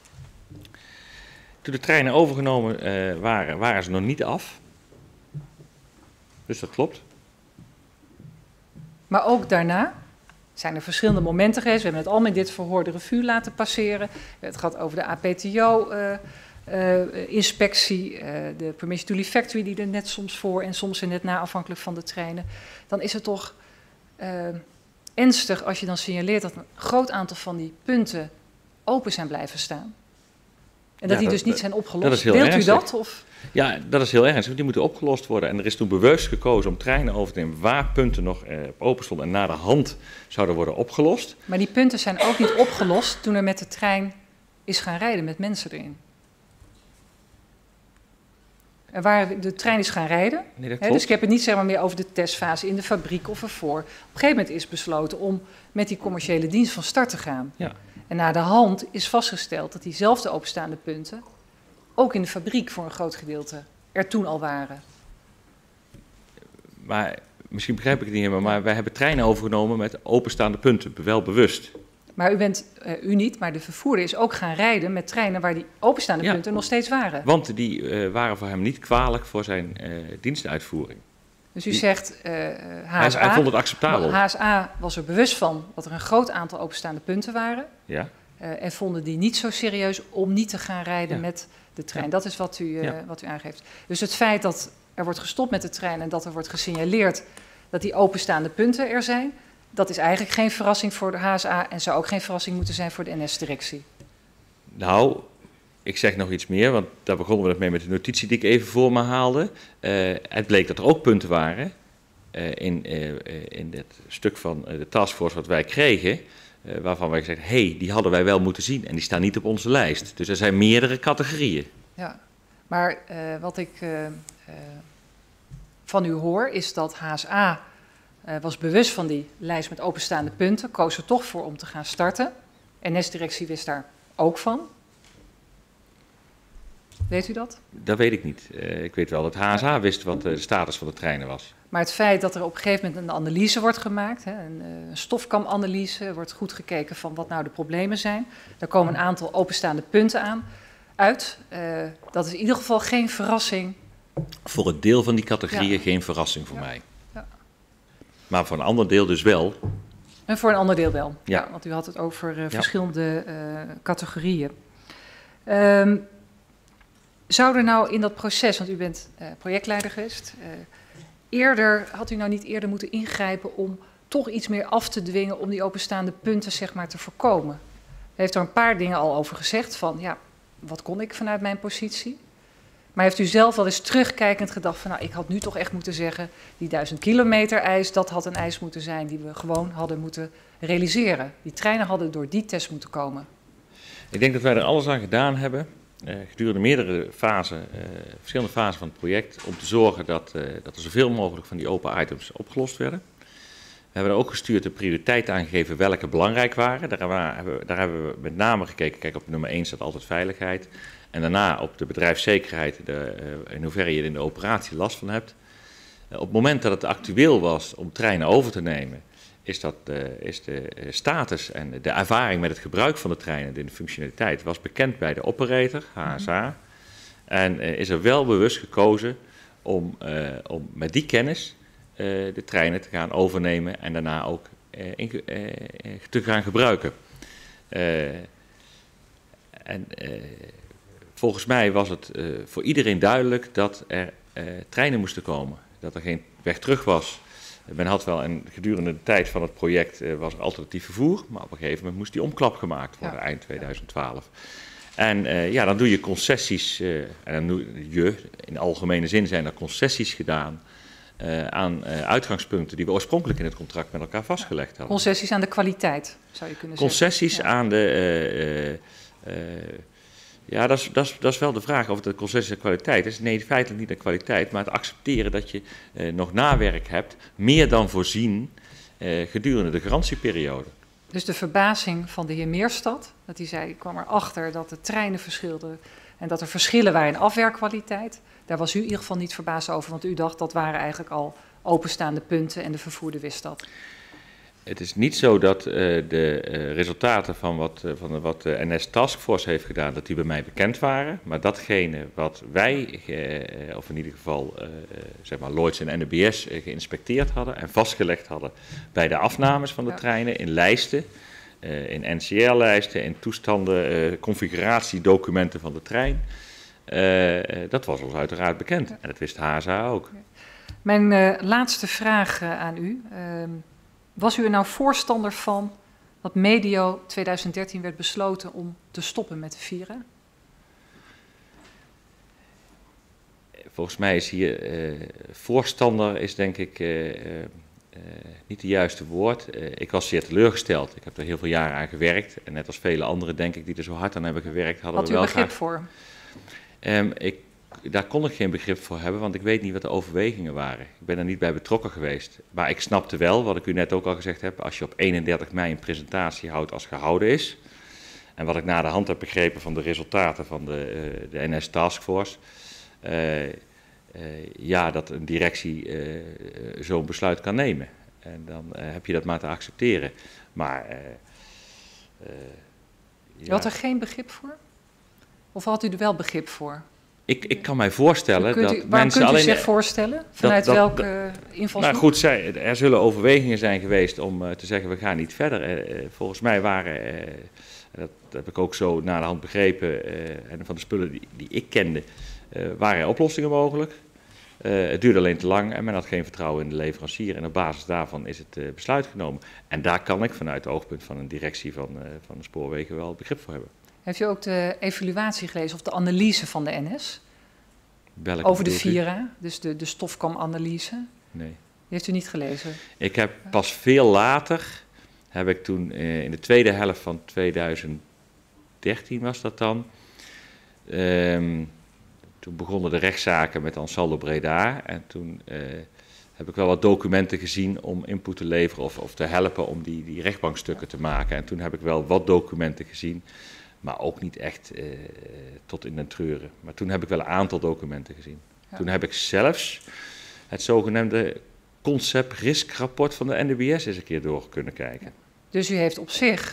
Toen de treinen overgenomen waren ze nog niet af. Dus dat klopt. Maar ook daarna zijn er verschillende momenten geweest. We hebben het allemaal in dit verhoor de revue laten passeren. We hebben het gehad over de APTO-inspectie, de Permission to Leave Factory die er net soms voor en soms er net na, afhankelijk van de treinen. Dan is het toch ernstig als je dan signaleert dat een groot aantal van die punten open zijn blijven staan. En dat die dus niet zijn opgelost. Deelt u dat? Of? Ja, dat is heel ernstig. Die moeten opgelost worden. En er is toen bewust gekozen om treinen over te nemen waar punten nog open stonden en naar de hand zouden worden opgelost. Maar die punten zijn ook niet opgelost toen er met de trein is gaan rijden met mensen erin. De trein is gaan rijden. Nee, dat klopt. Dus ik heb het niet zeg maar meer over de testfase in de fabriek of ervoor. Op een gegeven moment is besloten om met die commerciële dienst van start te gaan. Ja. En na de hand is vastgesteld dat diezelfde openstaande punten ook in de fabriek voor een groot gedeelte er toen al waren. Maar misschien begrijp ik het niet helemaal, maar wij hebben treinen overgenomen met openstaande punten, wel bewust. Maar u niet, maar de vervoerder is ook gaan rijden met treinen waar die openstaande punten nog steeds waren. Want die waren voor hem niet kwalijk voor zijn dienstuitvoering. Dus u zegt HSA. Hij vond het acceptabel. HSA was er bewust van dat er een groot aantal openstaande punten waren. Ja. En vonden die niet zo serieus om niet te gaan rijden met de trein. Ja. Dat is wat u aangeeft. Dus het feit dat er wordt gestopt met de trein en dat er wordt gesignaleerd dat die openstaande punten er zijn, dat is eigenlijk geen verrassing voor de HSA en zou ook geen verrassing moeten zijn voor de NS-directie. Nou, ik zeg nog iets meer, want daar begonnen we mee met de notitie die ik even voor me haalde. Het bleek dat er ook punten waren in dit stuk van de taskforce wat wij kregen, waarvan wij zeggen, die hadden wij wel moeten zien en die staan niet op onze lijst. Dus er zijn meerdere categorieën. Ja, maar wat ik van u hoor is dat HSA was bewust van die lijst met openstaande punten, koos er toch voor om te gaan starten. NS-directie wist daar ook van. Weet u dat? Dat weet ik niet. Ik weet wel dat HSA wist wat de status van de treinen was. Maar het feit dat er op een gegeven moment een analyse wordt gemaakt, een stofkamanalyse, wordt goed gekeken van wat nou de problemen zijn. Daar komen een aantal openstaande punten uit. Dat is in ieder geval geen verrassing. Voor een deel van die categorieën geen verrassing voor mij. Ja. Maar voor een ander deel dus wel. En voor een ander deel wel. Ja, want u had het over verschillende categorieën. Zou er nou in dat proces, want u bent projectleider geweest, had u nou niet eerder moeten ingrijpen om toch iets meer af te dwingen om die openstaande punten zeg maar te voorkomen? U heeft er een paar dingen al over gezegd van, ja, wat kon ik vanuit mijn positie? Maar heeft u zelf wel eens terugkijkend gedacht van, nou, ik had nu toch echt moeten zeggen, die 1000 kilometer eis, dat had een eis moeten zijn die we gewoon hadden moeten realiseren. Die treinen hadden door die test moeten komen. Ik denk dat wij er alles aan gedaan hebben, gedurende meerdere fasen, verschillende fasen van het project, om te zorgen dat er zoveel mogelijk van die open items opgelost werden. We hebben er ook gestuurd de prioriteit aangegeven welke belangrijk waren. Daar hebben we met name gekeken, kijk, op nummer 1 staat altijd veiligheid. En daarna op de bedrijfszekerheid, in hoeverre je er in de operatie last van hebt. Op het moment dat het actueel was om treinen over te nemen, is de status en de ervaring met het gebruik van de treinen, de functionaliteit, was bekend bij de operator, HSA. En is er wel bewust gekozen om met die kennis de treinen te gaan overnemen en daarna ook te gaan gebruiken. Volgens mij was het voor iedereen duidelijk dat er treinen moesten komen. Dat er geen weg terug was. Men had wel, en gedurende de tijd van het project was er alternatief vervoer. Maar op een gegeven moment moest die omklap gemaakt worden, eind 2012. En dan doe je concessies, en dan doe je, in algemene zin zijn er concessies gedaan aan uitgangspunten die we oorspronkelijk in het contract met elkaar vastgelegd hadden. Concessies aan de kwaliteit, zou je kunnen concessies zeggen. Aan de... ja, dat is wel de vraag of het de concessie de kwaliteit is. Nee, feitelijk niet de kwaliteit, maar het accepteren dat je nog nawerk hebt, meer dan voorzien gedurende de garantieperiode. Dus de verbazing van de heer Meerstad, dat hij zei, ik kwam erachter dat de treinen verschilden en dat er verschillen waren in afwerkkwaliteit. Daar was u in ieder geval niet verbaasd over, want u dacht dat waren eigenlijk al openstaande punten en de vervoerder wist dat. Het is niet zo dat de resultaten van wat de NS Taskforce heeft gedaan, dat die bij mij bekend waren. Maar datgene wat wij, of in ieder geval zeg maar Lloyds en NBS, geïnspecteerd hadden en vastgelegd hadden bij de afnames van de treinen in lijsten, in NCR-lijsten, in toestanden, configuratiedocumenten van de trein. Dat was ons uiteraard bekend en dat wist HSA ook. Mijn laatste vraag aan u. Was u er nou voorstander van dat medio 2013 werd besloten om te stoppen met de Vira? Volgens mij is hier voorstander is denk ik niet het juiste woord. Ik was zeer teleurgesteld. Ik heb er heel veel jaren aan gewerkt. En net als vele anderen denk ik die er zo hard aan hebben gewerkt, hadden we wel graag... Had u begrip voor? Daar kon ik geen begrip voor hebben, want ik weet niet wat de overwegingen waren. Ik ben er niet bij betrokken geweest. Maar ik snapte wel, wat ik u net ook al gezegd heb, als je op 31 mei een presentatie houdt als gehouden is, en wat ik na de hand heb begrepen van de resultaten van de NS Taskforce, dat een directie zo'n besluit kan nemen. En dan heb je dat maar te accepteren. Maar... Je had er geen begrip voor? Of had u er wel begrip voor? Ik kan mij voorstellen dat mensen alleen... Kunt u zich voorstellen? Vanuit welke invalshoek? Nou goed, er zullen overwegingen zijn geweest om te zeggen we gaan niet verder. Volgens mij waren, dat heb ik ook zo na de hand begrepen, en van de spullen die ik kende, waren er oplossingen mogelijk. Het duurde alleen te lang en men had geen vertrouwen in de leverancier. En op basis daarvan is het besluit genomen. En daar kan ik vanuit het oogpunt van een directie van de spoorwegen wel begrip voor hebben. Heeft u ook de evaluatie gelezen of de analyse van de NS? Welke over de Vira, dus de stofkamanalyse? Nee. Die heeft u niet gelezen? Ik heb pas veel later, heb ik toen in de tweede helft van 2013 was dat dan, toen begonnen de rechtszaken met Ansaldo Breda en toen heb ik wel wat documenten gezien om input te leveren of te helpen om die rechtbankstukken te maken. En toen heb ik wel wat documenten gezien. Maar ook niet echt tot in den treuren. Maar toen heb ik wel een aantal documenten gezien. Ja. Toen heb ik zelfs het zogenaamde concept-riskrapport van de NDBS eens een keer door kunnen kijken. Ja. Dus u heeft op zich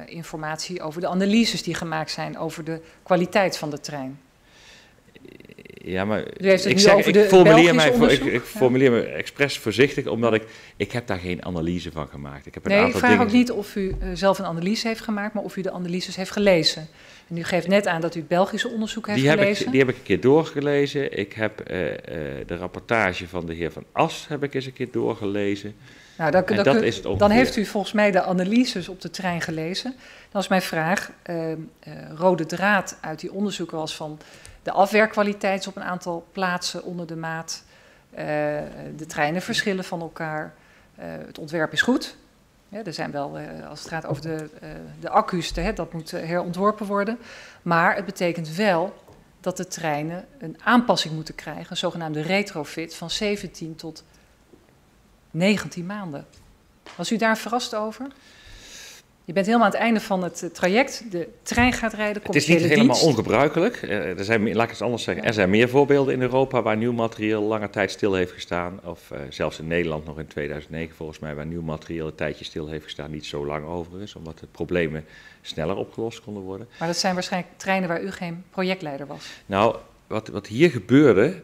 informatie over de analyses die gemaakt zijn over de kwaliteit van de trein? Ja, maar U heeft het nu over de Belgische onderzoek? Ik formuleer me expres voorzichtig, omdat ik heb daar geen analyse van gemaakt. Ik heb een nee, aantal ik vraag dingen... ook niet of u zelf een analyse heeft gemaakt, maar of u de analyses heeft gelezen. En u geeft net aan dat u het Belgische onderzoek heeft gelezen. Die heb ik een keer doorgelezen. Ik heb de rapportage van de heer Van As heb ik eens een keer doorgelezen. Nou, dan heeft u volgens mij de analyses op de trein gelezen. Dan is mijn vraag, rode draad uit die onderzoeken was van de afwerkkwaliteit op een aantal plaatsen onder de maat. De treinen verschillen van elkaar. Het ontwerp is goed. Ja, er zijn wel, als het gaat over de accu's, dat moet herontworpen worden. Maar het betekent wel dat de treinen een aanpassing moeten krijgen, een zogenaamde retrofit van 17 tot 19 maanden. Was u daar verrast over? Je bent helemaal aan het einde van het traject. De trein gaat rijden. Het is niet helemaal ongebruikelijk. Laat ik het anders zeggen. Er zijn meer voorbeelden in Europa waar nieuw materieel lange tijd stil heeft gestaan. Of zelfs in Nederland nog in 2009 volgens mij, waar nieuw materieel een tijdje stil heeft gestaan. Niet zo lang overigens, omdat de problemen sneller opgelost konden worden. Maar dat zijn waarschijnlijk treinen waar u geen projectleider was. Nou, wat hier gebeurde...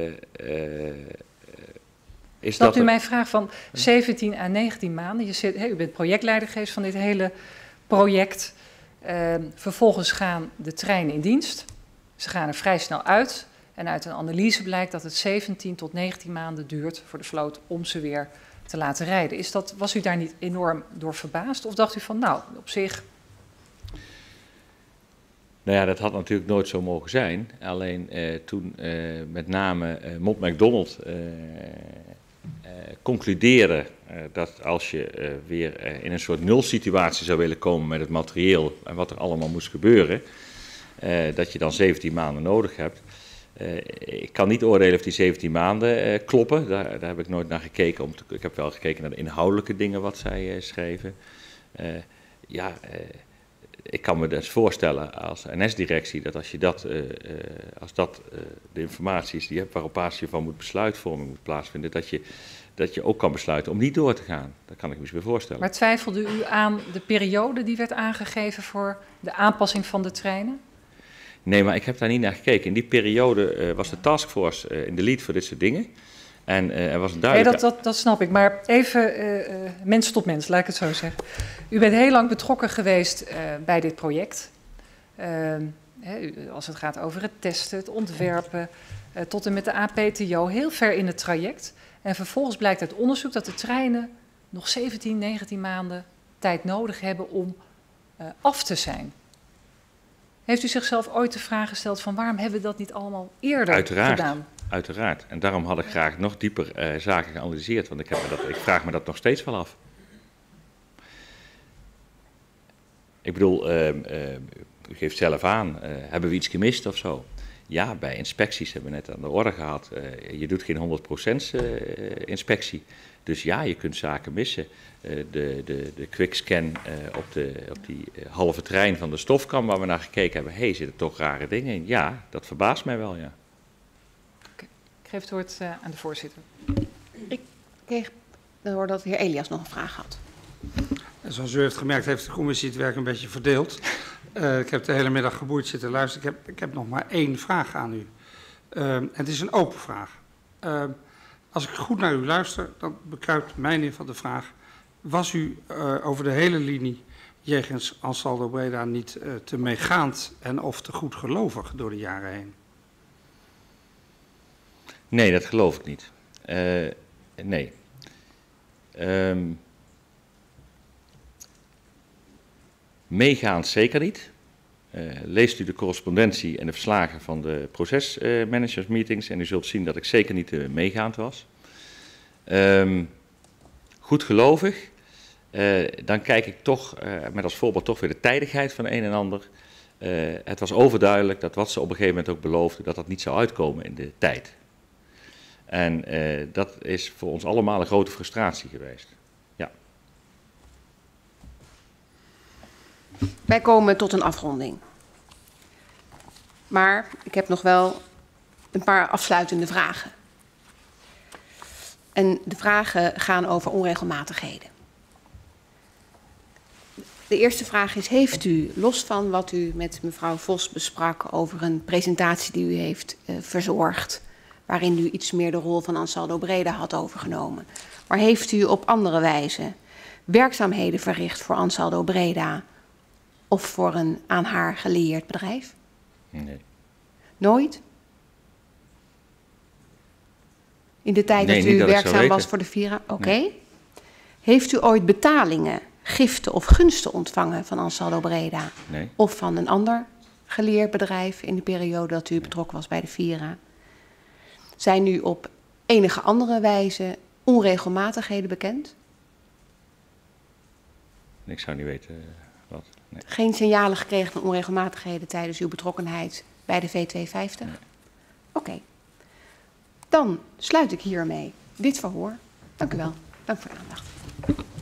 Snapt u mijn vraag van 17 à 19 maanden? U bent projectleider geweest van dit hele project. Vervolgens gaan de treinen in dienst. Ze gaan er vrij snel uit. En uit een analyse blijkt dat het 17 tot 19 maanden duurt voor de vloot om ze weer te laten rijden. Was u daar niet enorm door verbaasd? Of dacht u van, nou, op zich... Nou ja, dat had natuurlijk nooit zo mogen zijn. Alleen toen met name Mott MacDonald... concluderen dat als je weer in een soort nulsituatie zou willen komen met het materieel en wat er allemaal moest gebeuren, dat je dan 17 maanden nodig hebt. Ik kan niet oordelen of die 17 maanden kloppen, daar heb ik nooit naar gekeken. Ik heb wel gekeken naar de inhoudelijke dingen wat zij schreven. Ik kan me dus voorstellen als NS-directie dat als dat de informatie is die je hebt waarop basis je van besluitvorming moet plaatsvinden, dat je ook kan besluiten om niet door te gaan. Dat kan ik me eens weer voorstellen. Maar twijfelde u aan de periode die werd aangegeven voor de aanpassing van de treinen? Nee, maar ik heb daar niet naar gekeken. In die periode was de taskforce in de lead voor dit soort dingen. En er was een duidelijke... Nee, dat snap ik. Maar even mens tot mens, laat ik het zo zeggen. U bent heel lang betrokken geweest bij dit project. Als het gaat over het testen, het ontwerpen, tot en met de APTO, heel ver in het traject. En vervolgens blijkt uit onderzoek dat de treinen nog 17, 19 maanden tijd nodig hebben om af te zijn. Heeft u zichzelf ooit de vraag gesteld van waarom hebben we dat niet allemaal eerder gedaan? Uiteraard. En daarom had ik graag nog dieper zaken geanalyseerd, want ik vraag me dat nog steeds wel af. Ik bedoel, u geeft zelf aan, hebben we iets gemist of zo? Ja, bij inspecties hebben we net aan de orde gehad. Je doet geen 100% inspectie. Dus ja, je kunt zaken missen. De quickscan op die halve trein van de stofkam waar we naar gekeken hebben. Zitten toch rare dingen in? Ja, dat verbaast mij wel, ja. Ik geef het woord aan de voorzitter. Ik kreeg hoor dat de heer Elias nog een vraag had. Zoals u heeft gemerkt heeft de commissie het werk een beetje verdeeld. Ik heb de hele middag geboeid zitten luisteren. Ik heb nog maar 1 vraag aan u. Het is een open vraag. Als ik goed naar u luister, dan bekruipt mij in ieder geval de vraag... was u over de hele linie jegens Ansaldo Breda niet te meegaand en of te goedgelovig door de jaren heen? Nee, dat geloof ik niet. Nee. Meegaand zeker niet. Leest u de correspondentie en de verslagen van de procesmanagersmeetings en u zult zien dat ik zeker niet meegaand was. Goedgelovig. Dan kijk ik toch met als voorbeeld toch weer de tijdigheid van een en ander. Het was overduidelijk dat wat ze op een gegeven moment ook beloofden, dat dat niet zou uitkomen in de tijd. En dat is voor ons allemaal een grote frustratie geweest. Ja. Wij komen tot een afronding. Maar ik heb nog wel een paar afsluitende vragen. En de vragen gaan over onregelmatigheden. De eerste vraag is, heeft u, los van wat u met mevrouw Vos besprak over een presentatie die u heeft verzorgd, waarin u iets meer de rol van Ansaldo Breda had overgenomen, maar heeft u op andere wijze werkzaamheden verricht voor Ansaldo Breda of voor een aan haar gelieerd bedrijf? Nee. Nooit? In de tijd Nee, dat u niet dat ik zou werkzaam was weten. voor de Vira? Oké. Nee. Heeft u ooit betalingen, giften of gunsten ontvangen van Ansaldo Breda? Nee. Of van een ander geleerd bedrijf in de periode dat u betrokken was bij de Vira? Zijn u op enige andere wijze onregelmatigheden bekend? Ik zou niet weten wat. Nee. Geen signalen gekregen van onregelmatigheden tijdens uw betrokkenheid bij de V250? Nee. Oké. Dan sluit ik hiermee dit verhoor. Dank u wel. Dank voor de aandacht.